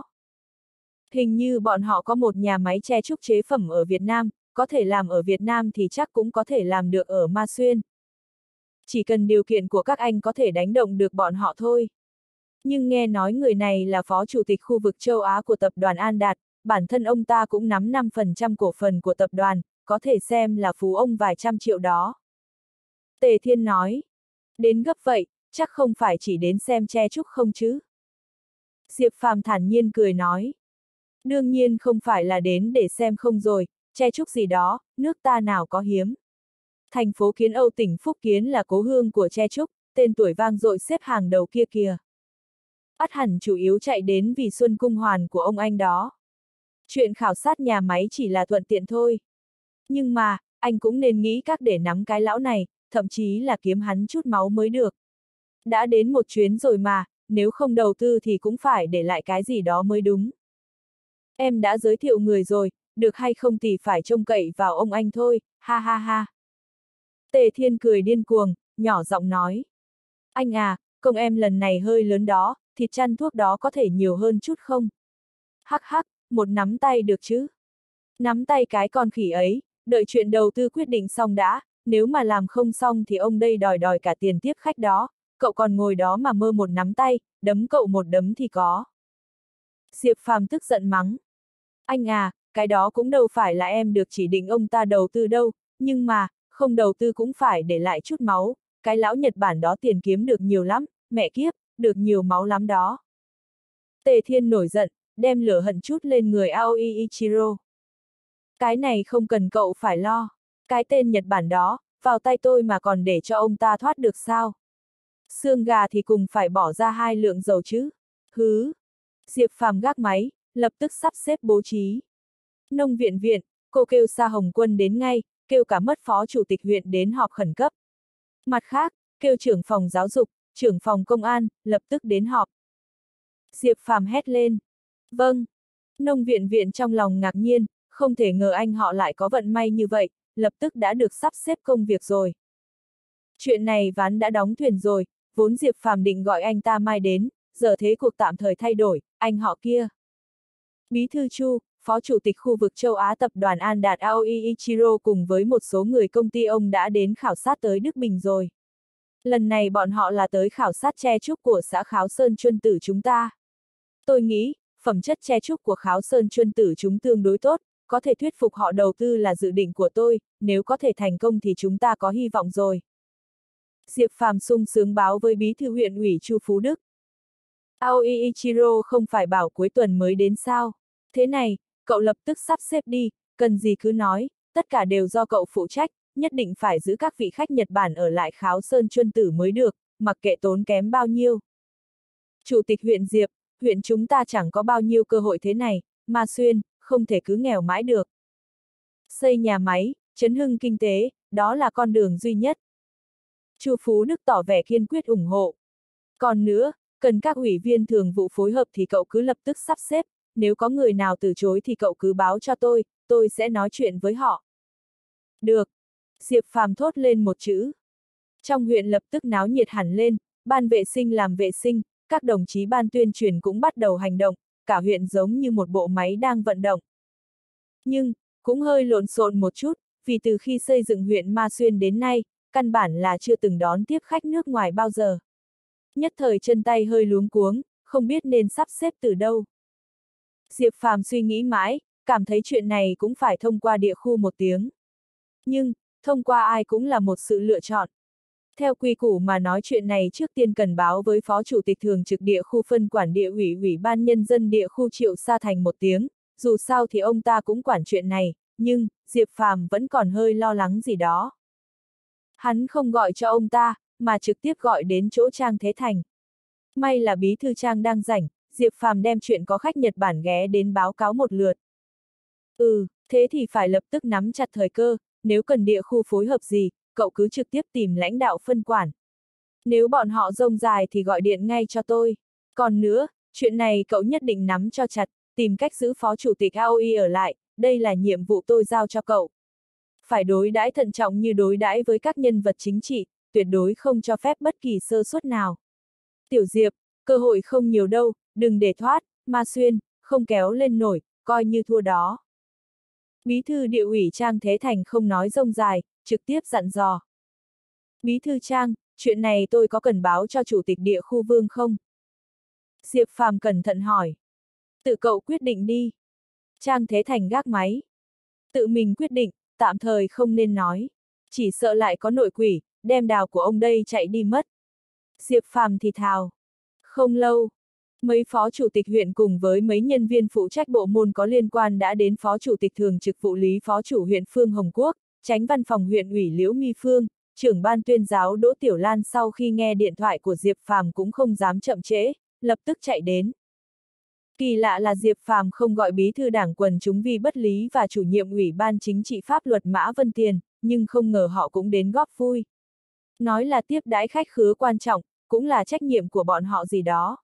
Hình như bọn họ có một nhà máy tre trúc chế phẩm ở Việt Nam, có thể làm ở Việt Nam thì chắc cũng có thể làm được ở Ma Xuyên. Chỉ cần điều kiện của các anh có thể đánh động được bọn họ thôi. Nhưng nghe nói người này là phó chủ tịch khu vực châu Á của tập đoàn An Đạt, bản thân ông ta cũng nắm 5% cổ phần của tập đoàn, có thể xem là phú ông vài trăm triệu đó. Tề Thiên nói, đến gấp vậy, chắc không phải chỉ đến xem tre trúc không chứ? Diệp Phàm thản nhiên cười nói, đương nhiên không phải là đến để xem không rồi, tre trúc gì đó, nước ta nào có hiếm. Thành phố Kiến Âu tỉnh Phúc Kiến là cố hương của tre trúc, tên tuổi vang dội xếp hàng đầu kia kìa. Ắt hẳn chủ yếu chạy đến vì Xuân Cung Hoàn của ông anh đó. Chuyện khảo sát nhà máy chỉ là thuận tiện thôi. Nhưng mà, anh cũng nên nghĩ cách để nắm cái lão này, thậm chí là kiếm hắn chút máu mới được. Đã đến một chuyến rồi mà, nếu không đầu tư thì cũng phải để lại cái gì đó mới đúng. Em đã giới thiệu người rồi, được hay không thì phải trông cậy vào ông anh thôi, ha ha ha. Tề Thiên cười điên cuồng, nhỏ giọng nói. Anh à, công em lần này hơi lớn đó, thịt chăn thuốc đó có thể nhiều hơn chút không? Hắc hắc, một nắm tay được chứ? Nắm tay cái con khỉ ấy, đợi chuyện đầu tư quyết định xong đã, nếu mà làm không xong thì ông đây đòi cả tiền tiếp khách đó, cậu còn ngồi đó mà mơ một nắm tay, đấm cậu một đấm thì có. Diệp Phàm tức giận mắng. Anh à, cái đó cũng đâu phải là em được chỉ định ông ta đầu tư đâu, nhưng mà, không đầu tư cũng phải để lại chút máu, cái lão Nhật Bản đó tiền kiếm được nhiều lắm, mẹ kiếp, được nhiều máu lắm đó. Tề Thiên nổi giận, đem lửa hận chút lên người Aoi Ichiro. Cái này không cần cậu phải lo. Cái tên Nhật Bản đó, vào tay tôi mà còn để cho ông ta thoát được sao? Xương gà thì cùng phải bỏ ra 2 lượng dầu chứ. Hứ. Diệp Phàm gác máy, lập tức sắp xếp bố trí. Nông viện viện, cô kêu Sa Hồng Quân đến ngay, kêu cả mất phó chủ tịch huyện đến họp khẩn cấp. Mặt khác, kêu trưởng phòng giáo dục, trưởng phòng công an, lập tức đến họp. Diệp Phàm hét lên. Vâng. Nông viện viện trong lòng ngạc nhiên, không thể ngờ anh họ lại có vận may như vậy, lập tức đã được sắp xếp công việc rồi. Chuyện này ván đã đóng thuyền rồi, vốn Diệp Phàm định gọi anh ta mai đến, giờ thế cuộc tạm thời thay đổi, anh họ kia. Bí thư Chu, phó chủ tịch khu vực châu Á tập đoàn An Đạt Aoi Ichiro cùng với một số người công ty ông đã đến khảo sát tới Đức Bình rồi. Lần này bọn họ là tới khảo sát tre trúc của xã Kháo Sơn Chuân Tử chúng ta. Tôi nghĩ, phẩm chất tre trúc của Kháo Sơn Chuân Tử chúng tương đối tốt, có thể thuyết phục họ đầu tư là dự định của tôi, nếu có thể thành công thì chúng ta có hy vọng rồi. Diệp Phàm sung sướng báo với bí thư huyện ủy Chu Phú Đức. Aoi Ichiro không phải bảo cuối tuần mới đến sao? Thế này, cậu lập tức sắp xếp đi, cần gì cứ nói, tất cả đều do cậu phụ trách, nhất định phải giữ các vị khách Nhật Bản ở lại Kháo Sơn Chuân Tử mới được, mặc kệ tốn kém bao nhiêu. Chủ tịch huyện Diệp, huyện chúng ta chẳng có bao nhiêu cơ hội thế này, mà xuyên, không thể cứ nghèo mãi được. Xây nhà máy, chấn hưng kinh tế, đó là con đường duy nhất. Chu Phú Đức tỏ vẻ kiên quyết ủng hộ. Còn nữa, cần các ủy viên thường vụ phối hợp thì cậu cứ lập tức sắp xếp, nếu có người nào từ chối thì cậu cứ báo cho tôi sẽ nói chuyện với họ. Được. Diệp Phàm thốt lên một chữ. Trong huyện lập tức náo nhiệt hẳn lên, ban vệ sinh làm vệ sinh, các đồng chí ban tuyên truyền cũng bắt đầu hành động, cả huyện giống như một bộ máy đang vận động. Nhưng, cũng hơi lộn xộn một chút, vì từ khi xây dựng huyện Ma Xuyên đến nay, căn bản là chưa từng đón tiếp khách nước ngoài bao giờ. Nhất thời chân tay hơi luống cuống, không biết nên sắp xếp từ đâu. Diệp Phàm suy nghĩ mãi, cảm thấy chuyện này cũng phải thông qua địa khu một tiếng. Nhưng, thông qua ai cũng là một sự lựa chọn. Theo quy củ mà nói chuyện này trước tiên cần báo với Phó Chủ tịch Thường trực địa khu phân quản địa ủy Ủy ban Nhân dân địa khu Triệu Sa Thành một tiếng, dù sao thì ông ta cũng quản chuyện này, nhưng, Diệp Phàm vẫn còn hơi lo lắng gì đó. Hắn không gọi cho ông ta, mà trực tiếp gọi đến chỗ Trang Thế Thành. May là bí thư Trang đang rảnh, Diệp Phàm đem chuyện có khách Nhật Bản ghé đến báo cáo một lượt. Thế thì phải lập tức nắm chặt thời cơ, nếu cần địa khu phối hợp gì, cậu cứ trực tiếp tìm lãnh đạo phân quản. Nếu bọn họ rông dài thì gọi điện ngay cho tôi. Còn nữa, chuyện này cậu nhất định nắm cho chặt, tìm cách giữ phó chủ tịch Aoi ở lại, đây là nhiệm vụ tôi giao cho cậu. Phải đối đãi thận trọng như đối đãi với các nhân vật chính trị, tuyệt đối không cho phép bất kỳ sơ suất nào. Tiểu Diệp, cơ hội không nhiều đâu, đừng để thoát, Ma Xuyên, không kéo lên nổi, coi như thua đó. Bí thư địa ủy Trang Thế Thành không nói rông dài, trực tiếp dặn dò. Bí thư Trang, chuyện này tôi có cần báo cho chủ tịch địa khu Vương không? Diệp Phàm cẩn thận hỏi. Tự cậu quyết định đi. Trang Thế Thành gác máy. Tự mình quyết định, tạm thời không nên nói. Chỉ sợ lại có nội quỷ, đem đào của ông đây chạy đi mất. Diệp Phàm thì thào. Không lâu, mấy phó chủ tịch huyện cùng với mấy nhân viên phụ trách bộ môn có liên quan đã đến phó chủ tịch thường trực vụ lý phó chủ huyện Phương Hồng Quốc, chánh văn phòng huyện ủy Liễu My Phương, trưởng ban tuyên giáo Đỗ Tiểu Lan sau khi nghe điện thoại của Diệp Phàm cũng không dám chậm trễ, lập tức chạy đến. Kỳ lạ là Diệp Phàm không gọi bí thư đảng quần chúng Vi Bất Lý và chủ nhiệm ủy ban chính trị pháp luật Mã Vân Tiền, nhưng không ngờ họ cũng đến góp vui. Nói là tiếp đãi khách khứa quan trọng, cũng là trách nhiệm của bọn họ gì đó.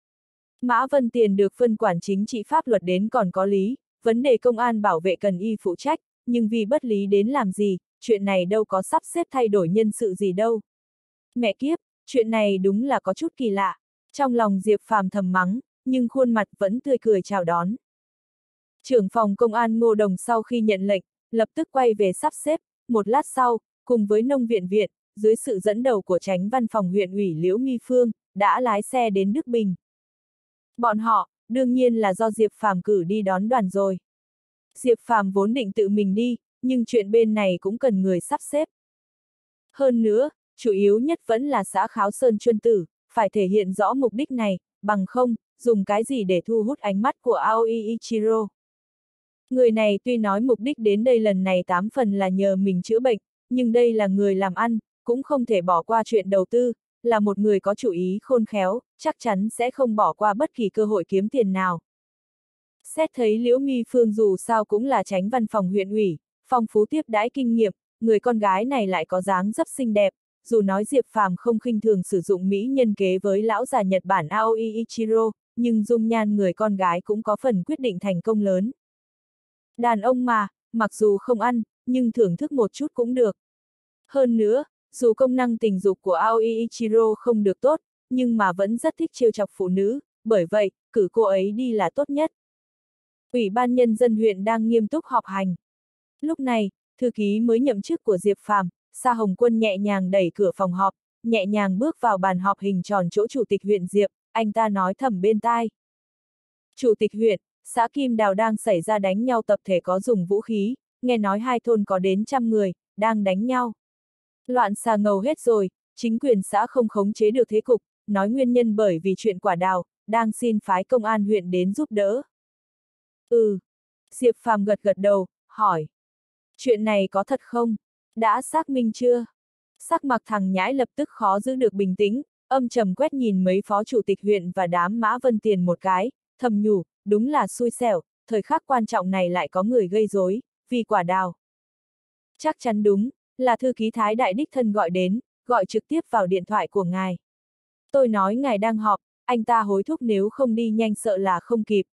Mã Vân Tiền được phân quản chính trị pháp luật đến còn có lý, vấn đề công an bảo vệ cần y phụ trách, nhưng vì bất lý đến làm gì, chuyện này đâu có sắp xếp thay đổi nhân sự gì đâu. Mẹ kiếp, chuyện này đúng là có chút kỳ lạ. Trong lòng Diệp Phàm thầm mắng, nhưng khuôn mặt vẫn tươi cười chào đón. Trưởng phòng công an Ngô Đồng sau khi nhận lệnh, lập tức quay về sắp xếp, một lát sau, cùng với nông viện viện, dưới sự dẫn đầu của chánh văn phòng huyện ủy Liễu My Phương, đã lái xe đến Đức Bình. Bọn họ, đương nhiên là do Diệp Phàm cử đi đón đoàn rồi. Diệp Phàm vốn định tự mình đi, nhưng chuyện bên này cũng cần người sắp xếp. Hơn nữa, chủ yếu nhất vẫn là xã Kháo Sơn Chuân Tử, phải thể hiện rõ mục đích này, bằng không, dùng cái gì để thu hút ánh mắt của Aoi Ichiro. Người này tuy nói mục đích đến đây lần này 8 phần là nhờ mình chữa bệnh, nhưng đây là người làm ăn, cũng không thể bỏ qua chuyện đầu tư, là một người có chủ ý khôn khéo, chắc chắn sẽ không bỏ qua bất kỳ cơ hội kiếm tiền nào. Xét thấy Liễu My Phương dù sao cũng là chánh văn phòng huyện ủy, phong phú tiếp đãi kinh nghiệm, người con gái này lại có dáng dấp xinh đẹp, dù nói Diệp Phàm không khinh thường sử dụng mỹ nhân kế với lão già Nhật Bản Aoi Ichiro, nhưng dung nhan người con gái cũng có phần quyết định thành công lớn. Đàn ông mà, mặc dù không ăn, nhưng thưởng thức một chút cũng được. Hơn nữa, dù công năng tình dục của Aoi Ichiro không được tốt, nhưng mà vẫn rất thích trêu chọc phụ nữ, bởi vậy, cử cô ấy đi là tốt nhất. Ủy ban Nhân dân huyện đang nghiêm túc họp hành. Lúc này, thư ký mới nhậm chức của Diệp Phàm, Sa Hồng Quân nhẹ nhàng đẩy cửa phòng họp, nhẹ nhàng bước vào bàn họp hình tròn chỗ chủ tịch huyện Diệp, anh ta nói thầm bên tai. Chủ tịch huyện, xã Kim Đào đang xảy ra đánh nhau tập thể có dùng vũ khí, nghe nói 2 thôn có đến 100 người, đang đánh nhau. Loạn xà ngầu hết rồi, chính quyền xã không khống chế được thế cục, nói nguyên nhân bởi vì chuyện quả đào, đang xin phái công an huyện đến giúp đỡ. Diệp Phàm gật gật đầu, hỏi. Chuyện này có thật không? Đã xác minh chưa? Sắc mặt thằng nhãi lập tức khó giữ được bình tĩnh, âm trầm quét nhìn mấy phó chủ tịch huyện và đám Mã Vân Tiền một cái, thầm nhủ, đúng là xui xẻo, thời khắc quan trọng này lại có người gây rối, vì quả đào. Chắc chắn đúng, là thư ký Thái Đại đích thân gọi đến, gọi trực tiếp vào điện thoại của ngài. Tôi nói ngài đang họp, anh ta hối thúc nếu không đi nhanh sợ là không kịp.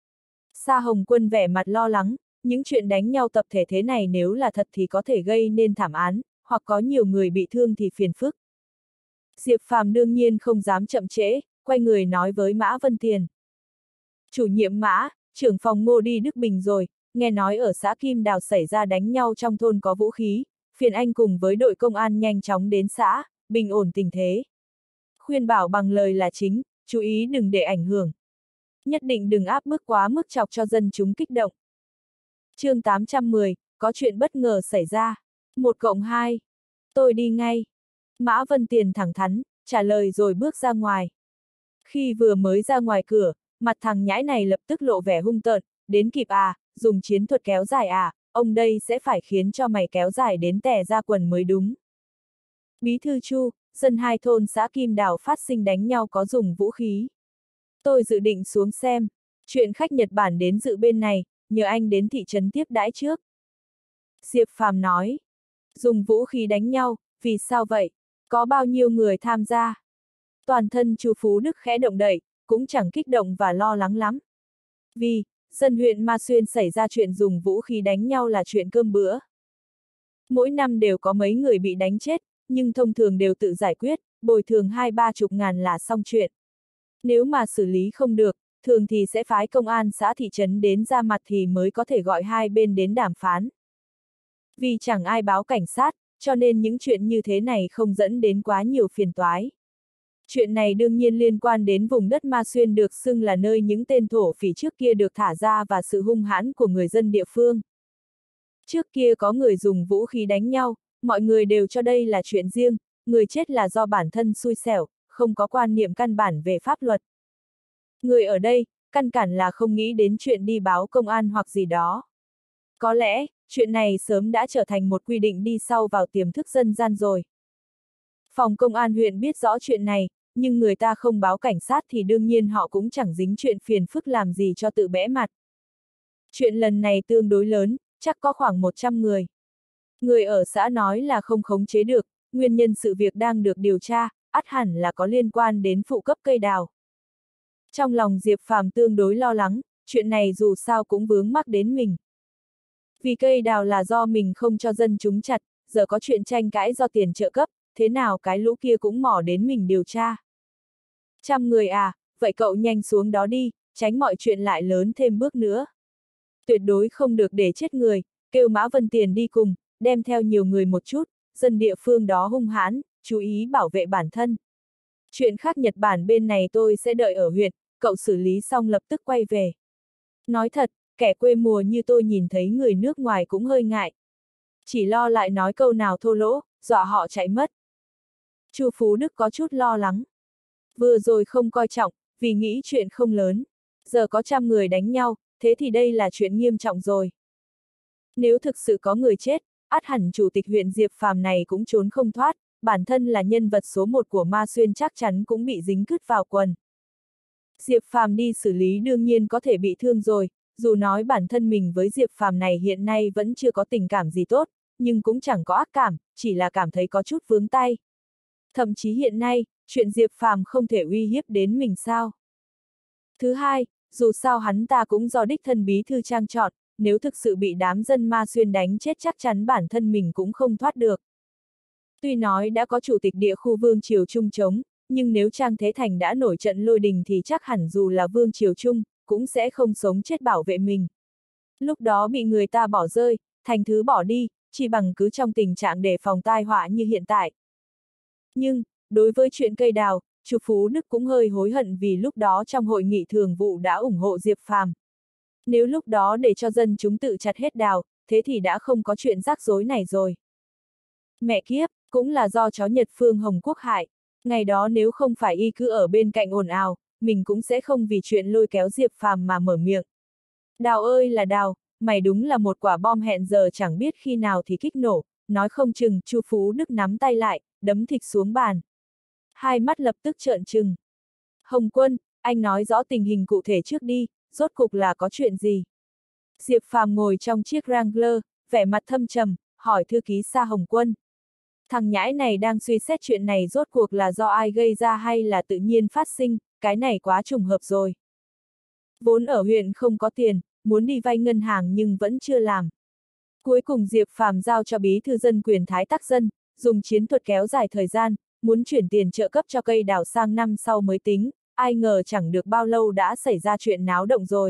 Sa Hồng Quân vẻ mặt lo lắng, những chuyện đánh nhau tập thể thế này nếu là thật thì có thể gây nên thảm án, hoặc có nhiều người bị thương thì phiền phức. Diệp Phàm đương nhiên không dám chậm trễ, quay người nói với Mã Vân Tiền. Chủ nhiệm Mã, trưởng phòng Ngô đi Đức Bình rồi, nghe nói ở xã Kim Đào xảy ra đánh nhau trong thôn có vũ khí, phiền anh cùng với đội công an nhanh chóng đến xã, bình ổn tình thế. Khuyên bảo bằng lời là chính, chú ý đừng để ảnh hưởng. Nhất định đừng áp bức quá mức chọc cho dân chúng kích động. Chương 810, có chuyện bất ngờ xảy ra. 1+2. Tôi đi ngay. Mã Vân Tiền thẳng thắn, trả lời rồi bước ra ngoài. Khi vừa mới ra ngoài cửa, mặt thằng nhãi này lập tức lộ vẻ hung tợn, đến kịp à, dùng chiến thuật kéo dài à, ông đây sẽ phải khiến cho mày kéo dài đến tè ra quần mới đúng. Bí thư Chu, dân 2 thôn xã Kim Đào phát sinh đánh nhau có dùng vũ khí. Tôi dự định xuống xem, chuyện khách Nhật Bản đến dự bên này, nhờ anh đến thị trấn tiếp đãi trước. Diệp Phàm nói, dùng vũ khí đánh nhau, vì sao vậy? Có bao nhiêu người tham gia? Toàn thân Chu Phú Đức khẽ động đậy, cũng chẳng kích động và lo lắng lắm. Vì, dân huyện Ma Xuyên xảy ra chuyện dùng vũ khí đánh nhau là chuyện cơm bữa. Mỗi năm đều có mấy người bị đánh chết, nhưng thông thường đều tự giải quyết, bồi thường 20-30 ngàn là xong chuyện. Nếu mà xử lý không được, thường thì sẽ phái công an xã thị trấn đến ra mặt thì mới có thể gọi hai bên đến đàm phán. Vì chẳng ai báo cảnh sát, cho nên những chuyện như thế này không dẫn đến quá nhiều phiền toái. Chuyện này đương nhiên liên quan đến vùng đất Ma Xuyên được xưng là nơi những tên thổ phỉ trước kia được thả ra và sự hung hãn của người dân địa phương. Trước kia có người dùng vũ khí đánh nhau, mọi người đều cho đây là chuyện riêng, người chết là do bản thân xui xẻo, không có quan niệm căn bản về pháp luật. Người ở đây, căn bản là không nghĩ đến chuyện đi báo công an hoặc gì đó. Có lẽ, chuyện này sớm đã trở thành một quy định đi sau vào tiềm thức dân gian rồi. Phòng công an huyện biết rõ chuyện này, nhưng người ta không báo cảnh sát thì đương nhiên họ cũng chẳng dính chuyện phiền phức làm gì cho tự bẽ mặt. Chuyện lần này tương đối lớn, chắc có khoảng 100 người. Người ở xã nói là không khống chế được, nguyên nhân sự việc đang được điều tra, ắt hẳn là có liên quan đến phụ cấp cây đào. Trong lòng Diệp Phàm tương đối lo lắng, chuyện này dù sao cũng vướng mắc đến mình. Vì cây đào là do mình không cho dân chúng chặt, giờ có chuyện tranh cãi do tiền trợ cấp, thế nào cái lũ kia cũng mò đến mình điều tra. 100 người à, vậy cậu nhanh xuống đó đi, tránh mọi chuyện lại lớn thêm bước nữa. Tuyệt đối không được để chết người, kêu Mã Vân Tiền đi cùng, đem theo nhiều người một chút, dân địa phương đó hung hãn, chú ý bảo vệ bản thân. Chuyện khác Nhật Bản bên này tôi sẽ đợi ở huyện, cậu xử lý xong lập tức quay về. Nói thật, kẻ quê mùa như tôi nhìn thấy người nước ngoài cũng hơi ngại. Chỉ lo lại nói câu nào thô lỗ, dọa họ chạy mất. Chu Phú Đức có chút lo lắng. Vừa rồi không coi trọng, vì nghĩ chuyện không lớn. Giờ có 100 người đánh nhau, thế thì đây là chuyện nghiêm trọng rồi. Nếu thực sự có người chết, ắt hẳn chủ tịch huyện Diệp Phàm này cũng trốn không thoát, bản thân là nhân vật số 1 của Ma Xuyên chắc chắn cũng bị dính cứt vào quần. Diệp Phàm đi xử lý đương nhiên có thể bị thương rồi, dù nói bản thân mình với Diệp Phàm này hiện nay vẫn chưa có tình cảm gì tốt, nhưng cũng chẳng có ác cảm, chỉ là cảm thấy có chút vướng tay. Thậm chí hiện nay, chuyện Diệp Phàm không thể uy hiếp đến mình sao. Thứ hai, dù sao hắn ta cũng do đích thân bí thư Trang chọn, nếu thực sự bị đám dân Ma Xuyên đánh chết chắc chắn bản thân mình cũng không thoát được. Tuy nói đã có chủ tịch địa khu Vương Triều Trung chống, nhưng nếu Trang Thế Thành đã nổi trận lôi đình thì chắc hẳn dù là Vương Triều Trung, cũng sẽ không sống chết bảo vệ mình. Lúc đó bị người ta bỏ rơi, thành thứ bỏ đi, chỉ bằng cứ trong tình trạng đề phòng tai họa như hiện tại. Nhưng, đối với chuyện cây đào, Chu Phú Đức cũng hơi hối hận vì lúc đó trong hội nghị thường vụ đã ủng hộ Diệp Phàm. Nếu lúc đó để cho dân chúng tự chặt hết đào, thế thì đã không có chuyện rắc rối này rồi. Mẹ kiếp, cũng là do chó Nhật Phương Hồng Quốc hại. Ngày đó nếu không phải y cứ ở bên cạnh ồn ào, mình cũng sẽ không vì chuyện lôi kéo Diệp Phàm mà mở miệng. Đào ơi là đào, mày đúng là một quả bom hẹn giờ chẳng biết khi nào thì kích nổ, nói không chừng. Chu Phú Đức nắm tay lại, đấm thịt xuống bàn. Hai mắt lập tức trợn trừng. Hồng Quân, anh nói rõ tình hình cụ thể trước đi, rốt cục là có chuyện gì? Diệp Phàm ngồi trong chiếc Wrangler, vẻ mặt thâm trầm, hỏi thư ký Sa Hồng Quân. Thằng nhãi này đang suy xét chuyện này rốt cuộc là do ai gây ra hay là tự nhiên phát sinh, cái này quá trùng hợp rồi. Vốn ở huyện không có tiền, muốn đi vay ngân hàng nhưng vẫn chưa làm. Cuối cùng Diệp Phàm giao cho bí thư dân quyền Thái Tắc Dân, dùng chiến thuật kéo dài thời gian, muốn chuyển tiền trợ cấp cho cây đào sang năm sau mới tính, ai ngờ chẳng được bao lâu đã xảy ra chuyện náo động rồi.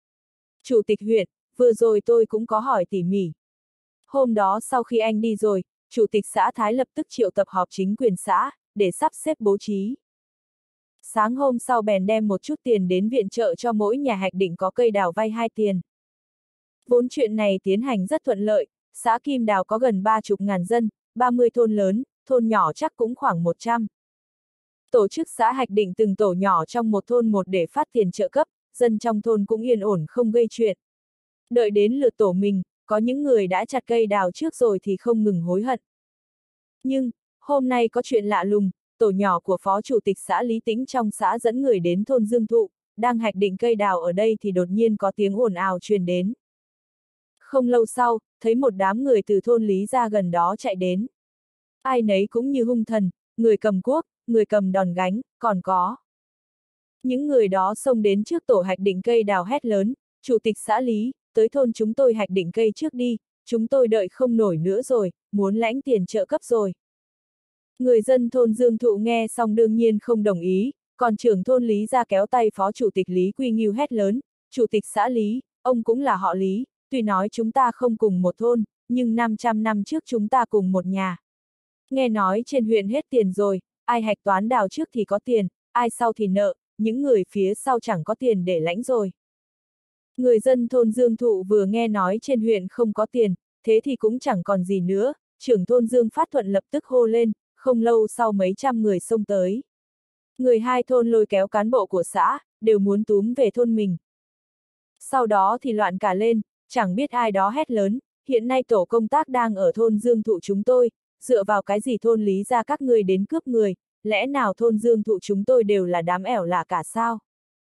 Chủ tịch huyện, vừa rồi tôi cũng có hỏi tỉ mỉ. Hôm đó sau khi anh đi rồi, Chủ tịch xã Thái lập tức triệu tập họp chính quyền xã, để sắp xếp bố trí. Sáng hôm sau bèn đem một chút tiền đến viện trợ cho mỗi nhà hoạch định có cây đào vay 2 tiền. Vốn chuyện này tiến hành rất thuận lợi, xã Kim Đào có gần 30.000 dân, 30 thôn lớn, thôn nhỏ chắc cũng khoảng 100. Tổ chức xã hoạch định từng tổ nhỏ trong một thôn một để phát tiền trợ cấp, dân trong thôn cũng yên ổn không gây chuyện. Đợi đến lượt tổ mình, có những người đã chặt cây đào trước rồi thì không ngừng hối hận. Nhưng, hôm nay có chuyện lạ lùng, tổ nhỏ của Phó Chủ tịch xã Lý Tĩnh trong xã dẫn người đến thôn Dương Thụ, đang hoạch định cây đào ở đây thì đột nhiên có tiếng ồn ào truyền đến. Không lâu sau, thấy một đám người từ thôn Lý ra gần đó chạy đến. Ai nấy cũng như hung thần, người cầm cuốc, người cầm đòn gánh, còn có. Những người đó xông đến trước tổ hoạch định cây đào hét lớn, Chủ tịch xã Lý, tới thôn chúng tôi hoạch định cây trước đi, chúng tôi đợi không nổi nữa rồi, muốn lãnh tiền trợ cấp rồi. Người dân thôn Dương Thụ nghe xong đương nhiên không đồng ý, còn trưởng thôn Lý ra kéo tay Phó Chủ tịch Lý Quy Nghiêu hét lớn, Chủ tịch xã Lý, ông cũng là họ Lý, tuy nói chúng ta không cùng một thôn, nhưng 500 năm trước chúng ta cùng một nhà. Nghe nói trên huyện hết tiền rồi, ai hạch toán đào trước thì có tiền, ai sau thì nợ, những người phía sau chẳng có tiền để lãnh rồi. Người dân thôn Dương Thụ vừa nghe nói trên huyện không có tiền, thế thì cũng chẳng còn gì nữa, trưởng thôn Dương Phát Thuận lập tức hô lên, không lâu sau mấy trăm người xông tới. Người hai thôn lôi kéo cán bộ của xã, đều muốn túm về thôn mình. Sau đó thì loạn cả lên, chẳng biết ai đó hét lớn, hiện nay tổ công tác đang ở thôn Dương Thụ chúng tôi, dựa vào cái gì thôn Lý ra các ngươi đến cướp người, lẽ nào thôn Dương Thụ chúng tôi đều là đám ẻo lả cả sao?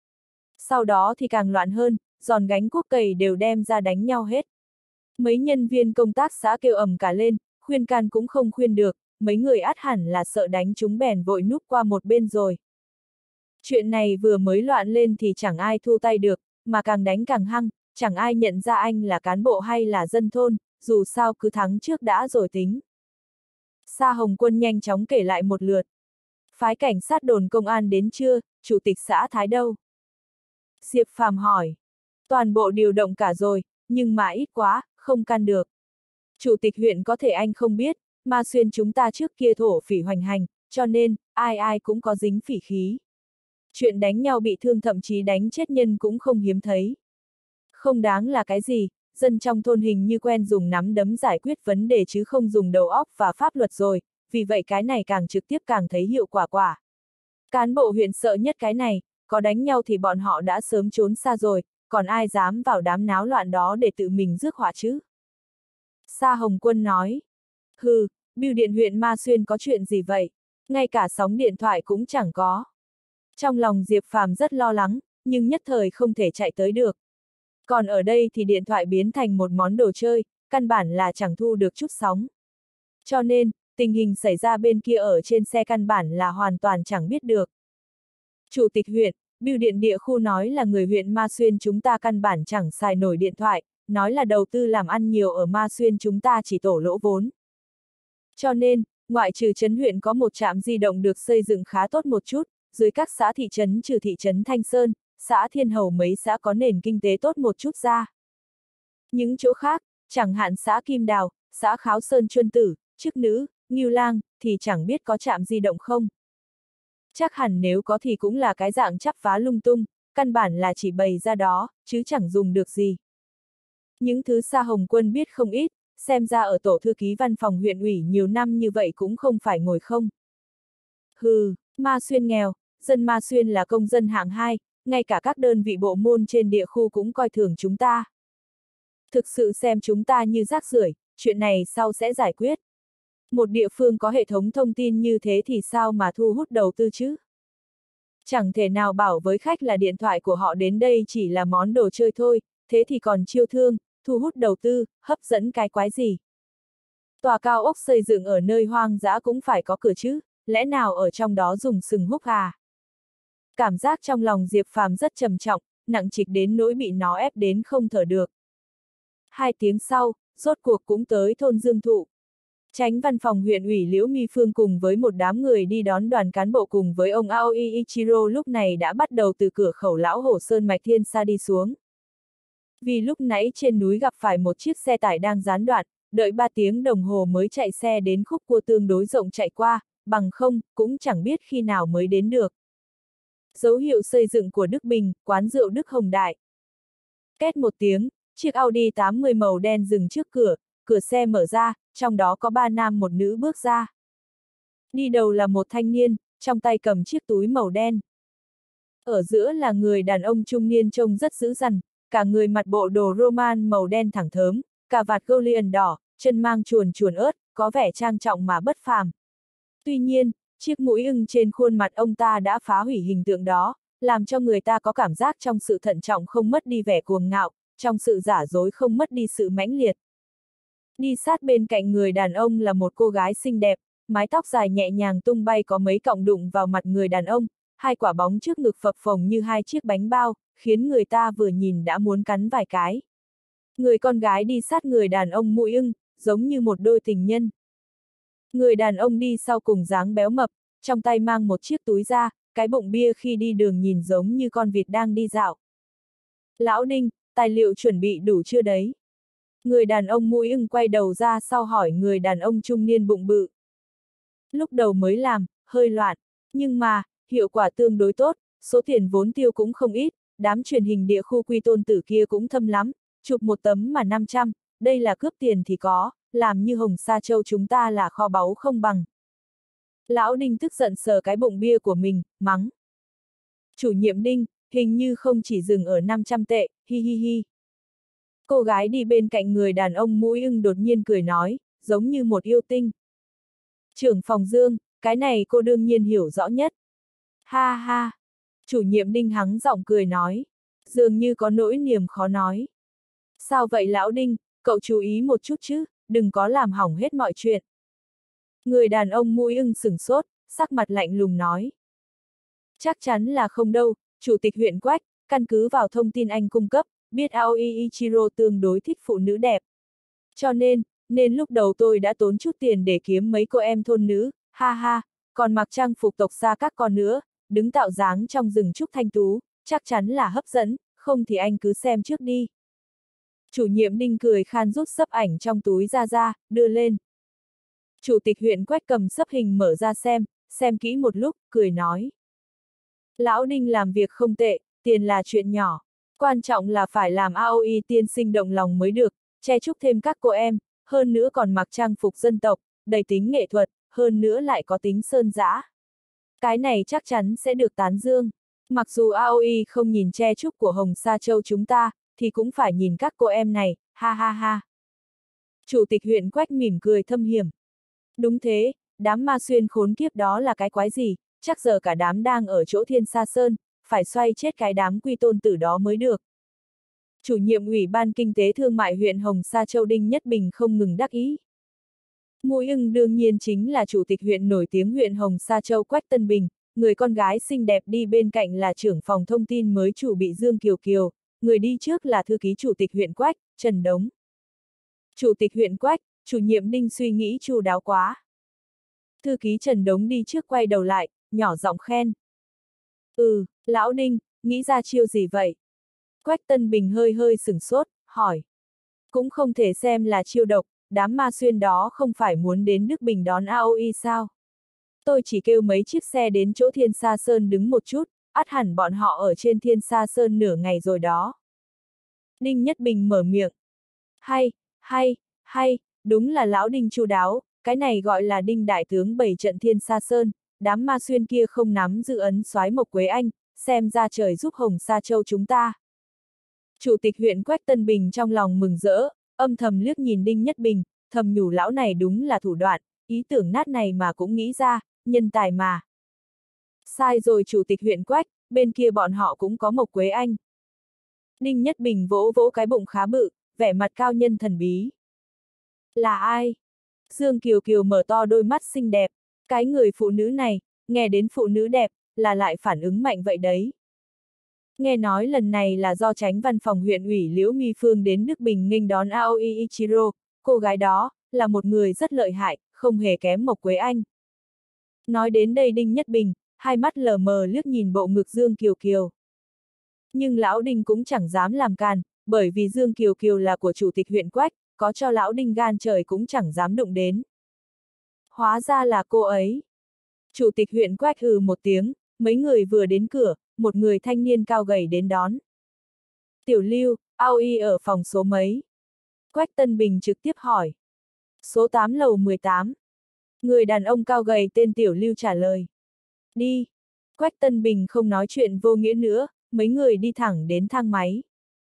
Sau đó thì càng loạn hơn, giòn gánh cuốc cày đều đem ra đánh nhau hết. Mấy nhân viên công tác xã kêu ầm cả lên, khuyên can cũng không khuyên được, mấy người ắt hẳn là sợ đánh chúng bèn vội núp qua một bên rồi. Chuyện này vừa mới loạn lên thì chẳng ai thu tay được, mà càng đánh càng hăng, chẳng ai nhận ra anh là cán bộ hay là dân thôn, dù sao cứ thắng trước đã rồi tính. Sa Hồng Quân nhanh chóng kể lại một lượt. Phái cảnh sát đồn công an đến chưa, Chủ tịch xã Thái đâu? Diệp Phàm hỏi. Toàn bộ điều động cả rồi, nhưng mà ít quá, không can được. Chủ tịch huyện có thể anh không biết, Ma Xuyên chúng ta trước kia thổ phỉ hoành hành, cho nên, ai ai cũng có dính phỉ khí. Chuyện đánh nhau bị thương thậm chí đánh chết nhân cũng không hiếm thấy. Không đáng là cái gì, dân trong thôn hình như quen dùng nắm đấm giải quyết vấn đề chứ không dùng đầu óc và pháp luật rồi, vì vậy cái này càng trực tiếp càng thấy hiệu quả. Cán bộ huyện sợ nhất cái này, có đánh nhau thì bọn họ đã sớm trốn xa rồi, còn ai dám vào đám náo loạn đó để tự mình rước họa chứ? Sa Hồng Quân nói. Hừ, bưu điện huyện Ma Xuyên có chuyện gì vậy? Ngay cả sóng điện thoại cũng chẳng có. Trong lòng Diệp Phàm rất lo lắng, nhưng nhất thời không thể chạy tới được. Còn ở đây thì điện thoại biến thành một món đồ chơi, căn bản là chẳng thu được chút sóng. Cho nên, tình hình xảy ra bên kia ở trên xe căn bản là hoàn toàn chẳng biết được. Chủ tịch huyện, bưu điện địa khu nói là người huyện Ma Xuyên chúng ta căn bản chẳng xài nổi điện thoại, nói là đầu tư làm ăn nhiều ở Ma Xuyên chúng ta chỉ tổ lỗ vốn. Cho nên, ngoại trừ trấn huyện có một trạm di động được xây dựng khá tốt một chút, dưới các xã thị trấn trừ thị trấn Thanh Sơn, xã Thiên Hầu mấy xã có nền kinh tế tốt một chút ra. Những chỗ khác, chẳng hạn xã Kim Đào, xã Kháo Sơn Chuân Tử, Chức Nữ, Ngưu Lang, thì chẳng biết có trạm di động không. Chắc hẳn nếu có thì cũng là cái dạng chắp vá lung tung, căn bản là chỉ bày ra đó, chứ chẳng dùng được gì. Những thứ Sa Hồng Quân biết không ít, xem ra ở tổ thư ký văn phòng huyện ủy nhiều năm như vậy cũng không phải ngồi không. Hừ, Ma Xuyên nghèo, dân Ma Xuyên là công dân hạng 2, ngay cả các đơn vị bộ môn trên địa khu cũng coi thường chúng ta. Thực sự xem chúng ta như rác rưởi, chuyện này sau sẽ giải quyết. Một địa phương có hệ thống thông tin như thế thì sao mà thu hút đầu tư chứ? Chẳng thể nào bảo với khách là điện thoại của họ đến đây chỉ là món đồ chơi thôi, thế thì còn chiêu thương, thu hút đầu tư, hấp dẫn cái quái gì? Tòa cao ốc xây dựng ở nơi hoang dã cũng phải có cửa chứ, lẽ nào ở trong đó dùng sừng húc à? Cảm giác trong lòng Diệp Phàm rất trầm trọng, nặng trịch đến nỗi bị nó ép đến không thở được. 2 tiếng sau, rốt cuộc cũng tới thôn Dương Thụ. Chánh văn phòng huyện ủy Liễu My Phương cùng với một đám người đi đón đoàn cán bộ cùng với ông Aoi Ichiro lúc này đã bắt đầu từ cửa khẩu Lão Hổ Sơn Mạch Thiên Sa đi xuống. Vì lúc nãy trên núi gặp phải một chiếc xe tải đang gián đoạn, đợi 3 tiếng đồng hồ mới chạy xe đến khúc cua tương đối rộng chạy qua, bằng không, cũng chẳng biết khi nào mới đến được. Dấu hiệu xây dựng của Đức Bình, quán rượu Đức Hồng Đại. Két một tiếng, chiếc Audi 80 màu đen dừng trước cửa, cửa xe mở ra, trong đó có 3 nam một nữ bước ra. Đi đầu là một thanh niên, trong tay cầm chiếc túi màu đen. Ở giữa là người đàn ông trung niên trông rất dữ dằn, cả người mặc bộ đồ Roman màu đen thẳng thớm, cà vạt Golian đỏ, chân mang chuồn ớt, có vẻ trang trọng mà bất phàm. Tuy nhiên, chiếc mũi ưng trên khuôn mặt ông ta đã phá hủy hình tượng đó, làm cho người ta có cảm giác trong sự thận trọng không mất đi vẻ cuồng ngạo, trong sự giả dối không mất đi sự mãnh liệt. Đi sát bên cạnh người đàn ông là một cô gái xinh đẹp, mái tóc dài nhẹ nhàng tung bay có mấy cọng đụng vào mặt người đàn ông, 2 quả bóng trước ngực phập phồng như 2 chiếc bánh bao, khiến người ta vừa nhìn đã muốn cắn vài cái. Người con gái đi sát người đàn ông mũi ưng, giống như một đôi tình nhân. Người đàn ông đi sau cùng dáng béo mập, trong tay mang một chiếc túi da, cái bụng bia khi đi đường nhìn giống như con vịt đang đi dạo. Lão Đinh, tài liệu chuẩn bị đủ chưa đấy? Người đàn ông mũi ưng quay đầu ra sau hỏi người đàn ông trung niên bụng bự. Lúc đầu mới làm, hơi loạn, nhưng mà, hiệu quả tương đối tốt, số tiền vốn tiêu cũng không ít, đám truyền hình địa khu Quy Tôn Tử kia cũng thâm lắm, chụp một tấm mà 500, đây là cướp tiền thì có, làm như Hồng Sa Châu chúng ta là kho báu không bằng. Lão Đinh tức giận sờ cái bụng bia của mình, mắng. Chủ nhiệm Đinh, hình như không chỉ dừng ở 500 tệ, hi hi hi. Cô gái đi bên cạnh người đàn ông mũi ưng đột nhiên cười nói, giống như một yêu tinh. Trưởng phòng Dương, cái này cô đương nhiên hiểu rõ nhất. Ha ha. Chủ nhiệm Đinh hắng giọng cười nói, dường như có nỗi niềm khó nói. Sao vậy lão Đinh, cậu chú ý một chút chứ, đừng có làm hỏng hết mọi chuyện. Người đàn ông mũi ưng sửng sốt, sắc mặt lạnh lùng nói. Chắc chắn là không đâu, chủ tịch huyện Quách, căn cứ vào thông tin anh cung cấp, biết Aoi Ichiro tương đối thích phụ nữ đẹp. Cho nên lúc đầu tôi đã tốn chút tiền để kiếm mấy cô em thôn nữ, ha ha, còn mặc trang phục tộc xa các con nữa, đứng tạo dáng trong rừng trúc thanh tú, chắc chắn là hấp dẫn, không thì anh cứ xem trước đi. Chủ nhiệm Đinh cười khan rút xấp ảnh trong túi ra, đưa lên. Chủ tịch huyện Quách cầm xấp hình mở ra xem kỹ một lúc, cười nói. Lão Đinh làm việc không tệ, tiền là chuyện nhỏ. Quan trọng là phải làm Aoi tiên sinh động lòng mới được, che chúc thêm các cô em, hơn nữa còn mặc trang phục dân tộc, đầy tính nghệ thuật, hơn nữa lại có tính sơn dã. Cái này chắc chắn sẽ được tán dương. Mặc dù AOI không nhìn che chúc của Hồng Sa Châu chúng ta, thì cũng phải nhìn các cô em này, ha ha ha. Chủ tịch huyện Quách mỉm cười thâm hiểm. Đúng thế, đám ma xuyên khốn kiếp đó là cái quái gì, chắc giờ cả đám đang ở chỗ Thiên Sa Sơn, phải xoay chết cái đám quy tôn tử đó mới được. Chủ nhiệm Ủy ban Kinh tế Thương mại huyện Hồng Sa Châu Đinh Nhất Bình không ngừng đắc ý. Mũi ưng đương nhiên chính là chủ tịch huyện nổi tiếng huyện Hồng Sa Châu Quách Tân Bình, người con gái xinh đẹp đi bên cạnh là trưởng phòng thông tin mới chủ bị Dương Kiều Kiều, người đi trước là thư ký chủ tịch huyện Quách, Trần Đống. Chủ tịch huyện Quách, chủ nhiệm Đinh suy nghĩ chu đáo quá. Thư ký Trần Đống đi trước quay đầu lại, nhỏ giọng khen. Lão Đinh, nghĩ ra chiêu gì vậy? Quách Tân Bình hơi hơi sửng sốt, hỏi. Cũng không thể xem là chiêu độc, đám ma xuyên đó không phải muốn đến Đức Bình đón AOI sao? Tôi chỉ kêu mấy chiếc xe đến chỗ Thiên Sa Sơn đứng một chút, ắt hẳn bọn họ ở trên Thiên Sa Sơn nửa ngày rồi đó. Đinh Nhất Bình mở miệng. Hay, đúng là lão Đinh chu đáo, cái này gọi là Đinh đại tướng bày trận Thiên Sa Sơn, đám ma xuyên kia không nắm giữ ấn soái Mộc Quế Anh, xem ra trời giúp Hồng Sa Châu chúng ta. Chủ tịch huyện Quách Tân Bình trong lòng mừng rỡ, âm thầm liếc nhìn Đinh Nhất Bình, thầm nhủ lão này đúng là thủ đoạn, ý tưởng nát này mà cũng nghĩ ra, nhân tài mà. Sai rồi chủ tịch huyện Quách, bên kia bọn họ cũng có Mộc Quế Anh. Đinh Nhất Bình vỗ vỗ cái bụng khá bự, vẻ mặt cao nhân thần bí. Là ai? Dương Kiều Kiều mở to đôi mắt xinh đẹp, cái người phụ nữ này, nghe đến phụ nữ đẹp, là lại phản ứng mạnh vậy đấy. Nghe nói lần này là do Chánh văn phòng huyện ủy Liễu My Phương đến Đức Bình nghênh đón Aoi Ichiro, cô gái đó, là một người rất lợi hại, không hề kém Mộc Quế Anh. Nói đến đây Đinh Nhất Bình, hai mắt lờ mờ liếc nhìn bộ ngực Dương Kiều Kiều. Nhưng lão Đinh cũng chẳng dám làm càn, bởi vì Dương Kiều Kiều là của chủ tịch huyện Quách, có cho lão Đinh gan trời cũng chẳng dám đụng đến. Hóa ra là cô ấy. Chủ tịch huyện Quách một tiếng, mấy người vừa đến cửa, một người thanh niên cao gầy đến đón. Tiểu Lưu, AOI ở phòng số mấy? Quách Tân Bình trực tiếp hỏi. Số 8 lầu 18. Người đàn ông cao gầy tên Tiểu Lưu trả lời. Đi. Quách Tân Bình không nói chuyện vô nghĩa nữa, mấy người đi thẳng đến thang máy.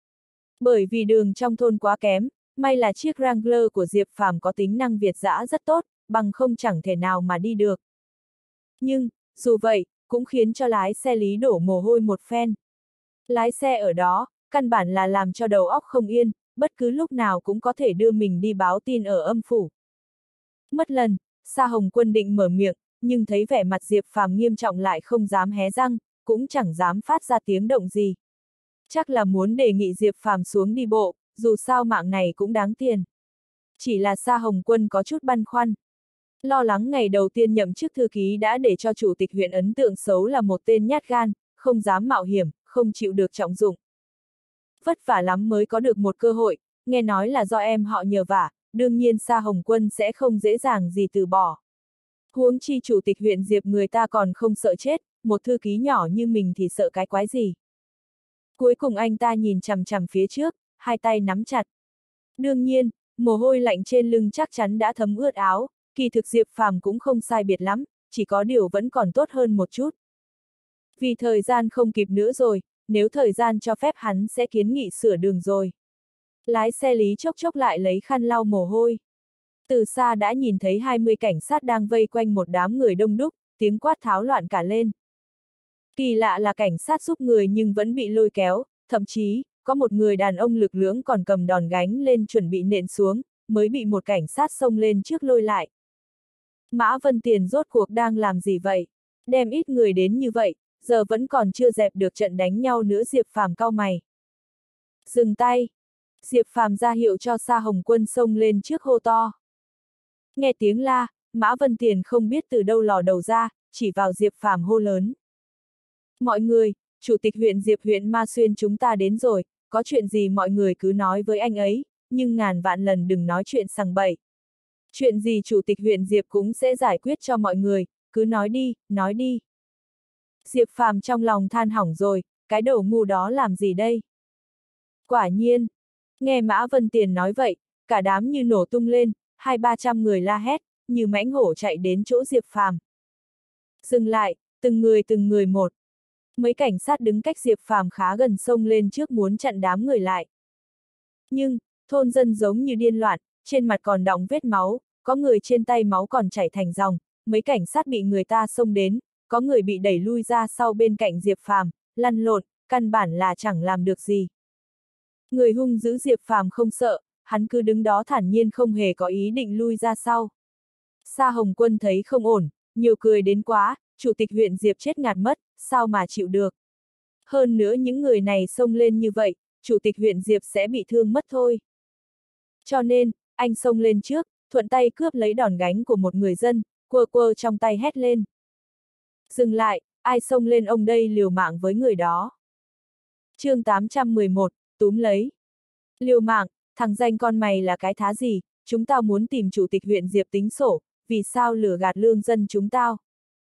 Bởi vì đường trong thôn quá kém, may là chiếc Wrangler của Diệp Phàm có tính năng Việt dã rất tốt, bằng không chẳng thể nào mà đi được. Nhưng, dù vậy, cũng khiến cho lái xe Lý đổ mồ hôi một phen. Lái xe ở đó, căn bản là làm cho đầu óc không yên, bất cứ lúc nào cũng có thể đưa mình đi báo tin ở âm phủ. Mất lần, Sa Hồng Quân định mở miệng, nhưng thấy vẻ mặt Diệp Phàm nghiêm trọng lại không dám hé răng, cũng chẳng dám phát ra tiếng động gì. Chắc là muốn đề nghị Diệp Phàm xuống đi bộ, dù sao mạng này cũng đáng tiền. Chỉ là Sa Hồng Quân có chút băn khoăn. Lo lắng ngày đầu tiên nhậm chức thư ký đã để cho chủ tịch huyện ấn tượng xấu là một tên nhát gan, không dám mạo hiểm, không chịu được trọng dụng. Vất vả lắm mới có được một cơ hội, nghe nói là do em họ nhờ vả, đương nhiên Sa Hồng Quân sẽ không dễ dàng gì từ bỏ. Huống chi chủ tịch huyện Diệp người ta còn không sợ chết, một thư ký nhỏ như mình thì sợ cái quái gì. Cuối cùng anh ta nhìn chằm chằm phía trước, hai tay nắm chặt. Đương nhiên, mồ hôi lạnh trên lưng chắc chắn đã thấm ướt áo, kỳ thực Diệp Phàm cũng không sai biệt lắm, chỉ có điều vẫn còn tốt hơn một chút. Vì thời gian không kịp nữa rồi, nếu thời gian cho phép hắn sẽ kiến nghị sửa đường rồi. Lái xe Lý chốc chốc lại lấy khăn lau mồ hôi. Từ xa đã nhìn thấy 20 cảnh sát đang vây quanh một đám người đông đúc, tiếng quát tháo loạn cả lên. Kỳ lạ là cảnh sát giúp người nhưng vẫn bị lôi kéo, thậm chí, có một người đàn ông lực lưỡng còn cầm đòn gánh lên chuẩn bị nện xuống, mới bị một cảnh sát xông lên trước lôi lại. Mã Vân Tiền rốt cuộc đang làm gì vậy? Đem ít người đến như vậy, giờ vẫn còn chưa dẹp được trận đánh nhau nữa. Diệp Phàm cau mày. Dừng tay! Diệp Phàm ra hiệu cho Sa Hồng Quân xông lên trước hô to. Nghe tiếng la, Mã Vân Tiền không biết từ đâu lò đầu ra, chỉ vào Diệp Phàm hô lớn. Mọi người, chủ tịch huyện Diệp huyện Ma Xuyên chúng ta đến rồi, có chuyện gì mọi người cứ nói với anh ấy, nhưng ngàn vạn lần đừng nói chuyện sằng bậy. Chuyện gì chủ tịch huyện Diệp cũng sẽ giải quyết cho mọi người, cứ nói đi, nói đi. Diệp Phàm trong lòng than hỏng rồi, cái đầu ngu đó làm gì đây? Quả nhiên, nghe Mã Vân Tiền nói vậy, cả đám như nổ tung lên, 200-300 người la hét, như mãnh hổ chạy đến chỗ Diệp Phàm. Dừng lại, từng người một. Mấy cảnh sát đứng cách Diệp Phàm khá gần xông lên trước muốn chặn đám người lại. Nhưng, thôn dân giống như điên loạn, trên mặt còn đọng vết máu, có người trên tay máu còn chảy thành dòng, mấy cảnh sát bị người ta xông đến, có người bị đẩy lui ra sau bên cạnh Diệp Phàm, lăn lộn, căn bản là chẳng làm được gì. Người hung dữ Diệp Phàm không sợ, hắn cứ đứng đó thản nhiên không hề có ý định lui ra sau. Sa Hồng Quân thấy không ổn, nhiều cười đến quá, chủ tịch huyện Diệp chết ngạt mất, sao mà chịu được. Hơn nữa những người này xông lên như vậy, chủ tịch huyện Diệp sẽ bị thương mất thôi. Cho nên, anh xông lên trước, thuận tay cướp lấy đòn gánh của một người dân, quơ quơ trong tay hét lên. Dừng lại, ai xông lên ông đây liều mạng với người đó. Chương 811, túm lấy. Liều mạng, thằng danh con mày là cái thá gì, chúng tao muốn tìm chủ tịch huyện Diệp tính sổ, vì sao lừa gạt lương dân chúng tao.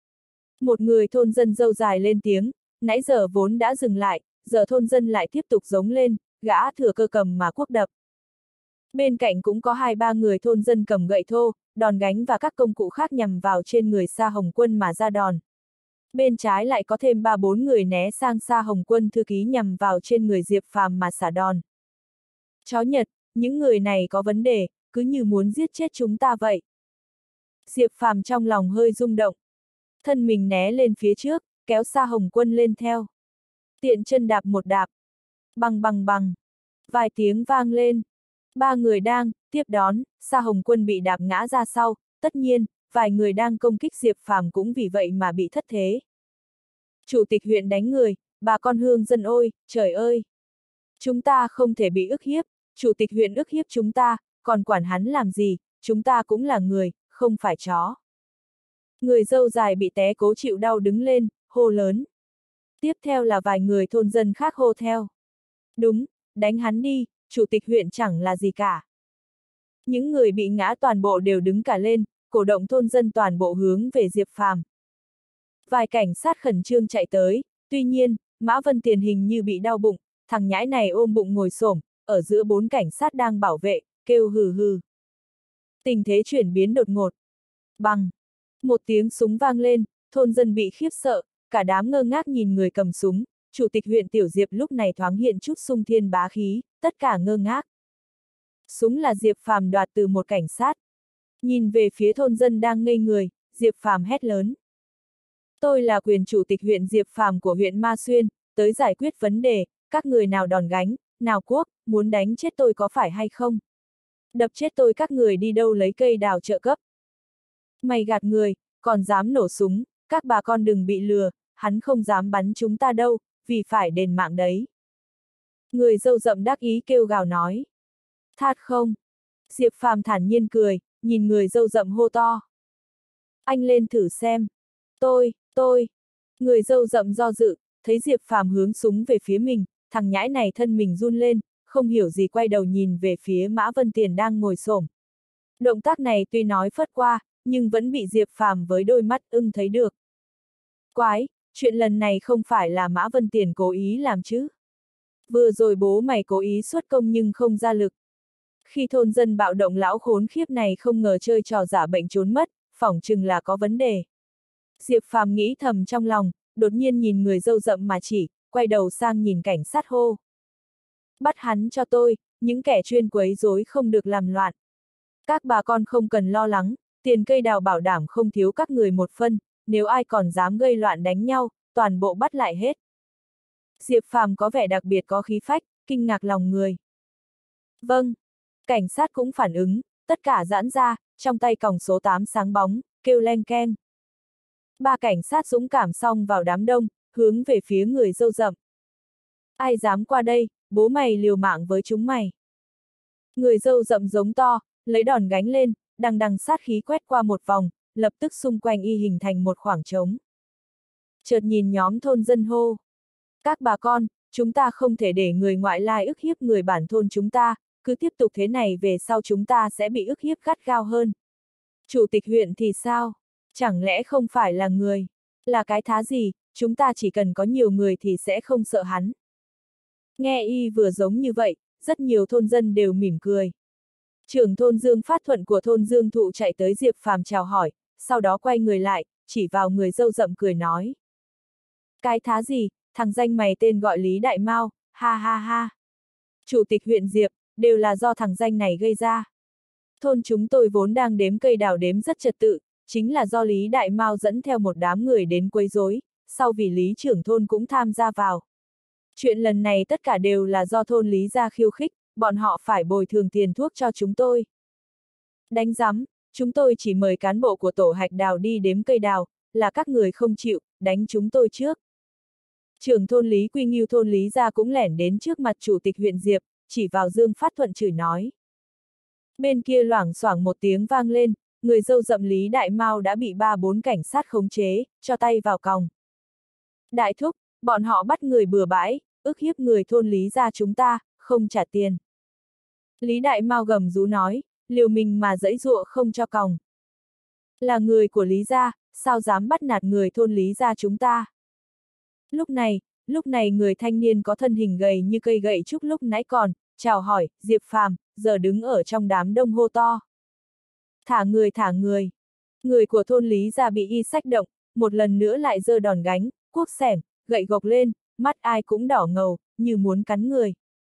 Một người thôn dân râu dài lên tiếng, nãy giờ vốn đã dừng lại, giờ thôn dân lại tiếp tục giống lên, gã thừa cơ cầm mà cuốc đập. Bên cạnh cũng có 2-3 người thôn dân cầm gậy thô, đòn gánh và các công cụ khác nhằm vào trên người Sa Hồng Quân mà ra đòn. Bên trái lại có thêm 3-4 người né sang Sa Hồng Quân thư ký nhằm vào trên người Diệp Phàm mà xả đòn. Chó Nhật, những người này có vấn đề, cứ như muốn giết chết chúng ta vậy. Diệp Phàm trong lòng hơi rung động. Thân mình né lên phía trước, kéo Sa Hồng Quân lên theo. Tiện chân đạp một đạp. Bằng bằng bằng. Vài tiếng vang lên. 3 người đang tiếp đón, Sa Hồng Quân bị đạp ngã ra sau, tất nhiên, vài người đang công kích Diệp Phàm cũng vì vậy mà bị thất thế. Chủ tịch huyện đánh người, bà con hương dân ôi, trời ơi! Chúng ta không thể bị ức hiếp, chủ tịch huyện ức hiếp chúng ta, còn quản hắn làm gì, chúng ta cũng là người, không phải chó. Người râu dài bị té cố chịu đau đứng lên, hô lớn. Tiếp theo là vài người thôn dân khác hô theo. Đúng, đánh hắn đi, chủ tịch huyện chẳng là gì cả. Những người bị ngã toàn bộ đều đứng cả lên, cổ động thôn dân toàn bộ hướng về Diệp Phàm. Vài cảnh sát khẩn trương chạy tới, tuy nhiên, Mã Vân Tiền hình như bị đau bụng, thằng nhãi này ôm bụng ngồi xổm, ở giữa 4 cảnh sát đang bảo vệ, kêu hừ hừ. Tình thế chuyển biến đột ngột. Bằng. Một tiếng súng vang lên, thôn dân bị khiếp sợ, cả đám ngơ ngác nhìn người cầm súng, chủ tịch huyện Tiểu Diệp lúc này thoáng hiện chút sung thiên bá khí, tất cả ngơ ngác. Súng là Diệp Phàm đoạt từ một cảnh sát. Nhìn về phía thôn dân đang ngây người, Diệp Phàm hét lớn. Tôi là quyền chủ tịch huyện Diệp Phàm của huyện Ma Xuyên, tới giải quyết vấn đề, các người nào đòn gánh, nào cuốc, muốn đánh chết tôi có phải hay không? Đập chết tôi các người đi đâu lấy cây đào trợ cấp. Mày gạt người, còn dám nổ súng, các bà con đừng bị lừa, hắn không dám bắn chúng ta đâu, vì phải đền mạng đấy. Người râu rậm đắc ý kêu gào nói. Thát không? Diệp Phàm thản nhiên cười, nhìn người râu rậm hô to. Anh lên thử xem. Tôi. Người râu rậm do dự, thấy Diệp Phàm hướng súng về phía mình, thằng nhãi này thân mình run lên, không hiểu gì quay đầu nhìn về phía Mã Vân Tiền đang ngồi xổm. Động tác này tuy nói phất qua, nhưng vẫn bị Diệp Phàm với đôi mắt ưng thấy được. Quái, chuyện lần này không phải là Mã Vân Tiền cố ý làm chứ. Vừa rồi bố mày cố ý xuất công nhưng không ra lực. Khi thôn dân bạo động lão khốn khiếp này không ngờ chơi trò giả bệnh trốn mất, phỏng chừng là có vấn đề. Diệp Phàm nghĩ thầm trong lòng, đột nhiên nhìn người râu rậm mà chỉ, quay đầu sang nhìn cảnh sát hô. Bắt hắn cho tôi, những kẻ chuyên quấy rối không được làm loạn. Các bà con không cần lo lắng, tiền cây đào bảo đảm không thiếu các người một phân, nếu ai còn dám gây loạn đánh nhau, toàn bộ bắt lại hết. Diệp Phàm có vẻ đặc biệt có khí phách, kinh ngạc lòng người. Vâng. Cảnh sát cũng phản ứng, tất cả giãn ra, trong tay còng số 8 sáng bóng, kêu leng keng. 3 cảnh sát dũng cảm xông vào đám đông, hướng về phía người râu rậm. Ai dám qua đây, bố mày liều mạng với chúng mày. Người râu rậm giống to, lấy đòn gánh lên, đằng đằng sát khí quét qua một vòng, lập tức xung quanh y hình thành một khoảng trống. Chợt nhìn nhóm thôn dân hô. Các bà con, chúng ta không thể để người ngoại lai ức hiếp người bản thôn chúng ta, cứ tiếp tục thế này về sau chúng ta sẽ bị ức hiếp gắt gao hơn. Chủ tịch huyện thì sao? Chẳng lẽ không phải là người? Là cái thá gì, chúng ta chỉ cần có nhiều người thì sẽ không sợ hắn. Nghe y vừa giống như vậy, rất nhiều thôn dân đều mỉm cười. Trưởng thôn Dương Phát Thuận của thôn Dương Thụ chạy tới Diệp Phàm chào hỏi, sau đó quay người lại, chỉ vào người râu rậm cười nói. Cái thá gì, thằng danh mày tên gọi Lý Đại Mao, ha ha ha. Chủ tịch huyện Diệp, đều là do thằng danh này gây ra. Thôn chúng tôi vốn đang đếm cây đào đếm rất trật tự, chính là do Lý Đại Mao dẫn theo một đám người đến quấy rối, sau vì Lý trưởng thôn cũng tham gia vào. Chuyện lần này tất cả đều là do thôn Lý ra khiêu khích, bọn họ phải bồi thường tiền thuốc cho chúng tôi. Đánh giám, chúng tôi chỉ mời cán bộ của tổ hạch đào đi đếm cây đào, là các người không chịu, đánh chúng tôi trước. Trưởng thôn Lý Quy Nghiêu thôn Lý ra cũng lẻn đến trước mặt chủ tịch huyện Diệp, chỉ vào Dương Phát Thuận chửi nói. Bên kia loảng xoảng một tiếng vang lên, người râu rậm Lý Đại Mao đã bị 3-4 cảnh sát khống chế, cho tay vào còng. Đại thúc, bọn họ bắt người bừa bãi, ức hiếp người thôn Lý ra chúng ta, không trả tiền. Lý Đại Mao gầm rú nói, liều mình mà giãy giụa không cho còng. Là người của Lý gia, sao dám bắt nạt người thôn Lý gia chúng ta? Lúc này người thanh niên có thân hình gầy như cây gậy trúc lúc nãy còn, chào hỏi, Diệp Phàm, giờ đứng ở trong đám đông hô to. Thả người thả người. Người của thôn Lý gia bị y sách động, một lần nữa lại giơ đòn gánh, cuốc xẻng, gậy gộc lên, mắt ai cũng đỏ ngầu, như muốn cắn người.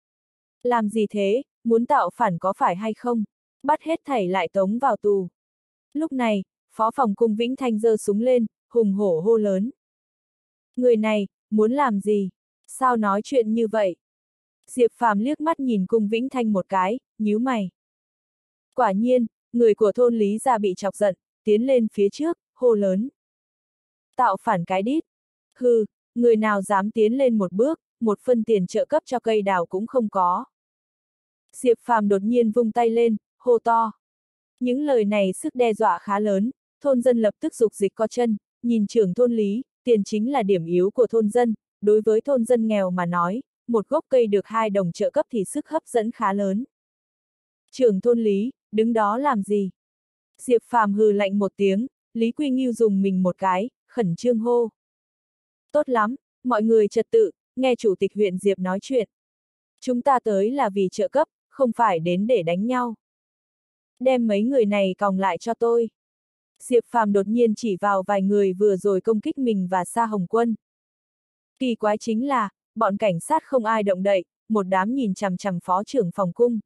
Làm gì thế, muốn tạo phản có phải hay không? Bắt hết thảy lại tống vào tù. Lúc này, phó phòng Cung Vĩnh Thanh giơ súng lên, hùng hổ hô lớn. Người này, muốn làm gì? Sao nói chuyện như vậy? Diệp Phàm liếc mắt nhìn Cung Vĩnh Thanh một cái, nhíu mày. Quả nhiên, người của thôn Lý gia bị chọc giận, tiến lên phía trước, hô lớn. Tạo phản cái đít. Hừ, người nào dám tiến lên một bước, một phân tiền trợ cấp cho cây đào cũng không có. Diệp Phàm đột nhiên vung tay lên, hô to. Những lời này sức đe dọa khá lớn, thôn dân lập tức dục dịch co chân, nhìn trưởng thôn Lý, tiền chính là điểm yếu của thôn dân, đối với thôn dân nghèo mà nói, một gốc cây được 2 đồng trợ cấp thì sức hấp dẫn khá lớn. Trưởng thôn Lý, đứng đó làm gì? Diệp Phàm hừ lạnh một tiếng, Lý Quy Nghiêu dùng mình một cái, khẩn trương hô. Tốt lắm, mọi người trật tự, nghe chủ tịch huyện Diệp nói chuyện. Chúng ta tới là vì trợ cấp, không phải đến để đánh nhau. Đem mấy người này còng lại cho tôi. Diệp Phàm đột nhiên chỉ vào vài người vừa rồi công kích mình và Sa Hồng Quân. Kỳ quái chính là, bọn cảnh sát không ai động đậy, một đám nhìn chằm chằm phó trưởng phòng cung.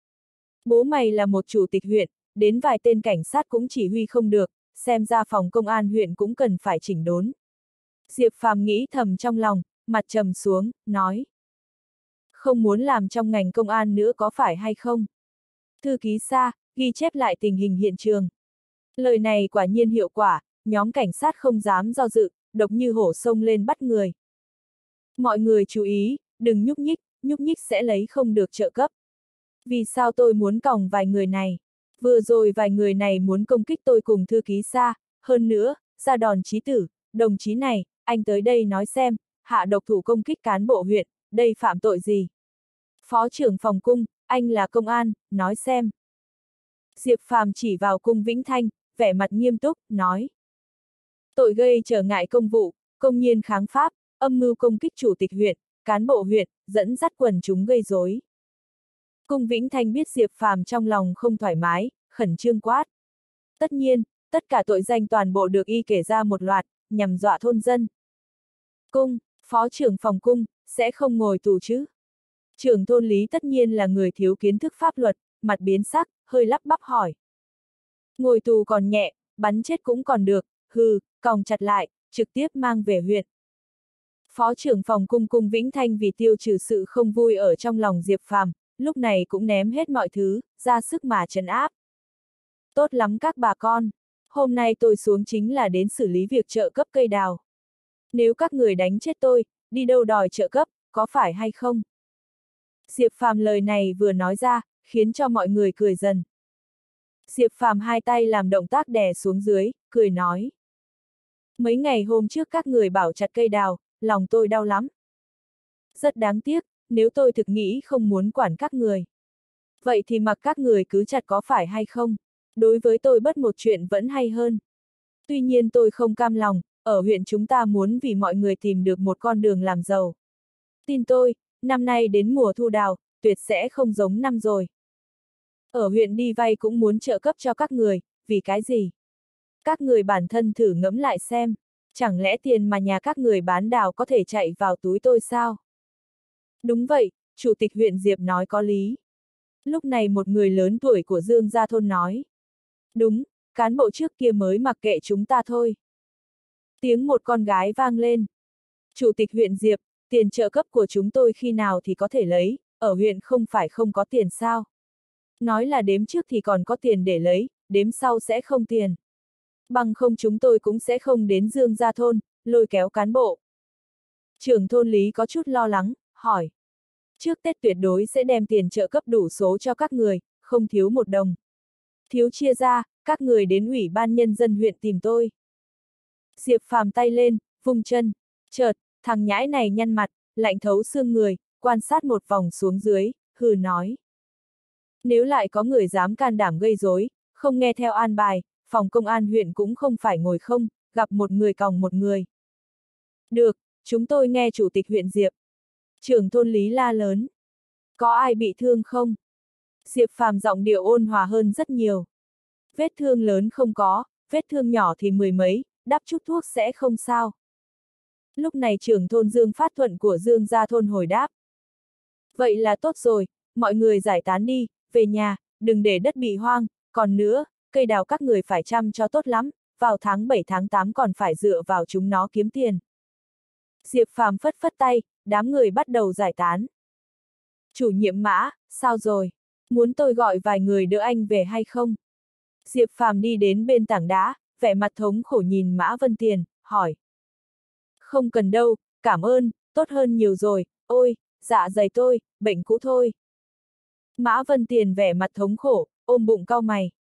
Bố mày là một chủ tịch huyện, đến vài tên cảnh sát cũng chỉ huy không được, xem ra phòng công an huyện cũng cần phải chỉnh đốn. Diệp Phàm nghĩ thầm trong lòng, mặt trầm xuống, nói. Không muốn làm trong ngành công an nữa có phải hay không? Thư ký Sa, ghi chép lại tình hình hiện trường. Lời này quả nhiên hiệu quả, nhóm cảnh sát không dám do dự, độc như hổ xông lên bắt người. Mọi người chú ý, đừng nhúc nhích sẽ lấy không được trợ cấp. Vì sao tôi muốn còng vài người này? Vừa rồi vài người này muốn công kích tôi cùng thư ký Sa, hơn nữa, ra đòn chí tử, đồng chí này, anh tới đây nói xem, hạ độc thủ công kích cán bộ huyện, đây phạm tội gì? Phó trưởng phòng cung, anh là công an, nói xem. Diệp Phàm chỉ vào Cung Vĩnh Thanh, vẻ mặt nghiêm túc, nói. Tội gây trở ngại công vụ, công nhiên kháng pháp, âm mưu công kích chủ tịch huyện, cán bộ huyện, dẫn dắt quần chúng gây rối. Cung Vĩnh Thanh biết Diệp Phàm trong lòng không thoải mái, khẩn trương quát. Tất nhiên, tất cả tội danh toàn bộ được y kể ra một loạt, nhằm dọa thôn dân. Cung, phó trưởng phòng cung, sẽ không ngồi tù chứ? Trưởng thôn Lý tất nhiên là người thiếu kiến thức pháp luật, mặt biến sắc, hơi lắp bắp hỏi. Ngồi tù còn nhẹ, bắn chết cũng còn được, hừ, còng chặt lại, trực tiếp mang về huyện. Phó trưởng phòng cung Cung Vĩnh Thanh vì tiêu trừ sự không vui ở trong lòng Diệp Phàm, lúc này cũng ném hết mọi thứ, ra sức mà trấn áp. Tốt lắm các bà con, hôm nay tôi xuống chính là đến xử lý việc trợ cấp cây đào. Nếu các người đánh chết tôi, đi đâu đòi trợ cấp, có phải hay không? Diệp Phàm lời này vừa nói ra, khiến cho mọi người cười dần. Diệp Phàm hai tay làm động tác đè xuống dưới, cười nói. Mấy ngày hôm trước các người bảo chặt cây đào, lòng tôi đau lắm. Rất đáng tiếc, nếu tôi thực nghĩ không muốn quản các người. Vậy thì mặc các người cứ chặt có phải hay không? Đối với tôi bất một chuyện vẫn hay hơn. Tuy nhiên tôi không cam lòng, ở huyện chúng ta muốn vì mọi người tìm được một con đường làm giàu. Tin tôi, năm nay đến mùa thu đào, tuyệt sẽ không giống năm rồi. Ở huyện đi vay cũng muốn trợ cấp cho các người, vì cái gì? Các người bản thân thử ngẫm lại xem, chẳng lẽ tiền mà nhà các người bán đào có thể chạy vào túi tôi sao? Đúng vậy, Chủ tịch huyện Diệp nói có lý. Lúc này một người lớn tuổi của Dương Gia Thôn nói. Đúng, cán bộ trước kia mới mặc kệ chúng ta thôi. Tiếng một con gái vang lên. Chủ tịch huyện Diệp, tiền trợ cấp của chúng tôi khi nào thì có thể lấy, ở huyện không phải không có tiền sao? Nói là đếm trước thì còn có tiền để lấy, đếm sau sẽ không tiền. Bằng không chúng tôi cũng sẽ không đến Dương Gia Thôn, lôi kéo cán bộ. Trưởng thôn Lý có chút lo lắng, hỏi. Trước Tết tuyệt đối sẽ đem tiền trợ cấp đủ số cho các người, không thiếu một đồng. Thiếu chia ra, các người đến Ủy ban Nhân dân huyện tìm tôi. Diệp Phàm tay lên, vung chân. Chợt, thằng nhãi này nhăn mặt, lạnh thấu xương người, quan sát một vòng xuống dưới, hừ nói. Nếu lại có người dám can đảm gây rối, không nghe theo an bài, phòng công an huyện cũng không phải ngồi không, gặp một người còng một người. Được, chúng tôi nghe Chủ tịch huyện Diệp. Trưởng thôn Lý la lớn. Có ai bị thương không? Diệp Phàm giọng điệu ôn hòa hơn rất nhiều. Vết thương lớn không có, vết thương nhỏ thì mười mấy, đắp chút thuốc sẽ không sao. Lúc này trưởng thôn Dương Phát Thuận của Dương Gia Thôn hồi đáp. Vậy là tốt rồi, mọi người giải tán đi, về nhà, đừng để đất bị hoang, còn nữa, cây đào các người phải chăm cho tốt lắm, vào tháng 7 tháng 8 còn phải dựa vào chúng nó kiếm tiền. Diệp Phàm phất phất tay, đám người bắt đầu giải tán. Chủ nhiệm Mã, sao rồi? Muốn tôi gọi vài người đỡ anh về hay không? Diệp Phàm đi đến bên tảng đá, vẻ mặt thống khổ nhìn Mã Vân Tiền, hỏi. Không cần đâu, cảm ơn, tốt hơn nhiều rồi, ôi, dạ dày tôi, bệnh cũ thôi. Mã Vân Tiền vẻ mặt thống khổ, ôm bụng cau mày.